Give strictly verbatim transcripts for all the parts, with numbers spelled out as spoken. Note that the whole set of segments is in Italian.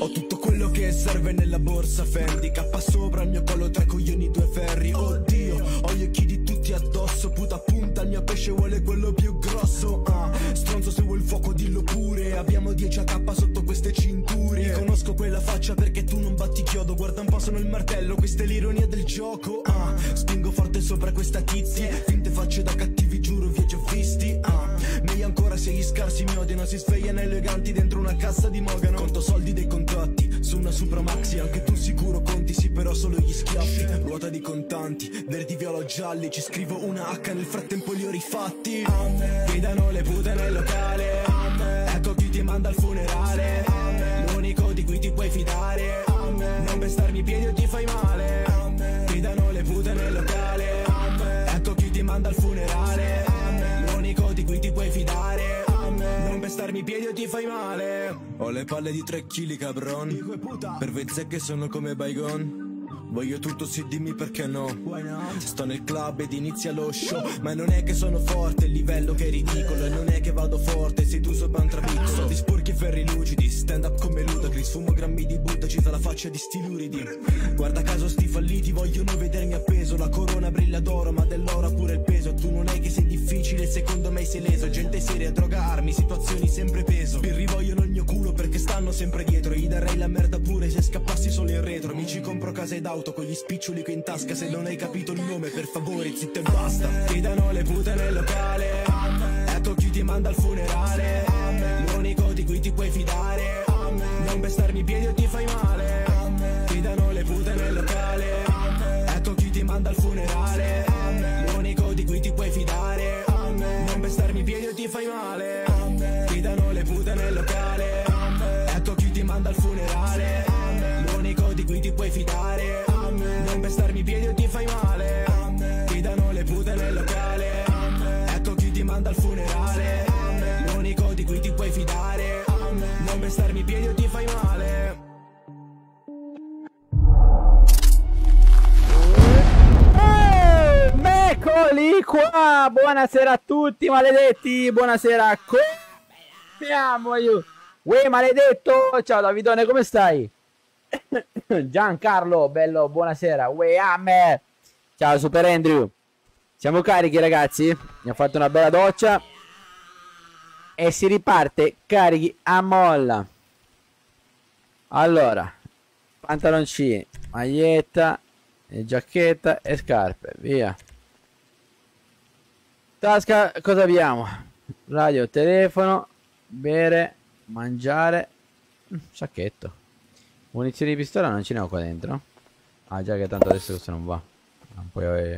Ho tutto quello che serve nella borsa Fendi, K sopra il mio collo, tre coglioni, due ferri. Oddio, ho gli occhi di tutti addosso. Puta punta, il mio pesce vuole quello più grosso. uh, Stronzo, se vuoi il fuoco dillo pure. Abbiamo dieci A K sotto queste cinture. Conosco quella faccia perché tu non batti chiodo. Guarda un po', sono il martello, questa è l'ironia del gioco. uh, Spingo forte sopra questa tizia. Finte facce da cattivi, giuro, vi ho già visti. uh, Meglio ancora se gli scarsi mi odiano. Si svegliano eleganti dentro una cassa di Mogano. Conto soldi dei contatti su una Supra Maxi. Anche tu sicuro conti, sì, però solo gli schiaffi. Ruota di contanti, verdi, viola, gialli. Ci scrivo una H, nel frattempo li ho rifatti. Amen. Gridano le pute nel locale. Amen. Ecco chi ti manda al funerale. Amen. L'unico di cui ti puoi fidare. Amen. Non pestarmi i piedi o ti fai male. Amen. Gridano le pute nel locale. Amen. Ecco chi ti manda al funerale. Amen. L'unico di cui ti puoi fidare. Amen. Non pestarmi i piedi o ti fai male. Ho le palle di tre chili cabron. Per vezzecche sono come Baigon. Voglio tutto, sì, dimmi perché no. Sto nel club ed inizia lo show. Ma non è che sono forte, il livello che è ridicolo. E non è che vado forte, sei tu sopra un trapicco. So di sporchi e ferri lucidi, stand up come Ludacris. Fumo grammi di Buddha, ci sta la faccia di sti luridi. Guarda caso sti falliti, vogliono vedermi appeso. La corona brilla d'oro, ma dell'oro ha pure il peso. Tu non è che sei difficile, secondo me sei leso. Gente seria, droga, armi, situazioni sempre peso. Pirri vogliono il mio culo perché stanno sempre dietro. Gli darei la merda pure se scappassi solo in retro. Mi ci compro casa ed auto con gli spiccioli qui in tasca. Se non hai capito il nome, per favore zitto e basta. Gridano le pute nel locale. Ecco chi ti manda al funerale. L'unico di cui ti puoi fidare. Non pestarmi i piedi o ti fai male. Gridano le pute nel locale. Ecco chi ti manda al funerale. L'unico di cui ti puoi fidare. Non pestarmi i piedi o ti fai male. Gridano le pute nel locale. Ecco chi ti manda al funerale. L'unico di cui ti puoi fidare. Non pestarmi i piedi o ti fai male. Gridano le pute nel locale. Ecco chi ti manda al funerale. L'unico di cui ti puoi fidare. Non pestarmi i piedi o ti fai male. Eh, eccoli qua. Buonasera a tutti maledetti. Buonasera. Come siamo io? Uè maledetto. Ciao Davidone, come stai? Giancarlo, bello, buonasera. Uè a me. Ciao Super Andrew. Siamo carichi ragazzi. Mi ho fatto una bella doccia e si riparte carichi a molla. Allora, pantaloncini, maglietta e giacchetta e scarpe, via. Tasca, cosa abbiamo? Radio, telefono, bere, mangiare, sacchetto. Munizioni di pistola non ce ne ho qua dentro. Ah già, che tanto adesso questo non va. Non puoi avere.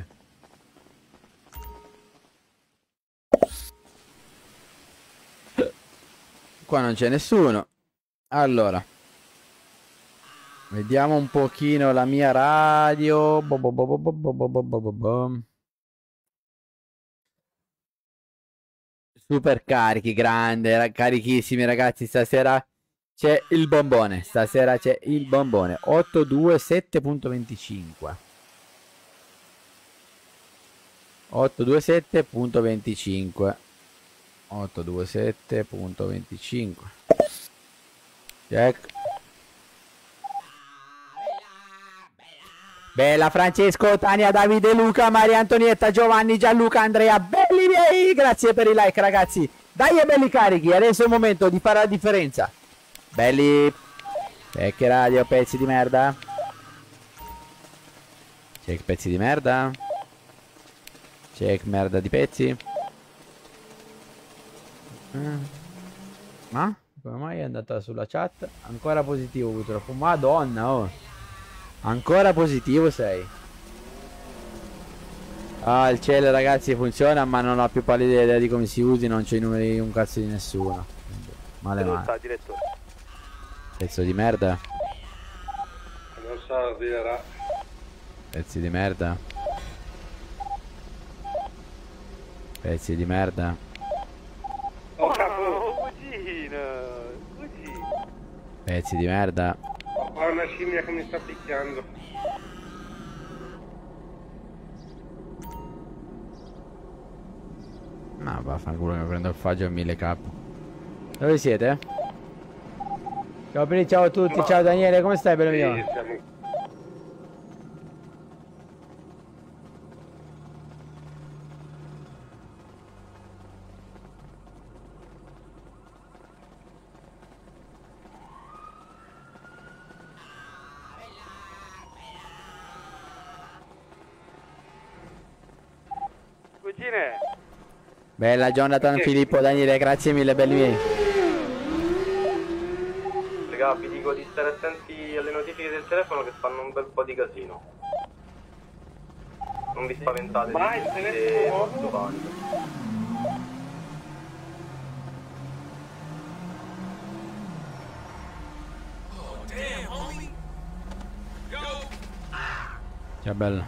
Qua non c'è nessuno. Allora, vediamo un pochino la mia radio. Bo bo bo bo bo bo bo bo bo bo. Super carichi, grande, carichissimi ragazzi. Stasera c'è il bombone. Stasera c'è il bombone. otto due sette punto venticinque. otto due sette punto venticinque. otto due sette punto venticinque. Check. Bella Francesco, Tania, Davide, Luca, Maria Antonietta, Giovanni, Gianluca, Andrea, belli miei, grazie per i like ragazzi. Dai e belli carichi, adesso è il momento di fare la differenza. Belli. Check radio, pezzi di merda. Check pezzi di merda. Check merda di pezzi. Ma? Come mai è andata sulla chat? Ancora positivo purtroppo. Madonna, oh. Ancora positivo sei. Ah, il cielo ragazzi funziona, ma non ho più pallida idea di come si usi. Non c'ho i numeri di un cazzo di nessuno. Male male. Pezzo di merda. Non so, arriverà. Pezzi di merda. Pezzi di merda. Oh, capo, cugino, cugino. Pezzi di merda. Ho una scimmia che mi sta picchiando. No, vaffanculo che mi prendo il faggio a mille k. Dove siete? Ciao Pili, ciao a tutti, ciao Daniele, come stai bello mio? Sì, siamo... Cugine! Bella Jonathan, Filippo, Daniele, grazie mille belli miei. Raga, vi dico di stare attenti alle notifiche del telefono che fanno un bel po' di casino. Non vi spaventate, Ma il telefono molto panico. Ciao bella.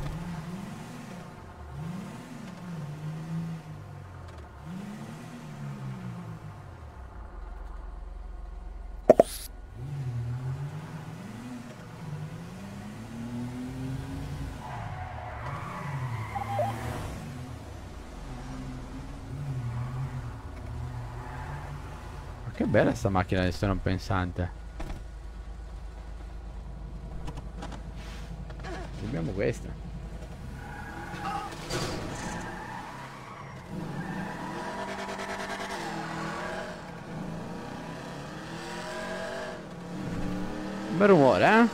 Che bella sta macchina del non pensante. Abbiamo questa. Un bel rumore, eh?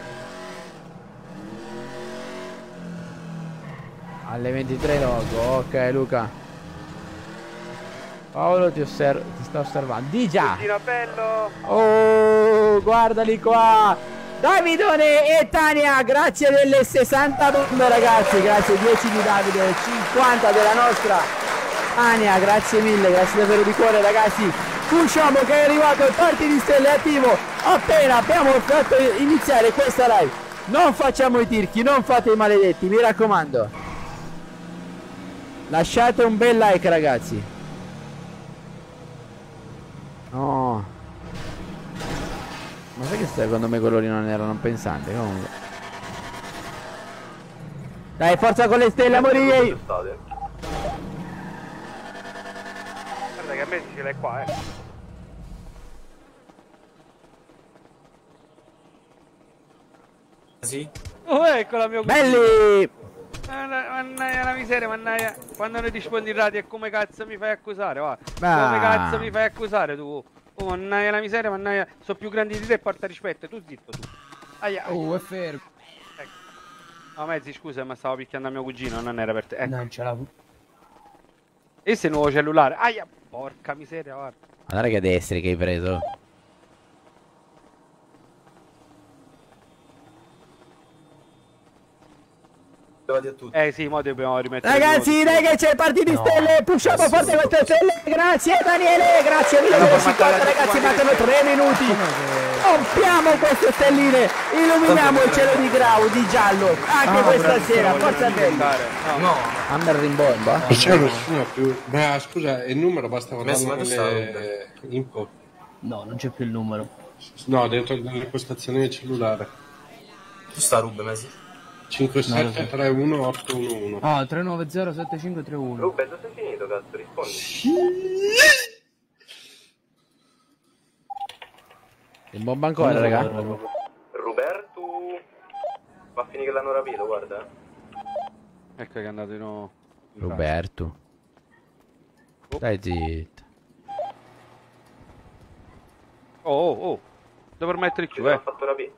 Alle ventitré logo, ok Luca. Paolo ti, osserv ti sta osservando. Di già! Cugino bello! Oh, guardali qua! Davidone e Tania, grazie delle sessanta bombe ragazzi, grazie dieci di Davide, cinquanta della nostra Tania, grazie mille, grazie davvero di cuore ragazzi. Usciamo che è arrivato il party di stelle attivo appena abbiamo fatto iniziare questa live. Non facciamo i tirchi, non fate i maledetti, mi raccomando. Lasciate un bel like ragazzi. No. Ma sai che secondo me quello lì non era non pensante comunque. Dai forza con le stelle amorie. Guarda che a me ce l'hai qua eh. Sì? Oh eccola mio cugino. Belli. Mannaia la miseria, mannaia. Quando ne rispondi in radio e come cazzo mi fai accusare, va? Ah. Come cazzo mi fai accusare tu? Oh mannaia la miseria, mannaia. Sono più grandi di te e porta rispetto, tu zitto tu. Aia, aia. Oh, è fermo. Ecco. No mezzi scusa ma stavo picchiando a mio cugino, non era per te. Ecco. Non ce l'ha. E se nuovo cellulare? Aia, porca miseria, guarda. Guarda che destri che hai preso. A tutti. Eh sì, mo dobbiamo rimettere. Ragazzi dai che c'è il party di stelle. Pusciamo forte queste stelle. Grazie Daniele. Grazie mille per cinquanta ragazzi. Mancano tre minuti. Rompiamo queste stelline. Illuminiamo il cielo di grau, di giallo. Anche questa sera. Forza bella. No. Hammer rimbomba. Non c'è nessuno più. Ma scusa, il numero basta Messi, guardare ma tu nelle info. No, non c'è più il numero. No, dentro nelle postazioni del cellulare. Tu sta Rube, Messi? cinque sette tre uno otto uno uno. Ah, tre nove zero sette cinque tre uno. Rube, dove sei finito, cazzo? Rispondi. Rimbomba ancora raga. Roberto. Va a finire che l'hanno rapito, guarda. Ecco che è andato di nuovo. Roberto. Dai zitto. Oh, oh, oh. Devo mettere Ci Q, eh. hanno fatto rapire.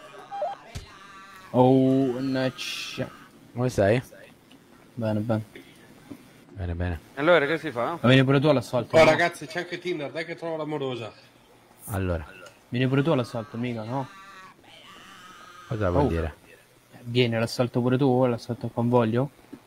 Oh, neccia. Come stai? Bene, bene. Bene bene. Allora che si fa? Ma vieni pure tu all'assalto. Oh no? ragazzi, c'è anche Tinder, dai che trovo l'amorosa. Allora, Vieni pure tu all'assalto, mica, no? cosa vuol Oh. dire? Vieni all'assalto pure tu, all'assalto a convoglio?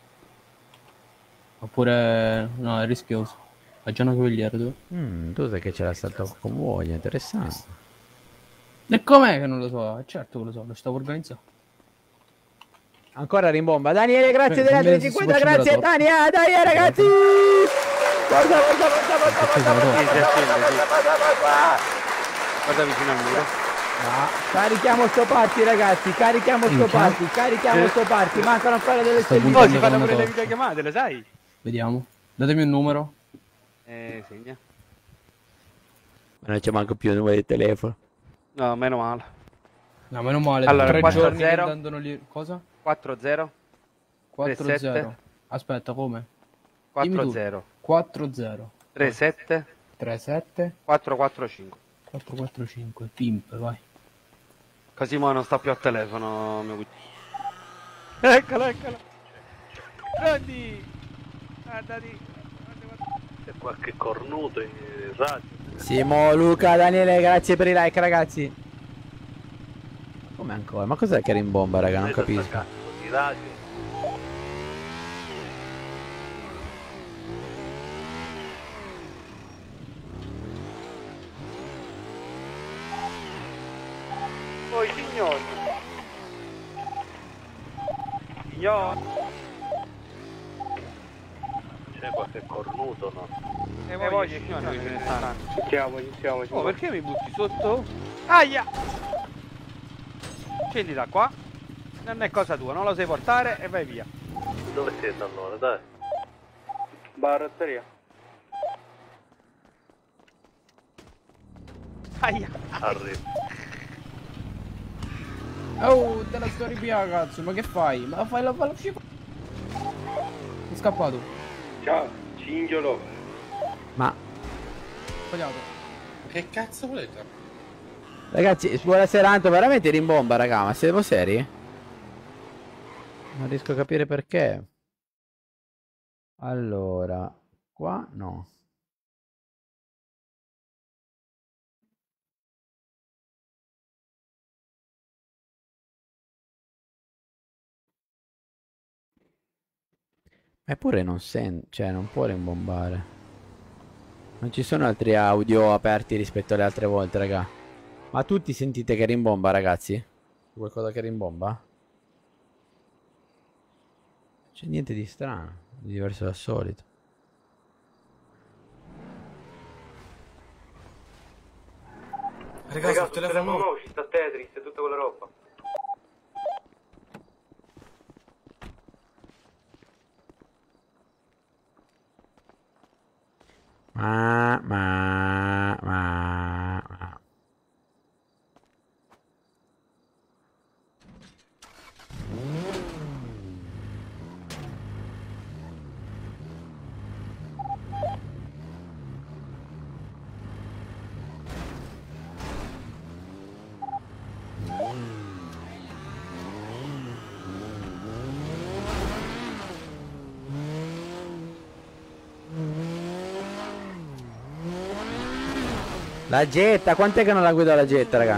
Oppure... no, è rischioso. Hai già una cavigliera tu? Mm, tu sai che c'è l'assalto con voglia, interessante. E com'è che non lo so? Certo che lo so, lo stavo organizzando. Ancora rimbomba. Daniele, grazie Eh, delle almeno altre se si cinquanta, può grazie accendere la Tania, dai ragazzi! Guarda, guarda, guarda, guarda, guarda, Accesa la guarda, torta. guarda, Sì, sì, guarda, sì. guarda, guarda, guarda. Guarda vicino al muro. No, carichiamo sto party ragazzi, carichiamo sto Minchia. party, carichiamo Sì. sto party, mancano ancora delle Sto stelline. Oh, si puntando fanno con pure una le torta. videochiamate, lo sai? Vediamo. Datemi un numero. Eh, segna. Ma non c'è manco più il numero di telefono. No, meno male. No, meno male. Allora, tre quattro giorni che zero. dandono lì... Cosa? quattro zero. quattro zero. Aspetta, come? quattro zero. quattro zero. tre sette. tre sette. quattro quattro cinque. quattro quattro cinque. Pimp, vai. Così mo non sta più al telefono, mio cugino. Eccolo, eccolo. Prendi. Andati. C'è qualche cornuto in radio. Simo, Luca, Daniele, grazie per i like, ragazzi. Come ancora? Ma cos'è che rimbomba, raga? Non capisco. Di radio. Poi signori. Signori. C'è qualche cornuto, no? E voglio signori che ce ne stanno. Iniziamo, iniziamo. Oh, perché mi butti sotto? Aia! Scendi da qua. Non è cosa tua, non lo sai portare e vai via. Dove siete allora, dai? Barotteria. Aia! Arrivo. Oh, te la sto ripia, cazzo, ma che fai? Ma fai la fai la scipa. È scappato. Ciao, Cingiolo. Ma, Sbagliato. Che cazzo volete? ragazzi, buonasera, Anto, veramente rimbomba, raga, ma siamo seri? Non riesco a capire perché. Allora, qua no. Eppure non sento, cioè non può rimbombare. Non ci sono altri audio aperti rispetto alle altre volte, raga. Ma tutti sentite che rimbomba, ragazzi? Qualcosa che rimbomba? C'è niente di strano, di diverso dal solito. Ragazzi, il telefono nuovo ci sta Tetris e tutta quella roba. Ma, ma, ma, ma. La Jetta, quant'è che non la guida la Jetta, raga?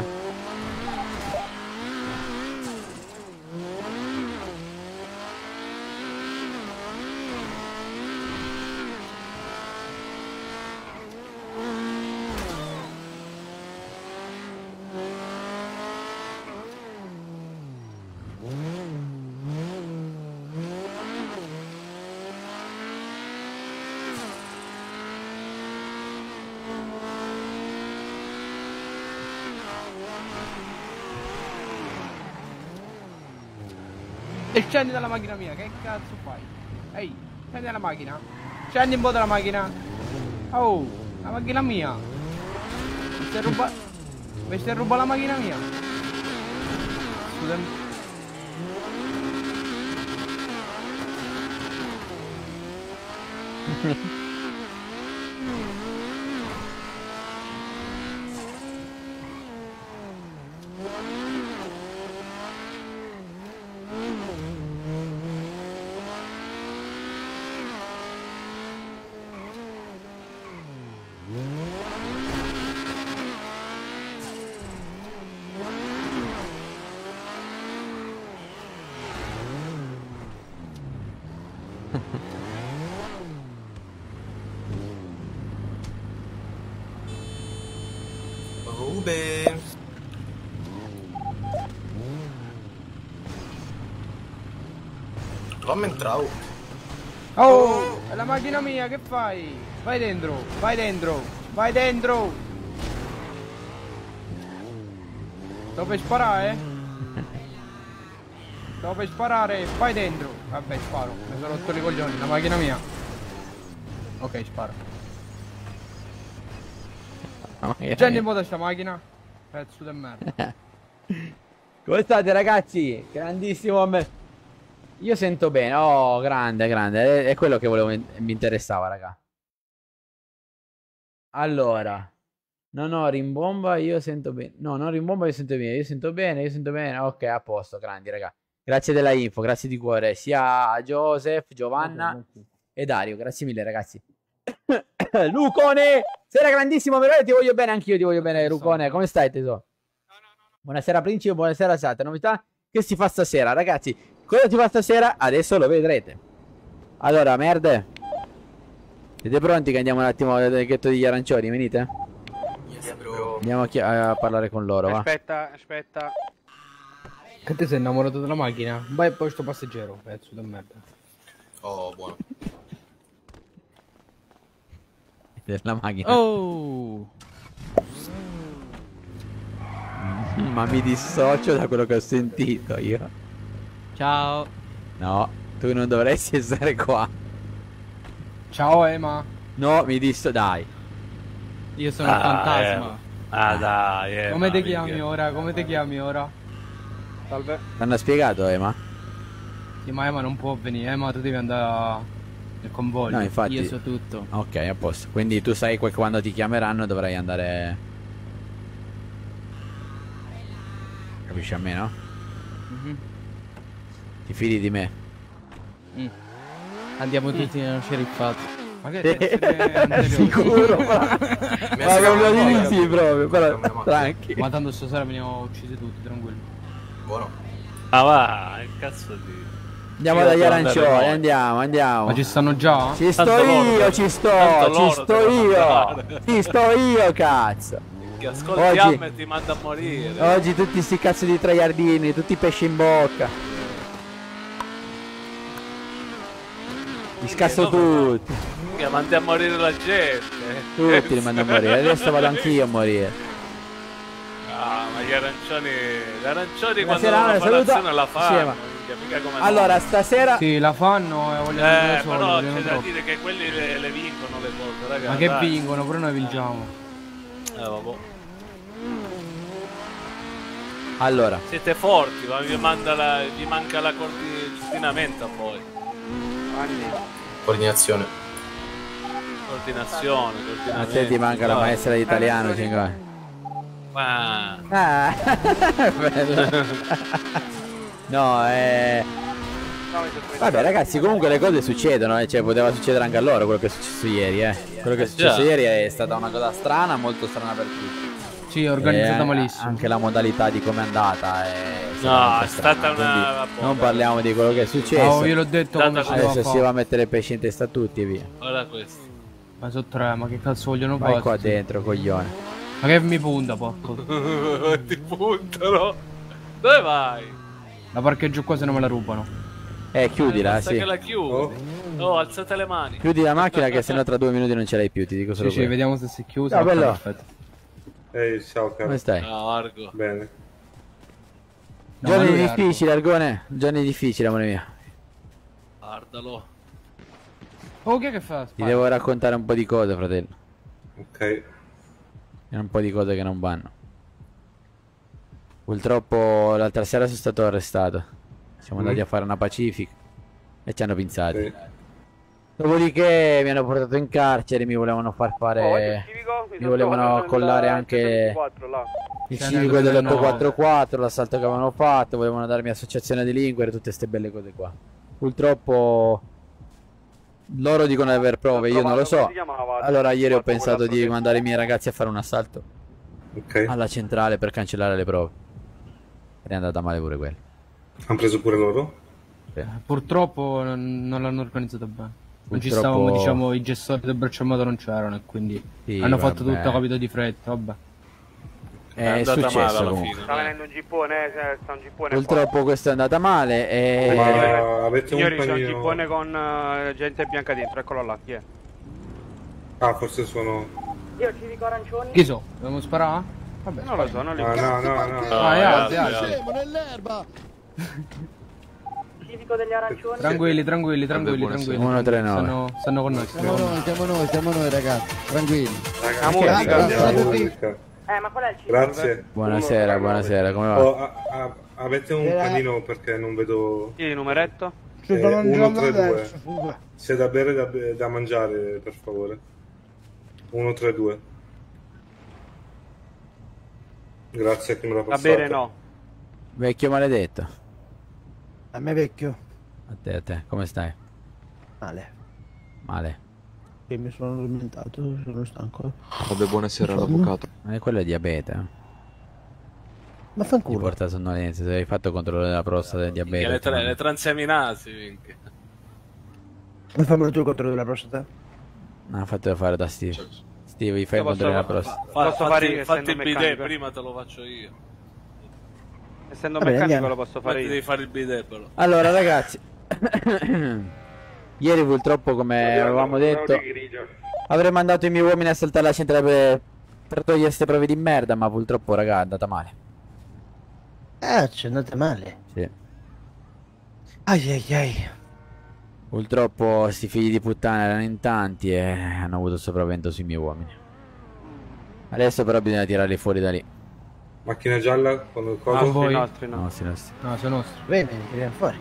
E scendi dalla macchina mia, che cazzo fai? Ehi, scendi dalla macchina. Scendi un po' dalla macchina. Oh, la macchina mia. Mi stai ruba... Mi stai ruba la macchina mia. Scusami. Ube. Come entravo? Oh, è la macchina mia, che fai? Vai dentro, vai dentro, vai dentro. Sto per sparare? Sto per sparare, vai dentro. Vabbè, sparo, mi sono rotto i coglioni, la macchina mia. Ok, sparo. Scendi in moto sta macchina. Pezzo di merda. Come state ragazzi? Grandissimo me. Io sento bene. Oh, grande, grande. È, è quello che volevo, mi interessava, raga. Allora. No, no, rimbomba, io sento bene. No, non rimbomba, io sento bene. Io sento bene, io sento bene. Ok, a posto, grandi, raga. Grazie della info, grazie di cuore. Sia a Joseph, Giovanna e Dario. Grazie mille, ragazzi. Lucone! Sera grandissimo, veramente ti voglio bene, anch'io ti voglio bene, Lucone. Come stai, tesoro? Buonasera Principe, buonasera Sata. Novità che si fa stasera, ragazzi. Cosa si fa stasera? Adesso lo vedrete. Allora, merde. Siete pronti che andiamo un attimo al ghetto degli arancioni? Venite? Yes, bro. Andiamo a, a parlare con loro, va. Aspetta, aspetta. Che te sei innamorato della macchina? Vai poi sto passeggero, pezzo di merda. Oh, buono. Della macchina. Oh! Ma mi dissocio da quello che ho sentito io. Ciao. No, tu non dovresti essere qua. Ciao Ema. No, mi disso, dai. Io sono il Ah, fantasma. eh. Ah dai, eh, Come ma ti chiami minchia. ora? Come ti chiami ora? Salve. L'hanno spiegato, Ema? Sì, ma Ema non può venire. Ema, tu devi andare nel convoglio. No, infatti. Io so tutto. Ok, a posto. Quindi tu sai che quando ti chiameranno dovrai andare. Capisci a me, no? Mhm. Ti fidi di me? Mm. Andiamo tutti nello sceriffato. Ma che cazzo di Sicuro, ma Mi ma sembra proprio un di po' sì, proprio, però Come la macchina. tranqui. Ma tanto stasera veniamo uccisi tutti, tranquilli. Buono. Ah va, che cazzo di... Andiamo Io dagli devo andare arancioni, noi. andiamo, andiamo. Ma ci stanno già? Ci sto Tanto loro io, devono- ci sto, tanto ci loro sto devono io. andare. Ci sto io, cazzo. Che ascoltiamo Oggi- e ti manda a morire. Oggi tutti sti cazzo di traiardini, tutti pesci in bocca. Li scasso no, tutti. Che mandi a morire la gente. Tutti li mando a morire. Adesso vado anch'io a morire. Ah, ma gli arancioni... Gli arancioni Buonasera, quando Anna, devono fare saluta. l'azione la fanno. Sì, ma- minchia, mica come Allora, noi. stasera. Sì, la fanno e vogliono Eh, dire solo, però vogliono c'è da troppo. dire che quelli le, le vincono le cose, ragazzi. Ma che vincono, pure noi vinciamo. Eh, vabbè. Allora, Siete forti, ma vi, manda la, vi manca la coordinamento a voi. Coordinazione. Coordinazione, a coordinamento. te ti manca la no. maestra di italiano, cinque. Ma... Ah, bello. No, eh. Vabbè, ragazzi, comunque le cose succedono, eh. Cioè, poteva succedere anche a loro quello che è successo ieri, eh. Quello che è successo Già. ieri è stata una cosa strana, molto strana per tutti. Sì, organizzata Eh, malissimo. Anche la modalità di come è andata è No, molto è strana, stata una- quindi vabbè, non vabbè. parliamo di quello che è successo. Oh, io l'ho detto come Data si doveva Adesso si va a fare. mettere il pesce in testa a tutti e via. Ora questo. Ma sono tre, ma che cazzo vogliono Vai fare? qua dentro, coglione. Ma che mi punta, porco. Ti puntano. Dove vai? La parcheggio qua se non me la rubano. Eh, chiudila, Basta sì. che la chiudi. Oh, alzate le mani. Chiudi la macchina che sennò tra due minuti non ce l'hai più, ti dico solo Sì, sì, quello. vediamo se si è chiusa. No, Ok, bello. perfetto. Ehi, ciao caro. Come stai? Ah, Argo. Bene. No, ma Giorni lui è difficili, Argone. Giorni difficili, amore mio. Guardalo. Oh, che che fa? Ti devo raccontare un po' di cose, fratello. Ok. E un po' di cose che non vanno. Purtroppo l'altra sera sono stato arrestato. Siamo andati Mm. a fare una Pacific e ci hanno pinzati. Ok. Dopodiché mi hanno portato in carcere, mi volevano far fare... mi volevano collare anche il C'è civico nel- dell'otto quattro quattro, l'assalto che avevano fatto, volevano darmi associazione a delinquere, tutte queste belle cose qua. Purtroppo loro dicono di aver prove, io non lo so. Allora ieri ho pensato di mandare i miei ragazzi a fare un assalto Ok. alla centrale per cancellare le prove. Ed è andata male pure quello. Hanno preso pure loro? Purtroppo non, non l'hanno organizzato bene. Non ci Purtroppo- stavamo, diciamo, i gestori del braccio armato non c'erano e quindi Sì, hanno fatto vabbè. tutto capito di fretta, vabbè. È, È andata male successo alla comunque. fine. Sta dai. venendo un gippone, eh, sta un gippone Purtroppo questa è andata male e... Ma avete Signori, un c'è un panino... gippone con eh, gente bianca dentro, eccolo là, chi è? Ah, forse sono... Chi so? Dobbiamo sparare? Vabbè. Non lo so, non li Ah, no, no, no. No, Ah, è alto, è alto, alto. alto. Tranquilli, tranquilli, tranquilli, buonasera. tranquilli. uno tre nove. Stanno, stanno con noi. Siamo noi, siamo noi, siamo noi ragazzi, tranquilli. La musica, Grazie, Ciao a la tutti. musica. Eh, ma qual è il cibo? Grazie. Buonasera, buonasera, come va? Oh, a- a- avete un panino perché non vedo... Sì, numeretto? Eh, uno tre due. Se da bere da, be- da mangiare, per favore. uno tre due. Grazie a chi me l'ha Da passato. bere no. Vecchio maledetto. A me vecchio. A te, a te, come stai? Male. Male. Che mi sono addormentato, sono stanco. Vabbè, buonasera all'avvocato. Ma è quello è diabete. eh? Ma Ti fanculo. porta sonnolenza, se hai fatto controllo della prostata del Minchia, diabete. le, tra- le transaminasi, minchia. Ma fammelo tu il controllo della prostata? No, fatelo fare da Steve. Steve, gli fai il Io posso- controllo della prostata. Fa- Posso fatti, fare io, fatti essendo il bidet, meccanico. prima te lo faccio io. Essendo Vabbè, meccanico andiamo. lo posso Poi fare ti io. devi fare il bidet però. Allora ragazzi, ieri purtroppo come avevamo detto avrei mandato i miei uomini a saltare la centrale per, per togliere queste prove di merda, ma purtroppo raga è andata male. Ah, ci è andata male. Sì. Ai ai ai. Purtroppo sti figli di puttana erano in tanti e hanno avuto il sopravvento sui miei uomini. Adesso però bisogna tirarli fuori da lì. Macchina gialla con il Ah, coso. voi? I nostri no. No, sì, no, sì. No, sono nostri. Bene, tiriamo fuori.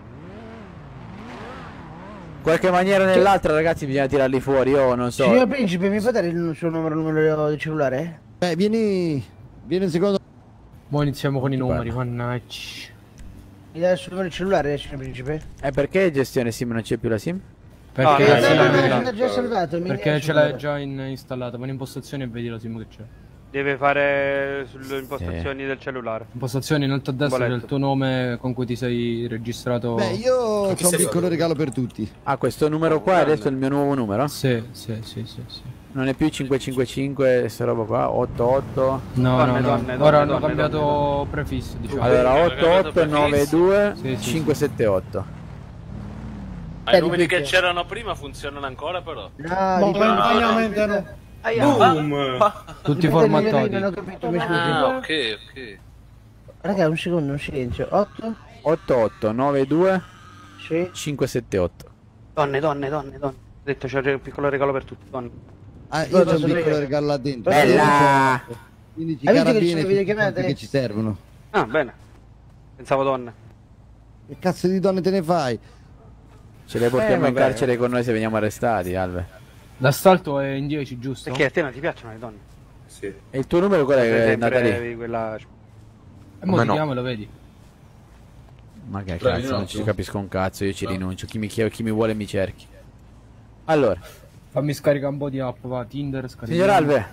Qualche maniera o nell'altra ragazzi bisogna tirarli fuori, io non so. Signor Principe, mi può dare il suo numero, numero di cellulare? Eh, vieni. Vieni un secondo. Mo iniziamo con i numeri, parla. mannaggia. Mi dà il suo numero di cellulare, signor Principe? E perché gestione SIM non c'è più la SIM? Perché, Ah, Eh, no, no, sì, no, la no, verità. l'ha già salvato. mi dà perché il ce suo l'hai numero. già in, installata, vai in impostazioni e vedi la sim che c'è. Deve fare sulle impostazioni del cellulare. Impostazioni in alto a destra c'è il Boletto. tuo nome con cui ti sei registrato. Beh, io ho un piccolo regalo per tutti. Ah, questo numero qua adesso è il mio nuovo numero? Sì, sì, sì, sì, sì. Non è più cinque cinque cinque, questa roba qua, otto otto. No, Donne, no, no. donne, Ora donne, hanno donne, cambiato donne. prefisso, diciamo. Allora Sì, otto otto nove due Sì, sì, cinque sette otto. Ma i numeri che c'erano prima funzionano ancora però. No, dipende. no. Boom! Tutti Dipende, formattati. Non ho capito, mi scusi. Ah, ok, ok. Raga, un secondo, un silenzio. otto? otto otto nove due Sì. cinque sette otto. Donne, donne, donne, donne. Ho detto c'è un piccolo regalo per tutti, donne. Ah, io Cosa c'ho un sono piccolo io? regalo là dentro. Bella! quindici Hai visto che ci carabine sono le videochiamate? che ci servono. Ah, bene. Pensavo donne. Che cazzo di donne te ne fai? Ce le portiamo Eh, in vabbè. carcere con noi se veniamo arrestati, Alve. L'assalto è in dieci, giusto? Perché a te non ti piacciono le donne? Sì. E il tuo numero qual Per è, esempio, Natalie? avevi quella... E mo ti chiamo e lo vedi. Ma che cazzo, non ci capisco un cazzo, io ci rinuncio. Chi mi, chiede, chi mi vuole mi cerchi. Allora, Fammi scaricare un po' di app, va. Tinder, scarica. signor Alve,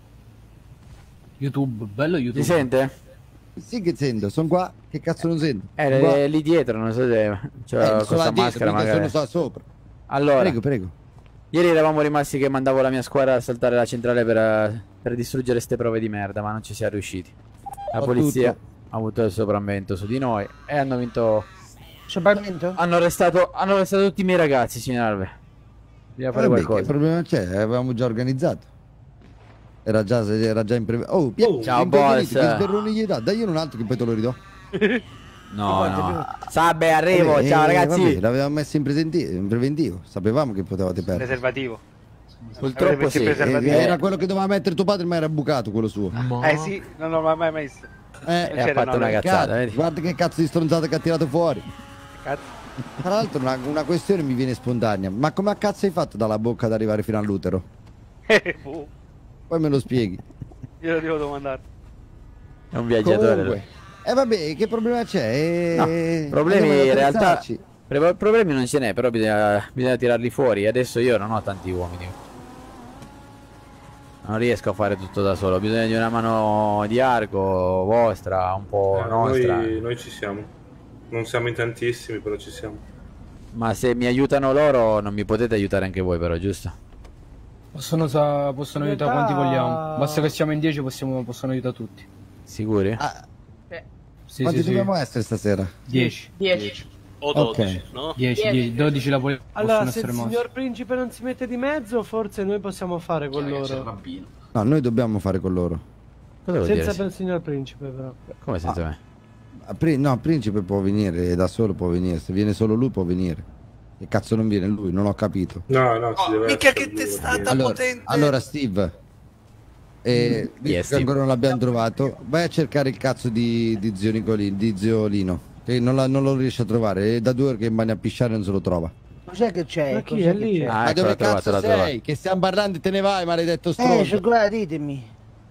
YouTube, bello YouTube. mi sente? Sì che sento, sono qua. Che cazzo non sento? Eh, Sono qua. è lì dietro, non so se c'è Eh, sono questa là dietro, maschera mica magari. sono qua sopra. Allora, Prego, prego. ieri eravamo rimasti che mandavo la mia squadra a saltare la centrale per, eh, per distruggere ste prove di merda, ma non ci siamo riusciti. La Ho polizia tutto. ha avuto il sopravvento su di noi e hanno vinto. Sopravvento? Hanno arrestato, hanno arrestato tutti i miei ragazzi, signor Alve. Bisogna fare Vabbè, che qualcosa. problema c'è? Avevamo già organizzato. Era già, era già in pre... Oh, Pia- Ciao, impreveniti, boss. Che sberroni gli dà? Dai un altro che poi te lo ridò. No, no. Sabe, arrivo. Vabbè, Ciao eh, ragazzi. Vabbè, l'avevamo messo in, presenti- in preventivo. Sapevamo che potevate perdere. Preservativo. Purtroppo Avete sì. messo il preservativo? Eh, Era quello che doveva mettere tuo padre, ma era bucato quello suo. Eh sì, non l'ho mai messo. Eh, E ha c'era, fatto no, una le cazzata, cazzo, vedi? guarda che cazzo di stronzata che ha tirato fuori. Cazzo. Tra l'altro una, una questione mi viene spontanea. Ma come a cazzo hai fatto dalla bocca ad arrivare fino all'utero? Uh, Poi me lo spieghi. Io lo devo domandare. È un viaggiatore. Comunque. Eh vabbè, che problema c'è? No, Eh, problemi andiamo ad in realtà. attrezzarci. pre- Problemi non ce n'è, però bisogna, bisogna tirarli fuori. Adesso io non ho tanti uomini. Non riesco a fare tutto da solo. Bisogna di una mano di arco vostra, un po' Eh, nostra. noi, noi ci siamo. Non siamo in tantissimi, però ci siamo. Ma se mi aiutano loro, non mi potete aiutare anche voi, però, giusto? Possono, sa- possono In aiutare realtà- quanti vogliamo. Basta che siamo in dieci, possiamo, possono aiutare tutti. Sicuri? Ah, Sì, quanti sì, sì. dobbiamo essere stasera? dieci. dieci. O Ok. dodici, no? dieci, dieci, dodici la poi Allora, possono se il essere mossi. signor principe non si mette di mezzo, forse noi possiamo fare con loro. No, noi dobbiamo fare con loro. Cosa vuol Senza dire? per il signor principe, però. Come senza me? Ah, Pri- no, Principe può venire, da solo può venire. Se viene solo lui può venire. Che cazzo non viene lui? Non ho capito. No, no, ci deve Mica essere che lui, testata sì. Allora, potente. allora Steve, E visto Yes, che ancora non l'abbiamo trovato, vai a cercare il cazzo di, di zio Nicolino, di zio Lino, che non, la, non lo riesce a trovare. È da due ore che in a pisciare non se lo trova. Cos'è che c'è? Ma chi Cos'è è che lì? c'è? Ah, Ma ecco, dove l'ha trovato, cazzo l'ha sei? trovato. Che stiamo parlando e te ne vai, maledetto Eh, stronzo. scioccolata, ditemi.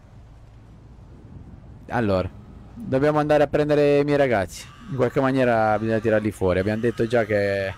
Allora, dobbiamo andare a prendere i miei ragazzi. In qualche maniera bisogna tirarli fuori. Abbiamo detto già che...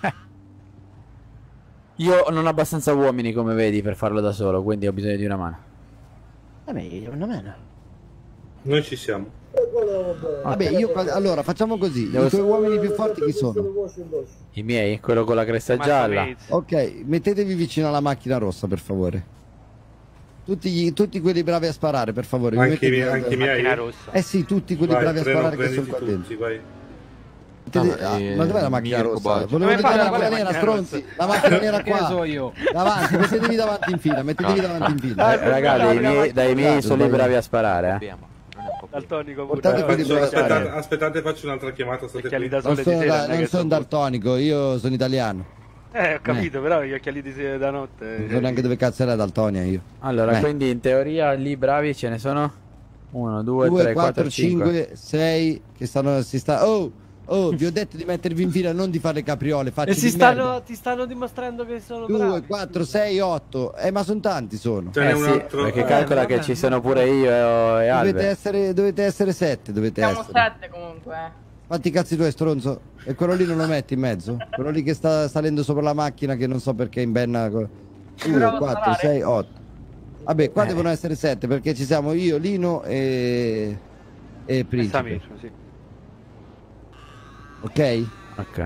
Io non ho abbastanza uomini, come vedi, per farlo da solo, quindi ho bisogno di una mano. Vabbè, una mano. Noi ci siamo. Vabbè, io allora facciamo così. Devo I tuoi s- uomini più forti chi sono? I miei? Quello con la cresta gialla. Ok, mettetevi vicino alla macchina rossa, per favore. Tutti, gli- tutti quelli bravi a sparare, per favore. Vi Anche i mettete- miei- anche i miei? Macchina rossa. Eh sì, tutti quelli Vai, bravi a treno, sparare che sono prenditi qua dentro. tutti, vai. Mettete- Ah, ah, eh, ma dov'è la macchina Mirko rossa? Baggio. Volevo Come vedere fate la con macchina la nera, macchina stronzi. La macchina nera Che ne so qua. io? Davanti, mettetevi davanti in fila, mettetevi davanti in fila. Eh, ragazzi, i miei- dai miei sono i bravi a sparare, eh. Abbiamo. Non è un po' Daltonico Portate quelli Faccio- bravi a aspettate, sparare. aspettate, faccio un'altra chiamata. State occhiali qui. da Non sole di sono, sera. da- non è non che sono sono- daltonico, io sono italiano. Eh, ho capito, però gli occhiali di sera da notte. Non so neanche dove cazzo era Daltonia io. Allora, Eh. quindi in teoria lì bravi ce ne sono uno, due, due, tre, quattro, quattro, cinque. cinque, sei che stanno si sta Oh, oh, vi ho detto di mettervi in fila, non di fare le capriole, facci E si di merda. stanno, ti stanno dimostrando che sono due, bravi. quattro, sei, otto. Eh, ma sono tanti sono. Ce n'è Eh un sì, altro. perché eh, calcola che vabbè. ci sono pure io e, e Dovete Albe. essere, dovete essere sette, dovete Siamo essere. sette comunque. eh. Fatti i cazzi tuoi, stronzo. E quello lì non lo metti in mezzo? Quello lì che sta salendo sopra la macchina che non so perché in benna. due, Provo a quattro, sparare. sei, otto. Vabbè, qua Eh. devono essere sette perché ci siamo io, Lino e. e Principe. Samir, sì. Ok? Ok.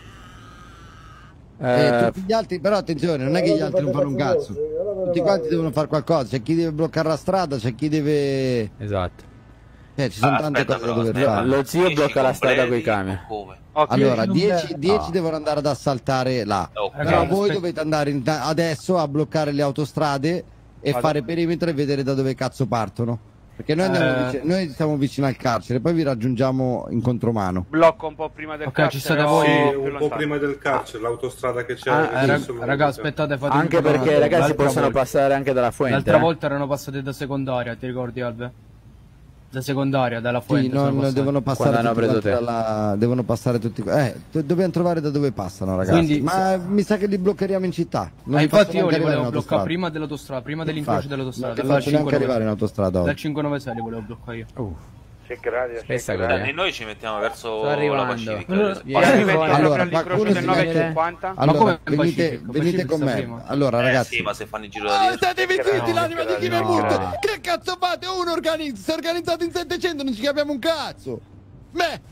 Eh, Eh, tutti gli altri, però attenzione, non è che gli altri non fanno un cazzo. Tutti quanti devono fare qualcosa. C'è chi deve bloccare la strada, c'è chi deve. esatto. Eh, ci sono Ah, tante aspetta, cose da però, dover aspetta. fare. Lo zio dieci blocca la strada completi, coi camion. Come? Occhio. Allora, non dieci, vedo. dieci Ah. devono andare ad assaltare là. Ok. Però Ragazzi, voi aspetta. dovete andare in- adesso a bloccare le autostrade e Vado. fare perimetro e vedere da dove cazzo partono. Perché noi, andiamo Eh. vicino- noi siamo vicino al carcere, poi vi raggiungiamo in contromano. Blocco un po' prima del Ok, carcere. ci state o voi? Sì, più un po' lontano? prima del carcere, l'autostrada che c'è. Ah, che eh, c'è rag- solo- raga, aspettate, fate Anche un po' perché una- ragazzi l'altra possono volta- passare anche dalla fuente. L'altra eh. volta erano passati da secondaria, ti ricordi Albe? Da secondaria, dalla Sì, fuente. sono non passati. devono passare Quando hanno tutti preso quanti te. dalla- devono passare tutti eh, do- dobbiamo trovare da dove passano, ragazzi. Quindi- Ma mi sa che li bloccheremo in città. Non Ah, li infatti faccio io neanche li arrivare volevo in bloccare autostrada. prima dell'autostrada, prima dell'incrocio Infatti, dell'autostrada. non li dal faccio neanche cinque nove arrivare in autostrada oggi. Dal cinquecentonovesei li volevo bloccare io. Uh, C'è radio, Spessa c'è quella, E eh. noi ci mettiamo verso Sto la arrivando. Pacifica. Allora, delle vieni. spalle. Metti Allora, proprio allora, all'incrocio qualcuno del si nove e mette- cinquanta? Allora, come venite, Pacifico? venite Pacifico con sta me. prima. Allora, Eh ragazzi. sì, ma se fanno il giro da Oh, dietro. state zitti, l'anima di chi mi è no. morto! Che cazzo fate? Uno organizza, si è organizzato in settecento, non ci capiamo un cazzo! Me!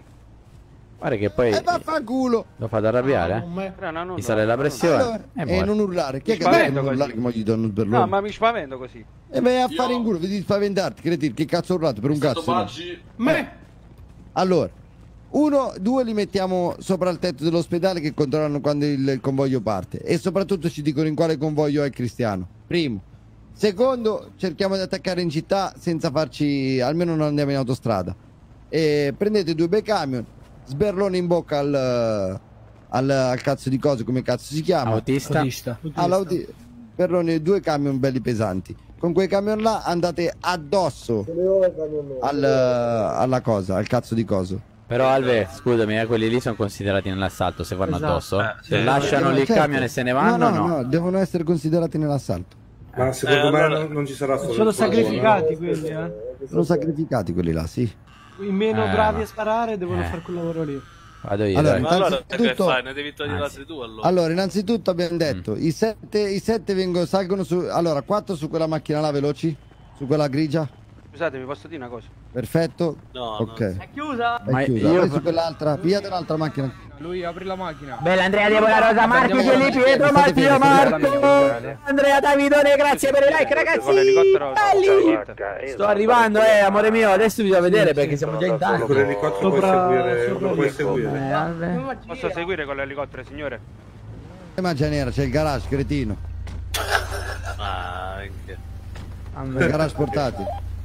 guarda che poi E vaffanculo! lo fate arrabbiare, eh. Però no, no, Mi no. sale la pressione. Allora, e e muore. non urlare, chi è Mi che deve spavento non urlare così. che mo gli do uno sberlone? No, ma mi spavento così. E vai a fare in culo, vedi di spaventarti, credi, che cazzo ho urlato per un cazzo? no? Me! Allora, uno, due li mettiamo sopra il tetto dell'ospedale che controllano quando il, il convoglio parte e soprattutto ci dicono in quale convoglio è Cristiano. Primo. Secondo, cerchiamo di attaccare in città senza farci, almeno non andiamo in autostrada. E prendete due bei camion, sberlone in bocca al, al, al cazzo di cose, come cazzo si chiama? Autista. Autista. All'auti- Sberlone, due camion belli pesanti. Con quei camion là andate addosso al, alla cosa, al cazzo di coso. Però Alve, scusami, eh, quelli lì sono considerati nell'assalto se vanno Esatto. addosso. Eh, Se sì. lasciano lì il Certo. camion e se ne vanno, no, no. no, no, devono essere considerati nell'assalto. Ma secondo Eh, me allora- non, non ci sarà solo Sono il fuoco, sacrificati no? quelli, eh. Sono sacrificati quelli là, sì. I meno Eh, bravi ma- a sparare devono Eh. fare quel lavoro lì. Vado io, Allora, dai. Ma allora che Innanzitutto- fai? Ne devi togliere Ah, altri due allora. Allora, innanzitutto abbiamo detto, i sette, i sette vengono, salgono su... Allora, quattro su quella macchina là, veloci? Su quella grigia? Scusate, mi posso dire una cosa? Perfetto. No, ok. no. È chiusa? È Ma chiusa. io- Poi su quell'altra, pigliate un'altra macchina. Lui apri la macchina. Bella Andrea Diego La Rosa Marchi, Andiamo Giulio avanti. Pietro, State Matteo fermi, Marco, Andrea Davidone, grazie per il like ragazzi. Con l'elicottero Belli. Sto arrivando, eh, amore mio, adesso bisogna vedere perché siamo già in tanti. Con l'elicottero puoi Sopra- seguire, sopra lo puoi il seguire. Eh, Alve. Posso seguire con l'elicottero, signore? E mangia nera, c'è il garage, cretino. Ah, minchia. Il garage portati.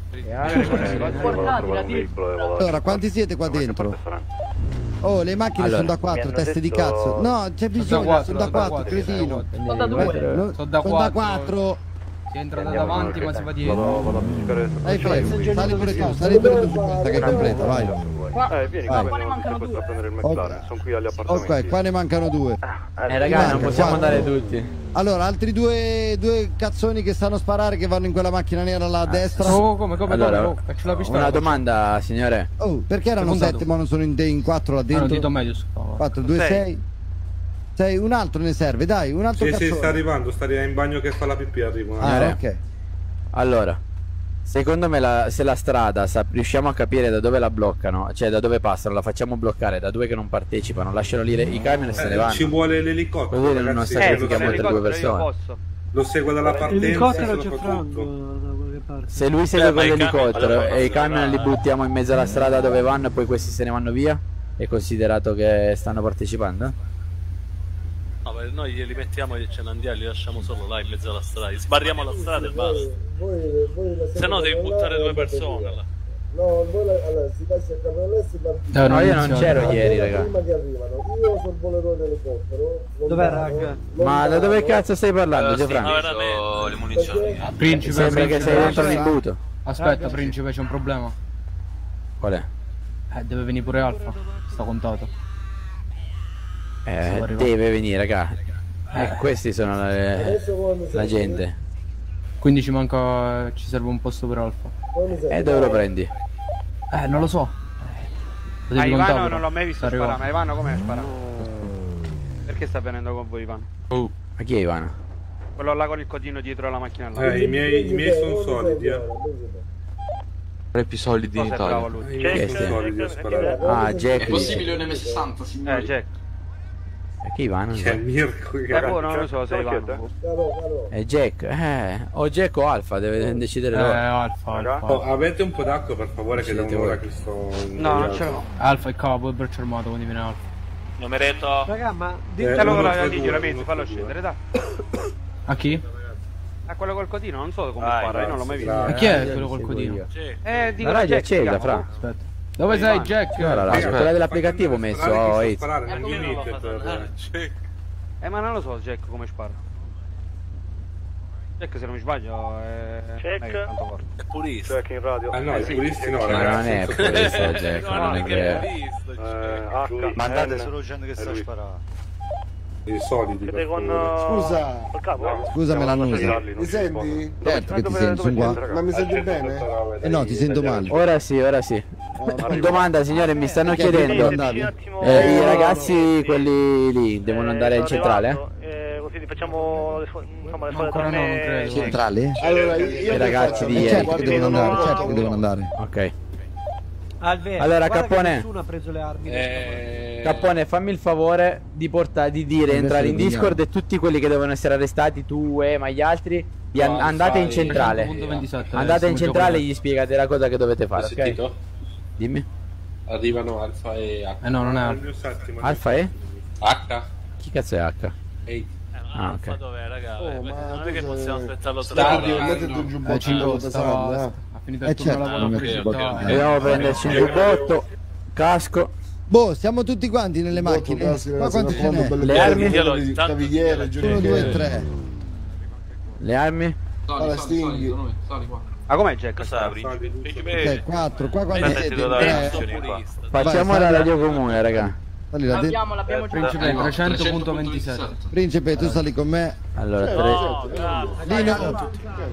Allora, quanti siete qua dentro? Oh, le macchine Allora, sono da quattro, teste di cazzo. No, c'è bisogno, quattro, sono da sono da quattro, quattro, cretino. sono da due. No, Sono da sono da quattro. quattro. Si entra da davanti ma si va dietro. Dai, fermo, sali pure tu, sali pure tu su questa che è completa, vai. Eh, vieni, Vai. qua ne mancano due. A prendere il McLaren, sono qui agli appartamenti. Ok, qua ne mancano due. Eh raga, non possiamo andare tutti. Allora, altri due, due cazzoni che sanno sparare che vanno in quella macchina nera là a destra. Oh, come, come, Allora, come? Oh, faccio la pistola. una domanda, signore. Oh, perché erano sette ma non sono in, in quattro là dentro? Ah, non dito meglio. quattro, due, sei. sei, un altro ne serve, dai, un altro Sì, cazzone. sì, sta arrivando, sta arrivando in bagno che fa la pipì, arrivo. Ah, ok. Allora, secondo me la, se la strada sa, riusciamo a capire da dove la bloccano, cioè da dove passano, la facciamo bloccare, da due che non partecipano, lasciano lì le, i camion e se ne Eh, vanno. ci vuole l'elicottero, Così non ragazzi, sacrifichiamo lo altre segue- due persone. Lo segue dalla partenza, L'elicottero se lo c'è fa Franco tutto. da qualche parte. Se lui segue Eh, ma con i camion l'elicottero allora e i possono camion li andare. buttiamo in mezzo alla strada dove vanno e poi questi se ne vanno via, è considerato che stanno partecipando? No, beh, noi glieli mettiamo e ce ne andiamo, li lasciamo solo là in mezzo alla strada, sbarriamo la strada e basta. Se no devi buttare due persone là. No, voi la- allora si passa il cappello e si parte. No, io non c'ero ieri, raga. Prima che arrivano, io sono il volatore dell'elicottero. Dov'è, lontano, raga? Ma da dove cazzo stai parlando, Eh, sì, Gianfranco? no, veramente. Le munizioni. Principe, Sembra che principe. sei dentro l'imbuto. Aspetta, principe, c'è un problema. Qual è? Eh, deve venire pure Alfa. Sta contato. Eh, deve venire, raga. Eh, questi sono le- la gente. Quindi ci manca. Ci serve un posto per Alfa. E dove lo prendi? Eh, non lo so. Lo A devi Ivano contare, non l'ho mai visto sta sparare, arrivando. ma Ivano come spara? Perché sta venendo con voi Ivano? Oh, ma chi è Ivano? Quello là con il codino dietro alla macchina là. Eh, i miei, i miei sono solidi, eh. Tre più solidi in Cosa è Italia. bravo lui? Chi è sti? Ah, Jack. È possibile un M sessanta, signore? Eh, Jack. E chi Ivano? Che è Mirko, che Eh, boh, non lo so se è Ivano. È Jack. Eh, o Jack o Alfa, deve decidere Eh, loro. Alfa, Alfa. Oh, avete un po' d'acqua per favore che da un'ora che sto... No, non ce l'ho. Alfa è capo, è braccio armato, quindi viene Alfa. Numeretto. Raga, ma Eh, Fallo con uno, la tre, digio, due, la metti, uno, fallo tre, scendere, dai. A chi? A quello col codino, non so come Vai, spara, io vai, non l'ho mai visto. vai. Ma chi è Eh, quello col seguo codino? io. Eh, dico La radio è Jack, si accesa, chiama. fra. Aspetta. Dove sei, Jack? Allora, la Raga, quella dell'applicativo ho fatemi messo sparare che oh, so Ace. sparare nel limite per... Eh, ma non lo so Jack come spara. Jack se non mi sbaglio è... Jack. è tanto forte. È pulito. Jack in radio. Ah no, Eh, i sì. puristi no, Ma ragazzi. non è senza- questo, Jack, No, non è che che... visto, Eh, H, Mandate N, solo gente che e sa lui. sparare. I solidi Siete per con... favore. Scusa. Col capo? Scusami, Lannusa. Mi senti? Certo che ti sento, sono qua. Ma mi senti bene? Eh no, ti sento male. Ora sì, ora sì. Domanda, signore, mi stanno Perché chiedendo. andavi? Eh, I ragazzi, quelli lì, devono andare in centrale? Eh, così facciamo le, fo- insomma, le solite Ancora no, non armi- credo. Centrale? Allora, io, io I ragazzi di Eh, ieri. certo che devono andare, certo che devono andare. Ok. Alve, Allora, guarda che Cappone. nessuno ha preso le armi. Eh... Cappone, fammi il favore di portare, di dire, Adesso entrare in lo vediamo. Discord e tutti quelli che devono essere arrestati, tu e ma gli altri, di an- No, andate in fai- centrale. Punto ventisette, Andate eh, in siamo centrale e già gli spiegate la cosa che dovete fare, Ho ok? sentito? Dimmi. Arrivano Alfa e H. Eh no, non è Il Alfa. mio settimo. Alfa e? H? Chi cazzo è H? Ehi. Ah, Alfa ok. dov'è, raga? Oh, Eh, ma non tu è che sei- possiamo aspettarlo tre Stadio, ore. mettiti il Eh, giubbotto cinque, pesante, stava... eh. Ha finito Eh, il turno certo, lavoro non per mi il ricordo. giorno. Dobbiamo prenderci un giubbotto, casco. Boh, siamo tutti quanti nelle Giubbotto, macchine. casco, Ma quanti ce n'è? Le armi? Io l'ho intanto- Cavigliere, Uno, due, tre. Le armi? Allora, stinghi. Ah, com'è Jack? Cosa apri? Ok, Principe. quattro. Qua quanti Aspetta, siete? ti do la Tre. munizioni qua. Facciamo Vai, la sali. radio comune, raga. Sali là dentro. L'abbiamo, l'abbiamo già. Principe trecento punto ventisette. Principe, tu sali con me. Allora, tre... No, cazzo. Lino.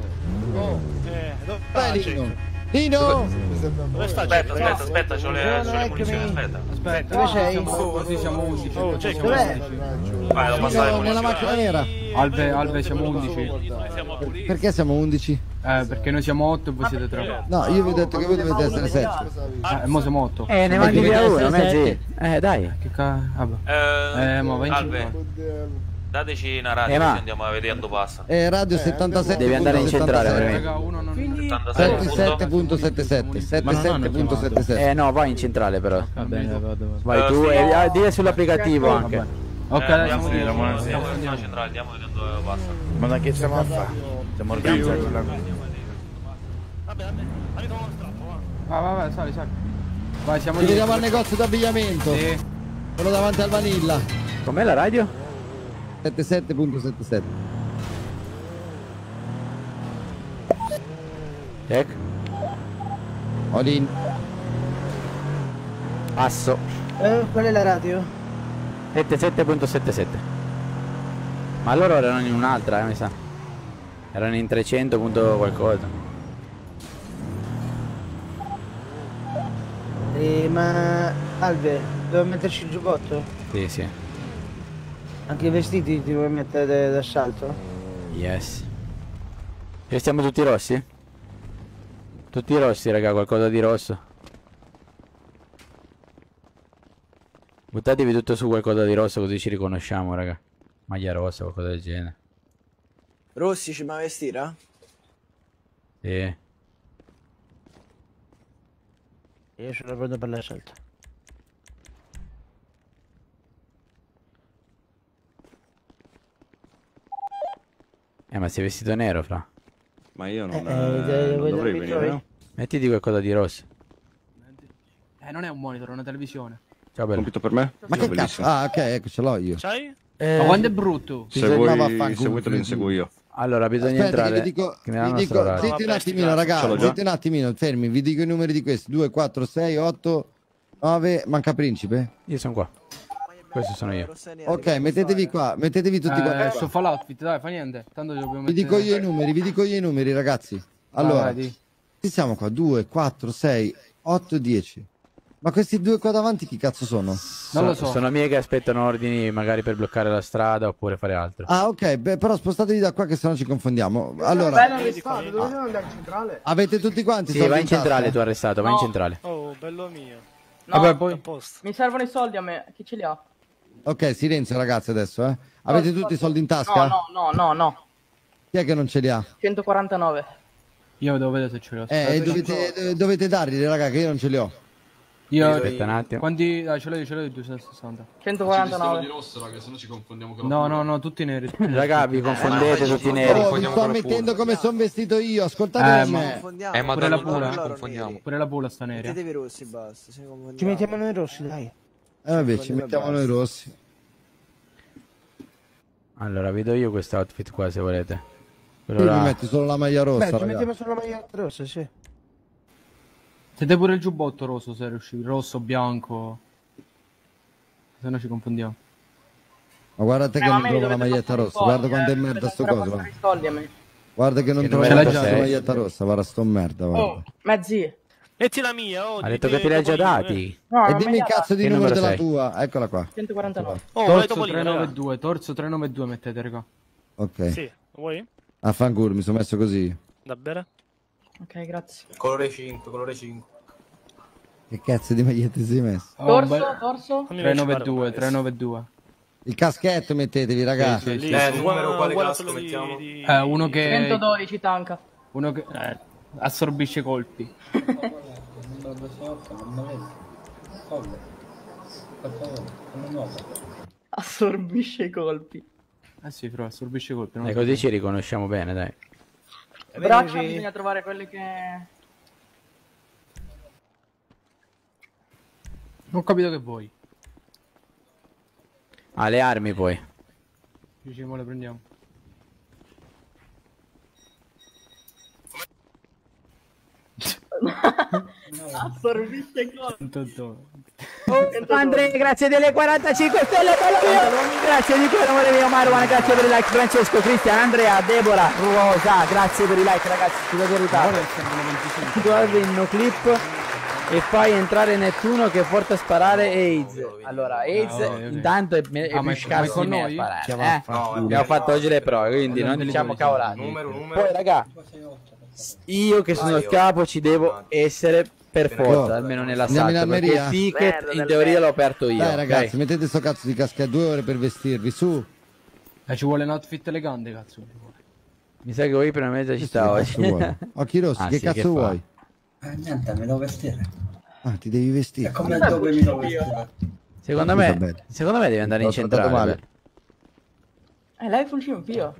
Vai, Lino. Lino. Aspetta, aspetta, aspetta, c'ho le, c'ho le munizioni, aspetta. Aspetta, Dove sei? siamo- Così siamo undici. così siamo Dov'è? undici. Vai, devo passare le Lino nella macchina munizioni. nera. Albe, Albe siamo undici. Noi siamo puliti. Perché siamo undici? Eh, perché noi siamo otto e voi siete tre. No, io vi ho detto che voi dovete essere sette. Eh, mo siamo otto. Eh, ne mandi via uno, mezzi. Eh, dai. Che ca... vabbè. Eh, Eh, ma vai in Albe, Oddio. dateci una radio Eh, ma- così andiamo a vedere quando passa. Eh, radio settantasette. Devi andare in centrale, veramente. Raga, uno non... settantasette punto settantasette. settantasette punto settantasette. Eh, no, vai in centrale però. Va bene, vado, vado. Vai tu e ah, dire sull'applicativo anche. Ok, Eh, adesso andiamo, andiamo. andiamo, andiamo nella centrale, andiamo a vedere dove passa. Ma da che stiamo a fare? Stiamo organizzando la Va, va, va, sali, sali. Vai, siamo Ci lì. vediamo al negozio d'abbigliamento. Sì. Quello davanti al Vanilla. Com'è la radio? settantasette punto settantasette. Check. Olin. Passo. Eh, qual è la radio? settantasette virgola settantasette. Ma loro erano in un'altra, eh, mi sa. Erano in trecento punto qualcosa. Eh, ma Alve, devo metterci il giubbotto? Sì, sì. Anche i vestiti ti vuoi mettere d'assalto? Yes. E stiamo tutti rossi? Tutti rossi, raga, qualcosa di rosso. Buttatevi tutto su qualcosa di rosso così ci riconosciamo, raga. Maglia rossa, qualcosa del genere. Rossi ci va a vestire? Sì. Io sono pronto per l'assalto. Eh, ma sei vestito nero, fra? Ma io non, Eh, eh, eh, non voi dovrei non mi venire, trovi? no? Mettiti qualcosa di rosso. Eh, non è un monitor, è una televisione. Ciao, bello. Compito per me? Ma che cazzo? Ah, ok, ecco, ce l'ho io. C'hai? Ma quando è brutto? Se Bisogna- vuoi, ma vaffanculo, se vuoi te lo inseguo io. Allora, bisogna Aspetta, che entrare. vi dico, che nella vi nostra dico radio. zitti un attimino, ragazzi, Ce l'ho già. zitti un attimino, fermi, vi dico i numeri di questi: due, quattro, sei, otto, nove, manca principe? Io sono qua. Questo sono io. Ok, mettetevi qua, mettetevi tutti Eh, qua. sto fa l'outfit, dai, fa niente. Tanto ci dobbiamo Vi dico mettere- io i numeri, vi dico io i numeri, ragazzi. Allora, vai, di. ci siamo qua, due, quattro, sei, otto, dieci. Ma questi due qua davanti chi cazzo sono? Non lo so. Sono miei che aspettano ordini magari per bloccare la strada oppure fare altro. Ah, ok, beh, però spostatevi da qua che sennò ci confondiamo. Allora, Bello arrestato, dove dobbiamo andare in centrale? avete tutti quanti Sì, soldi vai in tasca? centrale, tu arrestato, vai in No. centrale. Oh, bello mio. No, Vabbè, poi. A posto. mi servono i soldi a me. Chi ce li ha? Ok, silenzio ragazzi adesso, eh. Avete tutti i soldi in tasca? No, no, no, no, no. Chi è che non ce li ha? centoquarantanove. Io devo vedere se ce l'ho. Eh, e dovete, eh, dovete darli, raga, che io non ce li ho. Io. Aspetta un attimo. Quanti. Dai, ce l'ho io, ce l'ho io, duecentosessanta. centoquarantanove. rosso, raga, se no ci confondiamo con No, no, no, tutti neri. Raga, vi confondete tutti neri. Oh, vi sto mettendo come sono vestito io, ascoltate Eh, me. Eh, ma Pure da la non pura. ci confondiamo. Pure la pula sta nera. Mettetevi rossi, basta. Se ne confondiamo. Ci mettiamo noi rossi, dai. Eh vabbè, ci mettiamo noi rossi. Allora, vedo io questo outfit qua se volete. Quello Tu mi là. metti solo la maglia rossa, Beh, ci raga. mettiamo solo la maglia rossa, sì. Siete pure il giubbotto rosso se riuscite. Rosso, bianco. Se no ci confondiamo. Ma guardate che Eh, ma non a me mi trovo la dovete maglietta passare i rossa, soldi, guarda quanto è eh, merda dovete sto ancora coso. passare Guarda, i soldi a me. guarda che non Che trovo numero la c'è? cazzo di maglietta rossa, guarda sto merda, guarda. Oh, mezzi. Metti la mia, oh. Ha detto che te li ha già dati. No, E non dimmi me il li ha cazzo di Che numero numero della sei? tua, eccola qua. centoquarantanove. Oh, vai Torso Topolino, raga. trecentonovantadue, torso trecentonovantadue mettete, raga. Ok. Sì, vuoi? Affanculo, mi sono messo così. Da bere? Ok, grazie. Colore cinque, colore cinque. Che cazzo di magliette sei messo? Oh, Torso, bel- torso. trecentonovantadue, trecentonovantadue. Il caschetto mettetevi, raga. Sì, sì, sì. Eh, il numero quale uguale a casco quello di- mettiamo? di- Eh, uno che. centododici tanca. Uno che. Eh, assorbisce colpi. Assorbisce i colpi. Eh sì, però assorbisce colpi. non E lo così so. ci riconosciamo bene, dai. Braccia bisogna trovare quelle che... Non ho capito che vuoi. Ah, le armi poi. Diciamo le prendiamo. Assorbisce i colpi. Andrea, grazie delle quarantacinque stelle, bello mio. Grazie di cuore, amore mio, Marwan, grazie per i like. Francesco, Cristian, Andrea, Deborah, Rosa, grazie per i like, ragazzi. Scusate il ritardo. Guarda il no clip e fai entrare Nettuno che porta a sparare AIDS. Allora, AIDS Ah, ok, ok. intanto è, è Ah, ma più è- ma è scarso con di me a noi? sparare. Che Eh? vaffanculo. Abbiamo fatto oggi le prove, quindi non Allora, diciamo diciamo. cavolate. Numero, numero. Poi, raga, io che sono Ah, il io. capo ci devo essere per forza, No. almeno Andiamo nell'assalto, in perché armeria? il ticket Merda in del teoria merda. l'ho aperto io. Dai ok? ragazzi, mettete sto cazzo di caschetto due ore per vestirvi, su. Eh, ci vuole un outfit elegante, cazzo. Mi sa che voi per una mezza Che città oggi. cazzo vuoi? Occhi rossi, Ah, che sì, cazzo che fa? vuoi? Eh, niente, mi devo vestire. Ah, ti devi vestire. È come dove mi devo vestire. Secondo Scusa, me, bene. secondo me devi andare in L'ho trattato centrale. male. Eh, lei full film, io.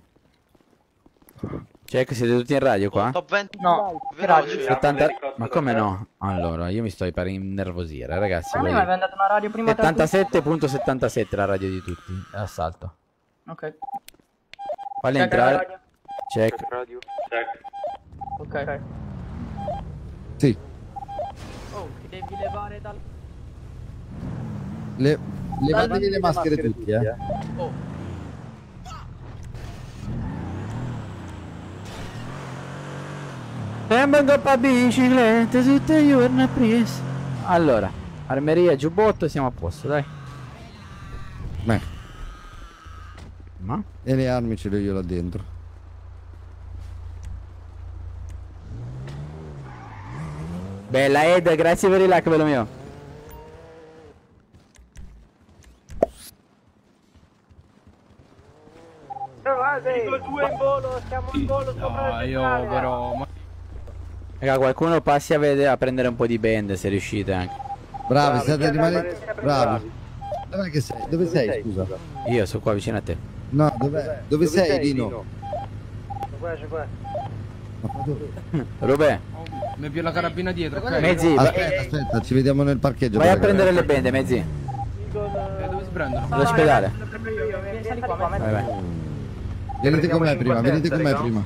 Check, siete tutti in radio qua? Top venti. No, che radio? settanta... Ma come no? Allora, io mi sto per innervosire, ragazzi. Ma a me voglio- mi aveva dato una radio prima settantasette virgola settantasette la radio di tutti. Assalto. Ok. Falli Check la entrare. radio. Check. Radio. Check. Ok. Sì. Oh, ti devi levare dal... Le... Levatevi le maschere tutti, eh. Oh. Sembra un coppa bicicletta, tutte i giorni a presa. Allora, armeria, giubbotto, siamo a posto, dai. Beh. Ma? E le armi ce le ho io là dentro. Bella Ed, grazie per il like, bello mio. due in volo, siamo in volo sopra No, io però... ma- Raga, qualcuno passi a, vedere, a prendere un po' di bende se riuscite anche. Bravi, state rimanendo bravi. Dov'è che sei? Dove sei, scusa? Io sono qua vicino a te. No, dov'è? Dove sei, Dino? Qua, qua. Robè, Mi più la carabina dietro, ok? Mezzi, va- Aspetta, aspetta, ci vediamo nel parcheggio. vai a dove- prendere le bende, Mezzi. Eh, dove si prendono? All'ospedale. Sali qua, Vai, vai. Venite con me prima, venite con me prima.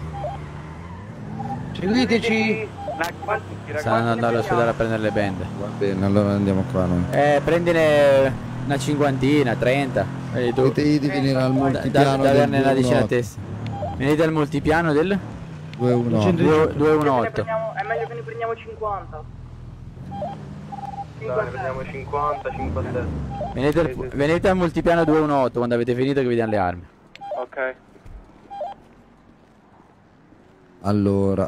Seguiteci. Stanno andando all'ospedale a prendere le bende. Va bene, allora andiamo qua noi. Eh, prendine una cinquantina, trenta. Vedi tu. Dovete di venire al Da, multipiano da del averne una decina a due uno otto. testa. Venite al multipiano del due uno otto. due uno otto. È meglio che ne prendiamo cinquanta. Dai, ne prendiamo cinquanta, cinquantasette. Venite, al- venite al multipiano due uno otto quando avete finito che vi diamo le armi. Ok. Allora.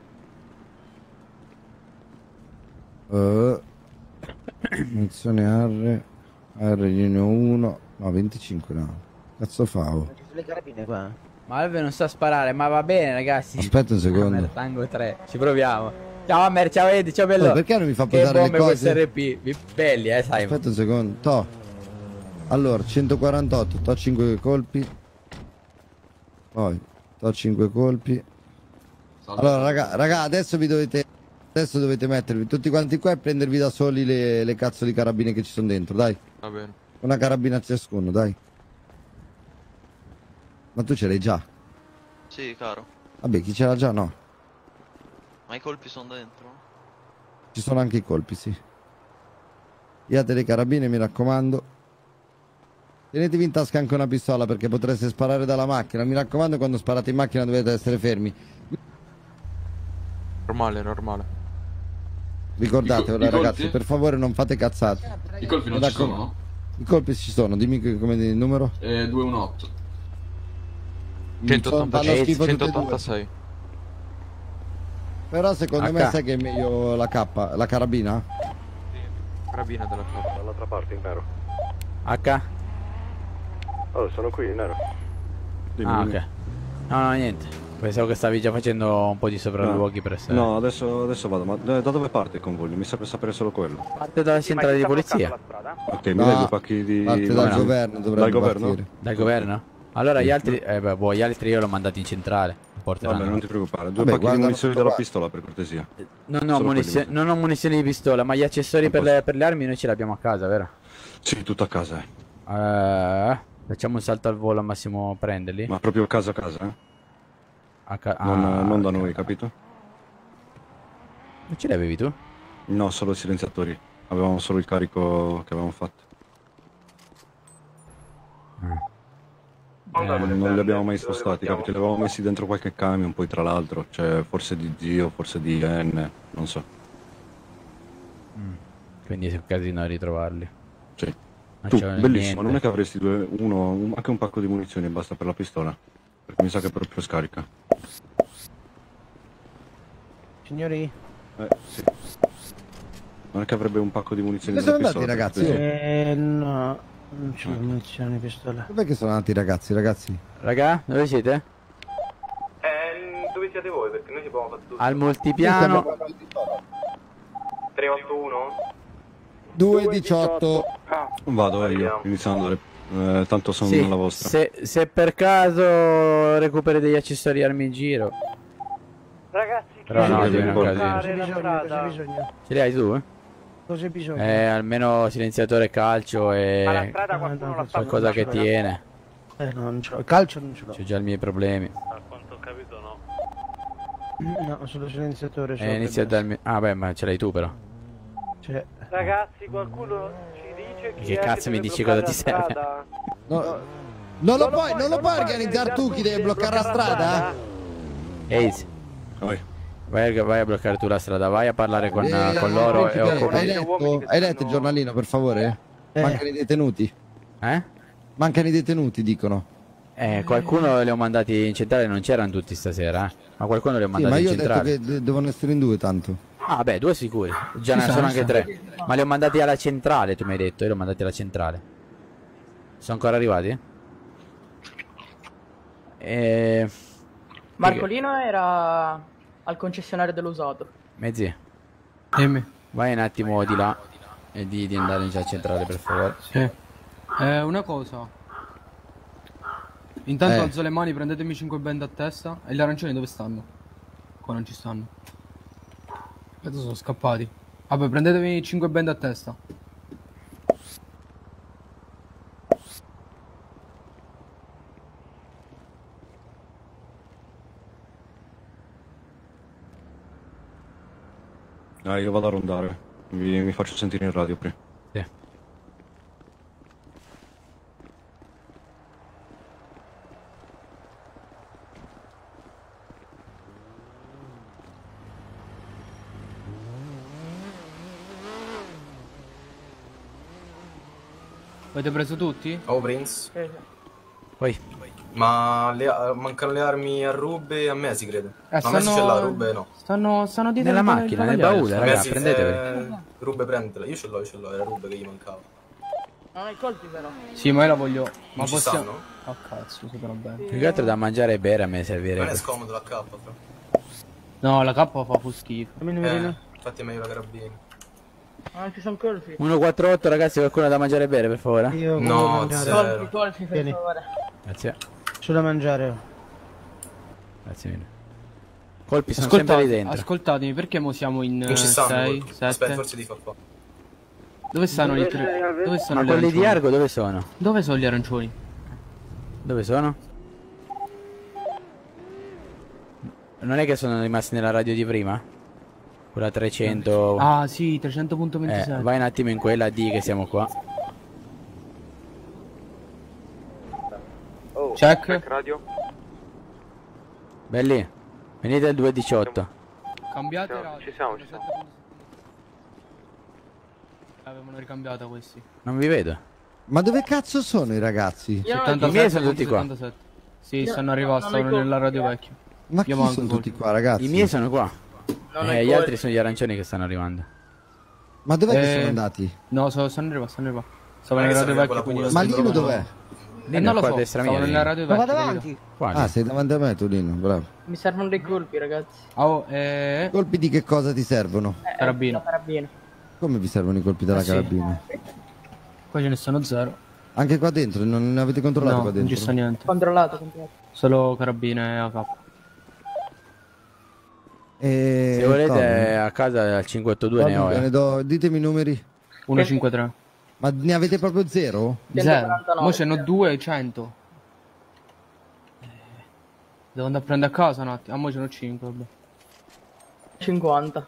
Uh, munizione R. R Unio uno. No, venticinque no. Cazzo favo. Le carabine qua. Ma Alve non sa sparare, ma va bene ragazzi. Aspetta un secondo. Hammer, tango tre, ci proviamo. Ciao Hammer, ciao Edi, ciao bello. Oh, perché non mi fa Che posare le bombe cose? questo R P, vi- belli eh sai. Aspetta un secondo. To. Allora, centoquarantotto, to cinque colpi. Poi, to cinque colpi. Allora, raga, raga, adesso vi dovete. Adesso dovete mettervi tutti quanti qua e prendervi da soli le, le cazzo di carabine che ci sono dentro, dai. Va bene. Una carabina a ciascuno, dai. Ma tu ce l'hai già? Sì, caro. Vabbè, chi ce l'ha già no. Ma i colpi sono dentro? Ci sono anche i colpi, sì. Iate le carabine, mi raccomando. Tenetevi in tasca anche una pistola perché potreste sparare dalla macchina. Mi raccomando, quando sparate in macchina dovete essere fermi. Normale, normale. Ricordate, I ora colpi? ragazzi, per favore non fate cazzate. I colpi non Mi ci raccom- sono? I colpi ci sono, dimmi che- come il numero. Eh, due uno otto. Fanno schifo tutte e due. centottantasei. Però secondo H. me sai che è meglio la K, la carabina? Carabina della K. Dall'altra parte, in nero. H? Oh, sono qui, in nero. Ah ok. No no niente. Pensavo che stavi già facendo un po' di sopralluoghi per essere. No, adesso, adesso vado, ma da da dove parte il convoglio? Mi serve sapere solo quello. Parte dalla centrale di polizia. Ok, mi No, dai due pacchi di... parte dal Come no? governo, dovrebbe Dal governo? partire. Dal governo? Allora gli altri, eh beh, boh, gli altri io l'ho mandati in centrale. Porteranno. Vabbè, non ti preoccupare, due Vabbè, pacchi guarda, di munizioni tutto della qua. pistola per cortesia. Non ho, Solo munizio- quelli. non ho munizioni di pistola, ma gli accessori per le, per le armi noi ce li abbiamo a casa, vero? Sì, tutto a casa, eh. Eh, facciamo un salto al volo, al massimo prenderli. Ma proprio casa a casa, eh. A ca- Non, ah, non da ok. noi, capito? Non ce li avevi tu? No, solo i silenziatori. Avevamo solo il carico che avevamo fatto. Eh, non li abbiamo mai spostati, capito? Li avevamo messi dentro qualche camion, poi tra l'altro, cioè forse di Zio, forse di N, non so. Quindi è un casino ritrovarli. Sì. Non Tu, c'è bellissimo, niente. non è che avresti due, uno, un- anche un pacco di munizioni e basta per la pistola? Perché mi sa che è proprio scarica. Signori? Eh, sì. Non è che avrebbe un pacco di munizioni Dove della sono andati, pistola? ragazzi? per Eh, no. Non c'è munizioni di pistola. Dov'è che sono andati i ragazzi, ragazzi? Raga, dove siete? Eh, dove siete voi? Perché noi ci abbiamo fatto tutto. Al multipiano. tre otto uno? due diciotto. Vado eh, io, iniziando, eh, tanto sono Sì, nella vostra. se, se per caso recuperi degli accessori armi in giro. Ragazzi, Però no, Sì, diventa un ricordi. casino. Cosa bisogna? Cosa bisogna? Ce li hai tu? Eh? Cosa bisogna? Eh, almeno silenziatore calcio e Ma la strada qualcuno la sta qualcosa che tiene. Eh, no, non ce l'ho. Calcio non ce l'ho. C'ho già i miei problemi. A quanto ho capito no. No, sullo silenziatore. Eh, inizia dal mio... Ah beh, ma ce l'hai tu però. Cioè... Ragazzi, qualcuno ci dice chi Che è cazzo che mi deve dici bloccare cosa ti la serve? strada? No, non lo puoi, non lo puoi organizzare tu chi deve bloccare la strada? Ace. Vai a, vai a bloccare tu la strada, vai a parlare con, Eh, con loro e hai occupati. letto, hai letto il giornalino per favore? Eh. Mancano i detenuti. Eh? Mancano i detenuti, dicono. Eh, qualcuno li ho mandati in centrale, non c'erano tutti stasera, eh? Ma qualcuno li ho Sì, mandati ma in io ho detto centrale. che de- devono essere in due tanto. Ah beh, due sicuri. Già Ci ne sono sono, anche ci tre. Ma li ho mandati alla centrale, tu mi hai detto, io li ho mandati alla centrale. Sono ancora arrivati? E... Marcolino era al concessionario dell'usato. Mezzi. Dimmi. Vai un attimo di là e di, di andare in già centrale per favore. Sì. Eh, una cosa. Intanto Eh. alzo le mani, prendetemi cinque bende a testa. E gli arancioni dove stanno? Qua non ci stanno. Aspetta, sono scappati. Vabbè, prendetemi cinque bende a testa. Ah, io vado a rondare. Mi, mi faccio sentire in radio prima. Sì. Avete preso tutti? Oh Prince. Poi. Ma le, mancano le armi a Rube e a Messi credo. Eh, No, Messi stanno- ce l'ha, Rube no. Stanno, stanno dietro Nella il- il macchina, nel bagagliaio. baule, raga, Messi, prendeteveli. eh, Rube prendela, io ce l'ho, io ce l'ho, era Rube che gli mancava. Non hai colpi però. Sì, ma io la voglio. Ma Non ci possiamo. stanno? Oh cazzo, sapranno bene. Più che altro da mangiare e bere a me Non è servirebbe. scomodo la K, fra. No, la K fa fu schifo. Eh, infatti è meglio la carabina. Non ci sono colpi. uno quattro otto ragazzi, qualcuno ha da mangiare e bere per favore? Io No, voglio mangiare. zero. Colpi, colpi, per Vieni. favore. Grazie. C'ho da mangiare. Grazie mille. Colpi sono sempre Ascoltate, lì dentro. ascoltatemi, perché mo siamo in Non ci stanno. sei, colpi. Aspetta, sette? forse di fa qua. Dove stanno gli tre? Dove stanno Ma gli quelli di arancioni? Argo dove sono? Dove sono gli arancioni? Dove sono? Non è che sono rimasti nella radio di prima? Quella trecento. Ah sì, trecento punto Eh, ventisette. vai un attimo in quella, di che siamo qua. Check. radio. Belli, venite al due diciotto. Cambiate Siamo- radio. ci siamo, ci siamo. Avevano ricambiata questi. Non vi vedo. Ma dove cazzo sono i ragazzi? I miei sono tutti qua. settantasette. Sì, Io- stanno arrivando, non ho i stavano nella radio colpi, vecchia. Ma Io chi manco sono colpi. tutti qua, ragazzi? I miei sono qua. Non ho Eh, i gli colpi. altri sono gli arancioni che stanno arrivando. Ma dov'è che Eh, sono andati? No, so- stanno arrivando, stanno arrivando. Stavano Ma nella che radio serve vecchia, quella quindi... pure? Ma Lino dov'è? Eh, Lino non lo qua a so, destra stavano mia, nella Lino. radio Ma vecchia. vado capito? avanti. Qua, Ah, lì. sei davanti a me tu, Lino, bravo. Mi servono dei colpi, ragazzi. Ah, oh, eh... Colpi di che cosa ti servono? Eh, Carabina. la carabina. Come vi servono i colpi della Eh sì. carabina? Qua ce ne sono zero. Anche qua dentro, non ne avete controllato No, qua non dentro? ci sta niente. Controllato, controllato. Solo carabine e A K. E... Se volete Tommy? a casa al cinqueottantadue ne ho. Tommy, ve eh. ne do... Ditemi i numeri. uno cinque tre. Ma ne avete proprio zero? Zero. centoquarantanove. Mo ce n'ho due e cento. Eh, Devo andare a prendere a casa un attimo. Ah, mo ce n'ho cinque, vabbè. cinquanta.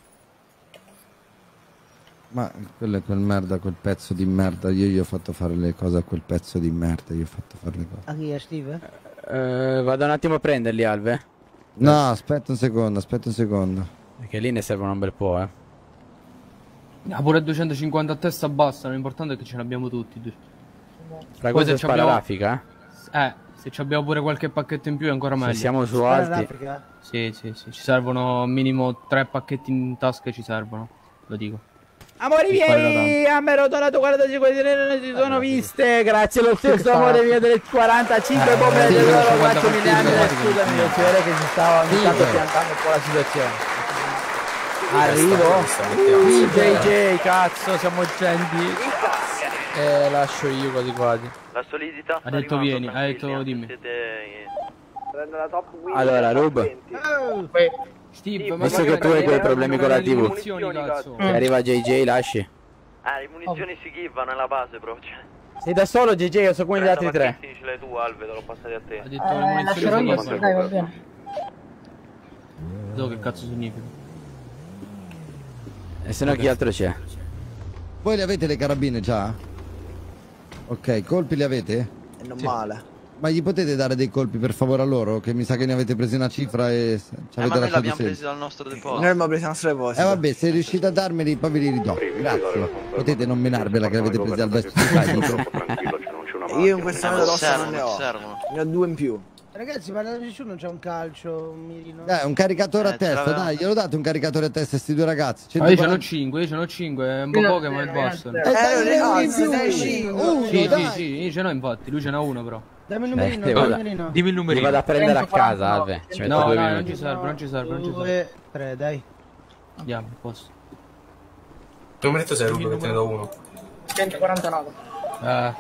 Ma quello è quel merda, quel pezzo di merda. Io gli ho fatto fare le cose a quel pezzo di merda. Gli ho fatto fare le cose. A chi è Steve? Eh, vado un attimo a prenderli, Alve. No, aspetta un secondo, aspetta un secondo. Perché lì ne servono un bel po', eh. Ah, pure duecentocinquanta a testa bastano. L'importante è che ce l'abbiamo tutti. due. Fra Poi questo se spara abbiamo- raffica, eh. Eh, se ci abbiamo pure qualche pacchetto in più è ancora meglio. Se siamo su Spara alti. l'Africa? Sì, sì, sì. Ci servono minimo tre pacchetti in tasca, ci servono. Lo dico. Amori Mi spara da miei, a me ero donato quarantacinque lire, non si sono viste. Grazie lo stesso amore mio delle quarantacinque Eh, bombe sì, del loro, cinquanta quattro mille anni. partite, Scusami, non si vede che si stava ogni tanto Sì. piantando un po' la situazione. Arrivo. Sì, J J, cazzo, siamo gentili. Eh, lascio io quasi quasi. La solidità. Ha detto vieni, ha detto dimmi. Prendo la top win. Allora, Rub, Steve, ma visto che magari tu hai quei non problemi con la le tivù, munizioni, cazzo. se arriva J J, lasci. Ah, le munizioni si givano nella base, bro. Cioè, Sei da solo J J, io so come gli altri tre. ce l'hai tu, Alve, te l'ho passati a te. Ha detto le Eh, munizioni lascerò sono io, passate. dai, va bene. So che cazzo significa. E se no chi altro c'è? Voi le avete le carabine già? Ok, colpi li avete? È normale. Ma gli potete dare dei colpi per favore a loro? Che mi sa che ne avete presi una cifra e ci Eh, avete ma noi lasciato l'abbiamo sempre. presi dal nostro deposito. Noi abbiamo preso il nostro deposito. Eh vabbè, se riuscite a darmeli poi ve li ridò. Grazie. Potete non menarvela che l'avete presi al vecchio. Io in questo Eh, momento ma rossa non servono, ne ho. servono. Ne ho due in più. Ragazzi, ma nessuno c'è un calcio, un mirino. Dai, un caricatore Eh, a testa, tra- dai, glielo date un caricatore a testa a sti due ragazzi. Ma io ce n'ho centoquaranta cinque, io ce n'ho cinque, è un po' poche ma il Boston. Eh, dai, Eh, uno in cazzo, più. dai, cinque. Uno, Sì, sì, dai. sì, io ce n'ho infatti, lui ce n'ha uno però. Dammi il Eh, numerino, te dammi il vado- numerino. Dimmi il Li numerino. vado a prendere a casa, Alve. Ci metto No, due no, non minuti. ci serve, non ci serve, non ci serve. due, tre, dai. Andiamo, posso. Tu mi sei Rubo che te ne do uno. centoquarantanove. Eh.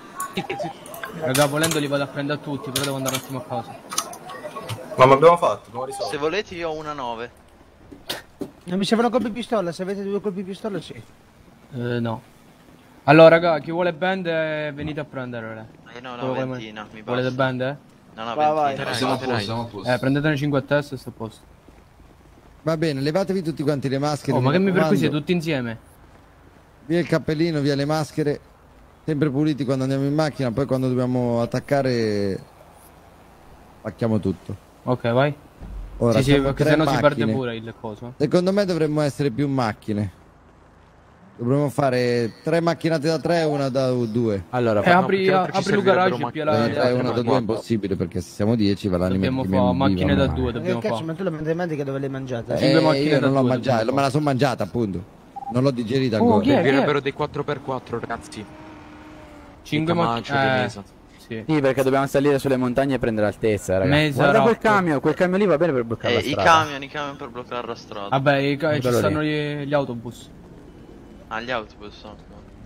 Raga, volendo li vado a prendere a tutti, però devo andare un attimo a casa. Ma abbiamo fatto, come risolto? Se volete io ho una nove. Non mi servono colpi pistola, se avete due colpi pistola sì. Eh, no. Allora, raga, chi vuole band eh, venite a prendere. Eh no, Quello no, come- ventina, mi Volete basta. band, eh? No, no, Vai, vai. ventina. Siamo a dai. posto, siamo a posto. Eh, prendetene cinque a testa e sto a posto. Va bene, levatevi tutti quanti le maschere. Oh, ma che mi raccomando. perquisite tutti insieme? Via il cappellino, via le maschere. Sempre puliti quando andiamo in macchina, poi quando dobbiamo attaccare pacchiamo tutto. Ok, vai. Ora, sì, sì, siamo perché tre sennò si perde macchine. pure il coso. Secondo me dovremmo essere più macchine. Dovremmo fare tre macchinate da tre e una da due. Allora, Eh, apri, apri il garage e pia Da la... tre e una da due è impossibile perché se siamo dieci va l'anima Dobbiamo che fare mi- macchine viva, da ma- due, Che dobbiamo cazzo, fare. ma tu la matematica dove l'hai mangiata? Cinque Eh, macchine io da non l'ho due mangiata, dobbiamo me la sono mangiata appunto. Non l'ho digerita Oh, ancora. chi è? Servirebbero dei quattro per quattro, ragazzi. cinque macchine. macchine. Eh. Sì. Sì, perché dobbiamo salire sulle montagne e prendere altezza, ragazzi. Mezza Guarda quel rocca. camion, quel camion lì va bene per bloccare Eh, la i strada. camion, i camion per bloccare la strada. Vabbè, i ca- ci Quello stanno lì. gli, gli autobus. Ah, gli autobus sono.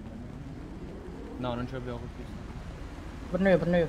No, non ce l'abbiamo col pisto. Prendo io, prendo io.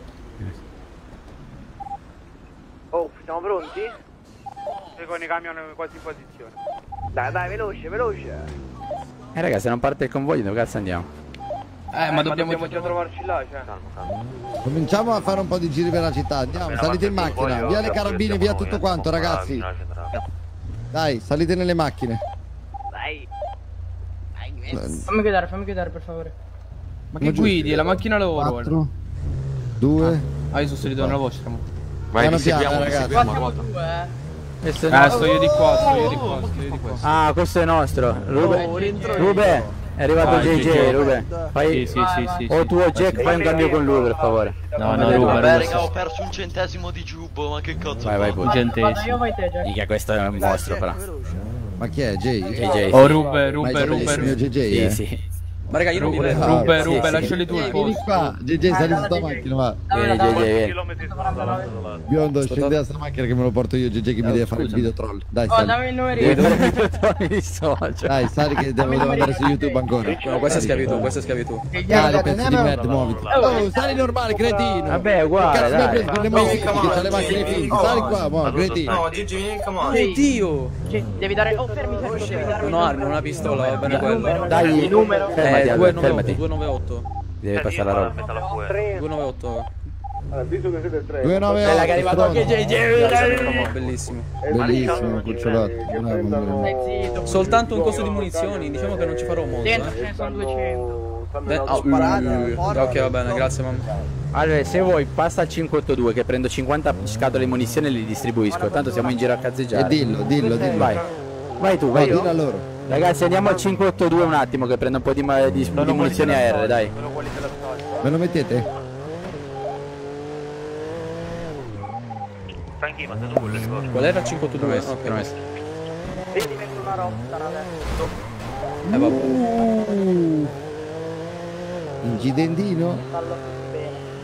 Oh, siamo pronti? Con i camion quasi in posizione. Dai, dai, veloce, veloce. Eh, ragazzi, se non parte il convoglio, dove cazzo andiamo? Eh, ma dobbiamo... già trovarci là, cioè. Cominciamo a fare un po' di giri per la città. Andiamo, salite in macchina, via le carabine, via tutto quanto, ragazzi. Dai, salite nelle macchine. Dai. Fammi guidare, fammi guidare per favore. Ma che guidi? È la macchina loro. quattro, due. Ah, io sono salito nella vostra. mo. Vai, Piano li piano, seguiamo, li ragazzi. seguiamo, guarda. Due, eh. E se Eh, no- sto io di qua, sto io di qua, sto io di qua. Ah, questo è nostro. Rube, Oh, rientro io. Rube, è arrivato Vai, J J, J J. Rube. Fai... Sì, sì, sì, sì. O tu o Jack, fai un cambio con lui, per favore. No, no, Vabbè, Ruba, raga, Ruba. ho perso un centesimo di giubbo, ma che cazzo Vai, vai, fa? poi. Vado Gentesimo. io, vai te, Jack. Mica questo è un mostro, però. Ma chi è? Jay? J J. Oh, sì. Rube, Ma è Rube, bellissimo, Rube. J J, Sì, eh? sì. Ma raga, io non mi Rube, vedo. Rube, Sì, Rube, sì. lasciali tu il Vieni posto. qua, J J, sali su sta macchina, va. Vieni, J J, vieni. Biondo, scendi da sta macchina che me lo porto io, J J, che mi deve fare il video troll. Dai, Oh, sali. dammi il Devi numerino. dare i bottoni di socio. Dai, sali che devo, devo andare su YouTube ancora. No, questa è schiavitù, questa è schiavitù. Dai, pezzo di merda, muoviti. Oh, sali normale, cretino. Vabbè, è uguale, Cazzo, dai. mi hai preso con le macchine, c'ha le macchine finte. Sali qua, muovi, cretino. No, Gigi, vieni, come on. Oddio! Sì, devi dare... Oh, fermi, fermi, devi dare... Non ho armi, non ho una pistola, va bene quello. Dai, il numero. fermati, Eh, Albert, fermati. due nove otto. Deve passare la roba. due nove otto. Visto che siete tre. due nove Bella che è arrivato anche J J. Bellissimo. Bellissimo, cucciolotto. Bravo, bravo. Stai zitto. Soltanto un costo di munizioni, diciamo che non ci farò molto, Dentro ce eh. ne sono duecento. Beh, oh, uh, ok, va bene, grazie mamma. Allora, se vuoi, passa al cinquecottantadue che prendo cinquanta scatole di munizioni e li distribuisco. Tanto siamo in giro a E cazzeggiare. dillo, dillo, dillo. Vai. Vai tu, Vai, vai. dillo a loro. Ragazzi, andiamo al cinquecottantadue un attimo che prendo un po' di, ma- di, di munizioni a R, dai. Me lo mettete? Franchi, ma sei tu quello che Qual era il cinquantatré? Promesso, Ok. promesso. Vedi, metto una rotta adesso. Eh vabbè. Uh, incidentino? Fallo bene.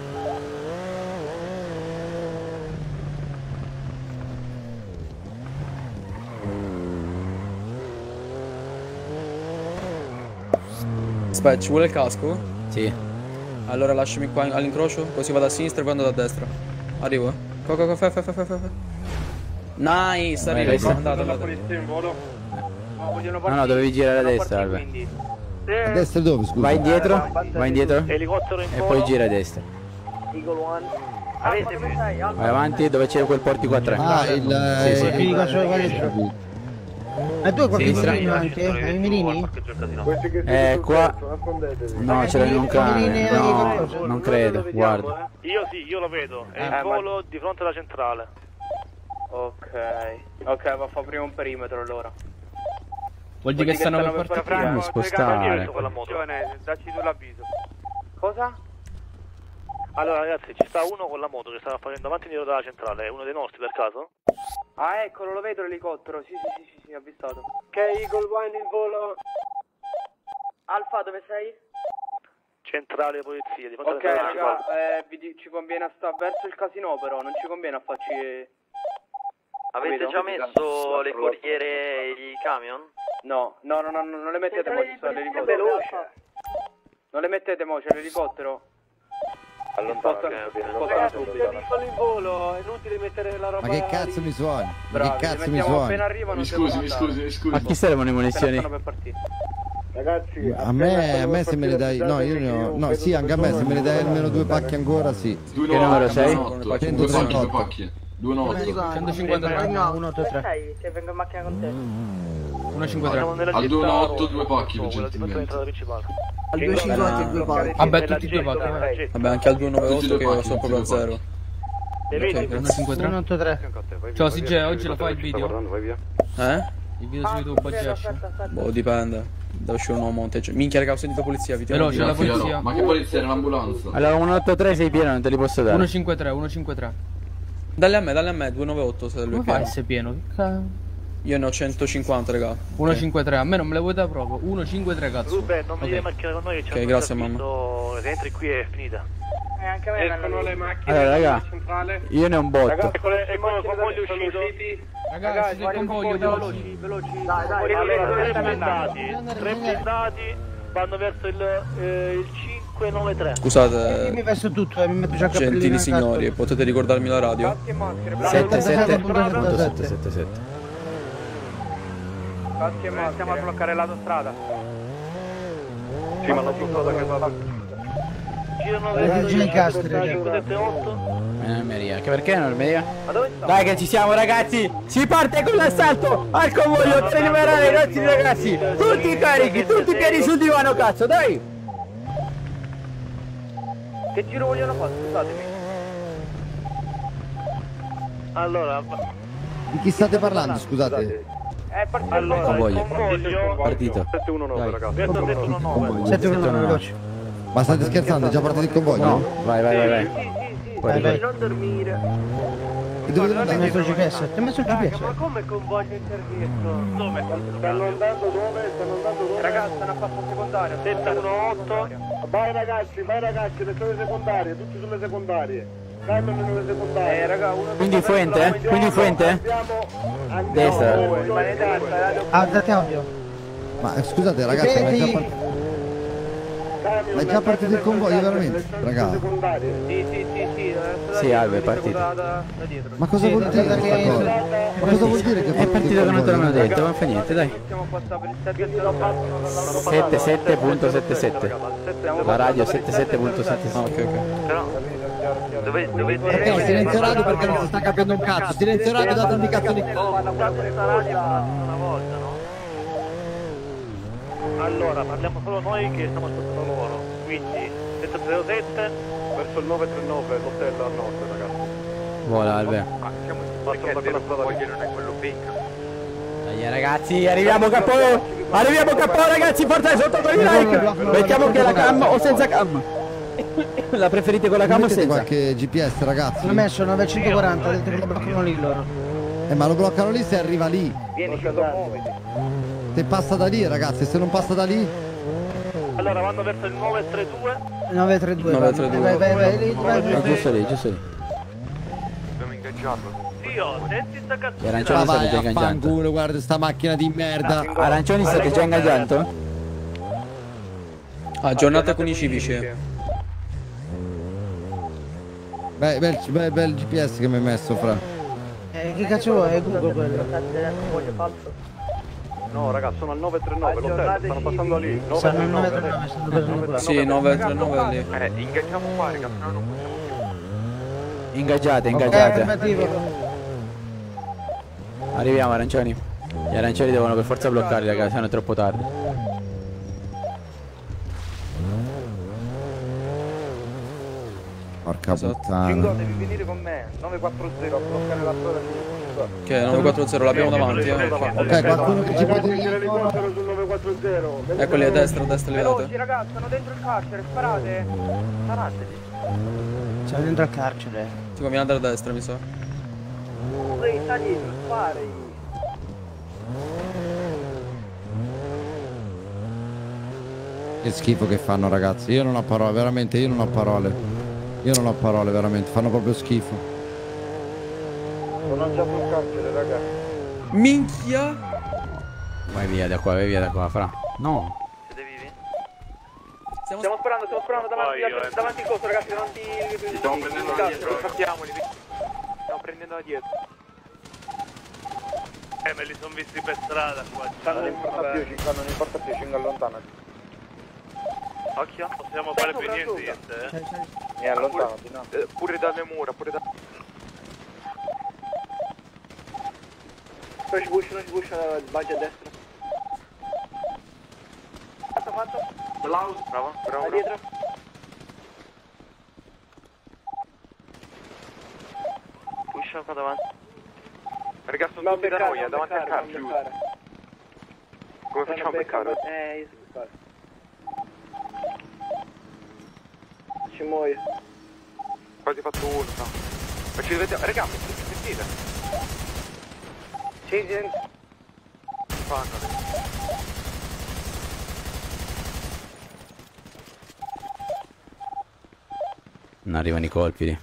Aspetta, ci vuole il casco? Sì. Allora lasciami qua all'incrocio, così vado a sinistra e poi vado a destra. Arrivo, eh. Qua, qua, qua, fa, fa, fa, fa, fa. Nice, Vai, arrivo. vai, Andate, andate. in volo. No, vogliono No, no, dovevi girare a destra, Albe. A destra dove, scusa? Vai indietro, vai indietro Elicottero in e volo. poi gira a destra. Eagle One. Avete dove sei? Vai avanti dove c'è quel portico a tre. Ah, il... Sì, sì. Ti dico solo quale. Ma tu hai qualche Sinistra. mirino anche? Hai i mirini? Questi che Eh, sul qua- tetto, nascondetevi. No, ce l'hai in un cane. No, non credo. Guarda. Io sì, io lo vedo. È Eh, il ma- volo di fronte alla centrale. Ok. Ok, va a fare prima un perimetro allora. Vuol dire che stanno per partire. Fammi spostare. Con la moto. Dacci tu l'avviso. Cosa? Allora ragazzi, ci sta uno con la moto che stava facendo avanti e indietro dalla centrale. È uno dei nostri per caso? Ah, eccolo, lo vedo l'elicottero. Sì, sì, sì, sì, sì, avvistato. Ok, Eagle Wine il volo. Alfa, dove sei? Centrale polizia, di fronte Ok, alla raga, centrale. eh, vi di- ci conviene a sta verso il casino, però non ci conviene a farci... Avete Capito? già messo le corriere e i camion? No, no, no, no, no, non le mettete mo, ci sta l'elicottero. veloce. Non le mettete mo, c'è l'elicottero. Sposta- sposta subito. il volo, è inutile mettere la roba. Ma che cazzo mi suoni? Ma Bravi, che cazzo li mi mettiamo suoni? appena arrivano. Mi se scusi, devono mi andare. scusi, mi scusi. Ma chi servono le Appena munizioni? stanno per partire. Ragazzi, A me, a me se me ne dai... No, io ne ho... No, sì, anche a me se me ne dai almeno due pacchi ancora, sì. Due Che numero sei? Due pacchi, due pacchi. Due nove. centocinquantatré. No, uno, otto, tre. Sei, che vengo in macchina con te. centocinquantatré. Al due otto due pacchi per Quella di fronte gentilmente. all'entrata principale. Al due cinquanta e due pacchi. Vabbè, tutti e due pacchi. Vabbè, anche al duecentonovantotto Tutti e che due io sono pacchi, proprio a tutti e due zero. E vedi? Ok, grazie. centocinquantatré. uno otto tre. Ciao C J, oggi lo fai il video? Eh? Il video su YouTube oggi esce. Boh, dipende. Deve uscire un nuovo monteggio. Minchia, raga, ho sentito polizia, vi Veloce, la polizia. Ma che polizia era l'ambulanza? Allora uno otto tre sei pieno, non te li posso dare. centocinquantatré, centocinquantatré. Dalle a me, dalle a me, duecentonovantotto se lui Come è fai a pieno. essere pieno? Che cazzo? Io ne ho centocinquanta, raga. centocinquantatré, a me non me le vuoi dare proprio. centocinquantatré, cazzo. Ruben, non mi Ok. devi macchiare con noi che Ok, c'è grazie, mamma. Se entri qui è finita. Eh, anche a me Escono le macchine Allora, raga, dalla centrale. io ne ho un botto. E con il convoglio sono uscito. usciti. Ragazzi, del convoglio, veloci. Veloci, veloci. Dai, dai, Allora, dai, tre dai, blindati, tre blindati vanno verso il, eh, il cinque nove tre. Io mi Scusate, vesto tutto e mi metto già cappellino. gentili e signori, casco. potete ricordarmi la radio? Caschi e maschere, sette sette Bravo, bravo, punto bravo. sette sette sette. caschi e maschere. Stiamo a bloccare l'autostrada. Sì, ma l'autostrada che va. Girano Le verso Virgini il Castre. cinque sette otto. Eh, Maria, che perché non Maria? Ma dove sta? Dai che ci siamo ragazzi! Si parte con l'assalto al convoglio generale, i nostri ragazzi! Tutti carichi, tutti piedi sul divano, cazzo, dai! Che giro vogliono fare? Scusatemi. Allora, Di chi state parlando, scusate? È partito allora il Convoglio. convoglio Partito. sette uno nove, Dai. ragazzi. verso sette uno nove. sette uno nove, veloci. Ma state scherzando? È già partito il convoglio? No, vai vai vai vai. Sì, sì, sì, Vai, sì, vai. non dormire. E dove devo Ti ho andare? messo il G P S. Ti ho messo il G P S. Ma come convoglio in servizio? Dove? Stanno andando dove? Stanno andando dove? Ragazzi, stanno a fatto secondaria. sette uno otto. Vai ragazzi, vai ragazzi, le sulle secondarie, tutti sulle secondarie. Camion nelle secondarie. Eh, raga, uno Quindi Fuente, eh? Quindi Fuente? Andiamo, andiamo. Destra. voi, Rimanete lì, stai Ah, date audio. Ma eh, scusate ragazzi, ma è già, part- Camion, ma è già partito il convoglio veramente? Ragazzi. Secondarie. Sì, sì, sì, sì. Sì, Albe, è partito. Da, da dietro. Ma cosa vuol dire questa cosa? Ma cosa vuol dire che È partito che non te l'hanno detto, non fa niente, dai. Stiamo passando per il sette zero sette. settantasette punto settantasette. La radio settantasette punto settantasette. Ah, ok, ok. Però dove, dovete Ok, silenzio radio perché non si sta capendo un cazzo. Silenzio radio, date indicazioni. una volta, no? Allora, parliamo solo noi che stiamo aspettando loro. Quindi sette zero sette Verso il nove tre nove, l'hotel a nord, ragazzi. Vola Albe. Perché la strada non è quello big. Dai ragazzi, arriviamo capo! Arriviamo capo ragazzi, forza sotto con i like! Mettiamo che la cam o senza cam? La preferite con la cam o Mettete senza? qualche G P S ragazzi? L'ho messo novecentoquaranta, ho detto che lo bloccano lì loro. Eh ma lo bloccano lì se arriva lì. Vieni, sceso, muoviti. Se passa da lì ragazzi, se non passa da lì. allora vanno verso il nove tre due. nove tre due. nove tre due. Vai, vai, vai, lì, vai, Ah, vai. giusto lì, giusto lì. Abbiamo ingaggiato. Dio, senti sta Gli cazzo. arancioni Ma state vai già a ingaggiando. fanculo, guarda sta macchina di merda. Arancioni state già ingaggiando? Ah, giornata con i civici. Beh, bel, bel, bel G P S che mi hai messo fra. Eh, che cazzo vuoi? È Google quello. No, ragazzi, sono al nove tre nove, l'hotel, stanno passando lì. Stanno al nove tre nove, stanno passando qua. Sì, nove tre nove lì. Eh, ingaggiamo qua, ragazzi, no, non possiamo Ingaggiate, Ok, ingaggiate. operativo. Arriviamo arancioni. Gli arancioni devono per forza bloccarli, ragazzi, se no è troppo tardi. Porca puttana. Cingo, devi venire con me. nove quattro zero a bloccare la strada. Che nove quattro zero l'abbiamo davanti, eh. Ok, qualcuno che ci può dire l'elicottero sul nove quattro zero. Eccoli a destra, a destra li Veloci vedete. ragazzi, sono dentro il carcere, sparate. Sparate. Siamo dentro al carcere. Ti conviene andare a destra, mi sa. Ehi, sta dietro, spari. Che schifo che fanno, ragazzi. Io non ho parole, veramente, io non ho parole. Io non ho parole, veramente. Fanno proprio schifo. Sono già sul carcere, raga. Minchia! Vai via da qua, vai via da qua, fra. No. Siete vivi? Stiamo sparando, stiamo sparando davanti, davanti, davanti il costo, ragazzi, davanti il Stiamo prendendo da dietro. Sappiamoli. Stiamo prendendo da dietro. Eh, me li sono visti per strada qua. Non importa più, Cinga, non importa più, Cinga, allontanati. Occhio, possiamo fare più niente, niente, eh. E allontanati, no? Pure dalle mura, pure da... Non si push, non si push, sbaglia a destra. Fatto, fatto. Bravo, bravo, bravo. Da dietro. Push qua davanti. Ragazzi, sono tutti da noi, davanti al carcere. Come facciamo a beccare? Eh, io so beccare. Ci muoio. Quasi fatto uno, no. Ma ci dovete... Raga, sentite. Sì, sì. Fanno. Non arrivano i colpi lì.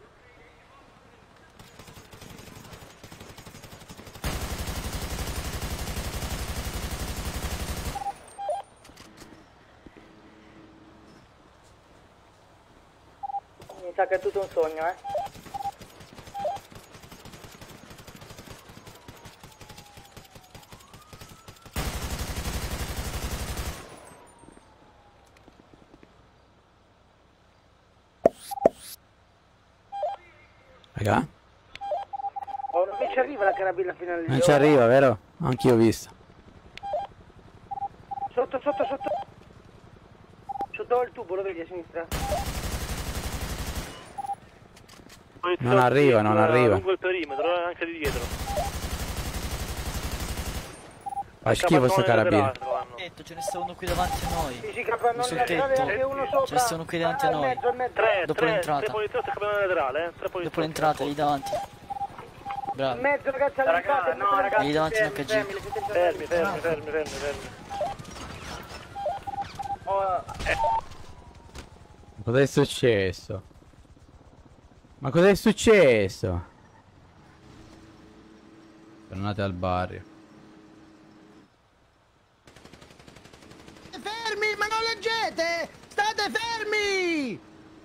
Mi sa che è tutto un sogno, eh. Raga, Oh, non mi ci arriva la carabina finale. non ci arriva, vero? Anch'io ho visto. Sotto, sotto, sotto. Sotto il tubo, lo vedi a sinistra? Non arriva, non arriva. Lungo il perimetro, eh, anche di dietro. Fa schifo sto carabino. Ce ne sta uno qui davanti a noi. Sì, sì, capannone Sul laterale, tetto. anche uno sopra. Ce ne stanno qui davanti a noi. Mezzo, mezzo. Tre, Dopo tre, l'entrata. tre poliziotti e capannone laterale, eh. Tre poliziotti. Dopo l'entrata, lì davanti. Bravo. Mezzo, ragazzi, all'entrata. No, ragazzi, Lì davanti in H G. Fermi, fermi, fermi, fermi, fermi. Oh, Cos'è successo? Ma cos'è successo? Tornate al barrio. Fermi, ma non leggete! State fermi!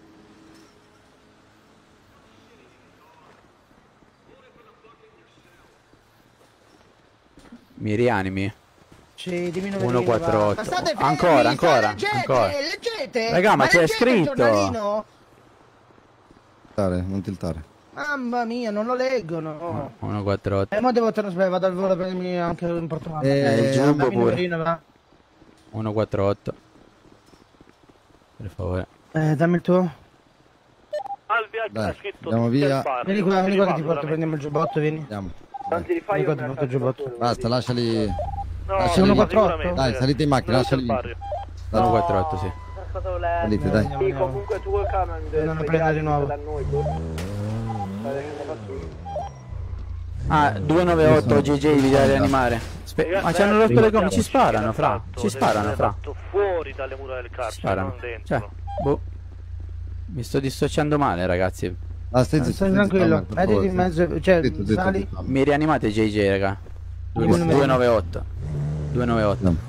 Mi rianimi? Sì, dimmi dove uno quattro otto. Ma state fermi, Ancora, ancora, leggete, ancora. leggete! Raga, ma c'è leggete il scritto. giornalino? Non tiltare. Mamma mia, non lo leggono. Oh. uno quattro otto. E mo devo trasferire, vado al volo per prendermi anche in Portogallo. Eh, il giubbo dammi il pure. numerino, va. uno quattro otto. Per favore. Eh, dammi il tuo. Al viaggio Dai, c'è scritto andiamo tutti via. al bar. Vieni qua, vieni qua che ti porto, Veramente. prendiamo il giubbotto, vieni. Andiamo. tanti rifai Vieni qua, io ti me porto la il giubbotto. Basta, lasciali. No, lasciali uno lì. quattro otto? sicuramente. Dai, salite in macchina, Non c'è il lasciali lì. barrio. uno quattro otto, sì. Salite, dai. Sì, comunque tu vuoi camion Andiamo a prendere di nuovo. da noi, tu. Stai lasciando passare. Ah, due nove otto G J vi da rianimare. Spe- ma ci hanno rotto le gomme, ci sparano, fra. Ci sparano, fra. Fuori dalle mura del Ci carcere, sparano. non dentro. Cioè, boh. Mi sto dissociando male, ragazzi. Ah, stai, Stai tranquillo, mettiti in mezzo, cioè, Zitto, zitto, sali. zitto. Mi rianimate J J, raga. Dimmi il numero. due nove otto. due nove otto. No.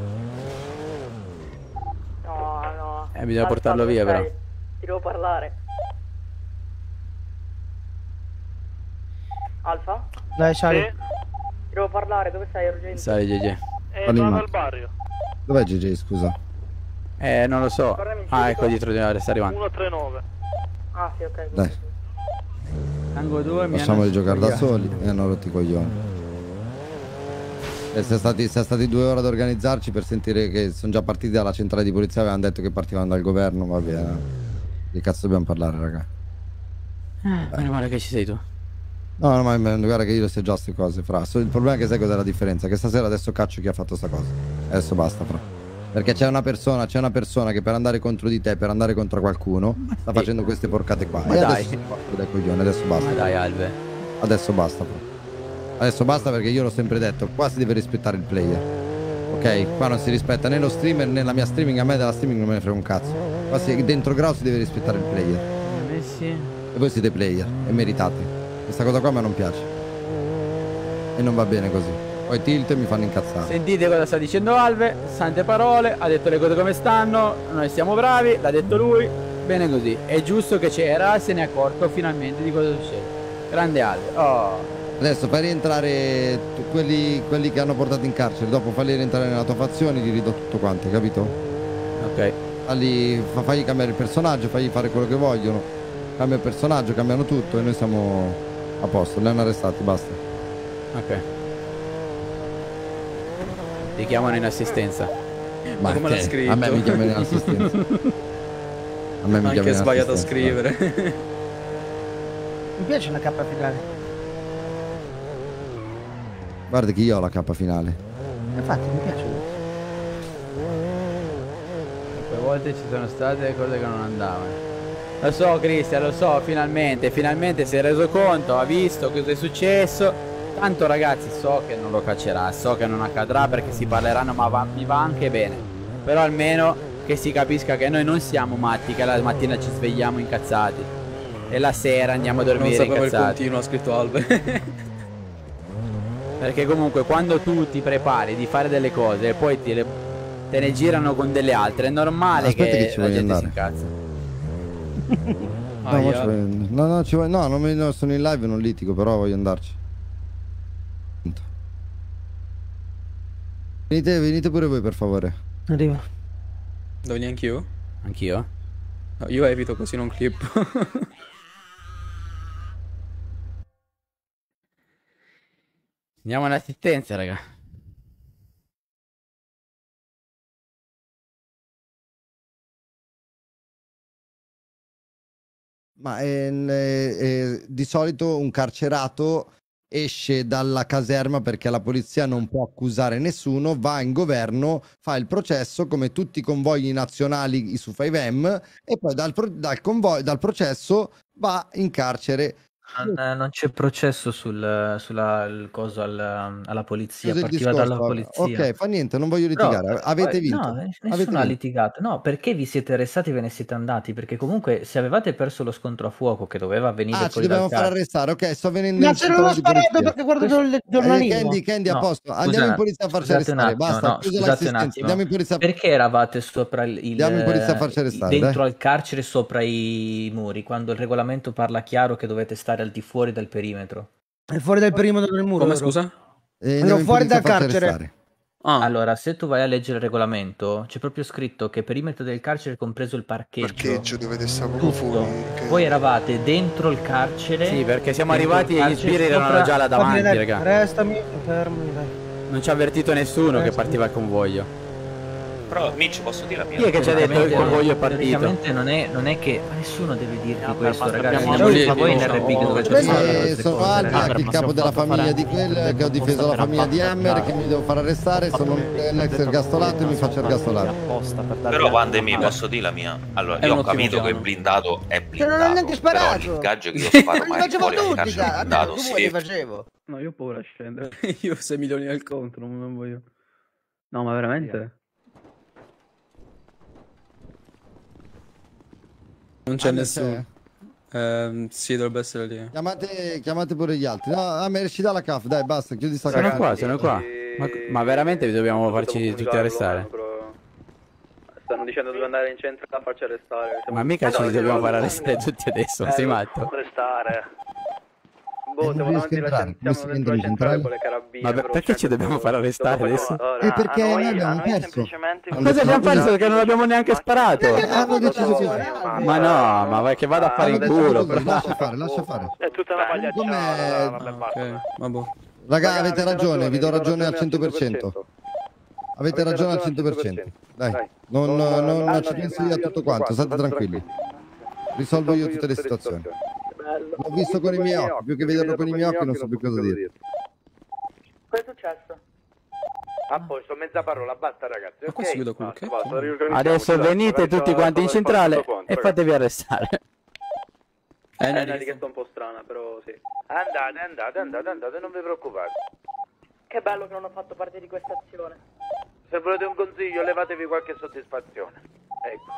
No, no. Eh, bisogna portarlo via, però. Ti devo parlare. Alfa? Dai, sali. Sì? Ti devo parlare, dove sei, urgente? Sali J J. E Vado in torno macchina. al barrio. Dov'è G J, scusa? Eh, non lo so. Ah, ecco dietro di sta arrivando. uno tre nove. Ah, sì, ok. Dai. Tango due, mi Lasciamoli hanno giocare da spogliato. soli e hanno rotto i coglioni. E siamo stati, siamo stati due ore ad organizzarci per sentire che sono già partiti dalla centrale di polizia, avevano detto che partivano dal governo, vabbè. Di cazzo dobbiamo parlare, raga? Ah, meno male che ci sei tu. No, no, ma guarda che io lo so già queste cose, fra. Il problema è che sai cos'è la differenza? Che stasera adesso caccio chi ha fatto sta cosa. Adesso basta, fra. Perché c'è una persona, c'è una persona che per andare contro di te, per andare contro qualcuno, sta facendo queste porcate qua. Ma e dai. adesso dai coglione, adesso basta. Ma dai, Alve. Adesso basta, fra. Adesso basta perché io l'ho sempre detto, qua si deve rispettare il player. Ok? Qua non si rispetta né lo streamer né la mia streaming, a me della streaming non me ne frega un cazzo. Qua si, dentro Grau si deve rispettare il player. Eh sì. E voi siete player e meritate. Questa cosa qua a me non piace. E non va bene così. Poi tilt e mi fanno incazzare. Sentite cosa sta dicendo Alve, sante parole, ha detto le cose come stanno, noi siamo bravi, l'ha detto lui, bene così. È giusto che c'era, se ne è accorto finalmente di cosa succede. Grande Alve. Oh. Adesso fai rientrare tu- quelli, quelli che hanno portato in carcere, dopo falli rientrare nella tua fazione, gli ridò tutto quanto, hai capito? Ok. Falli, fa, fagli cambiare il personaggio, fagli fare quello che vogliono. Cambia il personaggio, cambiano tutto e noi siamo a posto, li hanno arrestati, basta. Ok. Ti chiamano in assistenza. Ma come te, l'ha scritto? a me mi chiamano in assistenza. A me mi Anche chiamano in sbagliato a assistenza, scrivere. Mi piace la K finale. Guarda che io ho la K finale. Infatti mi piace. Quelle volte ci sono state cose che non andavano. Lo so Cristian, lo so, finalmente, finalmente si è reso conto, ha visto cosa è successo. Tanto ragazzi so che non lo caccerà, so che non accadrà perché si parleranno, ma va, mi va anche bene. Però almeno che si capisca che noi non siamo matti, che la mattina ci svegliamo incazzati e la sera andiamo a Non dormire sapevo il incazzati. continuo, ha scritto Alve. Perché comunque quando tu ti prepari di fare delle cose e poi ti le, te ne girano con delle altre, è normale Aspetta che, che ci la voglio gente andare. si incazza. No, mo ci voglio- no, no, ci voglio- no, non mi- no, sono in live, non litigo, però voglio andarci. Venite, venite pure voi per favore. Arriva. Devo venire anch'io? Anch'io? No, io evito così non clip. Andiamo in assistenza, raga. Ma eh, eh, eh, di solito un carcerato esce dalla caserma perché la polizia non può accusare nessuno, va in governo, fa il processo come tutti i convogli nazionali su cinque M e poi dal, pro- dal, convogli- dal processo va in carcere. Non, non c'è processo sul sulla il coso al- alla polizia, Scusa il partiva discorso. dalla polizia. Ok, fa niente, non voglio Però, litigare. Avete poi- vinto. No, Avete nessuno ha vinto. litigato. No, perché vi siete arrestati e ve ne siete andati? Perché comunque se avevate perso lo scontro a fuoco che doveva avvenire Ah, ci fuori dal dobbiamo far carcere. arrestare. Ok, sto venendo Ma in se non centrale l'ho di sparato polizia. perché guardo il Eh, giornalino. Candy, Candy, a No, posto. Andiamo scusa- in polizia a farci scusate un arrestare. attimo, Basta, no, chiuso scusate un l'assistenza. attimo. Andiamo in polizia. Perché eravate sopra il, il- Andiamo in polizia a farci arrestare, dentro dai. al carcere sopra i muri, quando il regolamento parla chiaro che dovete stare al di fuori del perimetro? È fuori dal perimetro del muro. Come vero? scusa? Eh, Andiamo in fuori polizia dal a farci carcere. arrestare. Ah, Allora, se tu vai a leggere il regolamento, c'è proprio scritto che perimetro del carcere, compreso il parcheggio, Parcheggio dovete stare proprio tutto. fuori. che- Voi eravate dentro il carcere. Sì, perché siamo dentro arrivati il e gli carcere, sbirri erano sopra- già là Va bene, davanti, dai, raga. restami, fermi, dai. Non ci ha avvertito nessuno che Restami. partiva il convoglio. Però Mitch posso dire la mia? Chi è che ci ha detto che il Teoricamente- convoglio è partito? teoricamente non è, non è che ma nessuno deve dirvi Ah, questo, basta, ragazzi. abbiamo Siamo lì, ma voi in diciamo, R B che dovete eh, fare Eh, queste sono cose, Albi, ragazzi. anche il capo della famiglia di quel che ho difeso la famiglia di Hammer, che mi devo far arrestare. Sono un ex ergastolato e mi faccio ergastolare. Però Vandemi, posso dire la mia? Allora, È io un ho ottimo capito che piano. il blindato è Che blindato. non ho neanche Però sparato. l'ingaggio che io sparo Ma li mai facevo fuori al tutti, carcere dai. blindato, Tu vuoi li sì. facevo. No, io ho paura a scendere. io sei milioni al contro, non voglio. No, ma veramente? Non c'è Ah, nessuno. Ehm, sì, dovrebbe essere lì. Chiamate, chiamate pure gli altri. No, a me ci dà la C A F, dai, basta, chiudi sta Sono cazzo. qua, sono qua. Ma, ma veramente dobbiamo farci tutti arrestare? Stanno dicendo dove andare in centro a farci arrestare. Ma mica ci dobbiamo far arrestare tutti adesso, sei matto? Arrestare. boh, siamo davanti alla centrale, centrale con le Ma per- perché ci dobbiamo far arrestare adesso? E perché noi abbiamo perso. Cosa abbiamo perso? Che non abbiamo neanche sparato. Hanno deciso così. Ma no, ma vai che vada a fare in culo. però. Lascia fare, lascia fare. È tutta una pagliacciata. Vabbè, basta. Ok, vabbè. Raga, avete ragione, vi do ragione al cento per cento. Avete ragione al cento per cento. Dai, non, non ci penso io a tutto quanto, state tranquilli. Risolvo io tutte le situazioni. L'ho visto con i miei occhi, più che vederlo con i miei occhi non so più cosa dire. Cosa è successo? A posto, mezza parola, basta ragazzi. Ma qua si vedo quel che... Adesso venite tutti quanti in centrale e fatevi arrestare. Eh, È no, una richiesta un po' strana, però sì. Andate, andate, andate, andate, non vi preoccupate. Che bello che non ho fatto parte di questa azione. Se volete un consiglio, levatevi qualche soddisfazione. Ecco.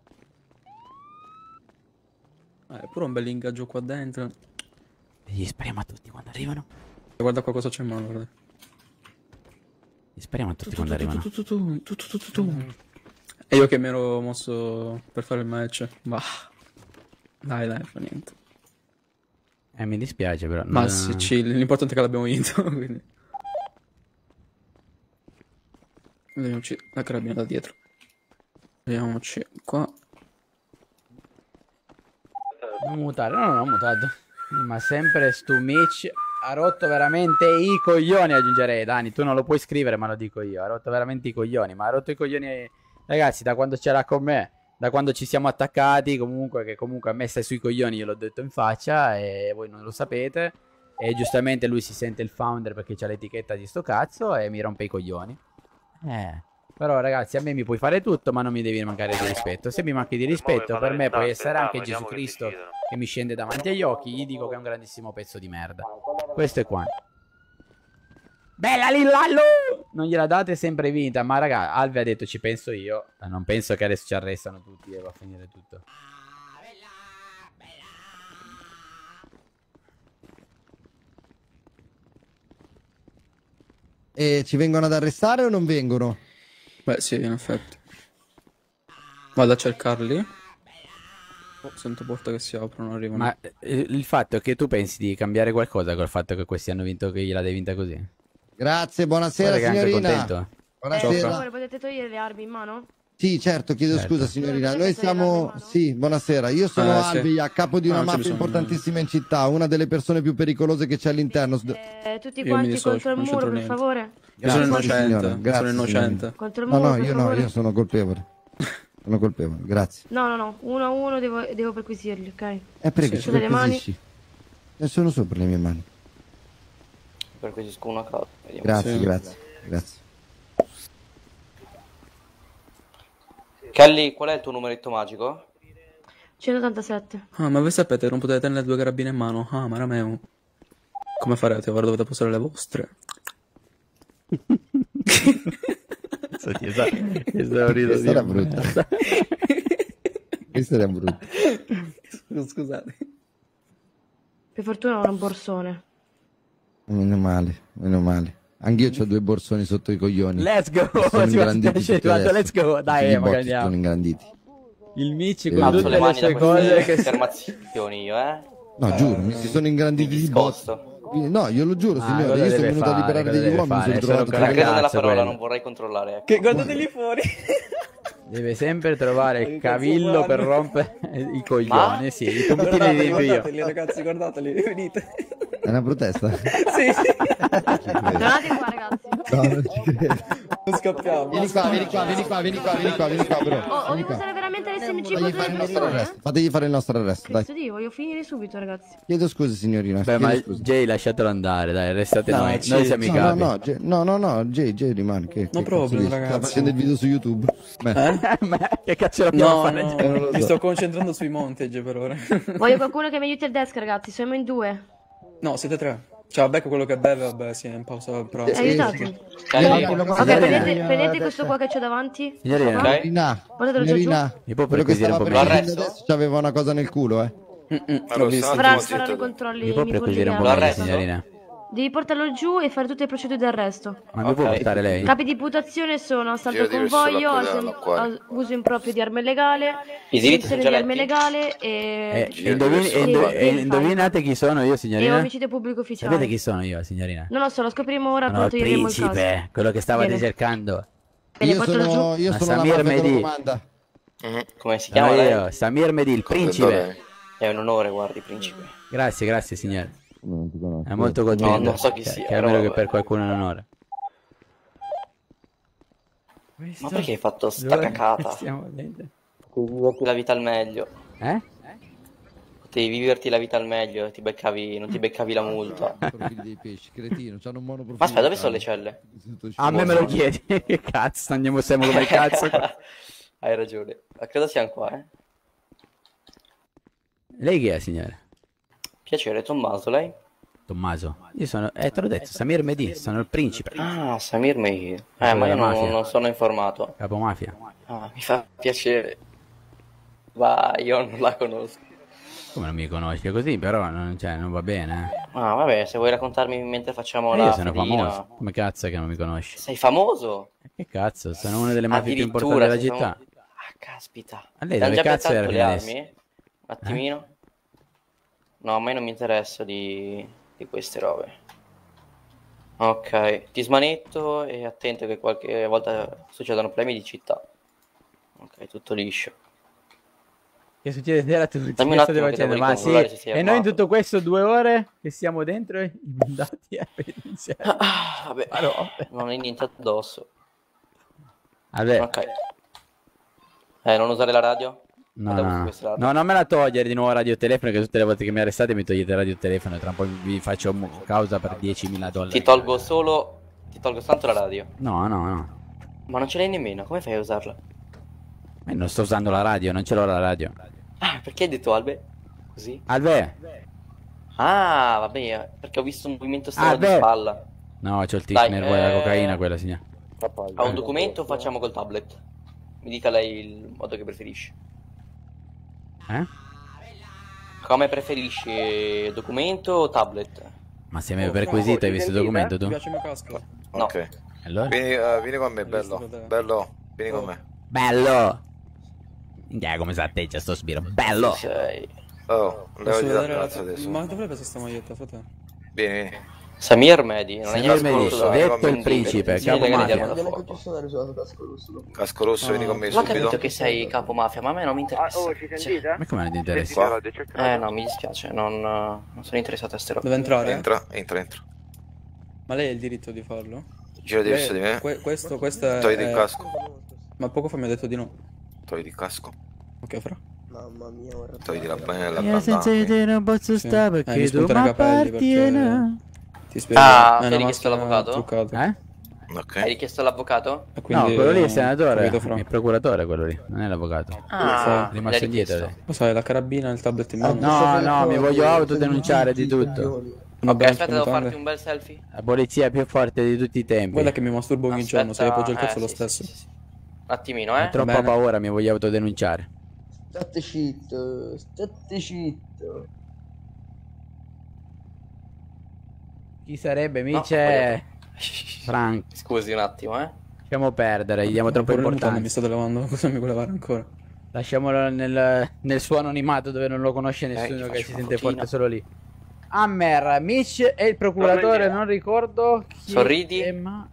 Eh, pure un bel ingaggio qua dentro. Gli spariamo a tutti quando arrivano. Guarda qua cosa c'è in mano, guarda. Gli spariamo a tutti quando arrivano. Tu, tu, tu, tu, tu, tu, tu. E io che mi ero mosso per fare il match. Bah. Dai, dai, fa niente. Eh, mi dispiace però. Ma non- sì, chill, l'importante è che l'abbiamo vinto, quindi. Vediamoci la carabina da dietro. Vediamoci qua. Non mutare, no, non ho mutato. Ma sempre stu Mitch ha rotto veramente i coglioni, aggiungerei. Dani, tu non lo puoi scrivere, ma lo dico io. Ha rotto veramente i coglioni. Ma ha rotto i coglioni, ragazzi, da quando c'era con me. Da quando ci siamo attaccati, comunque, che comunque a me stai sui coglioni, io l'ho detto in faccia e voi non lo sapete. E giustamente lui si sente il founder perché c'ha l'etichetta di sto cazzo e mi rompe i coglioni. Eh, però ragazzi, a me mi puoi fare tutto, ma non mi devi mancare di rispetto. Se mi manchi di rispetto, per me puoi essere anche Gesù Cristo che mi scende davanti agli occhi. Gli dico che è un grandissimo pezzo di merda. Questo è quanto. Bella Lillallo! Non gliela date sempre vinta. Ma raga, Alve ha detto ci penso io. Non penso che adesso ci arrestano tutti e va a finire tutto. E ci vengono ad arrestare o non vengono? Beh, sì, in effetti. Vado a cercarli. Oh, sento porte che si aprono, arrivano. Ma eh, il fatto è che tu pensi di cambiare qualcosa col fatto che questi hanno vinto, che gliel'hai vinta così? Grazie, buonasera Guarda che è anche signorina. contento. Buonasera. Per favore, potete togliere le armi in mano? Sì, certo, chiedo Certo. scusa signorina. Noi siamo... Sì, buonasera. Io sono Eh, sì. Albi, a capo di No, una non c'è mafia bisogno. importantissima in città, una delle persone più pericolose che c'è all'interno. Eh, tutti Io mi quanti dissocio, contro il non muro, c'entro per niente. favore. Io sono Grazie, innocente, signora. sono Grazie, innocente. signora. Contro il No, muro, no, per io no, favore. io sono colpevole. Sono colpevole, grazie. No, no, no, uno a uno devo, devo perquisirli, ok? Eh, prego, Sì. ci Le mani. perquisisci. E sono sopra le mie mani. Perquisisco una cosa. Vediamo. Grazie, Sì. grazie, grazie. Kelly, qual è il tuo numeretto magico? centottantasette. Ah, ma voi sapete, non potete tenere due carabine in mano. Ah, ma Rameo. Come farete? Ora dovete posare le vostre. Questa era brutta. Questa era brutta. Scusate. Per fortuna ho un borsone. Meno male, meno male. Anch'io ho due borsoni sotto i coglioni. Let's go! E sono Ci ingranditi faccio- tutti guarda, adesso. let's go! Dai, Tutti i eh, botti andiamo. sono ingranditi. Il Mici Eh, con Alzo tutte le le mani da sue cose queste che... affermazioni io, eh? No, giuro, mi si sono ingranditi di botti. Discosto. No, io lo giuro, Ah, signore. cosa Io sono deve venuto a fare, liberare cosa degli deve uomini. Mi fare? sono È solo trovato che La credo Cazzo, della parola, quello. non vorrei controllare, ecco. Che guardateli fuori. Deve sempre trovare il Che cavillo cazzo per fanno? rompere i coglioni. Sì, i compiti li Guardateli, riempio io. guardateli, ragazzi, guardateli, venite. È una protesta? Sì, sì. Tornate qua, ragazzi. No, non ci credo. Non scappiamo. Vieni qua, vieni qua, vieni qua, vieni qua, vieni qua, vieni qua, bro. Oh, ho Vieni visto qua. stare veramente l'S M G Fategli contro fare le il nostro persone, arresto. eh? Fategli fare il nostro arresto, dai. Cristo Dio, voglio finire subito, ragazzi. Chiedo scusa, signorina. Beh, chiedo ma scusa. Jay, lasciatelo andare, dai, restate No, noi. ci- Noi siamo i No, no, capi. no, Jay- no, no, no, Jay, Jay rimane. Che, No che problem, cazzo dici? ragazzi. Sta facendo il video su YouTube. Beh, Ma che cazzo dobbiamo No, fare? no, Eh, non lo mi so. sto concentrando sui montage per ora. Voglio qualcuno che mi aiuti al desk, ragazzi. Siamo in due. No, siete tre. Cioè, becco quello che beve, vabbè, sì, è in pausa però. Eh, aiutatemi. Ok, prendete, prendete questo qua che c'ho davanti. Signorina, Qua. signorina, Portatelo già giù. signorina, mi può quello che perquisire un stava po' per meglio? scendere adesso c'aveva una cosa nel culo, eh. Mm-mm, l'ho visto. Faranno, faranno i controlli. Mi può mi perquisire un po' porgerà. meglio, L'arresto? signorina? Devi portarlo giù e fare tutte le procedure d'arresto. Ma mi può portare lei? Capi di imputazione sono assalto al Giro di verso convoglio, la asen- pedana, as- uso improprio di arma illegale, I diritti esenzione sono di già arma letti? illegale e... Eh, indovini- Sì, indo- sì, eh, sì. indovinate chi sono io, E signorina? omicidio pubblico ufficiale. Sapete chi sono io, signorina? Non lo so, lo scopriremo ora Sono il quando toglieremo il caso. principe, quello che stavate Bene. cercando. Bene, Io portalo sono, giù. io Ma sono la Samir mafia che lo Mehdi. comanda. Come si Sono chiama lei? io, Samir Mehdi, il principe. È un onore, guardi, principe. Grazie, grazie signore. Non ti conosco. È molto contento. No, non so chi che- sia, Che è però vero che vabbè. per qualcuno è un onore. Ma perché hai fatto sta Dove cacata? stiamo dentro? Potevi viverti la vita al meglio. Eh? Potevi viverti la vita al meglio, ti beccavi, non ti beccavi la multa. Profili dei pesci, cretino, c'hanno un monoprofilo. Ma aspetta, dove sono le celle? A me me lo chiedi. Che cazzo, andiamo sempre come il cazzo qua. Hai ragione. Ma credo siamo qua, eh. Lei chi è, signore? Piacere, Tommaso, lei? Tommaso. Io sono, eh, te l'ho detto, Samir Mehdi, sono il principe. Ah, Samir Mehdi. Eh, Capo ma io della non, mafia. non sono informato. Capo mafia. Ah, mi fa piacere. Ma io non la conosco. Come non mi conosci così, però non, cioè, non va bene. Ah, vabbè, se vuoi raccontarmi mentre facciamo Eh. la Io sono fedina- famoso. Come cazzo è che non mi conosci? Sei famoso? Che cazzo, sono una delle mafie più importanti Addirittura, della sei città. famo- Ah, caspita. A lei Ti hanno dove già cazzo era piazzato che le adesso? armi? Un attimino. No, a me non mi interessa di, di queste robe. Ok, ti smanetto e attento che qualche volta succedano problemi di città. Ok, tutto liscio. Che succede sera tu? Dammi un attimo che devo Ma sì, ricontrollare se sei e noi in armato. tutto questo due ore che siamo dentro i mandati a penitenziario. Ah, vabbè, non hai niente addosso. Vabbè. Ok. Eh, non usare la radio? No, Guarda no, questa no. radio. No, non me la togliere di nuovo radiotelefono, che tutte le volte che mi arrestate mi togliete il radiotelefono e tra un po' vi faccio mo- causa per diecimila dollari. Ti tolgo solo... Ti tolgo soltanto la radio. No, no, no. Ma non ce l'hai nemmeno, come fai a usarla? Ma non sto usando la radio, non ce l'ho la radio. Ah, perché hai detto Albe? Così? Albe? Ah, vabbè, perché ho visto un movimento strano di Albe? spalla. No, c'ho il Dai, tickner, vuole eh, la cocaina quella, signora. Ha un documento o facciamo col tablet? Mi dica lei il modo che preferisce. Eh? Come preferisci, documento o tablet? Ma se mi hai perquisito hai visto il documento tu? Mi piace il mio casco. No. Ok. Allora? Vieni, eh, vieni con me, bello. Bello, vieni con me. Bello! Minchia, come si atteggia sto sbiro. Bello! Sei. Oh, Posso levati vedere dal la... cazzo adesso. Ma dove presa sta maglietta, fratello? Vieni, vieni. Samir Mehdi, non hai Samir neanche Mehdi, conosciuto detto il principe, capo mafia. Casco rosso, vieni con me L'ho capito subito. che sei capo mafia, ma a me non mi interessa. Oh, ci sentite? Ma come non ti interessa? Qua. Eh no, mi dispiace, non, non sono interessato a ste robe. Deve entrare? Entra, entra, entra. Ma lei ha il diritto di farlo? Gira di verso di me. Que- questo, questo è... Togli il è- casco. Ma poco fa mi ha detto di no. Togli il casco. Ok, fra. Mamma mia, ora. Togli la bella Io senza di te non posso Sì. stare Eh, mi perché tu spuntano mi i capelli appartieni. Ti spiego. Ah, è hai una richiesto maschera l'avvocato? truccata. Eh? Ok. Hai richiesto l'avvocato? E quindi- No, quello lì è il senatore, capito, fra. il procuratore quello lì, non è l'avvocato. Ah, È rimasto l'hai indietro richiesto. lei. Lo sai, la carabina e il tablet in mano. No, no, mi voglio autodenunciare di tutto. Una Ok, bella aspetta, devo mutande. farti un bel selfie. La polizia più forte di tutti i tempi. Guarda che mi masturbo ogni giorno, se io Aspetta, appoggio il cazzo eh, lo sì, stesso. sì, sì, sì. Un attimino, eh. Ho troppa Bene. paura, mi voglio autodenunciare. State zitto, state zitto. Chi sarebbe, No, amici? Frank. Scusi un attimo, eh. Lasciamo perdere, gli diamo troppa Pure le mutande importanza. mi state lavando, cosa mi vuole lavare ancora? Lasciamolo nel, nel suo anonimato dove non lo conosce nessuno, gli che faccio si una sente fotina. forte solo lì. Hammer, Mitch e il procuratore, non ricordo chi Sorridi. è, ma...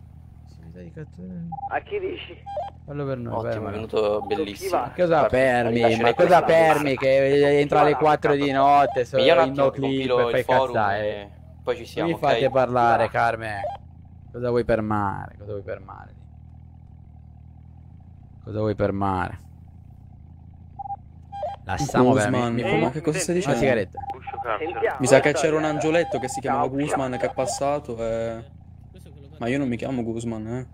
A chi dici? Fallo per noi, Ottimo, è vai, vai. venuto bellissimo. Ma cosa Guarda, fermi? lascerei Ma cosa questa- fermi? Che entra alle quattro di notte, sono Mi dia un in attimo no che clip compilo e fai il forum cazzare. e poi ci Non siamo, mi fate ok? parlare, Carmen. Cosa vuoi per mare? Cosa vuoi per mare? Cosa vuoi per mare? Lasciamo per Guzman, mi, mi eh, fumo ma che cosa stai una dicendo? sigaretta. Sentiamo. Mi sa che c'era un angioletto che si chiamava Guzman che è passato e... Ma io non mi chiamo Guzman, eh.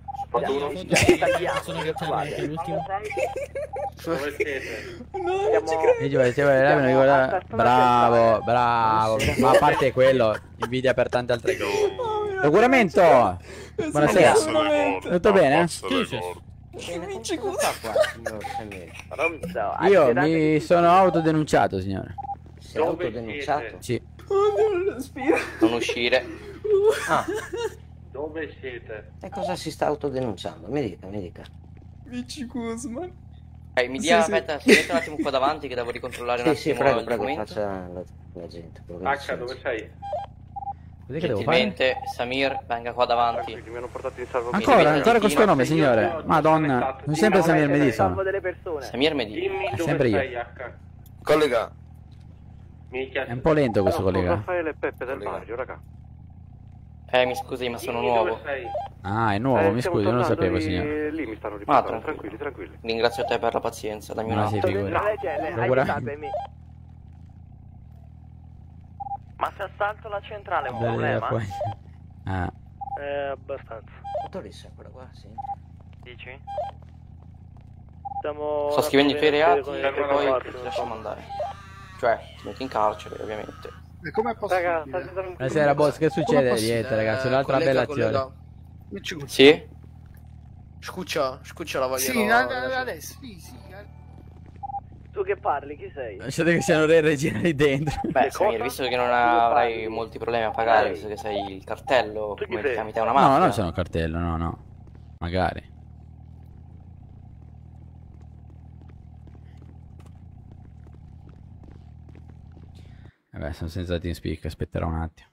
E giù, ci vuole, lei me lo ricorda- Bravo, bravo. Ma a parte quello, invidia per tante altre cose. Procuramento! Buonasera. Tutto bene? Io mi sono autodenunciato, signore. Sei autodenunciato? Sì. Oddio, non respiro. Non uscire. Ah. Dove siete? E cosa si sta autodenunciando? Mi dica, mi dica. Vici Guzman. Eh, mi Sì, dia, sì. aspetta, si mette un attimo qua davanti che devo ricontrollare un Sì, sì, attimo prego, il prego, documento. faccia la, la gente. H, dove sei? Cos'è che devo fare? Gentilmente, Samir, venga qua davanti. Mi hanno portato in salvo. Ancora, ancora questo nome, signore. Madonna, non sempre Samir Medison. Samir Medì. Dimmi È dove sempre io. sei, H. Collega. Minchia. È un po' lento questo No, sono collega. Raffaele e Peppe del Mario, raga. Eh, mi scusi, ma sono Dimmi nuovo. dove sei. Ah, è nuovo, Eh, mi stiamo scusi, non lo tornando sapevo, e signore. Lì mi stanno Ah, riportando, tranquilli. tranquilli, tranquilli. Ringrazio te per la pazienza, dammi un Ma si attimo. figuri. Sicuramente. Ma se assalto la centrale è un Dai, problema? poi. Ah, Eh, abbastanza. Motorista, quello qua, sì. Dici? Stiamo... Sto scrivendo i tuoi reati con e il poi quarto, ti lasciamo andare. Cioè, ti metti in carcere, ovviamente. E com'è possibile? Raga, sta diventando un buonasera boss, che succede? Niente ragazzi, un'altra bella azione. Sì? Scuccia, scuccia la voglio. Sì, adesso, sì, sì. Tu che parli? Chi sei? Lasciate che siano re e regina lì dentro. Beh, Samir, visto che non avrai molti problemi a pagare, visto che sei il cartello, come ti chiami te, una No, mafia? non sono cartello, no, no. Magari. Vabbè, sono senza team speak, aspetterò un attimo.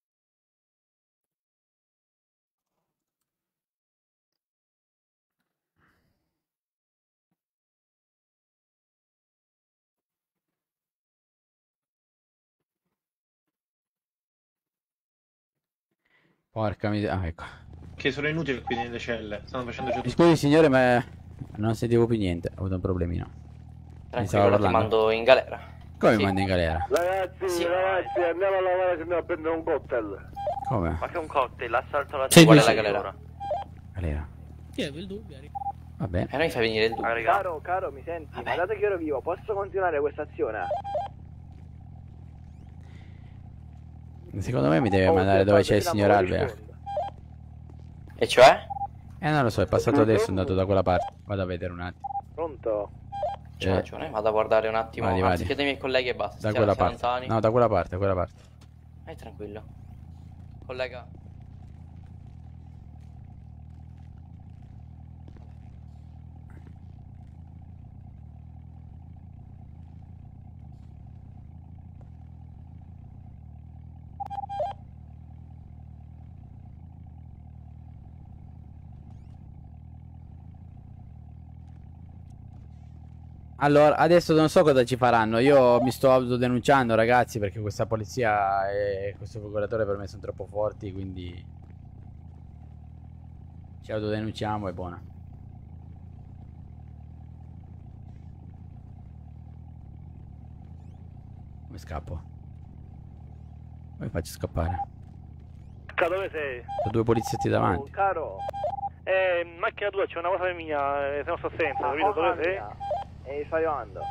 Porca miseria, ah, ecco. Che sono inutili qui nelle celle. Stanno facendo giù Mi scusi signore, ma non sentivo più niente, ho avuto un problemino. Mi stava Tranquillo, ti parlando. mando in galera. Come Sì. mi mandi in galera? Ragazzi, ragazzi, andiamo a lavorare se andiamo a prendere un cocktail. Come? Ma che è un cocktail? L'assalto alla Sei centrale due- la galera. Galera. Chi è il dubbio? Va bene. E noi fai venire il dubbio. Caro, caro, mi senti? Ma dato che ero vivo, posso continuare questa azione? Secondo me mi deve mandare dove c'è il signor Alvea. E cioè? Eh non lo so, è passato adesso, è andato da quella parte. Vado a vedere un attimo. Pronto? C'è Eh. ragione, vado a guardare un attimo. Vadi, Anzi, vadi. chiedo ai miei colleghi e basta. Da stiamo- quella stiamo parte. lontani. No, da quella parte, da quella parte. Eh, tranquillo. Collega. Allora, adesso non so cosa ci faranno. Io mi sto autodenunciando, ragazzi, perché questa polizia e questo procuratore per me sono troppo forti, quindi ci autodenunciamo, è buona. Come scappo? Come faccio a scappare? Caro, dove sei? Ho due poliziotti Oh, davanti. caro. Eh, macchina tua, c'è una cosa mia, eh, se non sto senza, capito? Dove sei? E sto arrivando.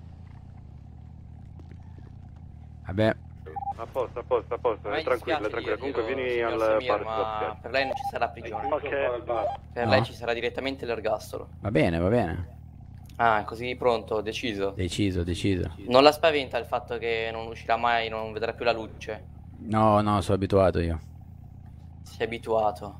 Vabbè, A posto, a posto, a posto, A me è tranquilla, dispiace tranquilla. Comunque dirglielo, vieni signor al Samir, bar ma spaziale. per lei non ci sarà prigione. Ok. Per No. lei ci sarà direttamente l'ergastolo. va bene, va bene. Ah, è così pronto, deciso. Deciso, deciso. Non la spaventa il fatto che non uscirà mai, non vedrà più la luce. No, no, sono abituato io. Si è abituato.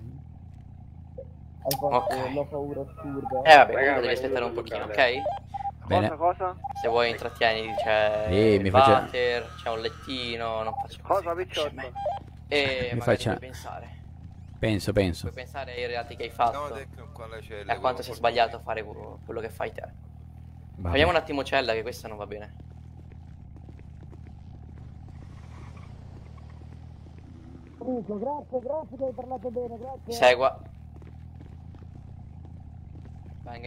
Hai fatto Ok. la paura assurda. Eh vabbè, comunque devi aspettare un pochino, ok? Bene. Cosa, cosa? Se vuoi intrattieni, c'è Sì, il mi faccia- water, c'è un lettino, non faccio così. Cosa, picciotto? E Mi magari faccia- puoi pensare. Penso, penso. Puoi pensare ai reati che hai fatto. E a quanto sia sbagliato fare quello che fai te. Va Togliamo un bene. attimo cella che questa non va bene. Amico, grazie, grazie che hai parlato bene, grazie. Mi segua. Venga.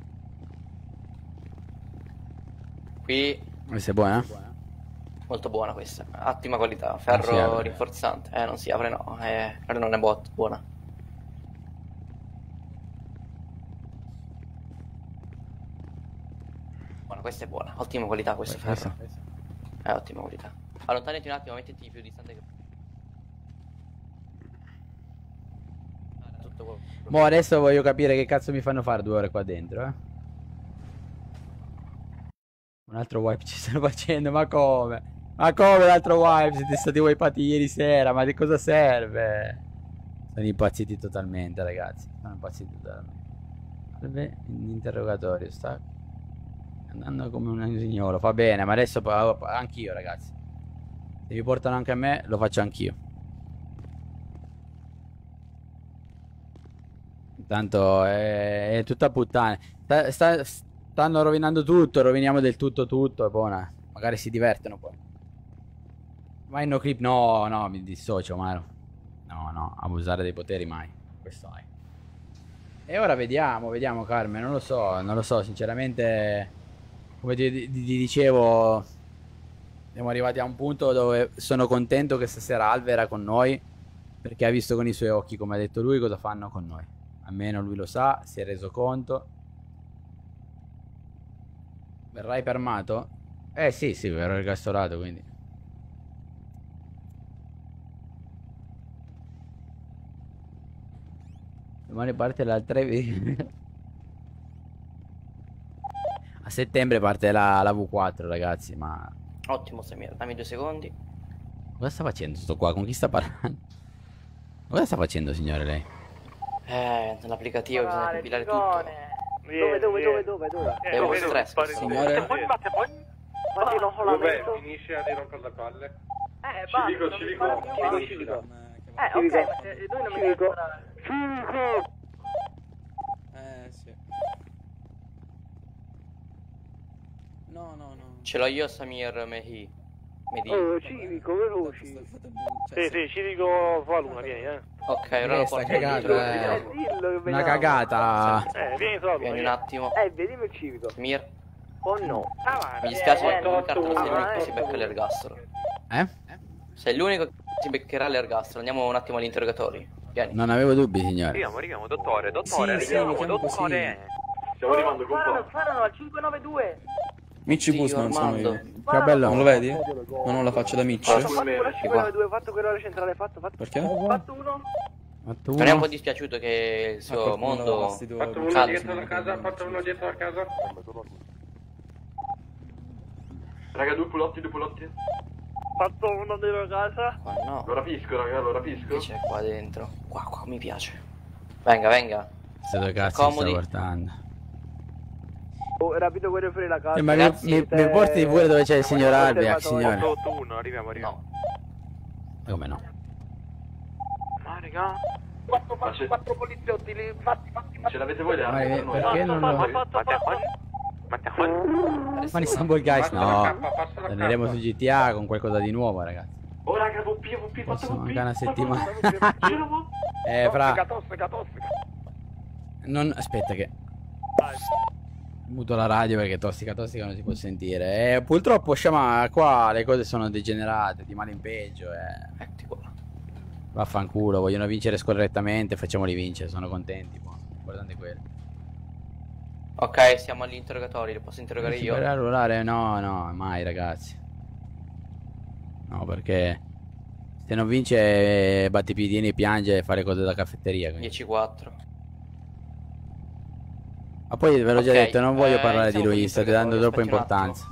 Qui Questa è buona? molto buona questa. Ottima qualità. Non si Ferro apre. rinforzante. Eh non si apre no. Eh, però non è bot, buona. Buona, questa è buona. Ottima qualità questo Questa- ferro. È ottima qualità. Allontanati un attimo, mettiti più distante che... Ah, tutto quello- Mo adesso voglio capire che cazzo mi fanno fare due ore qua dentro, eh. Un altro wipe ci stanno facendo, ma come? Ma come l'altro wipe? Siete stati wipati ieri sera, ma di cosa serve? Sono impazziti totalmente, ragazzi. Sono impazziti totalmente. Salve, in interrogatorio, sta andando come un usignolo. Fa bene, ma adesso anch'io, ragazzi. Se mi portano anche a me, lo faccio anch'io. Intanto è, è tutta puttana. Sta, sta, stanno rovinando tutto, roviniamo del tutto tutto e buona. Magari si divertono poi. Ma in no clip no, no, mi dissocio, Maro. No, no, abusare dei poteri mai. Questo mai. E ora vediamo, vediamo Carmen, non lo so, non lo so, sinceramente. Come ti, ti, ti dicevo, siamo arrivati a un punto dove sono contento che stasera Alve era con noi, perché ha visto con i suoi occhi, come ha detto lui, cosa fanno con noi. Almeno lui lo sa, si è reso conto. Verrai fermato? Eh sì, sì, verrò ergastolato, quindi. Domani parte la Trevi. A settembre parte la, la V quattro, ragazzi, ma... Ottimo, Samir, dammi due secondi. Cosa sta facendo sto qua? Con chi sta parlando? Cosa sta facendo, signore, lei? Eh, nell'applicativo bisogna compilare tutto. Dove, dove, dove, dove, dove? È uno stress, signore. Vabbè, finisce a rompere le palle. Eh, Civico, civico, civico, civico. Eh, ok, ma se lui non mi deve sparare. Civico! Eh, sì. No, no, no. Ce l'ho io, Samir Mehi. Medi. Oh, civico, veloci. Sì, sì, civico fa l'una, vieni, eh. Ok, ora lo porto cagata, Eh, dillo che Una veniamo. cagata. Eh, vieni solo. Vieni un attimo. Eh, vediamo il civico. Samir. Oh no. Mi dispiace, ma Eh, il cartone sei l'unico che eh, si becca l'ergastolo. Eh? Sei l'unico che si beccherà l'ergastolo. Andiamo un attimo agli interrogatori. Vieni. Non avevo dubbi, signore. Arriviamo, arriviamo, dottore, dottore, Sì, sì, arriviamo, mi chiamo dottore. Stiamo arrivando con Sparano, po'. sparano al cinquecentovantadue. Micci Sì, Busman sono Armando. io. Che bello. Non lo vedi? Ma non la faccio da Mitch. Fatto quello cinquecentovantadue, fatto quello centrale, fatto, fatto. Perché? Fatto uno. Fatto Non è un uno. po' dispiaciuto che il suo Ah, mondo Fatto uno caldi. dietro la casa, fatto uno dietro la casa. Raga, due pulotti, due pulotti. Fatto uno dentro casa. Qua no. Lo rapisco, raga, lo rapisco. Che c'è qua dentro? Qua, qua, mi piace. Venga, venga. Queste due cazzi mi sto Comodi. guardando. Oh, rapito quello fuori la casa. Eh, ma mi, Ragazzi, mi, mi porti pure dove c'è il signor Albiac, signore? otto otto uno, arriviamo, arriviamo. E come no? Ah, raga. Quattro, quattro, quattro poliziotti, li fatti, fatti, fatti. Ce l'avete voi le Ma armi eh, per noi? perché non lo... Fatto, fatto. Ma Istanbul guys, no. Torneremo su G T A con qualcosa di nuovo, ragazzi. Oh raga, V P, V P, Posso fatto V P. mancare una settimana. Fatto Eh, fra... Tossica, tossica, tossica. Non... Aspetta che... Muto la radio perché tossica tossica non si può sentire. Eh, purtroppo, sciama, qua le cose sono degenerate, di male in peggio, eh. Eccoti qua. Vaffanculo, vogliono vincere scorrettamente, facciamoli vincere, sono contenti, buono. Guardate quello. Ok, siamo agli interrogatori, li posso interrogare Si io? farà ruolare? No, no, mai ragazzi. No, perché se non vince eh, batte i piedini, piange e fa le cose da caffetteria. quindi. dieci quattro. Ma poi ve l'ho già Ok, detto, non voglio eh, parlare di iniziamo con lui, gli state dando troppa interrogatori, importanza.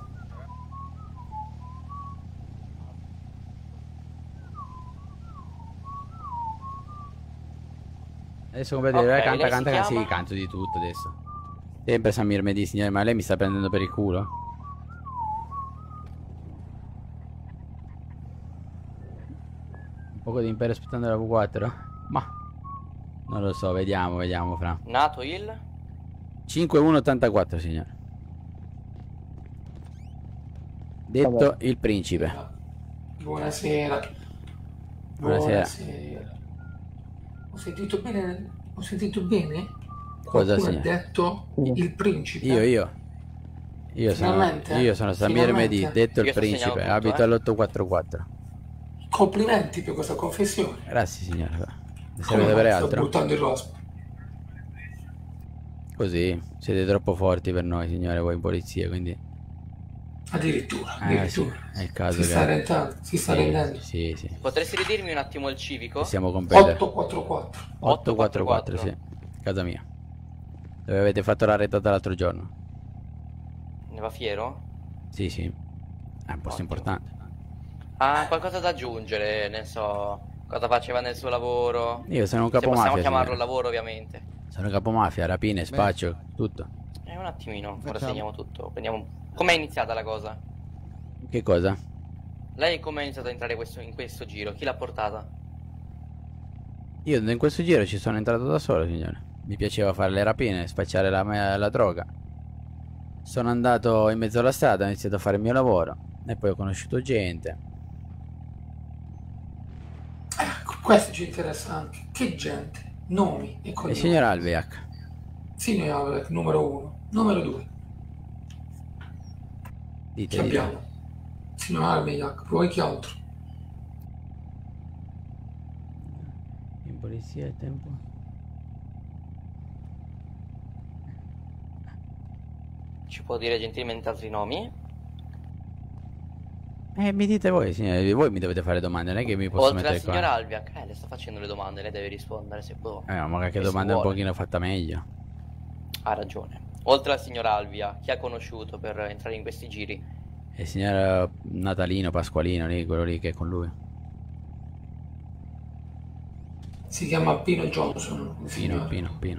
Adesso come vedete, Ok, canta, lei canta, si canta, chiama? sì, canto di tutto adesso. Sempre Samir Medi, signore, ma lei mi sta prendendo per il culo? Un poco di impero aspettando la V quattro? Ma non lo so, vediamo, vediamo fra. Nato il? cinque uno ottantaquattro, signore. Detto Vabbè. il principe. Buonasera. Buonasera. Ho sentito bene? Ho sentito bene? Cosa, Qualcuno ha signore? detto il principe. Io, io. Io sono, Finalmente? io sono Samir Finalmente? Medi, detto Io il sto principe, segnando tutto, abito eh. all'ottocentoquarantaquattro. Complimenti per questa confessione. Grazie, signore. Ne Come serve avere mai sto altro? buttando il rospo? Così, siete troppo forti per noi, signore, voi in polizia, quindi... Addirittura, Eh sì, addirittura. è il caso Si che... sta rentando, si sta Sì, rendendo. Sì, sì. Potresti ridirmi un attimo il civico? Possiamo competere. ottocentoquarantaquattro. ottocentoquarantaquattro, sì. Casa mia. Dove avete fatto la retata l'altro giorno. Ne va fiero? Sì, sì. È un posto importante. Ha qualcosa da aggiungere, ne so, cosa faceva nel suo lavoro? Io sono un Se possiamo capomafia, chiamarlo signore. lavoro, ovviamente. Sono capomafia, rapine, spaccio, tutto. Eh, un attimino, ora Facciamo. segniamo tutto. Prendiamo... Com'è iniziata la cosa? Che cosa? Lei come ha iniziato a entrare questo- in questo giro? Chi l'ha portata? Io in questo giro ci sono entrato da solo, signore. Mi piaceva fare le rapine, spacciare la, la droga. Sono andato in mezzo alla strada, ho iniziato a fare il mio lavoro. E poi ho conosciuto gente. Questo ci interessa anche. Che gente? Nomi e Il cognomi. signor Albiac. Signor Albiac, numero uno. Numero due. Dite, Che dite. abbiamo? Signor Albiac, poi che altro? In polizia è tempo. Ci può dire gentilmente altri nomi? Eh, mi dite voi, signore. Voi mi dovete fare domande, non è che mi posso Oltre mettere al qua. signor Albiac, eh, le sto facendo le domande, lei deve rispondere se può. Eh, ma magari che Se domanda un vuole. pochino fatta meglio. Ha ragione. Oltre al signor Alvia, chi ha conosciuto per entrare in questi giri? Il signor Natalino, Pasqualino, lì, quello lì che è con lui. Si chiama Pino Johnson. il Pino, signore. Pino, Pino.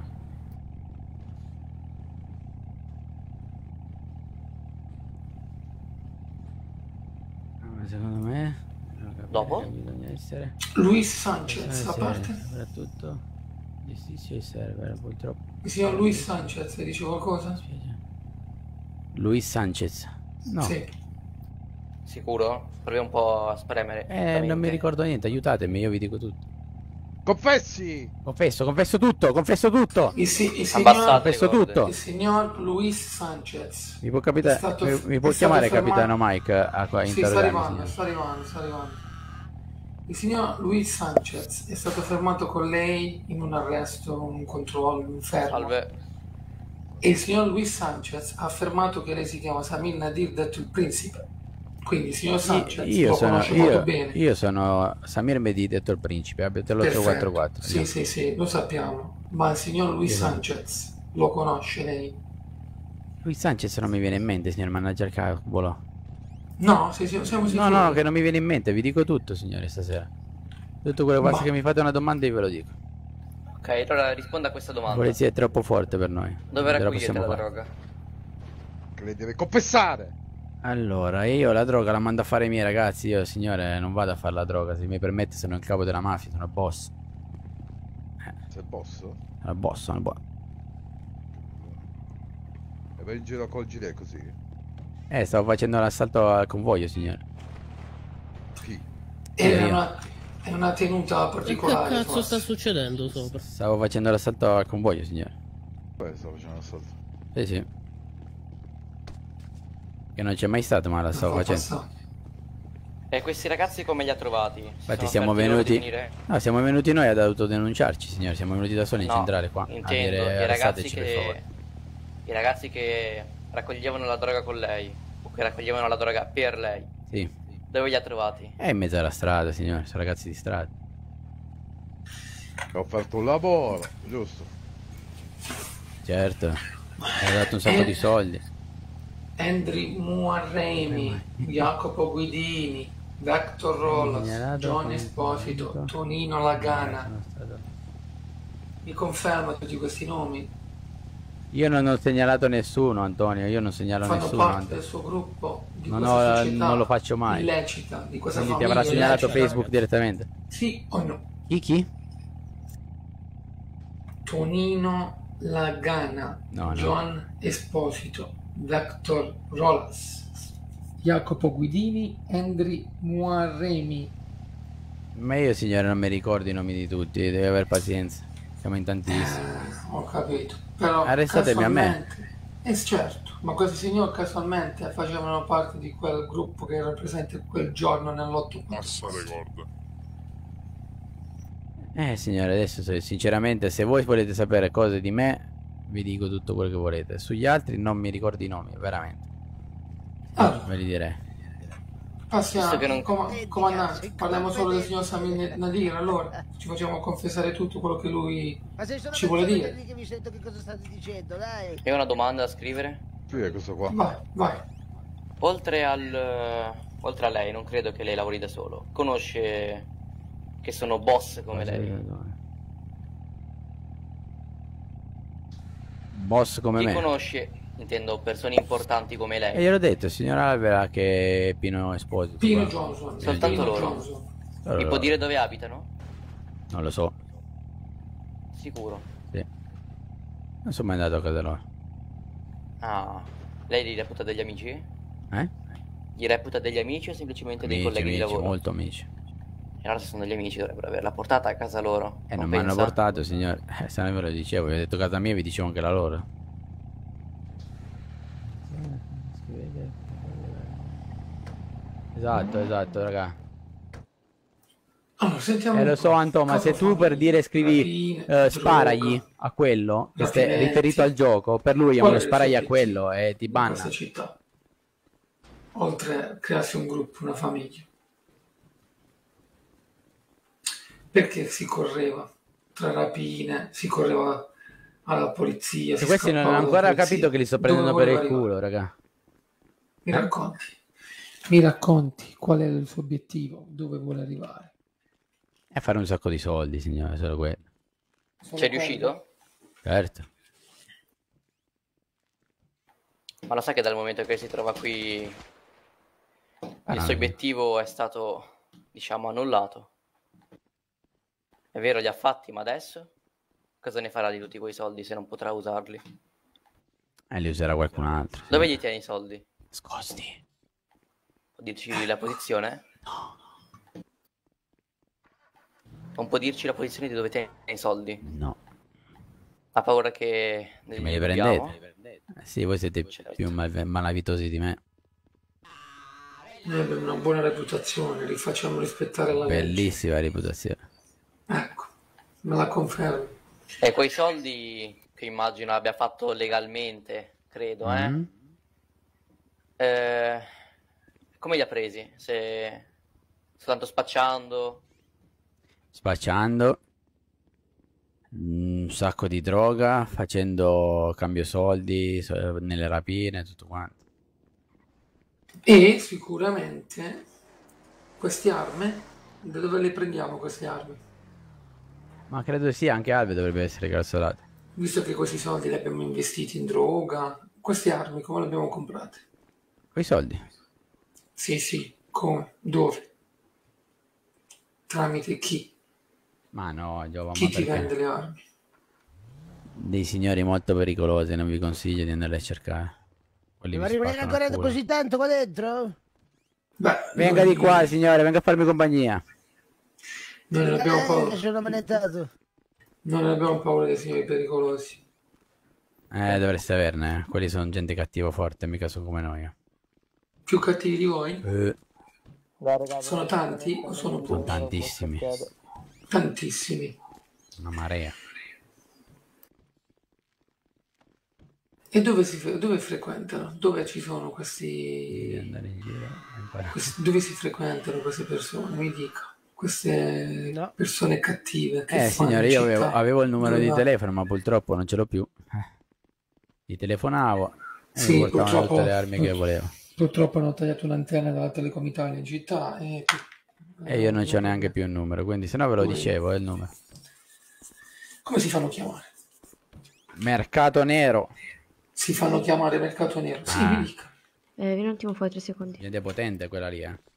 Ah, secondo me... Dopo? Bisogna essere... Luis Sanchez, bisogna a essere parte. Soprattutto... Giustizia e server, purtroppo. Il signor Luis Sanchez, dice qualcosa? Luis Sanchez. No. Sì. Sicuro? Proviamo un po' a spremere. Eh, non mi ricordo niente, aiutatemi, io vi dico tutto. Confessi! Confesso, confesso tutto, confesso tutto! Il, si- il Ambassate, signor, confesso tutto! il signor Luis Sanchez. Mi può, capita- È stato- mi, mi può è stato chiamare fermato- Capitano Mike a, a Sì, sta interrogarmi, arrivando, signore? sta arrivando, sta arrivando. Il signor Luis Sanchez è stato fermato con lei in un arresto, un controllo, un fermo. Salve. E il signor Luis Sanchez ha affermato che lei si chiama Samir Nadir, detto il principe. Quindi il signor Sanchez Io lo sono, conosce molto io, bene. io sono Samir Mehdi, detto il principe, abbiate l'otto quattro quattro. Sì, sì, sì, lo sappiamo. Ma il signor Luis Esatto. Sanchez lo conosce lei? Luis Sanchez non mi viene in mente, signor manager cavolo. No, sì, sì, siamo No, sicuri. no, che non mi viene in mente, vi dico tutto, signore, stasera. Tutto quello che basta Ma- che mi fate una domanda io ve lo dico. Ok, allora risponda a questa La domanda. polizia è troppo forte per noi. Dove Non ce la raccogliete possiamo la fare. droga? Che lei deve confessare! Allora, io la droga la mando a fare i miei ragazzi, io signore non vado a fare la droga, se mi permette sono il capo della mafia, sono il boss. Sei il boss? Sono il boss, sono il boss. E vai in giro col gilet così? Eh, stavo facendo l'assalto al convoglio, signore. Chi? È una, è una tenuta E che particolare. cazzo forse. sta succedendo sopra? Stavo facendo l'assalto al convoglio, signore. Beh, stavo facendo l'assalto. Sì, sì. Che non c'è mai stato, ma la stavo Non fa facendo. E questi ragazzi come li ha trovati? Si Infatti sono siamo offerti loro di venuti... venire? No, siamo venuti noi ad autodenunciarci, signore. Siamo venuti da soli in No, centrale qua. intendo, a dire i ragazzi arrestateci per che... favore. I ragazzi che raccoglievano la droga con lei, o che raccoglievano la droga per lei, Sì. dove li ha trovati? È in mezzo alla strada, signore. Sono ragazzi di strada. Ho offerto un lavoro, giusto? Certo. Mi ha dato un sacco Eh. di soldi. Andrew Muarremi, Jacopo Guidini, Vector Rolas, Segnalato John come Esposito, punto. Tonino Lagana. Sono stato- Mi conferma tutti questi nomi? Io non ho segnalato nessuno, Antonio. Io non segnalo Fanno nessuno. parte Antonio. del suo gruppo, di Non, questa ho- società non lo faccio mai. illecita, di questa Quindi ti famiglia avrà segnalato illecita. Facebook direttamente. Sì o no? Chi chi? Tonino Lagana, No, no. John Esposito, Vector Rolas, Jacopo Guidini, Andri Muarremi. Ma io, signore, non mi ricordo i nomi di tutti. Devi aver pazienza. Siamo in tantissimi. Ho capito. Però Arrestatemi a me. casualmente- Eh certo, ma questi signori casualmente facevano parte di quel gruppo che era presente quel giorno nell'otto. Passa le corde. Eh, signore, adesso se- sinceramente, se voi volete sapere cose di me, vi dico tutto quello che volete. Sugli altri non mi ricordo i nomi, veramente. Allora. Ve li direi. Passiamo, Visto che non- com- comandante, parliamo solo del signor Samir Nadir, allora ci facciamo confessare tutto quello che lui Ma se sono ci vuole persone dire. che mi sento che cosa state dicendo, dai. E una domanda da scrivere? Sì, è questo qua. Vai, vai. Oltre al... oltre a lei, non credo che lei lavori da solo. Conosce che sono boss come lei. Boss come Chi me. conosce, intendo, persone importanti come lei. E gliel'ho detto, signor Alvera, che Pino Esposito. Pino Johnson. Soltanto Pino loro. Johnson. Allora, Mi può dire dove abitano? non lo so. Sicuro. Sì. Non sono mai andato a casa loro. Ah, lei li reputa degli amici? Eh? Gli reputa degli amici o semplicemente dei Amici, colleghi amici, di lavoro? molto amici. E allora se sono degli amici dovrebbero averla portata a casa loro. E non mi hanno pensa? portato, signore. Eh, se non ve lo dicevo, vi ho detto casa mia, vi dicevo anche la loro. Esatto, esatto, raga. Allora, sentiamo Eh un lo po'. so, Anto, ma Cosa se tu fanno? per dire scrivi Rapine, eh, sparagli droga, a quello che stai rapimenti. riferito al gioco, per lui è Qual uno è il sparagli suo a quello e ti in banna. questa città, oltre a crearsi un gruppo, una famiglia, perché si correva tra rapine, si correva alla polizia, Se si questi non scappava hanno dalla ancora polizia. capito che li sto Dove prendendo per voleva il arrivare? culo, raga. Mi racconti, mi racconti qual è il suo obiettivo, dove vuole arrivare. E fare un sacco di soldi, signore, solo quello. C'è riuscito? Certo. Ma lo sa che dal momento che si trova qui Ah, il no. suo obiettivo è stato, diciamo, annullato? È vero, li ha fatti, ma adesso? Cosa ne farà di tutti quei soldi se non potrà usarli? E li userà qualcun altro. sì. Dove gli tieni i soldi? Nascosti. Può dirci la posizione? No. Non può dirci la posizione di dove tieni i soldi? No. Ha paura che Me li li prendete? rubiamo? Eh sì, voi siete più mal- malavitosi di me. Noi abbiamo una buona reputazione, li facciamo rispettare la legge. Bellissima reputazione. Ecco, me la confermi. E quei soldi che immagino abbia fatto legalmente, credo, eh? Mm. Eh, come li ha presi? Se soltanto spacciando? Spacciando. Un sacco di droga, facendo cambio soldi so- nelle rapine, tutto quanto. E sicuramente queste armi, da dove le prendiamo queste armi? Ma credo sia anche Alve dovrebbe essere calzolata. Visto che questi soldi li abbiamo investiti in droga, queste armi come le abbiamo comprate? Quei soldi. Sì, sì, come? Dove? Tramite chi? Ma no, Giova, Chi ma ti perché? vende le armi? Dei signori molto pericolosi, non vi consiglio di andarli a cercare. Quelli Ma vi rimanere spaccano ancora il culo. così tanto qua dentro? Beh, Venga noi- di qua, signore, venga a farmi compagnia. Noi non abbiamo Eh, paura. sono manettato. Non abbiamo paura dei signori pericolosi. Eh, dovreste averne, eh. Quelli sono gente cattiva forte, mica sono come noi. eh. Più cattivi di voi? Eh, Sono tanti o sono sono pochi? tantissimi. Tantissimi. Una marea. E dove, si, fre- dove frequentano? Dove ci sono Devi questi... andare in giro a imparare. questi- dove si frequentano queste persone? Mi dica. Queste No. persone cattive che Eh, fanno signore, in io avevo, città. avevo il numero di Dove va? telefono, ma purtroppo non ce l'ho più. Eh. Gli telefonavo e Sì, mi portavano purtroppo- tutte le armi che volevo. Purtroppo hanno tagliato un'antenna dalla Telecom Italia in città e... E io non c'ho neanche più il numero, quindi se no ve lo dicevo, è il numero. Come si fanno chiamare? Mercato nero. Si fanno chiamare mercato nero. Sì, Ah. mi dica. Eh, vieni un attimo fuori, tre secondi. Gente potente quella lì, eh.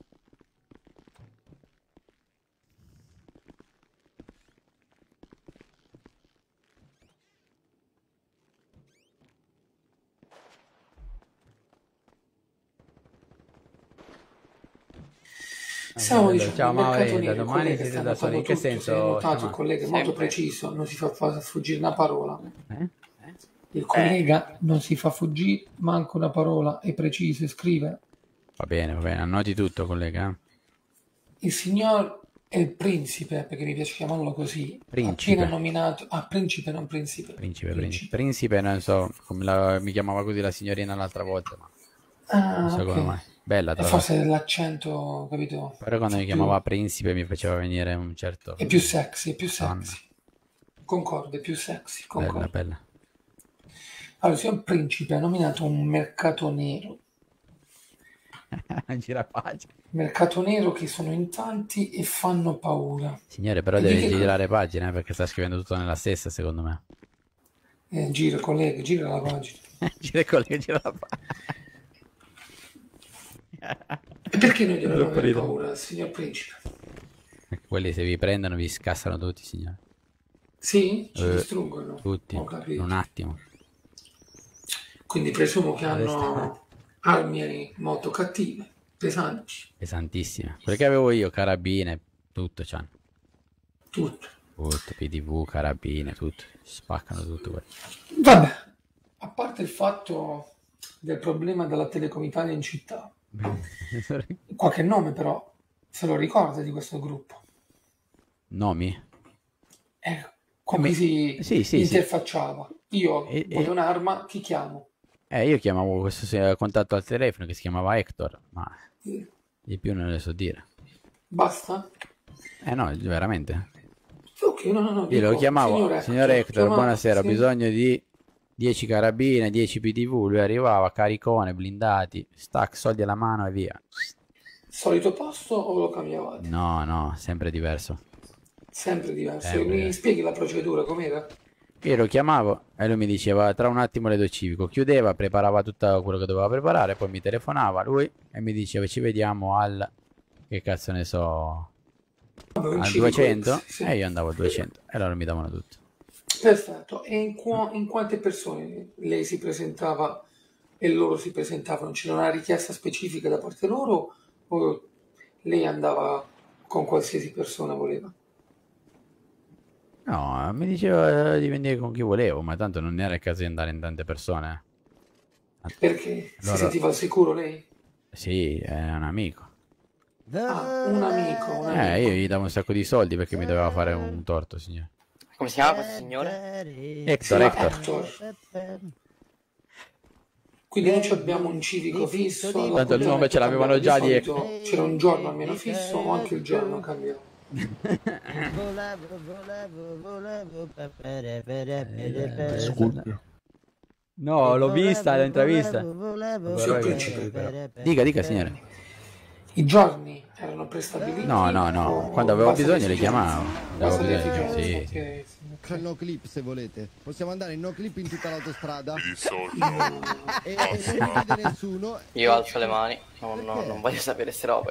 Stiamo bello. dicendo, Ciao il mercato Mauri, da nero, il domani collega siete sta da soli. In che notando tutto, se hai senso? notato, il Ciao, collega è molto Sempre. preciso, non si fa fa fuggire una parola. Eh? Il collega non si fa fuggire manco una parola, è preciso, e scrive. Va bene, va bene, annoti tutto, collega. eh. Il signor è il principe, perché mi piace chiamarlo così, Principe. appena nominato, ah, principe, non principe. Principe, principe. Principe, non so, come la- mi chiamava così la signorina l'altra volta, ma Ah, non so come ok. mai. Bella, E tra forse l'altro. l'accento, capito? Però quando mi più- chiamava principe mi faceva venire un certo... È più sexy, è più Donna. sexy. Concordo, è più sexy, Bella, concordo. bella. Allora, il signor principe ha nominato un mercato nero Girapagina. Mercato nero che sono in tanti e fanno paura. Signore, però E deve di che- girare pagina, eh, perché sta scrivendo tutto nella stessa, secondo me. Eh, gira, collega, gira la pagina. gira collega, gira la pagina. E perché noi dobbiamo Troppo avere ridere. paura, signor principe? Quelli se vi prendono vi scassano tutti, signore. Sì? Ci Eh, distruggono. Tutti, Ho capito. in un attimo. Quindi presumo che Adesso- hanno armi molto cattive, pesanti. Pesantissime. Quelle che avevo io, carabine, tutto c'hanno. Tutto. Tutto, P D V, carabine, tutto. Spaccano tutto quello. Vabbè, a parte il fatto del problema della Telecom Italia in città, qualche nome però se lo ricorda di questo gruppo? Nomi? Eh, con cui si Sì, sì, sì. interfacciava. Io E- voglio e- un'arma, chi chiamo? Eh, io chiamavo questo se- contatto al telefono che si chiamava Hector, ma di più non le so dire. Basta? Eh no, veramente. Ok, no, no, no. Io lo dico, chiamavo, signor signor Hector, chiama- buonasera, ho sì. bisogno di dieci carabine, dieci P D V, lui arrivava, caricone, blindati, stack, soldi alla mano e via. Solito posto o lo cambiavate? No, no, sempre diverso. Sempre diverso. Sempre Mi diverso. spieghi la procedura com'era? Io lo chiamavo e lui mi diceva tra un attimo le do civico, chiudeva, preparava tutto quello che doveva preparare, poi mi telefonava lui e mi diceva ci vediamo al, che cazzo ne so, Vabbè, un al civico, duecento sì. e io andavo al duecento e loro mi davano tutto. Perfetto. E in, qua- in quante persone lei si presentava e loro si presentavano? C'era una richiesta specifica da parte loro o lei andava con qualsiasi persona voleva? No, mi diceva eh, di venire con chi volevo, ma tanto non era il caso di andare in tante persone. Perché si Allora- sentiva al sicuro lei? Sì, è un amico. Ah, un amico, un amico. Eh, io gli davo un sacco di soldi perché mi doveva fare un torto, signore. Come si chiama questo signore? Hector, Sì, Hector. Hector. Quindi noi ci abbiamo un civico fisso. Tanto il nome ce l'avevano già di solito c'era un giorno almeno fisso o anche il giorno cambiava. Volevo, volevo, volevo, pepere, pere, pere, pere. No, l'ho vista l'intervista. Volevo, Signor volevo, principe, però. pere, pere. Dica, dica, signore. I giorni erano prestabiliti? No, no, no. o- Quando o avevo in base bisogno alle le chiamavo. esigenze? Avevo In base alle bisogno, esigenze, sì. ok, sì. C'è il no clip se volete. Possiamo andare in no clip in tutta l'autostrada. E, e non vede nessuno. Io alzo le mani, non, non- non voglio sapere ste robe.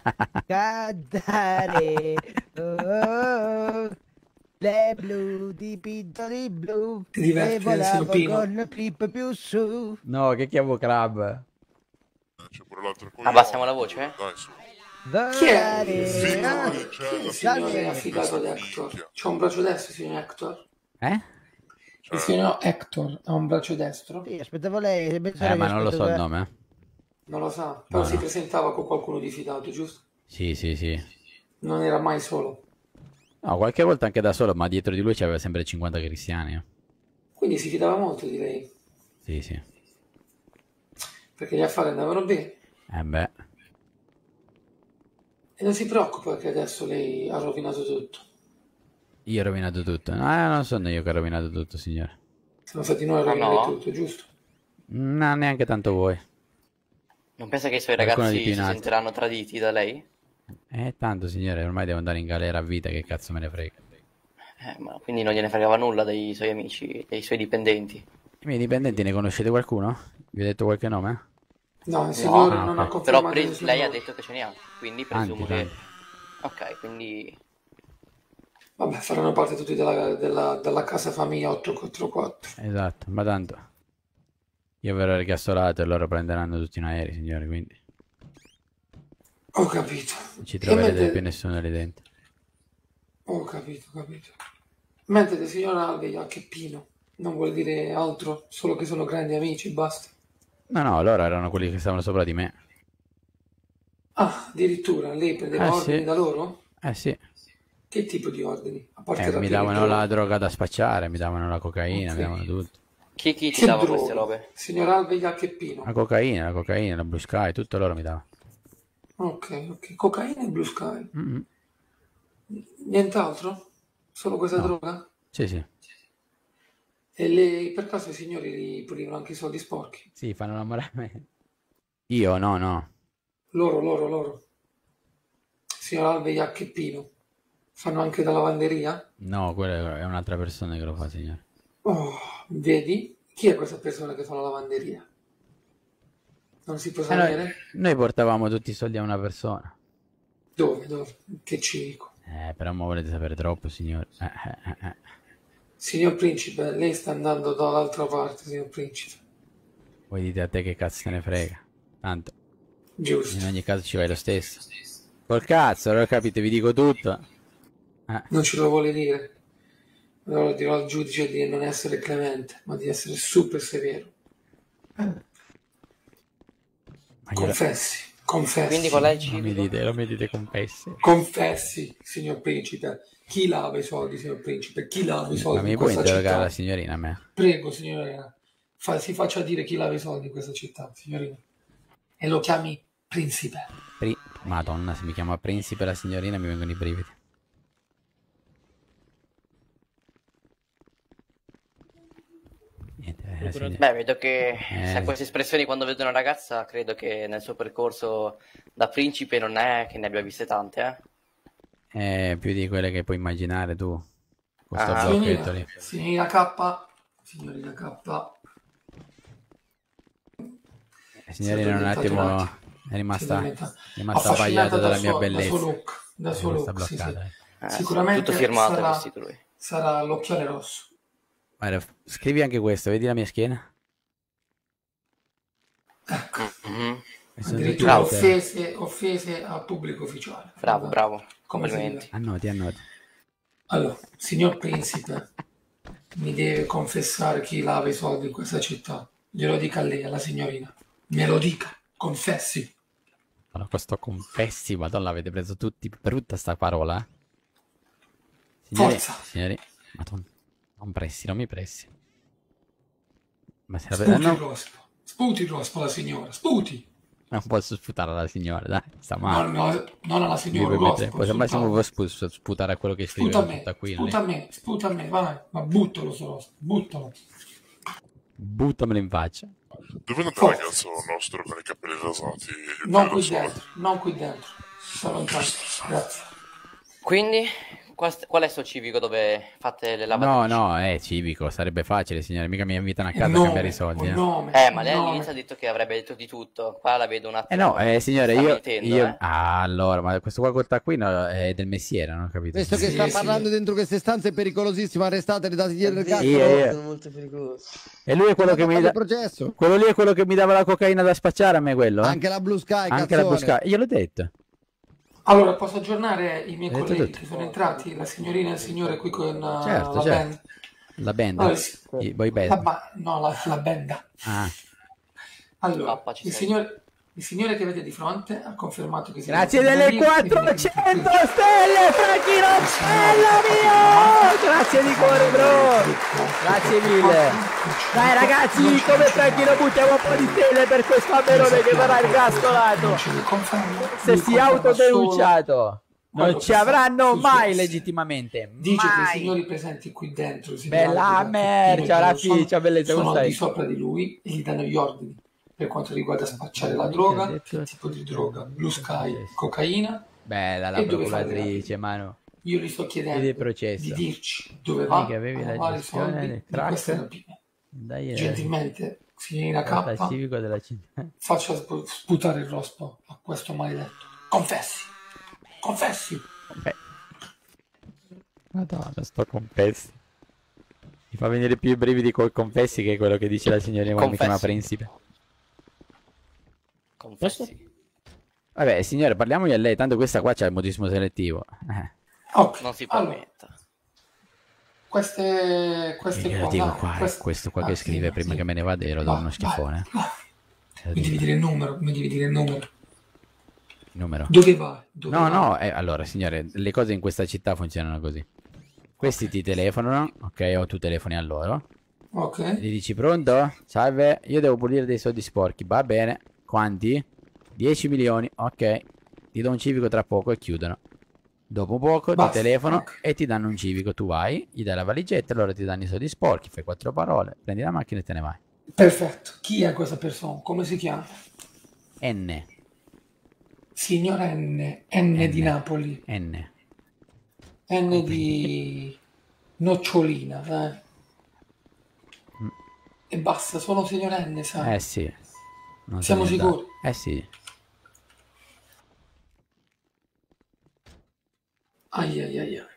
Cantare, oh, le blu dipinto di blu. Ti diverti, e volavo eh, Pino? con clip più su. No, che chiamo Crab? Abbassiamo la voce, eh? Chi è? Volare, Ah, ah, chi è il signore affidato ad Hector? C'è un braccio destro, signor Hector? Eh? Il signor Hector ha un braccio destro? Sì, aspettavo lei. se pensare Eh, che ma non lo so aspetto il che- nome. eh. Non lo sa, però No, si no. presentava con qualcuno di fidato, giusto? Sì, sì, sì. Non era mai solo. No, qualche volta anche da solo, ma dietro di lui c'aveva sempre cinquanta cristiani. eh. Quindi si fidava molto di lei, Sì, sì. perché gli affari andavano bene. Eh beh. E non si preoccupa che adesso lei ha rovinato tutto. Io ho rovinato tutto. No, eh, non sono io che ho rovinato tutto, signore. Siamo stati noi a Ah, rovinare no? tutto, giusto? No, neanche tanto voi. Non pensa che i suoi Qualcuno ragazzi di più si in alto. sentiranno traditi da lei? Eh, tanto, signore, ormai devo andare in galera a vita, che cazzo me ne frega. Eh, ma quindi non gliene fregava nulla dei suoi amici, dei suoi dipendenti. I miei dipendenti ne conoscete qualcuno? Vi ho detto qualche nome? No, il signore Ah, non ok. ha Però confermato pre- nessun lei ha nome. detto che ce ne ha, quindi Tanti, presumo che... tanti. Ok, quindi... Vabbè, faranno parte tutti della, della, della casa famiglia otto quattro quattro. Esatto, ma tanto. Io verrò ergastolato e loro prenderanno tutti in aereo, signore, quindi Ho capito. non ci E troverete mentre- più nessuno lì dentro. Ho capito, ho capito. Mentre il signor Alvey a Cheppino non vuol dire altro, solo che sono grandi amici, basta. No, no, loro erano quelli che stavano sopra di me. Ah, addirittura lei prendeva Eh, ordini sì. da loro? Eh sì, Che tipo di ordini? A parte eh, la mi davano droga. la droga da spacciare, mi davano la cocaina, Ok. mi davano tutto. Chi, chi ti Che dava droga? queste robe? Signor Alvey a Cheppino. La cocaina, la cocaina, la Blue Sky, tutto loro mi davano. Ok, ok. Cocaina e Blue Sky. Mm-mm. Nient'altro? Solo questa No. droga? Sì, sì. E lei, per caso i signori gli pulivano anche i soldi sporchi? Sì, fanno innamorare me. Io no, no. loro, loro, loro. Signor Alve, Iac e Pino. Fanno anche da lavanderia? No, quella è un'altra persona che lo fa, signore. Oh, vedi? Chi è questa persona che fa la lavanderia? Non si può Eh, sapere? noi, noi portavamo tutti i soldi a una persona. Dove? Dove? Che civico. Eh, però mo volete sapere troppo, signore. Eh, eh, eh, eh. Signor Principe, lei sta andando dall'altra parte, signor Principe. Voi dite a te che cazzo te ne frega. Tanto. Giusto. In ogni caso ci vai lo stesso. Col cazzo, allora capite, vi dico tutto. Eh. Non ce lo vuole dire. Allora dirò al giudice di non essere clemente, ma di essere super severo. Confessi, confessi. Quindi qual è il Non mi civico? dite, non mi dite confessi. Confessi, signor Principe. Chi lava i soldi, signor Principe? Chi lava i soldi Ma mi in puoi questa interrogare città? la signorina a me? Prego, signorina. Fa- si faccia dire chi lava i soldi in questa città, signorina. E lo chiami Principe. Pri- Madonna, se mi chiama principe la signorina mi vengono i brividi. Niente, eh, signor- Beh, vedo che Eh, se ha queste espressioni quando vedo una ragazza, credo che nel suo percorso da principe non è che ne abbia viste tante, eh? Eh, più di quelle che puoi immaginare tu. Questo Ah. blocchetto lì. Signorina K. Signorina K. Eh, signorina, un attimo è rimasta, è rimasta Affascinata abbagliata da dalla mia suo- da bellezza. suo look, da È suo rimasta look, sì, bloccata. sì. eh. Eh, Sicuramente tutto firmato sarà, vestito lui. sarà l'occhiale rosso. Guarda, scrivi anche questo, vedi la mia schiena? Mhm. Sono Addirittura tutte- offese, offese a pubblico ufficiale. Bravo, bravo. Come si Complimenti. dice? Annoti, annoti. Allora, signor Principe, mi deve confessare chi lava i soldi in questa città. Glielo dica a lei, alla signorina. Me lo dica, confessi. Allora, questo confessi, madonna, avete preso tutti per tutta sta parola. eh? Signori, Forza. signori, madonna, non pressi, non mi pressi. Ma se la Sputi no, il rospo. Sputi il rospo alla signora, sputi. non posso sputare alla signora, dai, sta male. No, no, non alla signora, Mi permette- rospo. poi al massimo sputa- può spu- sputare a quello che scrive Sputa a me, tutta qui. sputa a me, sputa a me, vai, ma buttalo sto rospo, buttalo. Buttamelo in faccia. Dove è andato il ragazzo nostro con i capelli rasati? e gli Non occhiali qui da sole? dentro, non qui dentro. Sta lontano, grazie. Quindi, qual qual è il suo civico dove fate le No, lavatrici? no, è civico, sarebbe facile, signore, mica mi invitano a Il casa a nome, cambiare i soldi. il eh. nome, Eh, ma il lei nome. all'inizio ha detto che avrebbe detto di tutto. Qua la vedo un Eh attimo. no, eh, signore, sta io, mentendo, io... eh. Ah, allora, ma questo qua col taccuino è del messiere, non ho capito. Questo che Sì, sta sì. parlando dentro queste stanze è pericolosissimo, arrestateli, dati dietro il cazzo. Sì, eh, Sono molto pericolosi. E lui è quello che mi Fate dà... il processo. Quello lì è quello che mi dava la cocaina da spacciare a me, quello? eh? Anche la Blue Sky, Anche la cazzone. busca. Io l'ho detto. Allora, posso aggiornare i miei Hai detto colleghi tutto. che sono entrati, la signorina e il signore qui con uh, Certo, la certo. band. La band. Allora, sì. I boy La band. ba- no, la, la benda. Ah. Allora, Papà, ci il sei. signore, il signore che avete di fronte ha confermato che si Grazie tratta di delle una via e viene quattrocento qui. stelle, Franchino, bello mio! Grazie di cuore, bro! Grazie mille! Dai ragazzi, come Franchino buttiamo un po' di stelle per questo aberone che verrà ergastolato! Ce li confermo. Se Lui si è conferma autodenunciato! quello Non che ci fa avranno sul mai suo- legittimamente! Dice che i Mai! signori presenti qui dentro, i signori Bella Aldo, merce, Peppino, la sono- ficcia, bellezza, come sono stai? di sopra di lui e gli danno gli ordini per quanto riguarda spacciare la droga, che tipo di droga, Blue Sky, cocaina. Bella la E dove fa procuratrice, mano. Io gli sto Vedi chiedendo il processo. di dirci dove va Mica avevi a la lavare i gestione soldi del di queste crack. rapine. Dai, eh. Gentilmente, signorina Guarda il K, civico della città. faccia sp- sputare il rospo a questo maledetto. Confessi, confessi. Beh. Madonna, sto confessi. Mi fa venire più i brividi col confessi che quello che dice la signorina quando mi chiama Confessi. principe. Confessi. Vabbè, signore, parliamogli a lei, tanto questa qua c'ha il modismo selettivo. Eh. Ok, Non si allora, permetta. queste, queste Glielo qua, dico dai, qua, eh, queste- questo qua ah, che sì, scrive prima sì. che me ne vada glielo do Vai, uno schifone. vai, Te lo Mi devi dico. dire il numero, mi devi dire il numero. Numero. Dove vai? Dove No, vai? no, eh, allora, signore, le cose in questa città funzionano così. Questi ti telefonano, ok, o tu telefoni a loro. Ok. Gli dici pronto? Salve, io devo pulire dei soldi sporchi, va bene. Quanti? dieci milioni, ok. Ti do un civico tra poco e chiudono. Dopo poco Basta, ti telefono ok. e ti danno un civico. Tu vai, gli dai la valigetta, loro ti danno i soldi sporchi, fai quattro parole, prendi la macchina e te ne vai. Perfetto. Chi è questa persona? Come si chiama? N. Signor N, N di Napoli. N. N di nocciolina, eh. E basta, solo signor N, sai. Eh sì. Non Siamo so niente. sicuri? Eh sì. Ai ai ai ai.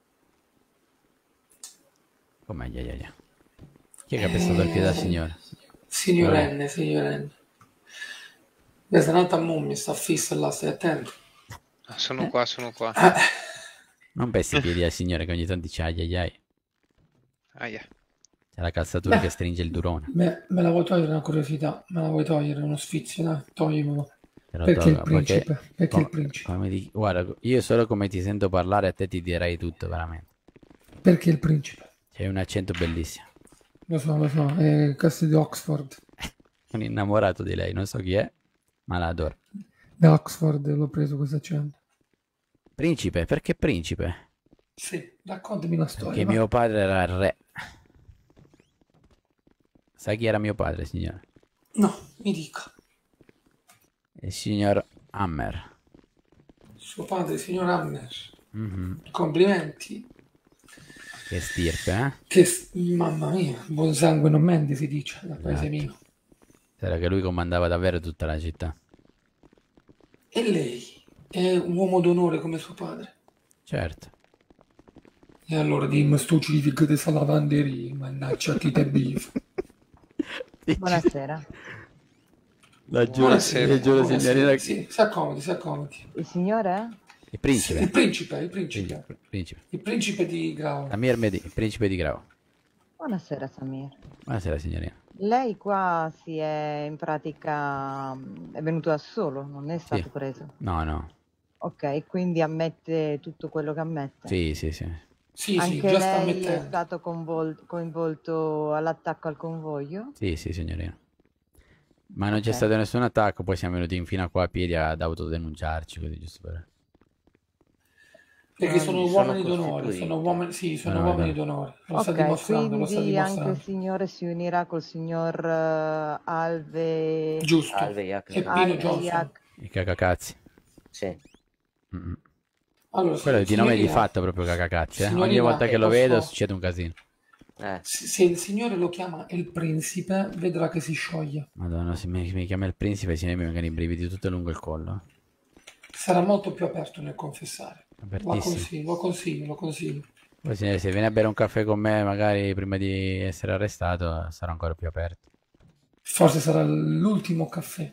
Come ai ai ai. Chi è che ha pestato il piede al signore? Signor Eh. N, signor N. Beh, se un'altra mummia sta fissa là, stai attento. Sono qua, sono qua. Non pesti i piedi al signore che ogni tanto dice ai ai ai. Aia. C'è la calzatura Beh. che stringe il durone. Beh, me la vuoi togliere una curiosità? Me la vuoi togliere uno sfizio? Dai, toglimelo. Però Perché tolga, il principe? perché- Perché com- il principe? come di- Guarda, io solo come ti sento parlare a te ti direi tutto, veramente. Perché il principe? C'hai un accento bellissimo. Lo so, lo so, è Castle di Oxford. Sono innamorato di lei, non so chi è, ma la adoro. Da Oxford l'ho preso questo accento. Principe, perché principe? Sì, raccontami una storia. Perché va. mio padre era il re. Sai chi era mio padre, signore? No, mi dica. Il signor Hammer. Suo padre, signor Hammer. Mhm. Complimenti. Che stirpe, eh? Che, s- mamma mia, buon sangue non mente si dice dal paese Esatto. mio. Era che lui comandava davvero tutta la città. E lei è un uomo d'onore come suo padre. Certo. E allora dimmi sto civico di salavanderia, mannaggia chi te bif. Buonasera. La giuro, Buonasera, la giuro, buonasera. signorina. Sì, si accomodi, si accomodi. Il signore? Il principe. Il principe, il principe. Principe. Il principe di Grau. Samir Medi, il principe di Grau. Buonasera Samir. Buonasera, signorina. Lei qua si è in pratica mm, è venuto da solo, non è stato Sì. preso. No, no. Ok, quindi ammette tutto quello che ammette. Sì, sì, sì. Sì, Anche sì, già sta lei è mettendo. stato convol- coinvolto all'attacco al convoglio? Sì, sì, signorina. Ma non c'è Ok. stato nessun attacco, poi siamo venuti fino a qua a piedi ad autodenunciarci, così giusto per... Perché sono sono uomini d'onore, costituiti. sono uomini, sì, sono Sono uomini vedo. d'onore. Lo sta Ok, dimostrando, lo sta quindi anche il dimostrando. signore si unirà col signor eh, Alve... Giusto. Alve Iac. E Pino Alve Johnson. Iac. I cacacazzi. Sì. Mm-mm. Allora, Quello è di nome di signorina, fatto proprio cacacazzi, eh. Ogni signorina, volta che lo posso- vedo succede un casino. Eh. se se il signore lo chiama il principe, vedrà che si scioglie. Madonna, se mi, mi chiama il principe, si mi vengono i brividi tutto lungo il collo. Sarà molto più aperto nel confessare. Lo Apertissimo. consiglio, lo consiglio, lo consiglio. Poi signore, se viene a bere un caffè con me, magari prima di essere arrestato, sarà ancora più aperto. Forse sarà l'ultimo caffè.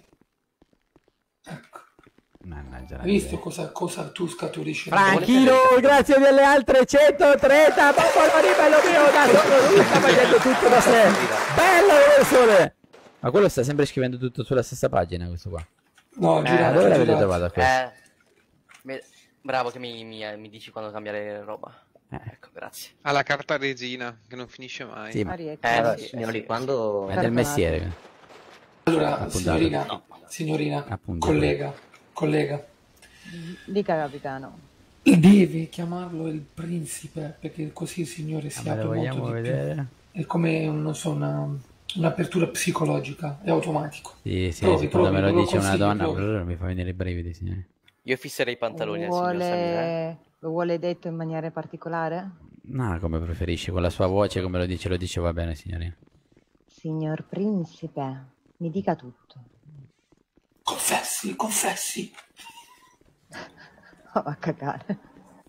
Ecco. Mannaggia la Hai visto miseria. cosa, cosa tu scaturisci? Franchino, grazie delle altre centotrenta popoloni, bello mio, da solo, lui sta facendo tutto da sé. Bello persone! Ma quello sta sempre scrivendo tutto sulla stessa pagina, questo qua. No, Eh, girato, dove l'avete girato. trovato questo? Eh, mi- bravo che mi, mi, mi dici quando cambiare roba. Eh. Ecco, grazie. Ha la carta regina, che non finisce mai. Sì, ma Ariete. Eh, Allora, sì, signori, sì. quando... è del mestiere. Allora, Appuntato. signorina, No. signorina, Appunto. collega, collega, Dica capitano. devi chiamarlo il principe, perché così il signore si Ah, ma lo apre vogliamo molto di più. vedere? È come, non so, una, un'apertura psicologica, è automatico. Sì, sì, Provi, sì, quando me provi, lo te lo dice una consiglio, donna, provi. brr, mi fa venire i brividi, signore. Io fisserei i pantaloni al signor Samir, eh. Vuole... Lo vuole detto in maniera particolare? No, come preferisce, con la sua voce, come lo dice, lo dice, va bene, signorina. Signor principe, mi dica tutto. Confessi, confessi. Oh, a cagare.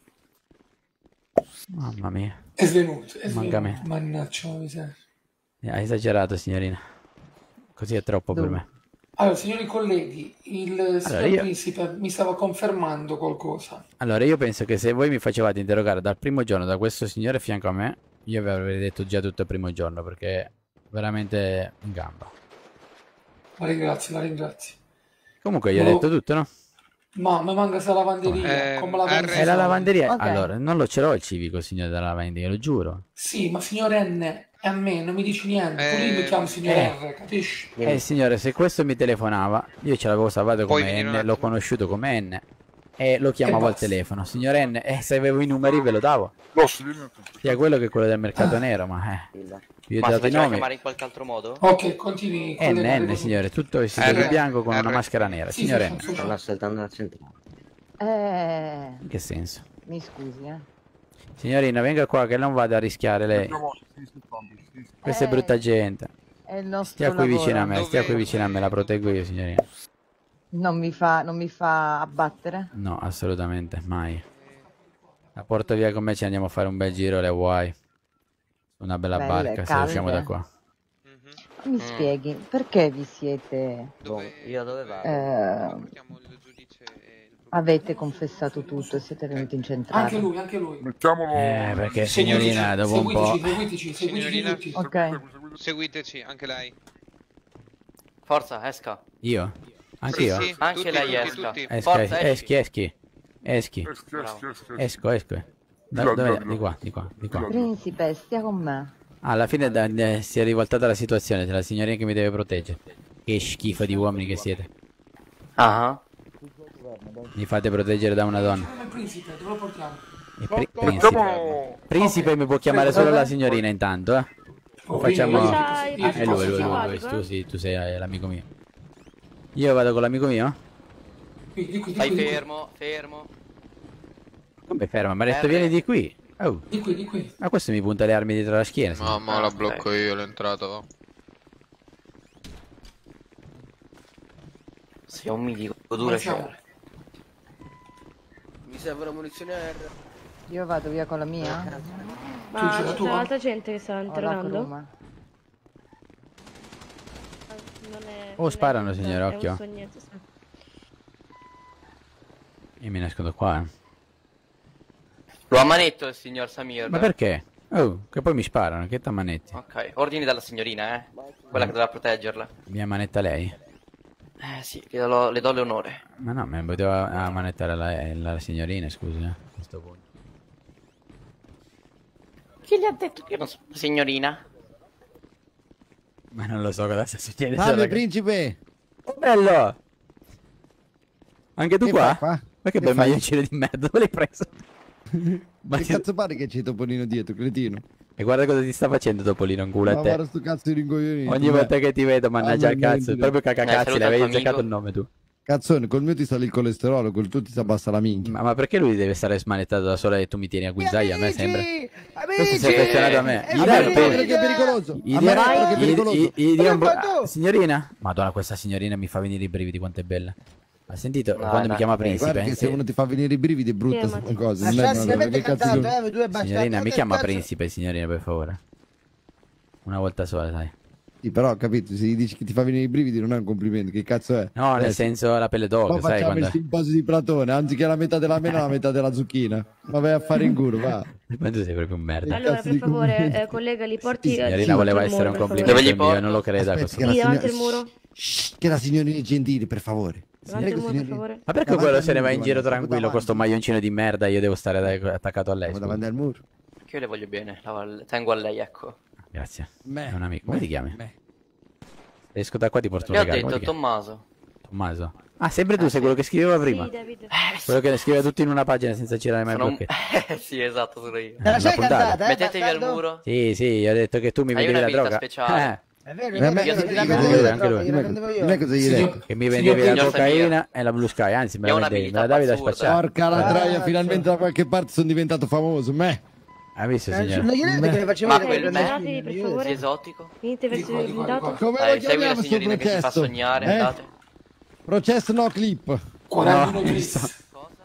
Mamma mia, È svenuto, è manca svenuto. me. Mannaggia, la miseria. Ha esagerato, signorina. Così è troppo per me. Allora, signori colleghi, il signor io- principe mi stava confermando qualcosa. Allora, io penso che se voi mi facevate interrogare dal primo giorno da questo signore a fianco a me, io vi avrei detto già tutto il primo giorno, perché è veramente in gamba. La ringrazio, la ringrazio. Comunque, io ho No. detto tutto, no? Ma mi manca sta lavanderia, Eh, come la R- pensi? È la lavanderia. Ok. Allora, non lo ce l'ho il civico, signore della lavanderia, lo giuro. Sì, ma signor N, a me non mi dici niente, tu lì mi Eh, chiami signor eh. R, capisci? Eh, signore, se questo mi telefonava, io ce l'avevo salvato Puoi come venire un N, l'ho attimo? conosciuto come N. E lo chiamavo al telefono. Signor N, eh, se avevo i numeri ve lo davo. No, sì, niente. Sia quello che quello del mercato nero, ma eh. Io ho Ma si dato i faceva nomi. chiamare in qualche altro modo? Ok, continui con le N, N, varie- signore, tutto vestito di R, bianco con una R. maschera nera. Sì, Signor sì, N. sì, sì. Stanno assaltando la centrale. Eh, In che senso? mi scusi, eh. Signorina, venga qua che non vado a rischiare lei. Questa è Eh, brutta gente. È il nostro Stia qui lavoro. vicino a me, stia qui vicino a me, la proteggo io, signorina. Non mi fa, non mi fa abbattere? No, assolutamente, mai. La porto via con me, ci andiamo a fare un bel giro alle Hawaii. Su una bella Belle, barca, se calde. usciamo da qua. Mi spieghi, perché vi siete... Io dove vado? eh, avete confessato tutto e siete venuti in centrale? Anche lui, anche lui. Eh, perché signorina, dopo un po'... Seguiteci, seguiteci, seguiteci tutti. Ok. Seguiteci, anche lei. Forza, esca. Io? Anche Sì, io? sì, Anche tutti, lei tutti, esca. tutti. Esca, Forza, eschi, eschi, eschi. Bravo. Esco, esco. Da, Di là, dove? di là, Di qua, di qua, di qua. Principe, stia con me. Ah, alla fine da- eh, si è rivoltata la situazione, c'è la signorina che mi deve proteggere. Che schifo di uomini che siete. Ah. Mi fate proteggere da una donna. Il principe, dove lo portiamo? E pri- principe. Principe mi può chiamare solo la signorina intanto, eh. Lo facciamo... Cosa hai È lui, lui, lui, lui, simpatico, tu, sì, tu sei eh, l'amico mio. Io vado con l'amico mio? Qui, di qui, di Stai qui, di qui. fermo, fermo. Come ferma? Mi ha detto R. vieni di qui. Oh. Di qui, di qui. Ma questo mi punta le armi dietro la schiena. sì. No, ma la blocco io l'entrata. va. Sei un mitico, dura Passiamo. c'è. Mi serve una munizione R. Io vado via con la mia? Ma c'è la c'è tua? altra gente che sta Ho la interrogando? croma. Non è, Oh, non è sparano, niente, signore, è un occhio. sognetto, sì. Io me ne nascondo qua, eh. Lo ammanetto il signor Samir. Ma perché? Oh, che poi mi sparano, che t'ammanetti? Ok, ordini dalla signorina, eh. Quella che doveva proteggerla. Mi ammanetta lei? Eh sì, le do, le do l'onore. Ma no, me ne poteva ammanettare la, la signorina, scusi, eh. A questo punto. Chi gli ha detto che io non sono una signorina? Ma non lo so cosa sta succedendo. Salve, principe! Oh, bello! Anche tu Che qua? fai qua? Ma che Che bel fai? maglioncino di merda, dove l'hai preso? Ma Che ti- cazzo pare che c'è Topolino dietro, cretino? E guarda cosa ti sta facendo Topolino, un culo Ma a te. guarda sto cazzo di rincoglionito. Ogni volta che ti vedo, mannaggia Ah, il ma cazzo, niente. proprio Eh, cacacazzi, saluta l'avevi il tuo azzeccato amico. il nome tu. Cazzone, col mio ti sale il colesterolo, col tuo ti si abbassa la minchia. Ma, ma perché lui deve stare smanettato da solo e tu mi tieni a guinzaglio? A me sembra. Amici! Questo si è affezionato a me. Gli A dai me un sembra po'. che è pericoloso. Gli A me sembra che è dia- gli- pericoloso. gli- gli dia un po'- Ma tu- Ah, signorina? Madonna, questa signorina mi fa venire i brividi, quanto è bella. Ha sentito No, quando no. mi chiama Eh, principe? guarda che se Sì. uno ti fa venire i brividi è brutta Sì, sta ma- cosa. Ma Non è cazzo, una- avete che cazzo cantato, di- eh, voi due bastardi. Signorina, mi Che chiama cazzo- principe, signorina, per favore. Una volta sola, sai. Sì, però capito, se gli dici che ti fa venire i brividi non è un complimento, che cazzo è? No, nel Eh, senso la pelle Poi d'oca, sai facciamo quando... il simposio di Platone, anziché la metà della mela, la metà della zucchina. Ma vai a fare in culo, va. Ma tu sei proprio un merda. Allora, cazzo per di favore, complimenti. eh, collega, li porti... Signorina eh, voleva contro il essere un muro, per complimento Dove gli mio, porto? non lo creda. Aspetta, questo. che la Lì davanti al signora- muro. Shh, che la signorina è gentile, per favore. Davanti al Prego, muro, per signorina. favore. Ma perché Davanti quello al se ne va muro, in giro davanti, tranquillo con davanti. sto maglioncino di merda e io devo stare da- attaccato a lei? Siamo scusa. davanti al muro. Che io le voglio bene, la- tengo a lei, ecco. Grazie. Me. È un amico. Come ti chiami? Me. Esco da qua ti porto un Le ho regalo. detto Come ti chiami? Tommaso. Tommaso. Ah, sempre tu, sei quello che scriveva prima. Sì, David. Quello che scriveva tutto in una pagina senza girare mai il Sono un... blocchetto. Eh sì, esatto, sono io. Te la Una sei puntata. cantata, eh? Mettetevi al bastardo? muro. Sì, sì, ho detto che tu mi Hai vendevi una la abilità droga. speciale. È vero, Eh, io me- io io- te io- la io- vendevo io- la anche droga, lui. io la vendevo io. Non è cosa gli hai Signor- detto. Che mi Signor vendevi la Signor Samir. cocaina e la Blue Sky. Anzi, me Io la ho vendevi. Me un'abilità la davi da assurda. spacciare. Porca la Ah, traia, cazzo. finalmente da qualche parte sono diventato famoso. Me. Hai visto, Eh, signore? Non gli hai detto che ne facevo Ma io quel per me- prendere David, per io- favore. Sì, esotico. Finite verso Di qua, il di qua, di blindato. qua. Come Dai, lo segui la chiamiamo sto signorina che si fa processo? sognare, Eh? andate. Processo no clip. quarantuno No, bis.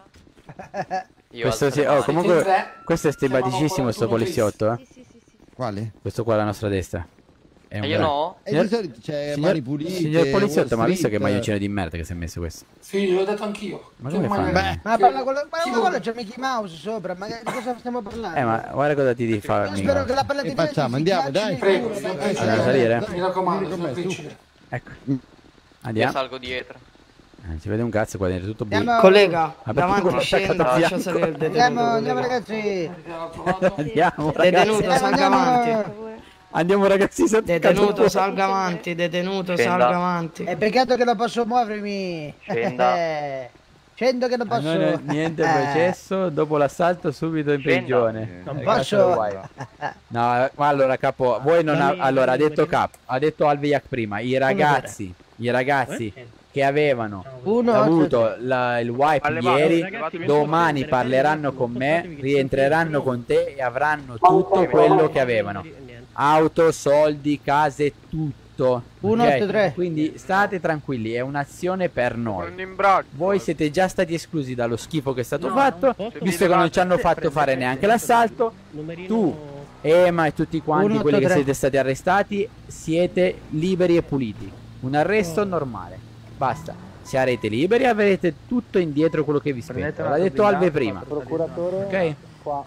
Io Questo alzo sì, le oh, mani. comunque Siete tre? questo è stimatissimo sto Chiamano poliziotto, eh. Sì, sì, sì, sì. Quale? Questo qua alla nostra destra. È un E io gran- no? E Signor- di solito c'è signor- mani pulite. Signor poliziotto, ma Wall visto che Street. maglioncino di merda che si è messo questo? Sì, l'ho detto anch'io. Ma Che come mai- fa? Beh, Ma parla quello, ma Chi ma vuole? quello c'è Mickey Mouse sopra, ma che- di cosa stiamo parlando? Eh, ma guarda cosa ti fa. Io spero che la palla E di facciamo, andiamo, dai. Prego, Prego, signor Andiamo a Principe. salire? Mi raccomando, Vieni con signor me, su. Principe. Ecco. Io Andiamo. salgo dietro. Eh, si vede un cazzo qua dentro, tutto buio. Andiamo, Collega, Ma perché davanti quello scenda, attaccato a lascia fianco? salire il detenuto. andiamo, andiamo collega. ragazzi. Andiamo, ragazzi. Detenuto, salga Andiamo. avanti. Eh, per favore. Andiamo, ragazzi. si è attaccato Detenuto, un po'. salga avanti. Detenuto, Scenda. salga avanti. È peccato che non posso muovermi. Scenda. Eh, Scendo che non Ah, posso. no, no, niente Eh. processo, dopo l'assalto subito in Scenda. prigione. Non Eh, posso. cazzo lo vuoi? No, ma allora capo, voi non ha, allora ha detto Cap, ha detto Alviac prima, i ragazzi, i ragazzi che avevano Uno, avuto la- il wipe Alle ieri, balle, ragazzi, domani parleranno con me, rientreranno con te e avranno tutto quello che avevano. Auto, soldi, case, tutto. Uno, ok? otto, tre. Quindi state tranquilli, è un'azione per noi. Voi siete già stati esclusi dallo schifo che è stato fatto, visto che non ci hanno fatto fare neanche l'assalto. Tu, Ema e tutti quanti Uno, quelli otto, che tre. siete stati arrestati siete liberi e puliti. Un arresto normale. Basta. Sarete liberi e avrete tutto indietro quello che vi spetta. L'ha detto Alve prima. Procuratore. Ok? Qua.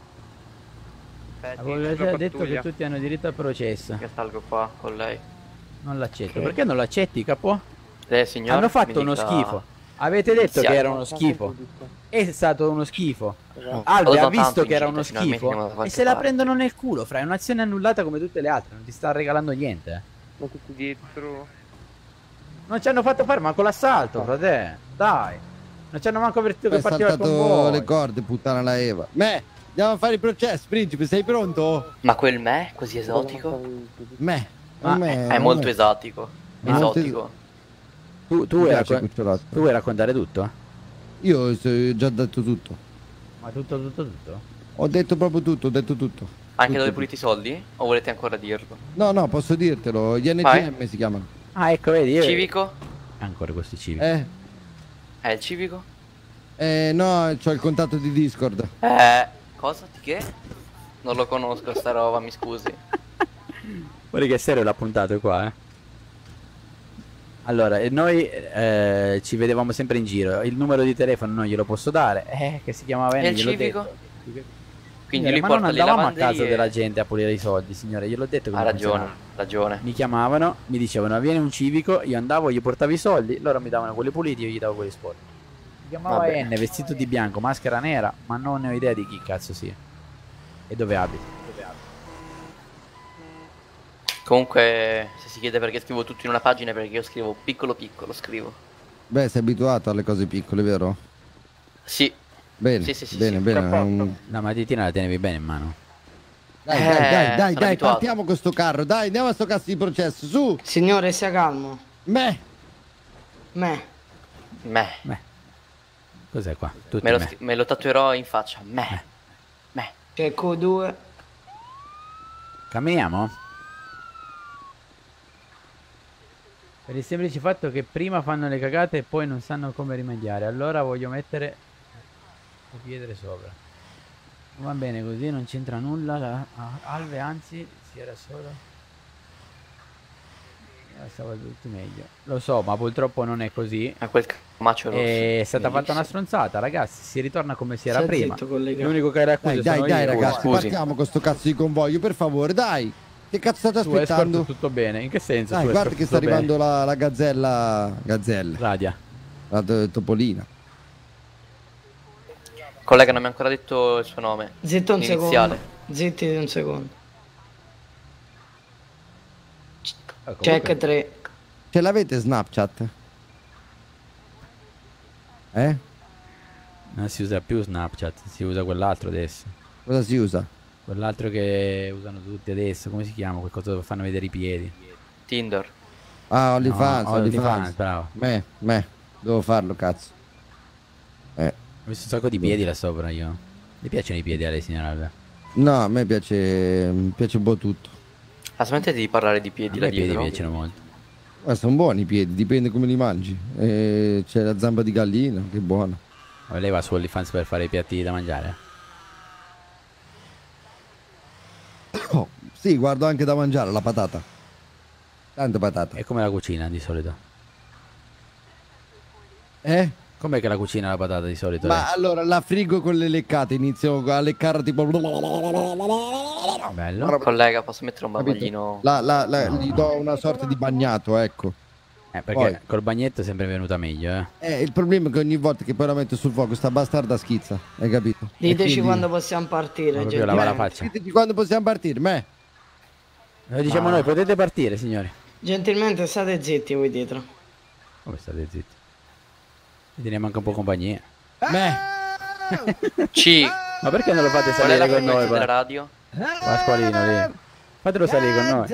Avevo già detto che tutti hanno diritto al processo. Che salgo qua con lei. Non l'accetto. Perché non l'accetti, capo? Eh, signor, Hanno fatto mi uno dica- schifo. Avete detto Sì, che ah, era uno schifo. È stato uno schifo. Ho Alve ha dato visto tanto che era in uno gita, finalmente schifo andiamo da e qualche se la parte. prendono nel culo, fra. È un'azione annullata come tutte le altre. Non ti sta regalando niente. eh. Ma tutti dietro. Non ci hanno fatto fare manco l'assalto, frate. Dai. Non ci hanno manco avvertito che Hai partiva il saltato convoglio. le corde, puttana la Eva. Me, andiamo a fare il processo, principe, sei pronto? Ma quel me così esotico? Me. Ma me, È me. molto esotico. È molto Esotico. Tu, tu, Mi vuoi piace raccon- cucciolotto. tu vuoi raccontare tutto? Io so- ho già detto tutto. Ma tutto, tutto, tutto? Ho detto proprio tutto, ho detto tutto. Anche Tutto, dove puliti i soldi? O volete ancora dirlo? No, no, posso dirtelo. Gli N G M Vai. si chiamano. Ah, ecco, vedi. io- Civico? Ancora questi civici. Eh, È il civico? eh no, c'ho il contatto di Discord. Eh, cosa? Di che? Non lo conosco sta roba, mi scusi. Guarda che serio l'ha puntato qua, eh. Allora, e noi eh, ci vedevamo sempre in giro. Il numero di telefono non glielo posso dare. Eh, che si chiamava E Eni, il gliel'ho civico? detto. Quindi Signore, lui ma non porta le andavamo a casa lavanderie. della gente a pulire i soldi, signore, gliel'ho detto che Ha non ragione, funzionava. ragione. Mi chiamavano, mi dicevano vieni un civico, io andavo, gli portavo i soldi, loro mi davano quelli puliti, io gli davo quelli sporchi. Si chiamava Vabbè. N, vestito di bianco, maschera nera, ma non ne ho idea di chi cazzo sia. E dove abiti? Dove abiti? Comunque, se si chiede perché scrivo tutto in una pagina è perché io scrivo piccolo piccolo, scrivo. Beh, sei abituato alle cose piccole, vero? Sì. Bene, Sì, sì, sì, bene, sì. bene. Tra è un- La matitina la tenevi bene in mano. Dai, Eh, dai, dai, dai, sono dai, abituato. partiamo con sto carro. Dai, andiamo a sto cazzo di processo, su. Signore, sia calmo. Me. Me. Me. Beh. Cos'è qua? Tutti Me lo, me. scri- me lo tatuerò in faccia. Me. Me. C'è Q due. Camminiamo? Per il semplice fatto che prima fanno le cagate e poi non sanno come rimediare. Allora voglio mettere le pietre sopra. Va bene così, non c'entra nulla. La ah, Alve anzi si era solo. Eh, Stava tutto meglio. Lo so, ma purtroppo non è così. A quel camaccio rosso. È stata fatta Bellissimo. una stronzata, ragazzi. Si ritorna come si era Stai prima. zitto, collega. L'unico che era accusa Dai, dai, sono dai, io. ragazzi, Scusi. partiamo con sto cazzo di convoglio, per favore, dai. Che cazzo state Su Escort aspettando? tutto bene. In che senso? Dai, su guarda Escort che sta tutto bene? arrivando la, la gazzella. Gazzella. Radia. La to- topolina. Collega, non mi ha ancora detto il suo nome. Zitto un Iniziale. secondo. Zitti un secondo. Ah, comunque- Check tre. Ce l'avete Snapchat? Eh? Non si usa più Snapchat, si usa quell'altro adesso. Cosa si usa? Quell'altro che usano tutti adesso, come si chiama? Qualcosa dove fanno vedere i piedi. Tinder. Ah, OnlyFans, No, OnlyFans. OnlyFans, bravo. Me, me. Devo farlo, cazzo. Eh. Ho visto un sacco di piedi là sopra io. Mi piacciono i piedi a lei, signora Alve? No, a me piace. Mi piace un po' tutto. Ah, smettete di parlare di A piedi me là i piedi dietro. mi piacciono molto. Ma sono buoni i piedi, dipende come li mangi. Eh, c'è la zamba di gallina, che buona. Ma lei va su OnlyFans per fare i piatti da mangiare? Oh, sì, guardo anche da mangiare la patata. Tanta patata. E come la cucina di solito? Eh? Com'è che la cucina la patata di solito? Ma allora la frigo con le leccate, inizio a leccarla tipo. Bello. Collega, posso mettere un Capito? bavaglino? La, la, la- gli do una sorta di bagnato, ecco. Eh, perché Poi- col bagnetto è sempre venuta meglio, eh. Eh, il problema è che ogni volta che poi la metto sul fuoco sta bastarda schizza, hai capito? E Diteci quindi- quando possiamo partire. Ma proprio gentilmente. lava la faccia. Diteci quando possiamo partire, me. Lo diciamo Ah. noi, potete partire, signori. Gentilmente state zitti voi dietro. Come state zitti? Vi teniamo anche un po' compagnia. Beh. C. Ma perché non lo fate Qual è la salire con noi? frequenza della pa- radio? Pasqualino lì. Fatelo salire con noi.